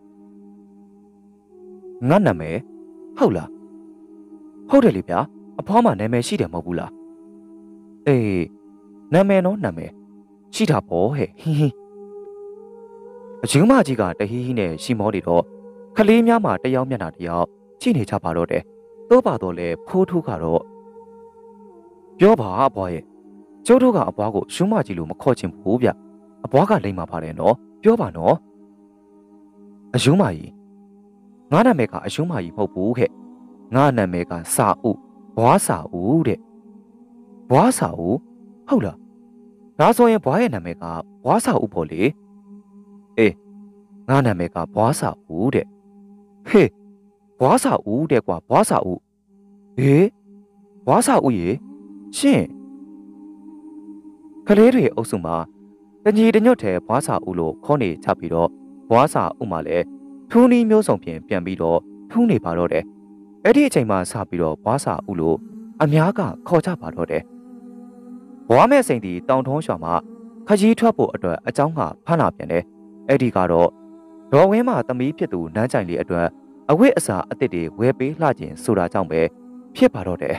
A: ငါနာမည်ဟုတ်လားဟုတ်တယ်လေဗျာအဖွားမှာနာမည်ရှိတယ်မဟုတ်ဘူးလားအေးနာမည်တော့နာမည်ရှိတာပေါ့ဟဲ့ဟင်းဟင်းအယူမကြီးကတဟီးဟီးနဲ့ရှီမောနေတော့ကလေးများမှာတယောက်မျက်နှာတယောက်ကြည့်နေကြပါတော့တယ်တော့ပါတော့လေဖိုးထူးကတော့ပြောပါအဖွားရဲ့ကျိုးတို့ကအဖွားကိုရှုမကြီးလို့မခေါ်ချင်ဘူးဗျအဖွားကလိမ့်မှာပါတယ်နော်ပြောပါနော်အယူမကြီးငါနာမည်ကအယူမကြီးမဟုတ်ဘူးခဲ့ငါနာမည်ကစာဦးဘွားစာဦးတဲ့ဘွားစာဦးဟုတ်လားဒါဆိုရင်ဘွားရဲ့နာမည်ကဘွားစာဦးပေါ့လေအေးငါနာမည်ကဘွားစာဦးတဲ့ဟေးဘွားစာဦးတဲ့ကွာဘွားစာဦးဟေးဘွားစာဦးရေရှင်ကလေးတွေအုပ်စုမှာတညီတညွတ်ထဲဘွားစာဦးလို့ခေါ်နေချပြီးတော့ဘွားစာဦးမှလည်းထူးနီးမျိုးစုံဖြင့်ပြန်ပြီးတော့ထူးနေပါတော့တယ်အဲ့ဒီအချိန်မှာစပြီးတော့ဘွားစာဦးလို့အများကခေါ်ကြပါတော့တယ်ဘွားမဲ့စိန်တီတောင်ထုံးရွာမှာခကြီးထွက်ဖို့အတွက်အကြောင်းကဖမ်းလာပြန်တယ်အဲ့ဒီကတော့ဒေါ်ဝင်းမှာသမီးဖြစ်သူနန်းကြိုင်လေးအတွက်အဝိအစာအသစ်တွေဝယ်ပေးလှခြင်းဆိုတာကြောင့်ပဲဖြစ်ပါတော့တယ်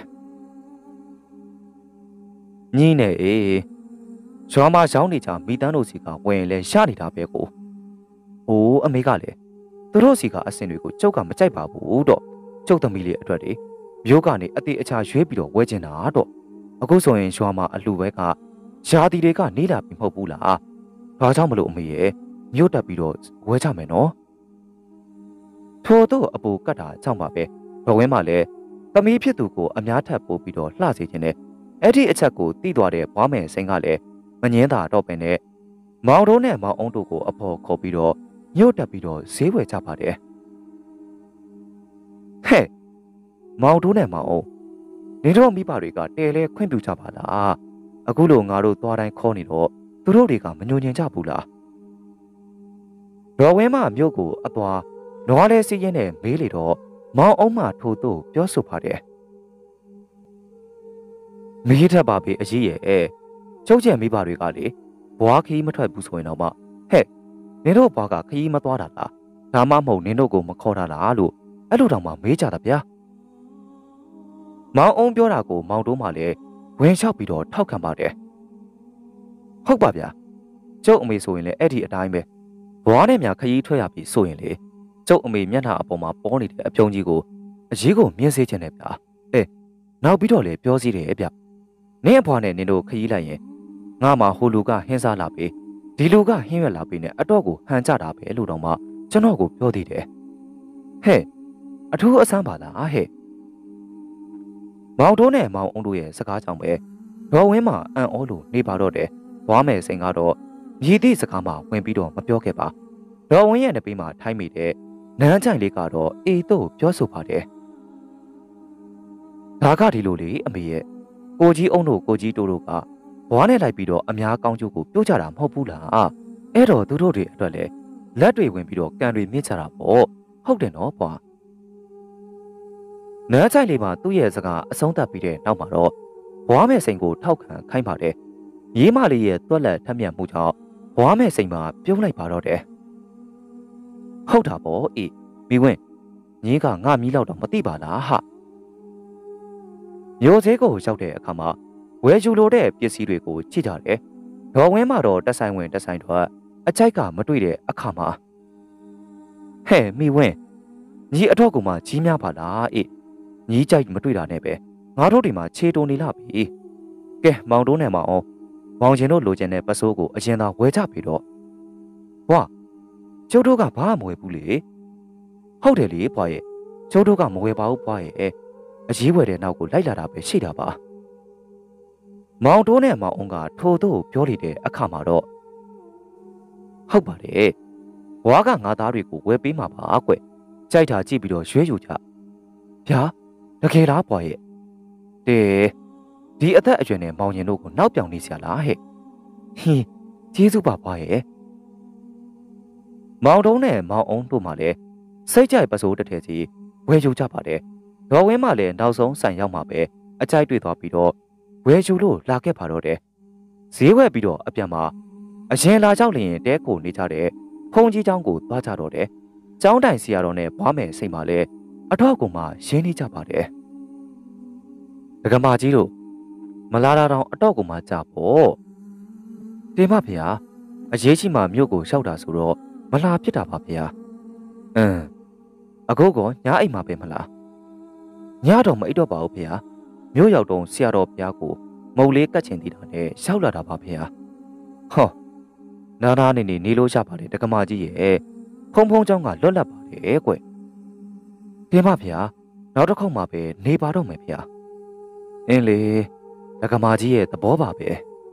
A: ညီးနေအေးရွာမှာရောင်းနေကြမိသားတို့စီကဝင်လဲရနေတာပဲကို။အိုးအမေကလည်းသူတို့စီကအစင်တွေကိုကျုပ်ကမကြိုက်ပါဘူးတော့ကျုပ်သမီးလေးအတွက်တွေမျိုးကနေအသေးအချာရွေးပြီးတော့ဝဲကျင်တာတော့အခုဆိုရင်ရွာမှာအလူပဲကယာတီတွေကနေလာပြီမဟုတ်ဘူးလား။ဘာကြောင့်မလို့အမေရဲ့မျိုးတက်ပြီးတော့ဝဲကြမယ်နော်။ထို့တော့အပူကတ်တာကြောင့်ပါပဲ။တော်ဝင်းမှလည်းသမီးဖြစ်သူကိုအများထပ်ပို့ပြီးတော့လှစေခြင်းနဲ့အဲ့ဒီအချက်ကိုတီးသွားတဲ့ဘွားမယ်စိန်ကလည်းမငင်းတာတော့ပင်နဲ့မောင်တို့နဲ့မောင်အောင်တို့ကိုအဖော်ခေါ်ပြီးတော့ညှို့တက်ပြီးတော့ဈေးဝယ်ကြပါတယ်ဟဲ့မောင်တို့နဲ့မောင်အောင်နေတော့မိဘတွေကတဲလဲခွင့်ပြုကြပါလားအခုလိုငါတို့သွားတိုင်းခေါ်နေတော့သူတို့တွေကမညှို့ညင်ကြဘူးလားဒေါ်ဝင်းမမြို့ကိုအသွားနွားလဲစီးရင်နဲ့မေးလေတော့မောင်အောင်မှထို့သို့ပြောဆိုပါတယ်မီးထပ်ပါပြီအကြီးရဲ့ကျုပ်ကျန်မိဘတွေကလေဘွားခီးမထွက်ဘူးဆိုရင်တော့မှဟဲ့နင်တို့ဘွားကခီးမသွားတာလားဒါမှမဟုတ်နင်တို့ကိုမခေါ်တာလားလို့အဲ့လိုတောင်မှမေးကြတာဗျာမောင်အောင်ပြောတာကိုမောင်တို့မှလည်းဝင်လျှောက်ပြီးတော့ထောက်ခံပါတယ်ဟုတ်ပါဗျာကျုပ်အမေဆိုရင်လည်းအဲ့ဒီအတိုင်းပဲဘွားနဲ့များခရီးထွက်ရပြီဆိုရင်လေကျုပ်အမေမျက်နှာအပေါ်မှာပေါ်နေတဲ့အပြုံးကြီးကိုအကြီးကိုမြင်စေချင်တယ်ဗျာအဲနောက်ပြီးတော့လေပြောစီတယ်ဗျနင်းအဖွားနဲ့နင်တို့ခရီးလိုက်ရင်ငါမှဟိုလူကဟင်းစားလာပြီဒီလူကဟင်းရွက်လာပြီနဲ့အတော့ကိုဟန်ကြတာပဲလို့တော့မှကျွန်တော်ကိုပြောသေးတယ်ဟဲ့အထူးအဆန်းပါလားဟဲ့မောင်တို့နဲ့မောင်အောင်တို့ရဲ့စကားကြောင့်ပဲဒေါ်ဝင်းမှာအံ့ဩလို့နေပါတော့တယ်ဘွားမယ်စိန်ကတော့မြည်သည့်စကားမှဝင်ပြီးတော့မပြောခဲ့ပါဒေါ်ဝင်းရဲ့နှစ်ပေးမှာထိုင်းမိတဲ့နန်းချိုင်လေးကတော့အေးတို့ပြောဆိုပါတယ်ဒါကဒီလိုလေအမေရဲ့ကိုကြီးအုံတို့ကိုကြီးတိုးတို့ကဘွားနဲ့လိုက်ပြီးတော့အများကောင်းကျိုးကိုပြောကြတာမဟုတ်ဘူးလားအဲ့တော့သူတို့တွေအတွက်လည်းလက်တွေဝင်ပြီးတော့ကံတွေမြင့်ချတာပေါ့ဟုတ်တယ်နော်ဘွားနန်းချိုင်လေးမှာသူ့ရဲ့စကားအဆုံးသတ်ပြီးတဲ့နောက်မှာတော့ဘွားမယ်စိန်ကိုထောက်ခံခိုင်းပါတယ်မြေးမလေးရဲ့တွက်လက်ထက်မြက်မှုကြောင့်ဘွားမယ်စိန်မှာပြုံးလိုက်ပါတော့တယ်ဟုတ်တာပေါ့အေးမိဝင်းညီကငါမီးလောက်တော့မသိပါလားဟာမျိုးစေးကိုရောက်တဲ့အခါမှာဝဲယူလိုတဲ့ပစ္စည်းတွေကိုကြည့်ကြတယ်ဒေါ်ဝင်းမှာတော့တက်ဆိုင်ဝင်တက်ဆိုင်ထွက်အကြိုက်ကမတွေ့တဲ့အခါမှာဟဲ့မိဝင်းညီအတော့ကမှကြီးများပါလားအေးညီကြိုက်မတွေ့တာနဲ့ပဲငါတို့ဒီမှာခြေတုံနေလာပြီကဲမောင်တိုးနဲ့မအောင်မောင်ချင်းတို့လိုချင်တဲ့ပစိုးကိုအရင်သာဝဲကြပြီတော့ဘွာကျုပ်တို့ကဘာမှမဝဲဘူးလေဟုတ်တယ်လေဘွာရဲ့ကျုပ်တို့ကမဝဲပါဘူးဘွာရဲ့အကြီးဝဲတဲ့နောက်ကိုလိုက်လာတာပဲရှိတာပါမောင်တိုးနဲ့မောင်အောင်ကထိုတို့ပြောနေတဲ့အခါမှာတော့ဟုတ်ပါတယ်ဘွားကငါသားတွေကိုဝဲပေးမှာပါကွကြိုက်တာကြည့်ပြီးတော့ရွေးယူကြဗျာတကယ်လားဘွာရဲ့တေဒီအသက်အရွယ်နဲ့မောင်ရင်တို့ကိုနောက်ပြောင်နေစရာလားဟဲ့ဟင်းကျေးဇူးပါဘွားရဲ့မောင်တုံးနဲ့မောင်အောင်တို့မှလည်းစိတ်ကြိုက်ပစိုးတစ်ထည်စီဝဲယူကြပါတယ်ဒေါ်ဝင်းမှလည်းနောက်ဆုံးဆိုင်ရောက်မှပဲအကြိုက်တွေ့သွားပြီးတော့ဝဲယူလို့လာခဲ့ပါတော့တယ်ဈေးဝဲပြီးတော့အပြန်မှာအရင်လာကြောက်လျင်တဲကိုနေကြတဲ့ဖုန်ကြီးเจ้าကိုသွားကြတော့တယ်เจ้าတိုင်စီရတော်နဲ့ဘွားမယ်စိတ်မှလည်းအတော့ကိုမှရင်းနေကြပါတယ်ဒကမာကြီးတို့မလာတာတော့အတော့ကိုမှကြပေါ့တင်ပါဗျာအရေးကြီးမှမြို့ကိုလျှောက်တာဆိုတော့မလာဖြစ်တာပါဗျာအင်းအခုကညာအိမ်မှာပဲမလားညတော့မအိပ်တော့ပါဘူးဗျာမြို့ရောက်တော့ဆရာတော်ဘုရားကိုမုတ်လေးကတ်ချင်သေးတာနဲ့လျှောက်လာတာပါဗျာဟောနာနာနေနေနေလို့ရပါတယ်ဒကမာကြီးရဲ့ဖုံဖုံเจ้าကလွတ်လပ်ပါတယ်ကွတင်ပါဗျာနောက်တစ်ခေါက်မှပဲနေပါတော့မယ်ဗျာအင်းလေဒကမာကြီးရဲ့သဘောပါပဲ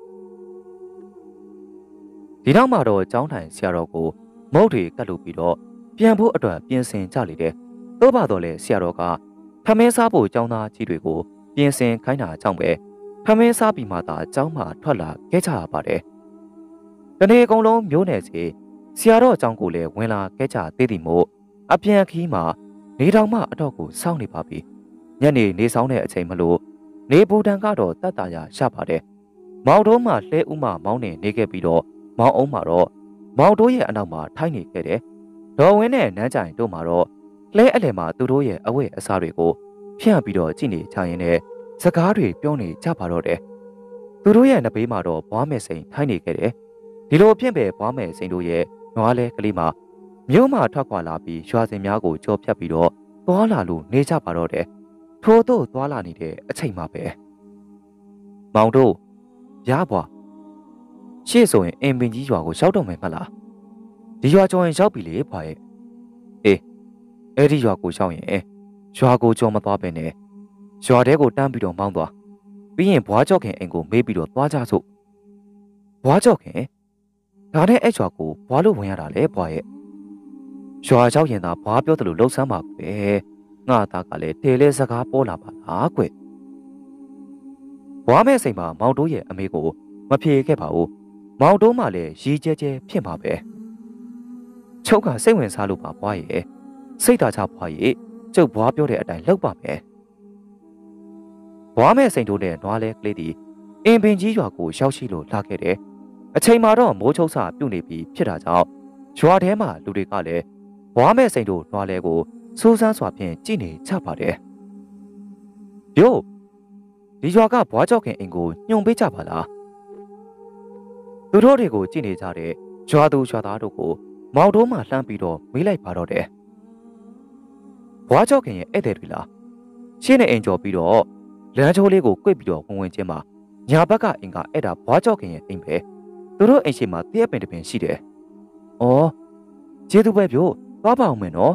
A: ဒီနောက်မှာတော့ကျောင်းထိုင်ဆရာတော်ကိုမုတ်တွေကတ်လို့ပြီးတော့ပြန်ဖို့အတွက်ပြင်ဆင်ကြလေတယ်။သို့ပါတော့လေဆရာတော်ကထမင်းစားဖို့ကျောင်းသားကြီးတွေကိုပြင်ဆင်ခိုင်းတာကြောင့်ပဲထမင်းစားပြီးမှသာကျောင်းမှာထွက်လာခဲ့ကြရပါတယ်။တနေ့အကုန်လုံးမျိုးနယ်စီဆရာတော်အကြောင်းကိုလည်းဝင်လာခဲ့ကြသေးသည်မို့အပြန်ခီးမှာနေတောင်မှအတော့ကိုစောင့်နေပါပြီ။ညနေနေဆောင်တဲ့အချိန်မလို့နေဘူတန်ကတော့တတ်တာရရပါတယ်။မောင်တို့မှလှဲဥမှမောင်းနေနေခဲ့ပြီးတော့မောင်အောင်မှာတော့မောင်တို့ရဲ့အနောက်မှာထိုင်နေခဲ့တယ်။ဒေါ်ဝင်းနဲ့နန်းကြိုင်တို့မှာတော့လှဲအလယ်မှာသူတို့ရဲ့အဝတ်အစားတွေကိုဖြန့်ပြီးတော့ကြည့်နေချရင်လည်းစကားတွေပြောနေကြပါတော့တယ်။သူတို့ရဲ့နှစ်ဘေးမှာတော့ဘွားမယ်စိန်ထိုင်နေခဲ့တယ်။ဒီလိုဖြစ်ပဲဘွားမယ်စိန်တို့ရဲ့နွားလဲကလေးမှာမြို့မှာထွက်ခွာလာပြီးရွာစင်များကိုကြောဖြတ်ပြီးတော့သွားလာလို့နေကြပါတော့တယ်။ထို့သို့သွားလာနေတဲ့အချိန်မှာပဲမောင်တို့ရဘွားရှေ့ဆိုရင်အင်ပင်ကြီးရွာကိုရောက်တော့မယ်မလားဒီရွာကျော်ရင်ရောက်ပြီလေဘွားရဲ့အေးအဲ့ဒီရွာကိုရောက်ရင်ရွာကိုကျော်မသွားပဲနဲ့ရွာထဲကိုတန်းပြီးတော့မောင်းသွားပြီးရင်ဘွားကြော့ခင်အိမ်ကိုမေးပြီးတော့သွားကြစို့ဘွားကြော့ခင်ဒါနဲ့အဲ့ရွာကိုဘွားလို့ဝင်ရတာလေဘွားရဲ့ရွာရောက်ရင်သာဘွားပြောတယ်လို့လှုပ်ဆန်းပါပဲငါသားကလည်းတေလဲစကားပေါ်လာပါလားကွဘွားမဲ့စိန်မှာမောင်တိုးရဲ့အမေကိုမဖြေခဲ့ပါဘူးမောင်တိုးမှလည်းရီကျဲကျဲဖြစ်မှာပဲချုပ်ကစိတ်ဝင်စားလို့ပါဘွားရဲ့စိတ်သာချဘွားရဲ့ကျုပ်ဘွားပြောတဲ့အတိုင်းလုပ်ပါမယ်ဘွားမဲ့စိန်တို့နဲ့နွားလဲကလေးတီအင်ပင်ကြီးရွာကိုရောက်ရှိလို့လာခဲ့တယ်အချိန်မှာတော့မိုးချုပ်ဆပြုတ်နေပြီဖြစ်တာကြောင့်ရွာထဲမှာလူတွေကလည်းဘွားမဲ့စိန်တို့နွားလဲကိုစိုးစမ်းစွာဖြင့်ကြည့်နေကြပါတယ်ယို့ဒီရွာကဘွားကြောက်ခင်အိမ်ကိုညှုံပေးကြပါလားသူတို့တွေကိုကြည့်နေကြတဲ့ရွာသူရွာသားတို့ကိုမောင်တိုးမှလှမ်းပြီးတော့မေးလိုက်ပါတော့တယ်ဘွားကြောက်ခင်ရဲ့ဧည့်သည်တွေလားရှင်းနေအိမ်ကျော်ပြီးတော့လမ်းချိုးလေးကိုကွေ့ပြီးတော့ဝင်ဝင်ချင်းမှာညာဘက်ကအိမ်ကအဲ့ဒါဘွားကြောက်ခင်ရဲ့အိမ်ပဲသူတို့အိမ်ရှိမှာတရက်ပင်တစ်ပင်ရှိတယ်။အော်ကျေးဇူးပဲပြို့သွားပါအောင်မယ်နော်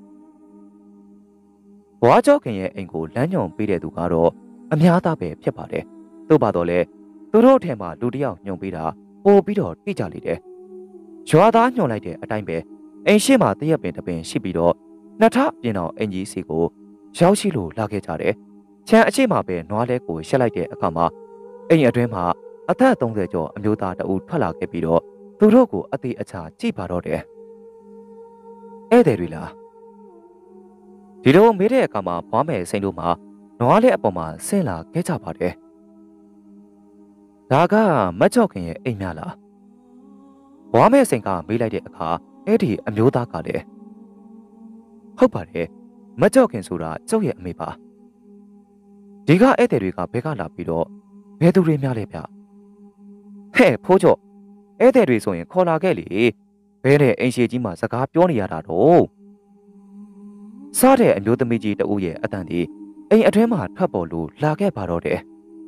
A: ။ဘွားကြောက်ခင်ရဲ့အိမ်ကိုလမ်းညွန်ပေးတဲ့သူကတော့အများသားပဲဖြစ်ပါတယ်။သို့ပါတော့လေသူတို့အထက်မှာလူတစ်ယောက်ညွန်ပေးတာပို့ပြီးတော့တိကျလေတယ်ရွာသားညွှန်လိုက်တဲ့အတိုင်းပဲအိမ်ရှိမှတရက်ပင်တပင်ရှိပြီးတော့နှစ်ထပြင်တော်အင်ကြီးစီကိုရောက်ရှိလို့လာခဲ့ကြတယ်ချမ်းအချိမှပဲနွားလဲကိုရှက်လိုက်တဲ့အခါမှာအိမ်အတွင်းမှာအသက်သုံးဆယ်ကျော်အမျိုးသားတအူထွက်လာခဲ့ပြီးတော့သူတို့ကိုအသေးအချာကြည့်ပါတော့တယ်ဧည့်သည်တွေလားဒီလိုမေးတဲ့အခါမှာဘွားမယ်စိန်တို့မှာနွားလဲအပေါ်မှာဆင်းလာခဲ့ကြပါတယ်ဒါကမတ်ကျော်ခင်ရဲ့အိမ်များလားဘွားမယ်စိန်ကမေးလိုက်တဲ့အခါအဲ့ဒီအမျိုးသားကလည်းဟုတ်ပါတယ်မကြောက်ခင်ဆိုတာကျုပ်ရဲ့အမေပါဒီကဧည့်သည်တွေကဘဲကလာပြီးတော့ဘယ်သူတွေများလဲဗျဟဲ့ဖိုးကျော်ဧည့်သည်တွေဆိုရင်ခေါ်လာခဲ့လေဘဲတဲ့အိမ်ရှိကြီးမှာစကားပြောနေရတာတော့စားတဲ့အမျိုးသမီးကြီးတဦးရဲ့အတန်ဒီအိမ်အတွင်းမှာထွက်ပေါ်လို့လာခဲ့ပါတော့တယ်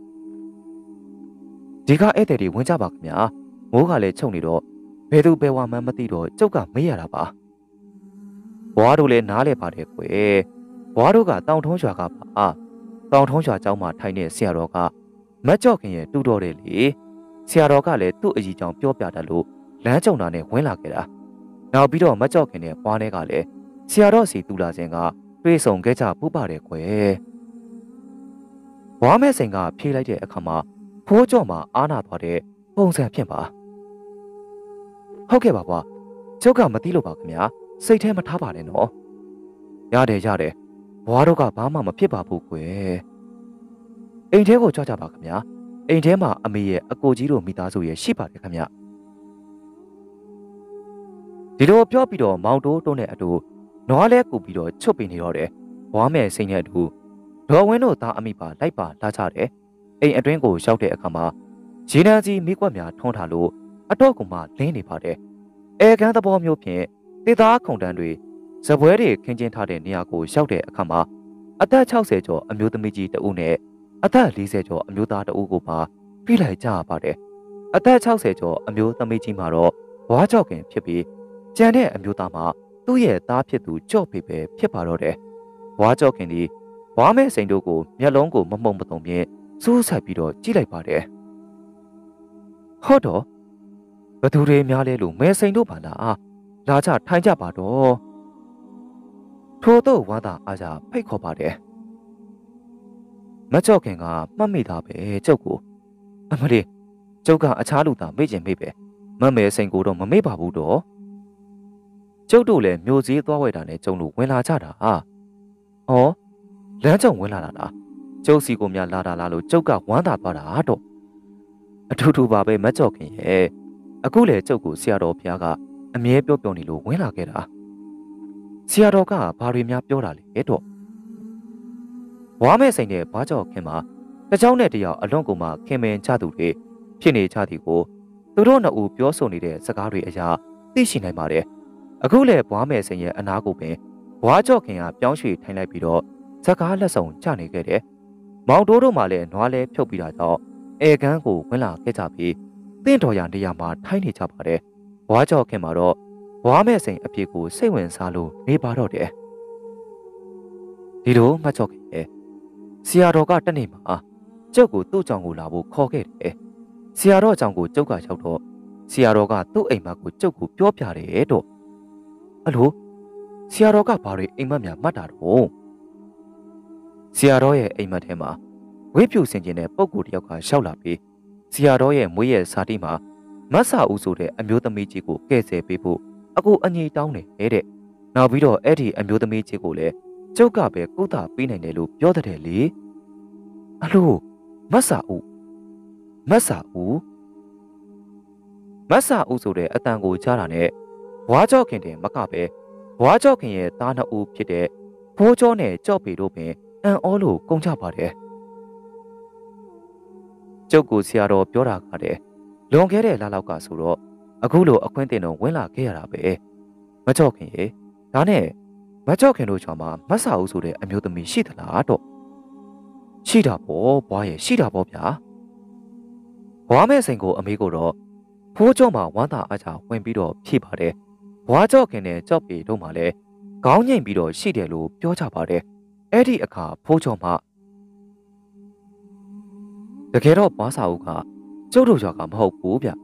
A: ဒီကဧည့်သည်တွေဝင်ကြပါခင်ဗျာမိုးကလည်းချုပ်နေတော့ဘယ်သူဘယ်ဝါမှမသိတော့ကျုပ်ကမေးရတာပါဘွားတို့လည်းနားလဲပါတယ်ကွယ်ဘွားတို့ကတောင်ထုံးရွာကပါတောင်ထုံးရွာကျောင်းမှာထိုင်တဲ့ဆရာတော်ကမတ်ကြော့ခင်ရဲ့တူတော်တယ်လေဆရာတော်ကလည်းသူ့အကြီးကြောင်ပြောပြတတ်လို့လမ်းကြုံတာနဲ့ဝင်လာခဲ့တာနောက်ပြီးတော့မတ်ကြော့ခင်နဲ့ဘွားနဲ့ကလည်းဆရာတော်စီတူလာစဉ်ကတွေ့ဆုံခဲ့ကြပူပါတယ်ကွယ်ဘွားမဲစိန်ကဖြေးလိုက်တဲ့အခါမှာဖိုးကြော့မှာအားနာသွားတဲ့ပုံစံဖြစ်ပါဟုတ်ကဲ့ပါဘွားကျုပ်ကမသိလို့ပါခင်ဗျာစိတ်ထဲမထားပါနဲ့နော်ရတယ်ရတယ်ဘွားတို့ကဘာမှမဖြစ်ပါဘူးကွယ်အိမ်ထဲကိုကြွကြပါခင်ဗျာအိမ်ထဲမှာအမေရဲ့အကိုကြီးတို့မိသားစုရဲ့ရှိပါတယ်ခင်ဗျာဒီလိုပြောပြီးတော့မောင်တိုးတုံးနဲ့အတူနွားလဲကူပြီးတော့ချွတ်ပင်နေတော့တယ်ဘွားမဲ့စိတ်နဲ့အတူဒေါ်ဝင်းတို့သားအမိပါလိုက်ပါလာကြတယ်အိမ်အတွင်းကိုရောက်တဲ့အခါမှာဂျင်းနန်းကြီးမိကွက်များထုံးထားလို့အတော့ကမှလင်းနေပါတယ်အဲကန်းသဘောမျိုးဖြင့်တေသားခုံတန်းတွေဇပွဲတွေခင်းကျင်းထားတဲ့နေရာကိုရောက်တဲ့အခါမှာအသက်၆၀ကျော်အမျိုးသမီးကြီးတဦးနဲ့အသက်၄၀ကျော်အမျိုးသားတဦးကိုပါပြလိုက်ကြရပါတယ်အသက်၆၀ကျော်အမျိုးသမီးကြီးမှာတော့ဘွားကြောက်ခင်ဖြစ်ပြီးကျန်တဲ့အမျိုးသားမှာသူ့ရဲ့သားဖြစ်သူကြော့ဖေပဲဖြစ်ပါတော့တယ်ဘွားကြောက်ခင်ဒီဘွားမဲစိန်တို့ကိုမျက်လုံးကိုမမှုံမတုံဖြင့်စူးစိုက်ပြီးတော့ကြည့်လိုက်ပါတယ်ဟုတ်တော့ဘသူတွေများလဲလို့မဲစိန်တို့ပါလားလာကြထိုင်ကြပါတော့ထို့တော့ဝါသာအားကြဖိတ်ခေါ်ပါတယ်မကြောက်ခင်ကမှတ်မိတာပဲကျုပ်ကိုအမလေးကျုပ်ကအခြားလူသားမေ့ကျင်မေ့ပဲမမဲစိန်ကိုတော့မမေ့ပါဘူးတော့ကျုပ်တို့လည်းမျိုးစည်းသွားဝဲတာနဲ့ကျုံလို့ဝင်လာကြတာဟာဟောလမ်းကြုံဝင်လာတာလားကျုပ်စီကိုများလာတာလားလို့ကျုပ်ကဝမ်းသာသွားတာတော့အထူးထူပါပဲမကြောက်ခင်ရဲ့အခုလေကျုပ်ကိုဆရာတော်ဘုရားကအမြဲပြောပြောနေလို့ဝင်လာခဲ့တာဆရာတော်ကဘာတွေများပြောတာလဲတော့ဘွားမဲ့စိန်နဲ့ဘာကြောက်ခင်မှာတเจ้าနဲ့တယောက်အလွန်ကိုမှခင်မင်ချသူတွေဖြစ်နေကြသည်ကိုသူတို့နှစ်ဦးပြောဆိုနေတဲ့စကားတွေအရာသိရှိနိုင်ပါတယ်အခုလေဘွားမဲ့စိန်ရဲ့အနာကိုပင်ဘွားကြောက်ခင်ကပြောင်းရွှေ့ထိုင်လိုက်ပြီးတော့စကားလက်ဆောင်ချနေခဲ့တယ်မောင်တိုးတို့မှလည်းနွားလဲဖြုတ်ပြီးတာကြောင့်အေကန်းကိုဝင်လာခဲ့ကြပြီးတင့်တော်ရနေရာမှာထိုင်နေကြပါတယ်ဘွားကြောက်ခင်မှာတော့ဘွားမဲ့စိန်အဖြစ်ကိုစိတ်ဝင်စားလို့နေပါတော့တယ်ဒီလိုမှတ်ချောက်ခင်ရဲ့ဆရာတော်ကတနေ့မှာကျုပ်ကိုသူ့ကြောင့်ကိုလာဖို့ခေါ်ခဲ့တယ်ဆရာတော်အကြောင်းကိုကျုပ်ကရောက်တော့ဆရာတော်ကသူ့အိမ်မက်ကိုကျုပ်ကိုပြောပြတယ်တော့အလိုဆရာတော်ကဘာတွေအိမ်မက်များမှတ်တာတော့ဆရာတော်ရဲ့အိမ်မက်ထဲမှာဝိဖြူစင်ကျင်တဲ့ပုံကိုတယောက်ကရှောက်လာပြီးဆရာတော်ရဲ့မွေးရဲ့ဇာတိမှာမဆာဦးဆိုတဲ့အမျိုးသမီးကြီးကိုကဲ့ဆယ်ပေးဖို့အကူအညီတောင်းတယ်တဲ့နောက်ပြီးတော့အဲ့ဒီအမျိုးသမီးကြီးကိုလည်းကျုပ်ကပဲကုသပေးနိုင်တယ်လို့ပြောတဲ့လေအလိုမဆာဦးမဆာဦးမဆာဦးဆိုတဲ့အတန်ကိုကြားတာနဲ့ဘွားကြောက်ခင်တဲ့မကပဲဘွားကြောက်ခင်ရဲ့သားနှစ်ဦးဖြစ်တဲ့ဖိုးကျော်နဲ့ကြော့ပေတို့ပင်အံ့ဩလို့ကုန်ကြပါတယ်ကျုပ်ကိုဆရာတော်ပြောတာကလည်းလွန်ခဲ့တဲ့လလောက်ကဆိုတော့အခုလိုအခွင့်အရေးတော့ဝင်လာခဲ့ရတာပဲမကြောက်ခင်ရေဒါနဲ့မကြောက်ခင်တို့ချောင်းမှာမဆာဦးဆိုတဲ့အမျိုးသမီးရှိသလားတော့ရှိတာပေါ့ဘွားရဲ့ရှိတာပေါ့ဗျာဘွားမဲစိန်ကိုအမေကိုတော့ဖိုးကျော်မှာဝမ်းသာအားချဝင်ပြီးတော့ဖြည့်ပါတယ်ဘွားကြောက်ခင်နဲ့ကြောက်ပေတို့မှလည်းခေါင်းငိမ့်ပြီးတော့ရှိတယ်လို့ပြောကြပါတယ်အဲ့ဒီအခါဖိုးကျော်မှာတကယ်တော့ဘွားစာဦးကကျုပ်တို့ရွာကမဟုတ်ဘူးဗျ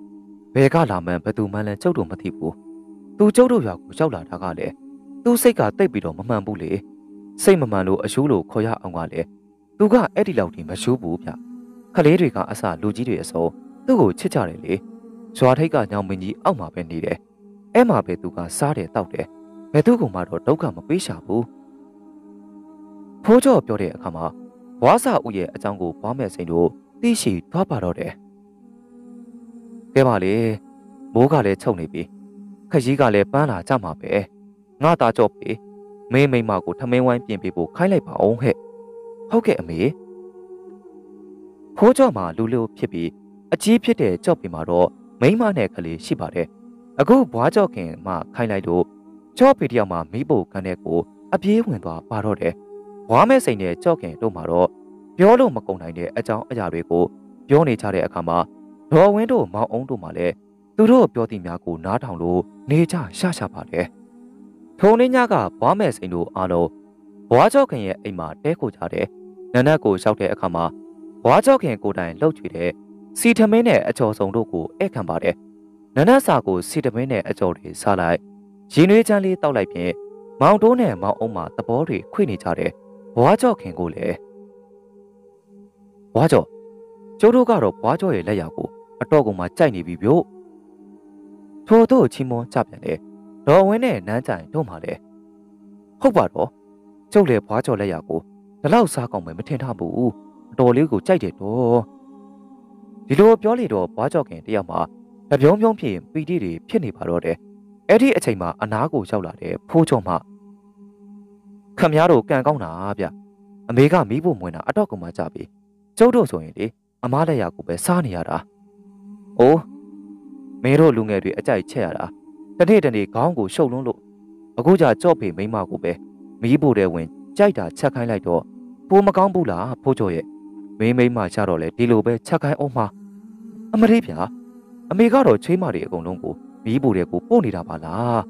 A: ဘယ်ကလာမှန်းဘယ်သူမှလည်းကျုပ်တို့မသိဘူးသူကျုပ်တို့ရွာကိုရောက်လာတာကလည်းသူ့စိတ်ကတိတ်ပြီးတော့မမှန်ဘူးလေစိတ်မမှန်လို့အရှူးလို့ခေါ်ရအောင်ကလည်းသူကအဲ့ဒီလောက်ထိမရှူးဘူးဗျခလေးတွေကအစလူကြီးတွေအစုံသူ့ကိုချစ်ကြတယ်လေရွာထိပ်ကညောင်မင်းကြီးအောက်မှာပဲနေတယ်အဲ့မှာပဲသူကစားတယ်တောက်တယ်ဘယ်သူကမှတော့ဒုက္ခမပေးရှာဘူးဖိုးကျော်ပြောတဲ့အခါမှာဘွားစာဦးရဲ့အကြောင်းကိုဘွားမဲ့စိန်တို့သိရှိသွားပါတော့တယ်ကဲပါလေမိုးကလည်းချုပ်နေပြီခကြီးကလည်းပန်းလာကြမှာပဲငါသားကြော့ပြီမင်းမိမကိုထမင်းဝိုင်းပြင်ပေးဖို့ခိုင်းလိုက်ပါအောင်ဟဲ့ဟုတ်ကဲ့အမေဖိုးကျော်မှာလူလူဖြစ်ပြီးအကြီးဖြစ်တဲ့ကြော့ပြီမှာတော့မိမနဲ့ကလေးရှိပါတယ်အခုဘွားကြော့ခင်မှခိုင်းလိုက်တော့ကြော့ပြီတယောက်မှမိဖို့ခံတဲ့ကိုအပြေးဝင်သွားပါတော့တယ်ဘွားမဲ့စိန်နဲ့ကြော့ခင်တို့မှာတော့ပြောလို့မကုန်နိုင်တဲ့အကြောင်းအရာတွေကိုပြောနေကြတဲ့အခါမှာဒေါ်ဝင်းတို့မောင်အောင်တို့မှလည်းသူတို့ပြောသည့်များကိုနားထောင်လို့နေကြရှာရှာပါတယ်ထုံလေးညကဘွားမဲ့စိန်တို့အားလုံးဘွားကြော့ခင်ရဲ့အိမ်မှာတဲခိုကြတယ်နနက်ကိုလျှောက်တဲ့အခါမှာဘွားကြော့ခင်ကိုတိုင်လှုပ်ချွေတဲ့စီထမင်းနဲ့အကျော်စုံတို့ကိုဧည့်ခံပါတယ်နနက်စာကိုစီထမင်းနဲ့အကျော်တွေစားလိုက်ရင်းနှွေးချမ်းလေးတောက်လိုက်ဖြင့်မောင်တိုးနဲ့မောင်အောင်မှသဘောတွေခွေနေကြတယ်ဘွားကြော့ခင်ကိုလည်းဘွားကြော့ကျိုးတို့ကတော့ဘွားကြော့ရဲ့လက်ရာကိုအတော့ကုန်မှကြိုက်နေပြီဗျို့ထို့တို့ချီးမွမ်းကြပြန်တယ်ဒေါ်ဝင်းနဲ့နန်းကြိုင်တို့မှလည်းဟုတ်ပါတော့ကျုပ်လည်းဘွားကြော့လက်ရာကိုဒီလောက်စားကောင်းမယ်မထင်ထားဘူးအတော်လေးကိုကြိုက်တယ်တော့ဒီလိုပြောလေတော့ဘွားကြော့ခင်တယောက်မှတပြုံးပြုံးဖြစ်ပီတိတွေဖြစ်နေပါတော့တယ်အဲ့ဒီအချိန်မှာအနားကိုရောက်လာတဲ့ဖိုးချောမှခမည်းတော်ကန်ကောင်းတာဗျအမေကမီးဖို့မွင်တာအတော့ကုန်မှကြပြီကျုပ်တို့ဆိုရင်လေအမားလက်ရာကိုပဲစားနေရတာအိုးမင်းတို့လူငယ်တွေအကြိုက်ချက်ရတာတနေ့တနေ့ခေါင်းကိုရှုပ်လွန်းလို့အခုကြကြော့ဖေမိမကိုပဲမီးဖို့တဲ့ဝင်ကြိုက်တာချက်ခိုင်းလိုက်တော့ပိုမကောင်းဘူးလားဖိုးချောရဲ့မင်းမိမချတော့လေဒီလိုပဲချက်ခိုင်းအောင်မှာအမလေးဗျာအမေကတော့ချွေးမတွေအကုန်လုံးကိုမီးဖို့တဲ့ကိုပို့နေတာပါလား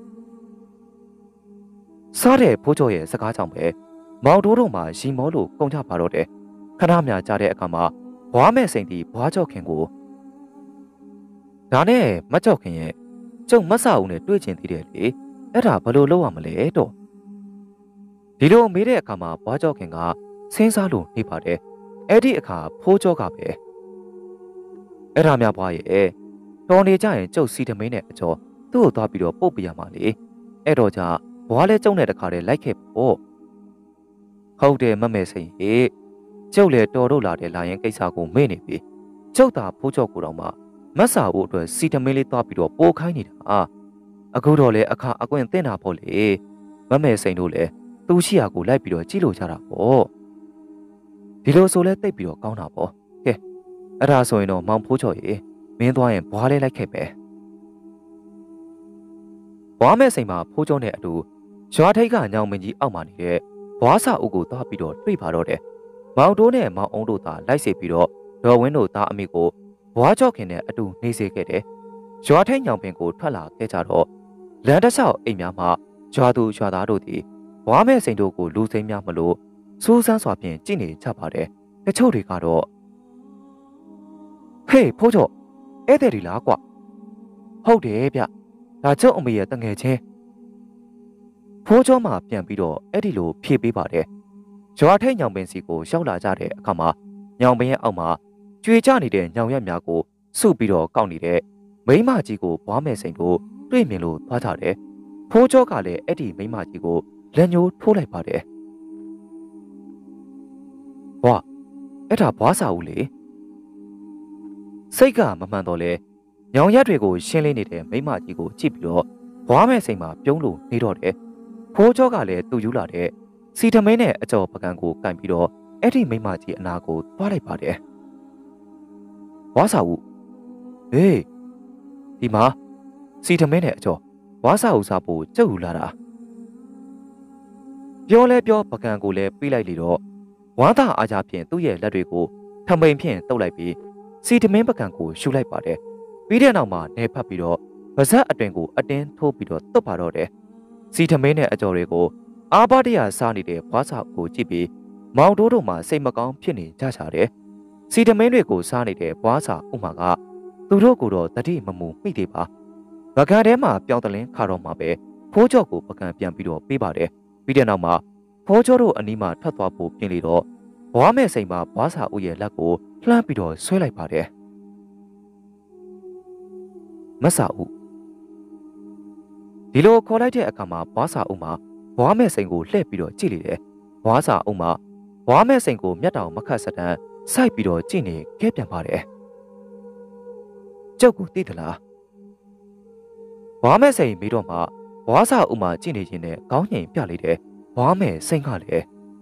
A: စားတဲ့ဖိုးချောရဲ့စကားကြောင့်ပဲမောင်တိုးတို့မှရီမောလို့ကုန်ကြပါတော့တယ်ခဏမြကြတဲ့အခါမှာဘွားမဲ့စိန်တီဘွားကြော့ခင်ကိုဒါနဲ့မကြော့ခင်ရဲ့ကျုံမဆအုံနဲ့တွေ့ကျင်သေးတယ်လေအဲ့ဒါဘယ်လိုလုပ်ရမလဲတော့ဒီလိုမေးတဲ့အခါမှာဘွားကြော့ခင်ကစဉ်းစားလို့နေပါတယ်အဲ့ဒီအခါဖိုးကြောကပဲအဲ့ဒါများဘွားရဲ့တော်နေကြရင်ကျုပ်စီတမင်းနဲ့အကျော်သူ့ကိုသွားပြီးတော့ပုတ်ပြရမှာလေအဲ့တော့じゃဘွားလဲကျုံတဲ့တခါတည်းလိုက်ခဲ့ပေါ့ဟုတ်တယ်မမဲစိန်ဟေ့ကျုပ်လေတော်တို့လာတဲ့လာရင်ကိစ္စကိုမေ့နေပြီကျုပ်သာဖိုးကြောကိုတော့မှမဆာဖို့အတွက်စီတမင်းလေးသွားပြီးတော့ပိုးခိုင်းနေတာအခုတော့လေအခါအကွင့်တင်တာပေါ့လေမမဲစိန်တို့လည်းသူ့ရှိရာကိုလိုက်ပြီးတော့ကြည့်လို့ကြတာပေါ့ဒီလိုဆိုလဲတိတ်ပြီးတော့ကောင်းတာပေါ့ကဲအဲ့ဒါဆိုရင်တော့မောင်ဖိုးချော်ရေမင်းသွားရင်ဘွားလေးလိုက်ခဲ့ပဲဘွားမဲ့စိန်မှာဖိုးချော်နဲ့အတူရွာထိပ်ကညောင်မင်းကြီးအောက်မှာနေတဲ့ဘွားစာအုပ်ကိုသွားပြီးတော့တွေ့ပါတော့တယ်မောင်တိုးနဲ့မောင်အောင်တို့သာလိုက်စေပြီးတော့ဒေါ်ဝင်းတို့သားအမိကိုဘွားကြော့ခင်နဲ့အတူနေစေခဲ့တယ်ရွာထိပ်ညောင်ပင်ကိုထွက်လာခဲ့ကြတော့လမ်းတစ်လျှောက်အိမ်များမှရွာသူရွာသားတို့သည်ဘွားမဲ့စိန်တို့ကိုလူစိမ်းများမလို့စူးစမ်းစွာဖြင့်ကြည့်နေကြပါတယ်တချို့တွေကတော့ဟေးဖိုးချော့ဧည့်သည်ဒီလားကွဟုတ်တယ်ဗျဒါကျုပ်အမေရဲ့တငယ်ချင်းဖိုးချောမှပြန်ပြီးတော့အဲ့ဒီလိုဖြေပေးပါတယ်ရွာထိပ်ညောင်ပင်စီကိုရောက်လာကြတဲ့အခါမှာညောင်ပင်ရဲ့အောက်မှာကျွေကျနေတဲ့ညောင်ရက်များကိုစုပြီးတော့ကောက်နေတဲ့မိမကြီးကိုဘွားမဲ့စိန်တို့တွေ့မြင်လို့သွားကြတယ်ဖိုးချောကလည်းအဲ့ဒီမိမကြီးကိုလက်ညှိုးထိုးလိုက်ပါတယ်ဘွားအဲ့ဒါဘွားစာဦးလေစိတ်ကမမှန်တော့လဲညောင်ရက်တွေကိုရှင်းလင်းနေတဲ့မိမကြီးကိုကြည့်ပြီးတော့ဘွားမဲ့စိန်မှာပြုံးလို့နေတော့တယ်ဖိုးချောကလည်းသူ့ယူလာတဲ့စီထမင်းနဲ့အကျော်ပကံကိုကန်ပြီးတော့အဲ့ဒီမိမကြီးအနာကိုသွားလိုက်ပါတယ်ဘွားစာဦးဟေးဒီမှာစီထမင်းနဲ့အကျော်ဘွားစာဦးစားဖို့ကြုတ်ယူလာတာပြောလဲပြောပကံကိုလည်းပေးလိုက်လေတော့ဝါသားအားကြဖြင့်သူ့ရဲ့လက်တွေကိုထမိန်ဖြင့်တုပ်လိုက်ပြီးစီထမင်းပကံကိုရှူလိုက်ပါတယ်ပြီးတဲ့နောက်မှာနေဖက်ပြီးတော့ဗဇက်အတွင်ကိုအတင်းထိုးပြီးတော့တုပ်ပါတော့တယ်စီထမင်းနဲ့အကျော်တွေကိုအာဘတရစားနေတဲ့ဘွားစာကိုကြည့်ပြီးမောင်တိုးတို့မှစိတ်မကောင်းဖြစ်နေကြကြတယ်စီထမင်းတွေကိုစားနေတဲ့ဘွားစာဥမာကသူတို့ကိုတော့တတိမမူမိသေးပါငကန်ထဲမှာပြောင်းတလင်းခါတော့မှပဲဖိုးကျော်ကိုပကံပြန်ပြီးတော့ပေးပါတယ်ပြီးတဲ့နောက်မှာဖိုးကျော်တို့အနီးမှာထွက်သွားဖို့ပြင်လေတော့ဘွားမဲ့စိန်မှာဘွားစာဦးရဲ့လက်ကိုလှမ်းပြီးတော့ဆွဲလိုက်ပါတယ်မဆာဦးဒီလိုခေါ်လိုက်တဲ့အခါမှာဘွားစာဦးမှာဘွားမဲ့စိန်ကိုလှည့်ပြီးတော့ကြည့်လေတယ်ဘွားစာဦးမှာဘွားမဲ့စိန်ကိုမျက်တောင်မခတ်စတန်းစိုက်ပြီးတော့ကြည့်နေခဲ့ပြန်ပါတယ်ကျုပ်ကိုသိသလားဘွားမဲ့စိန်ပြီးတော့မှဘွားစာဦးမှာကြည့်နေခြင်းနဲ့ခေါင်းငိမ်ပြလိုက်တယ်ဘွားမဲ့စိန်ကလည်း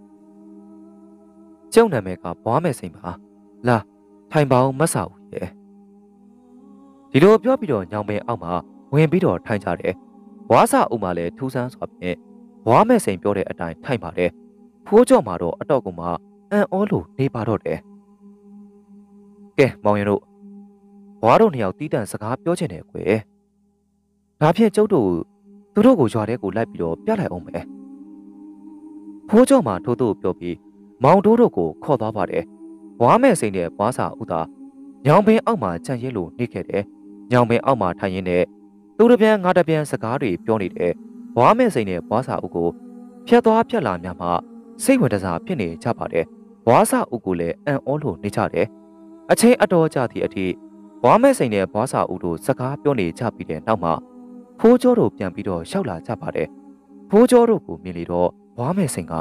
A: ကျုပ်နာမည်ကဘွားမဲ့စိန်ပါလာထိုင်ပါအောင်မဆာဦးရဲ့ဒီလိုပြောပြီးတော့ညောင်ပင်အောက်မှာဝင်ပြီးတော့ထိုင်ကြတယ်ဘွားစာဦးမှာလည်းထူးဆန်းစွာဖြင့်ဘွားမဲ့စိန်ပြောတဲ့အတိုင်းထိုင်ပါတယ်ဖိုးကြော်မှာတော့အတော့ကမှအံ့ဩလို့နေပါတော့တယ်ကဲမောင်ရင်တို့ဘွားတို့နှစ်ယောက်တီးတန့်စကားပြောချင်တယ်ကွယ်ဒါဖြင့်ကျုပ်တို့သူတို့ကိုရွာထဲကိုလိုက်ပြီးတော့ပြလိုက်အောင်မယ်ဖိုးကြော်မှာထိုးထိုးပြောပြီးမောင်တို့တို့ကိုခေါ်သွားပါတယ်ဘွားမဲ့စိန်နဲ့ဘွားစာဦးသာညောင်ပင်အောက်မှာကြံ့ရဲလို့နေခဲ့တယ်ညောင်ပင်အောက်မှာထိုင်ရင်းနဲ့သူတပြန်ငါတပြန်စကားတွေပြောနေတဲ့ဘွားမဲ့စိန်နဲ့ဘွားစာဦးကိုဖြတ်သွားဖြတ်လာများမှစိတ်ဝင်တစားဖြစ်နေကြပါတယ်ဘွားစာဦးကိုလည်းအံ့ဩလို့နေကြတယ်အချိန်အတော်ကြာသည့်အထိဘွားမဲ့စိန်နဲ့ဘွားစာဦးတို့စကားပြောနေကြပြီးတဲ့နောက်မှာဖိုးကျော်တို့ပြန်ပြီးတော့ရှောက်လာကြပါတယ်ဖိုးကျော်တို့ကိုမြင်လေတော့ဘွားမဲ့စိန်က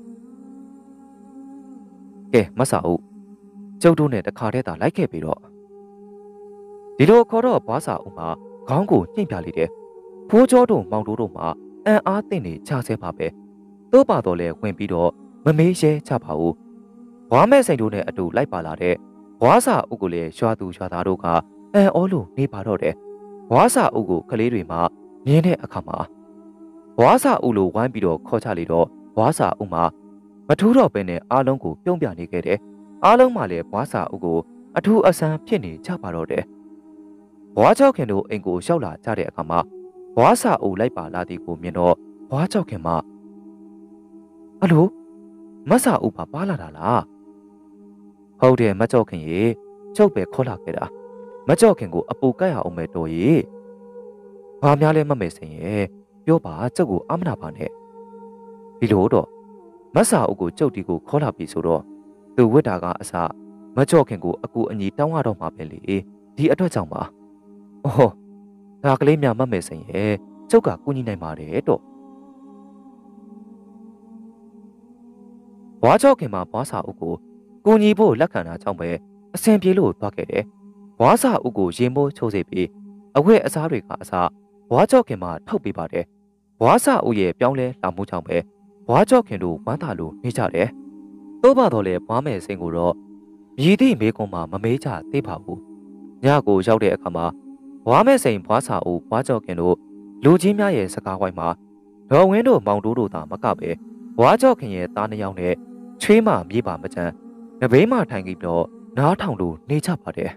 A: ကဲမဆာဦးကျုပ်တို့နဲ့တခါတည်းသာလိုက်ခဲ့ပြီးတော့ဒီလိုခေါ်တော့ဘွားစာဦးမှာခေါင်းကိုညှိ့ပြလိုက်တယ်ဖိုးကျော်တို့မောင်တို့တို့မှာအံ့အားသင့်နေချဆဲပါပဲသို့ပါတော့လဲဝင်ပြီးတော့မမေးရဲချပါဘူးဘွားမဲ့စိန်တို့နဲ့အတူလိုက်ပါလာတဲ့ဘွားစာဦးကိုလည်းရွာသူရွာသားတို့ကအံ့ဩလို့နေပါတော့တယ်ဘွားစာဦးကိုကလေးတွေမှမြင်တဲ့အခါမှာဘွားစာဦးလိုဝိုင်းပြီးတော့ခေါ်ချလေတော့ဘွားစာဦးမှာမထူးတော့ပဲနဲ့အားလုံးကိုပြုံးပြနေခဲ့တယ်အားလုံးမှလည်းဘွားစာဦးကိုအထူးအဆန်းဖြစ်နေကြပါတော့တယ်ဘွားချောက်ခင်တို့အိမ်ကိုရောက်လာကြတဲ့အခါမှာဘွားစာဦးလိုက်ပါလာသည်ကိုမြင်တော့ဘွားချောက်ခင်မှာအလိုမဆာဦးပါပါလာတာလားဟုတ်တယ်မကြောက်ခင်ရေကျုပ်ပဲခေါ်လာခဲ့တာမကြောက်ခင်ကိုအပူကတ်ရအောင်မဲ့တော်ရေဘာများလဲမမေ့စင်ရဲ့ပြောပါကျုပ်ကိုအမနာပါနဲ့ဒီလိုတော့မဆာဦးကိုကျုပ်ဒီကိုခေါ်လာပြီဆိုတော့သူဝိတာကအစမကြောက်ခင်ကိုအကူအညီတောင်းရတော့မှာပဲလေဒီအတွက်ကြောင့်ပါအော်ဒါကလေးများမမေ့စင်ရဲ့ကျုပ်ကကူညီနိုင်ပါတယ်တော့ဘွားချောက်ခင်မှာဘွားစာအုပ်ကိုကူညီဖို့လက်ခံတာကြောင့်ပဲအဆင်ပြေလို့သွားခဲ့တယ်။ဘွားစာအုပ်ကိုရင်မိုးချိုးစေပြီးအဝတ်အစားတွေကအစားဘွားချောက်ခင်မှာထုတ်ပေးပါတယ်။ဘွားစာအုပ်ရဲ့ပြောင်းလဲလာမှုကြောင့်ပဲဘွားချောက်ခင်တို့ဝမ်းသာလို့နေကြတယ်။သို့ပါတော့လေဘွားမယ်စိန်ကိုတော့မြည်သည့်မေကွန်မှာမမေးကြသေးပါဘူး။ညကိုရောက်တဲ့အခါမှာဘွားမယ်စိန်ဘွားစာအုပ်ဘွားချောက်ခင်တို့လူကြီးများရဲ့စကားဝိုင်းမှာဒေါ်ဝင်းတို့မောင်တိုးတို့သာမကပဲဘွားချောက်ခင်ရဲ့သားနှစ်ယောက်နဲ့ချွေးမမြေးပါမချမ်းနဘေးမှထိုင်ပြီးတော့နားထောင်လို့နေကြပါတယ်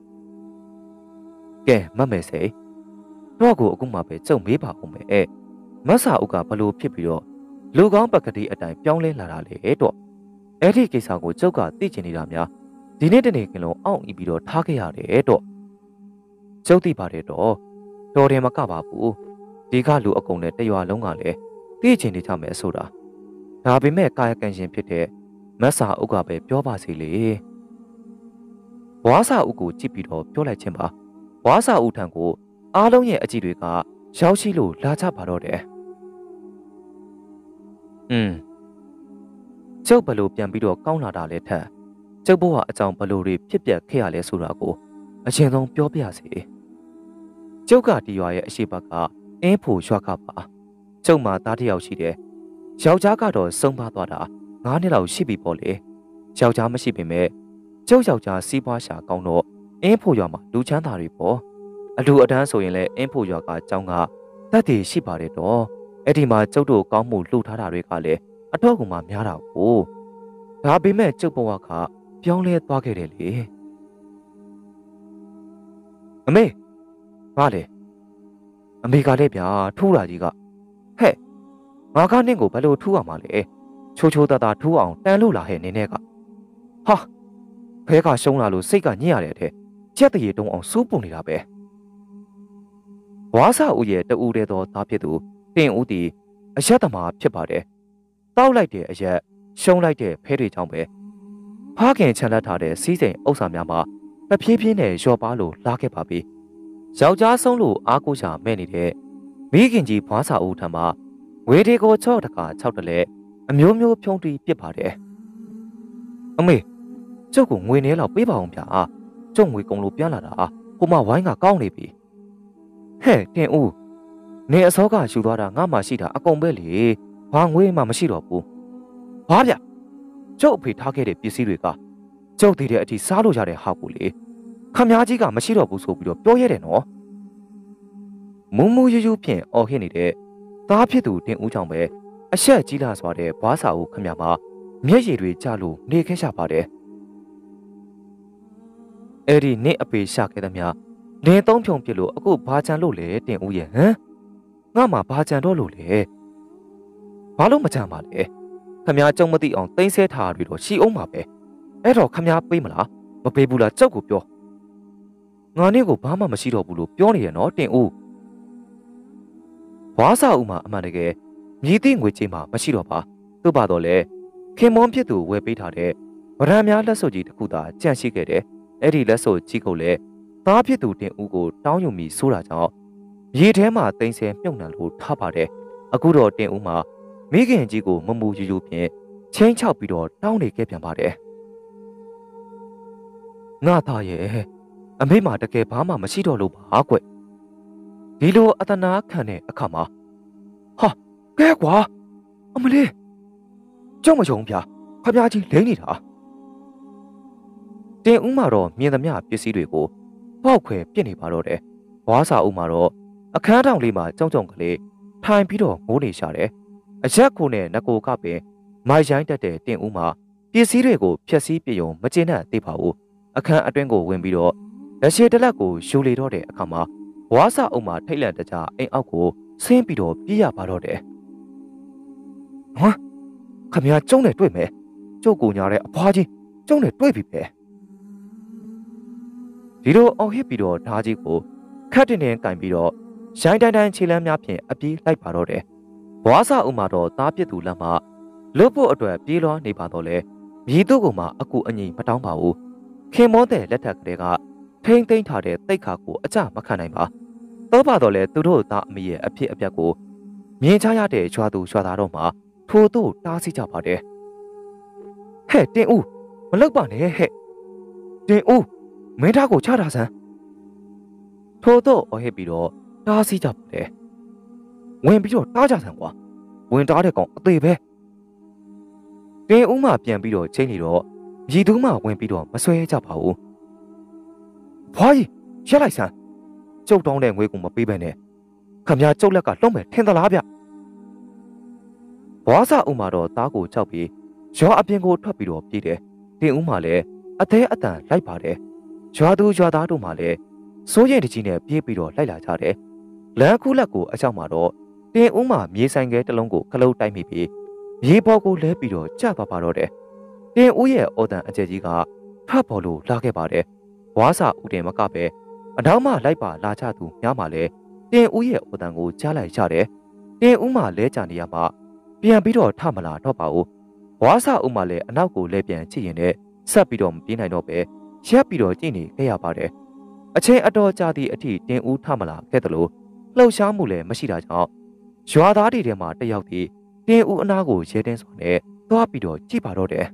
A: ကဲမမဲစိန်တော့ကိုအခုမှပဲကြုံမေးပါဦးမယ်အဲ့မဆာဦးကဘလို့ဖြစ်ပြီးတော့လူကောင်းပကတိအတိုင်းပြောင်းလဲလာတာလေတော့အဲ့ဒီကိစ္စကိုကျုပ်ကသိချင်နေတာများဒီနေ့တနေ့ကလုံးအောင့်ဤပြီးတော့ထားခဲ့ရတယ်တော့ကျုပ်သိပါတယ်တော့တော်တယ်မကပါဘူးဒီကလူအကုန်နဲ့တရွာလုံးကလည်းသိချင်နေကြမယ်ဆိုတာဒါပေမဲ့ကာယကံရှင်ဖြစ်တဲ့မဆာဥကပဲပြောပါစီလေဘွားစာဥကိုကြည့်ပြီးတော့ပြောလိုက်ခြင်းပါဘွားစာဥထံကိုအားလုံးရဲ့အကြည့်တွေကရောက်ရှိလို့လာကြပါတော့တယ်อืมကျုပ်ဘလို့ပြန်ပြီးတော့ကောင်းလာတာလဲထက်ကျုပ်ဘဝအကြောင်းဘလို့တွေဖြစ်ပျက်ခဲ့ရလဲဆိုတာကိုအရင်ဆုံးပြောပြစီကျုပ်ကဒီရွာရဲ့အရှိဘကအင်းဖို့ရွာကပါကျုပ်မှာသားတစ်ယောက်ရှိတယ်ယောက်ျားကတော့ဆုံးပါသွားတာငါးနှစ်လောက်ရှိပြီပေါ့လေယောက်ျားမရှိပေမဲ့ကျုပ်ယောက်ျားစီးပွားရှာကောင်းတော့အင်းဖို့ရွာမှာလူချမ်းသာတွေပေါ့အလူအတန်းဆိုရင်လည်းအင်းဖို့ရွာကကျောင်းကတတ်တည်ရှိပါတယ်တော့အဲ့ဒီမှာကျုပ်တို့ကောင်းမှုလှူထားတာတွေကလည်းအတော့ကူမှများတာကိုဒါပေမဲ့ကျုပ်ဘဝကပြောင်းလဲသွားခဲ့တယ်လေအမေဘာလဲအမေကလည်းဗျာထူးလာကြီးကဟဲ့ငါကနင့်ကိုဘယ်လိုထူးအောင်မလဲချိုးချိုးတသားထူးအောင်တန်လို့လာဟဲ့နင်းနဲ့ကဟာဘဲကရှုံးလာလို့စိတ်ကညစ်ရတဲ့အထက်ချက်တရေတုံးအောင်စိုးပုံနေတာပဲဝါစာဦးရဲ့တူတဲ့သောသားဖြစ်သူတင်ဦးသည်အရက်သမားဖြစ်ပါတယ်တောက်လိုက်တဲ့အရက်ရှုံးလိုက်တဲ့ဖဲတွေကြောင့်ပဲဖားခင်ချန်လက်ထားတဲ့စီးစိမ်ဥစ္စာများမှာတဖြည်းဖြည်းနဲ့ရော့ပါလို့လာခဲ့ပါပြီယောက်ျားဆုံးလို့အားကိုးချမဲ့နေတဲ့မိခင်ကြီးဘွားစာဦးထံမှာဝေဒီကိုချော့တကာ၆တလဲအမျိုးမျိုးဖြုံးတီးပစ်ပါတယ်အမေကျုပ်ကငွေနေလောက်ပေးပါအောင်ဗျာကျုပ်ငွေကုန်လို့ပြန်လာတာဟိုမှာဝိုင်းကကောင်းနေပြီဟဲ့တင်ဦးနေအစောကယူသွားတာငါမှရှိတာအကုန်ပဲလေဘာငွေမှမရှိတော့ဘူးဘာဗျကျုပ်အဖေထားခဲ့တဲ့ပစ္စည်းတွေကကျုပ်တည်တဲ့အထိစားလို့ရတဲ့ဟာကိုလေခမည်းကြီးကမရှိတော့ဘူးဆိုပြီးတော့ပြောရတယ်နော်မူးမူးယူယူဖြင့်အော်ဟစ်နေတဲ့သားဖြစ်သူတင်ဦးကြောင့်ပဲအဆက်ကြီးလာစွာတဲ့ဘွားစာဦးခမည်းမှာမျက်ရည်တွေကျလို့နေခဲ့ရှာပါတယ်အဲ့ဒီနေ့အပေရှာခဲ့သမျှလင်းသုံးဖြုံပြစ်လို့အခုဘာကြံလို့လဲတင်ဦးရဲ့ဟမ်ငါမှဘာကြံတော့လို့လဲဘာလို့မကြံပါလဲခမည်းကြုံမသိအောင်တိမ့်ဆဲထားပြီးတော့ရှီအောင်ပါပဲအဲ့တော့ခမည်းပေးမလားမပေးဘူးလားကြောက်ကိုပြောငါနေ့ကိုဘာမှမရှိတော့ဘူးလို့ပြောနေရနော်တင်ဦးဘွားစာဦးမှာအမှန်တကယ်မြည်သည့်ငွေကြေးမှမရှိတော့ပါသို့ပါတော့လေခင်မွန်ဖြစ်သူဝယ်ပေးထားတဲ့ဗရန်များလက်စွပ်ကြီးတစ်ခုသာကြန့်ရှိခဲ့တယ်အဲ့ဒီလက်စွပ်ကြီးကိုလည်းသားဖြစ်သူတင်ဦးကိုတောင်းယူမိဆိုးတာကြောင့်ရေထဲမှာတိမ်ဆဲမြုပ်နှံလို့ထားပါတယ်အခုတော့တင်ဦးမှာမိခင်ကြီးကိုမမူယူယူဖြင့်ချင်းချောက်ပြီးတော့တောင်းနေခဲ့ပြန်ပါတယ်ငါသားရဲ့အမေမှတကယ်ဘာမှမရှိတော့လို့ပါကွဒီလိုအတနာခံတဲ့အခါမှာဟာကဲကွာအမလေးကြောက်မယုံဗျာဖျားကြီးလိမ့်နေတာတင်ဦးမှာတော့မြင်သမျှပစ္စည်းတွေကိုပေါက်ခွဲပြစ်နေပါတော့တယ်ဘွားစာဦးမှာတော့အခန်းတောင်လေးမှာကြောင်ကြောင်ကလေးထိုင်ပြီးတော့ငိုးနေရှာတယ်အရက်ကိုနဲ့ငကိုကပင်မိုက်ရိုင်းတက်တဲ့တင်ဦးမှာပစ္စည်းတွေကိုဖျက်ဆီးပြရုံမကျေနပ်သေးပါဘူးအခန်းအတွင်းကိုဝင်ပြီးတော့လက်ရှိတလက်ကိုယူလေတော့တဲ့အခါမှာဘွားစာအုပ်မှာထိတ်လန့်တကြားအိမ်အောက်ကိုဆင်းပြီးတော့ပြေးရပါတော့တယ်ဟမ်ခမရကျုံနဲ့တွေ့မယ်ကျုပ်ကိုညာတဲ့အဖွားကြီးကျုံနဲ့တွေ့ပြီပဲဒီလိုအောင်ဟစ်ပြီးတော့ဓာကြီးကိုခတ်တင်တင်ကင်ပြီးတော့ရိုင်းတိုင်းတိုင်းခြေလမ်းများဖြင့်အပြေးလိုက်ပါတော့တယ်ဘွားစာအုပ်မှာတော့သားပြစ်သူလက်မှလွတ်ဖို့အတွက်ပြေးလွှားနေပါတော့လေမြည်သူ့ကမှအကူအညီမတောင်းပါဘူးခင်မောတဲ့လက်ထက်ကလေးကထိမ့်သိမ့်ထားတဲ့တိတ်ခါကိုအကြမခံနိုင်ပါတော့ပါတော့လေသူတို့သားအမေရဲ့အဖြစ်အပျက်ကိုမြင်ချရတဲ့ရွာသူရွာသားတို့မှထိုတို့တားဆီးကြပါတယ်ဟဲ့တင်ဦးမလောက်ပါနဲ့ဟဲ့တင်ဦးမင်းသားကိုချတာစမ်းထိုတို့အော်ဟစ်ပြီးတော့တားဆီးကြပါတယ်ဝင်ပြီးတော့တားကြစမ်းကွာဝင်တားတဲ့ကောင်အသေးပဲတင်ဦးမှပြန်ပြီးတော့ချိန်နေတော့မြည်သူမှဝင်ပြီးတော့မဆွဲကြပါဘူးဖွားကြီးရက်လိုက်စမ်းကျုပ်တောင်းတဲ့ငွေကိုမပေးဘဲနဲ့ခမည်းကျုပ်လက်ကလွတ်မယ်ထင်သလားဗျဘွားစာဦးမှာတော့တားကိုချောက်ပြီးရွာအပြင်ကိုထွက်ပြီးတော့ပြေးတယ်တင်ဦးမှလည်းအသေးအတန်လိုက်ပါတယ်ရွာသူရွာသားတို့မှလည်းစိုးရိမ်တကြီးနဲ့ပြေးပြီးတော့လိုက်လာကြတယ်လမ်းခုလက်ကိုအချောက်မှာတော့တင်ဦးမှမြေဆိုင်ကဲတစ်လုံးကိုခလုတ်တိုက်မိပြီးမြေပေါ်ကိုလဲပြီးတော့ကျသွားပါတော့တယ်တင်ဦးရဲ့အော်တန်အကျယ်ကြီးကထပ်ပေါ်လို့လာခဲ့ပါတယ်ဘွားစာဦးတင်မကပဲအနောက်မှလိုက်ပါလာချသူများမှလည်းတင်ဦးရဲ့အော်တန်ကိုကြားလိုက်ကြတယ်တင်ဦးမှလဲကြနေရမှပြန်ပြီးတော့ထမလာတော့ပါဘူးဘွားစာဦးမှလည်းအနောက်ကိုလဲပြန်ကြည့်ရင်လည်းဆက်ပြီးတော့မပြေးနိုင်တော့ပဲရက်ပြီးတော့ကြည့်နေခဲ့ရပါတယ်အချိန်အတော်ကြာသည့်အထိတင်ဦးထမလာခဲ့တယ်လို့လှုပ်ရှားမှုလည်းမရှိတာကြောင့်ရွာသားတွေထဲမှာတယောက်တည်းတင်ဦးအနားကိုရဲတင်းစွာနဲ့သွားပြီးတော့ကြည့်ပါတော့တယ်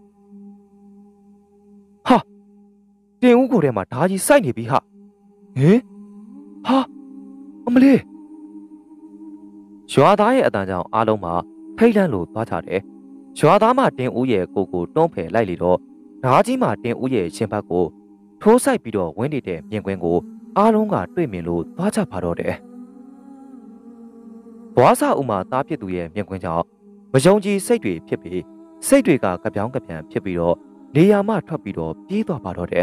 A: ဟာတင်ဦးကိုယ်ထဲမှာဓာကြီးစိုက်နေပြီဟာဟင်ဟာအမလေးရွာသားရဲ့အတန်ကြောင့်အားလုံးမှာထိတ်လန့်လို့သွားကြတယ်ရွာသားမှတင်ဦးရဲ့ကိုကိုတွန်းဖယ်လိုက်လေတော့ဓာကြီးမှတင်ဦးရဲ့ရှင်ဘက်ကိုထိုးဆိုင်ပြီးတော့ဝင်းနေတဲ့မြင်ကွင်းကိုအားလုံးကတွေ့မြင်လို့သွားကြပါတော့တယ်ဘွားစာဦးမှာသားဖြစ်သူရဲ့မြင်ကွင်းကြောင့်မယုံကြည်စိတ်တွေဖြစ်ပြီးစိတ်တွေကကပြောင်းကပြန်ဖြစ်ပြီးတော့နေရာမှထွက်ပြီးတော့ပြေးသွားပါတော့တယ်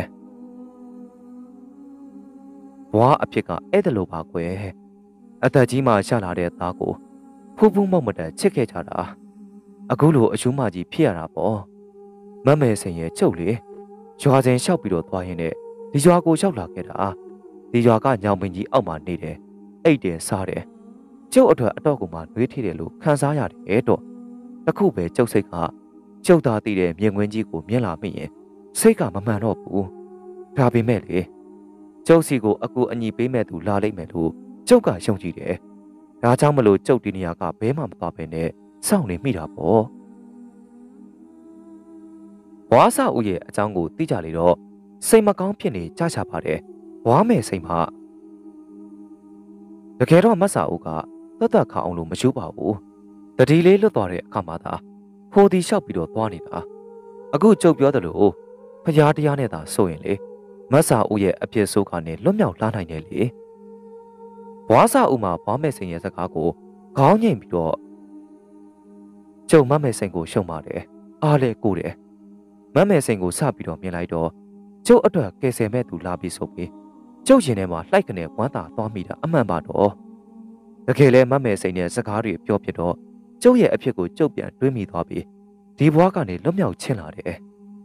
A: ဘွားအဖြစ်ကအဲ့ဒါလိုပါကွယ်အသက်ကြီးမှရှာလာတဲ့သားကိုဖူးဖူးမောက်မတန်ချစ်ခဲ့ကြတာအခုလိုအယူမကြီးဖြစ်ရတာပေါ့မမဲစင်ရဲ့ကျုပ်လေရွာစဉ်လျှောက်ပြီးတော့သွားရင်းနဲ့ဒီဒီရွာကိုရောက်လာခဲ့တာဒီရွာကညောင်ပင်ကြီးအောက်မှာနေတယ်အိတ်တယ်စားတယ်ကျုပ်အတွက်အတော့ကိုမှနှွေးထိတယ်လို့ခံစားရတယ်တော့တခုပဲကျုပ်စိတ်ကကျုပ်သားတည်တဲ့မြင်ကွင်းကြီးကိုမြင်လာမိရင်စိတ်ကမမှန်တော့ဘူးဒါပေမဲ့လေကျုပ်စီကိုအကူအညီပေးမဲ့သူလာလိမ့်မယ်လို့ကျုပ်ကယုံကြည်တယ်ဒါကြောင့်မလို့ကျုပ်ဒီနေရာကဘဲမှမသွားဘဲနဲ့စောင့်နေမိတာပေါ့ဘွားစာဦးရဲ့အကြောင်းကိုသိကြလေတော့စိတ်မကောင်းဖြစ်နေကြချပါတယ်ဘွားမယ်စိတ်မှာတကယ်တော့မတ်စာဦးကတတ်တတ်ခအောင်လို့မယူပါဘူးတတိလေးလွတ်သွားတဲ့အခါမှာသာဖိုးတီလျှောက်ပြီးတော့သွားနေတာအခုကျုပ်ပြောတယ်လို့ဖျားတရားနဲ့သာဆိုရင်လေမတ်စာဦးရဲ့အဖြစ်ဆိုးကနေလွတ်မြောက်လာနိုင်တယ်လေဘွားစာဦးမှာဘွားမယ်စိန်ရဲ့စကားကိုခေါင်းငိမ့်ပြီးတော့ကျုံမတ်မယ်စိန်ကိုရှုံပါတယ်အားလေကိုတယ်မတ်မယ်စိန်ကိုစပြီးတော့မြင်လိုက်တော့ကျုပ်အတွက်ကယ်ဆယ်မဲ့သူလာပြီးဆိုပြီးကျုပ်ရင်ထဲမှာလှိုက်ကနေဝမ်းသာသွားမိတာအမှန်ပါတော့တကယ်လဲမတ်မယ်စိန်ရဲ့စကားတွေပြောဖြစ်တော့ကျုပ်ရဲ့အဖြစ်ကိုကျုပ်ပြန်တွေးမိသွားပြီးဒီဘွားကနေလွတ်မြောက်ချင်းလာတယ်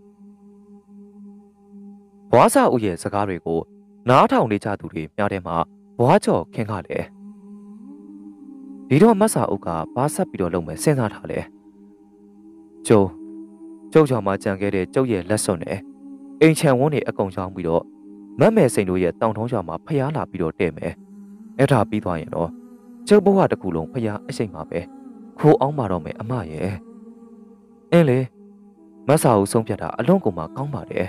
A: ဘွားစာဦးရဲ့စကားတွေကိုနားထောင်နေကြသူတွေများတယ်မှာဘွားကျော်ခင်ကလည်းဒီတော့မတ်စာဦးကဘာဆက်ပြီးတော့လုပ်မယ်စဉ်းစားထားလဲကျုံကျုပ်ကြောင့်မှကြံခဲ့တဲ့ကျုပ်ရဲ့လက်စွပ်နဲ့အိမ်ချံဝန်းတွေအကုန်ချောင်းပြီးတော့မတ်မယ်စိန်တို့ရဲ့တောင်ထုံးရွာမှာဖျားလာပြီးတော့တဲ့မယ်အဲ့ဒါပြီးသွားရင်တော့ကျုပ်ဘဝတစ်ခုလုံးဖျားအရှိန်မှာပဲခိုးအောင်ပါတော့မယ်အမရဲ့အင်းလေမတ်စာဦးဆုံးဖြတ်တာအလွန်ကိုမှကောင်းပါတယ်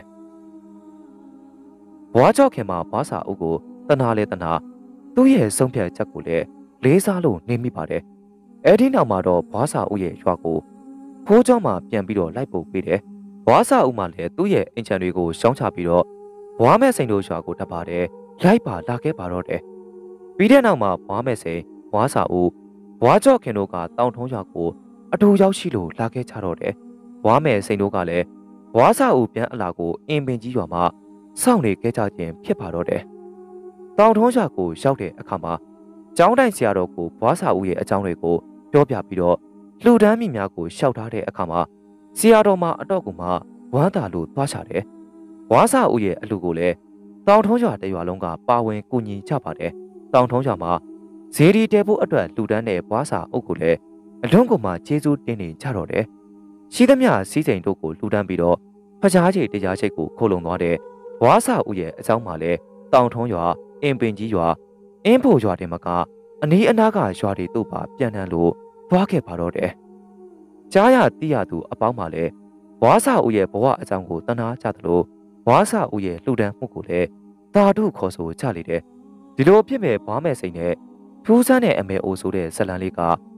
A: ဘွားကျော်ခင်မှာဘွားစာဦးကိုတနာလေတနာသူ့ရဲ့ဆုံးဖြတ်ချက်ကိုလည်းလေးစားလို့နေမိပါတယ်အဲ့ဒီနောက်မှာတော့ဘွားစာဦးရဲ့ရွာကိုဖိုးကျောင်းမှာပြန်ပြီးတော့လိုက်ပို့ပေးတယ်ဘွားစာဦးမှလည်းသူ့ရဲ့အင်ချန်တွေကိုရှောင်းချပြီးတော့ဘွားမဲ့စိန်တို့ရွာကိုတပါတယ်လိုက်ပါလာခဲ့ပါတော့တယ်ပြီးတဲ့နောက်မှာဘွားမဲ့စိန်ဘွားစာဦးဘွားကျော်ခင်တို့ကတောင်ထုံးရွာကိုအတူရောက်ရှိလို့လာခဲ့ကြတော့တယ်ဘွားမဲ့စိန်တို့ကလည်းဘွားစာဦးပြန်အလာကိုအင်ပင်ကြီးရွာမှာစောင့်နေခဲ့ကြခြင်းဖြစ်ပါတော့တယ်တောင်ထုံးရွာကိုရောက်တဲ့အခါမှာကျောင်းတိုင်ဆရာတော်ကိုဘွားစာဦးရဲ့အကြောင်းတွေကိုပြောပြပြီးတော့လှူဒန်းမိများကိုရှောက်ထားတဲ့အခါမှာဆရာတော်မှာအတော့ကူမှဝမ်းသာလို့သွားချတယ်ဘွားစာဦးရဲ့အလူကိုလည်းတောင်ထုံးရွာတရွာလုံးကပါဝင်ကူညီကြပါတယ်တောင်ထုံးရွာမှာဇေဒီတဲဖို့အတွက်လှူဒန်းတဲ့ဘွားစာအုပ်ကိုလည်းအလုံးကမှကျေးဇူးတင်နေကြတော့တယ်ရှိသမျှစီးစိမ်တို့ကိုလှူဒန်းပြီးတော့ဖျားချေတရားချိတ်ကိုခိုးလုံသွားတဲ့ဘွားစာဦးရဲ့အကြောင်းမှာလည်းတောင်ထုံးရွာအင်ပင်ကြီးရွာအင်းဖို့ရွာတင်မကအနီးအနားကရွာတွေတို့ပါပြန်နှံလို့သွားခဲ့ပါတော့တယ်ကြားရသိရသူအပေါင်းမှာလည်းဘွားစာဦးရဲ့ဘဝအကြောင်းကိုတနာကြသလိုဘွားစာဦးရဲ့လှူဒန်းမှုကိုလည်းတာဓုခေါ်ဆိုကြလေတယ်ဒီလိုဖြစ်မဲ့ဘွားမဲ့စိန်နဲ့ထူးဆန်းတဲ့အမေအိုဆိုတဲ့ဇလန်လေးက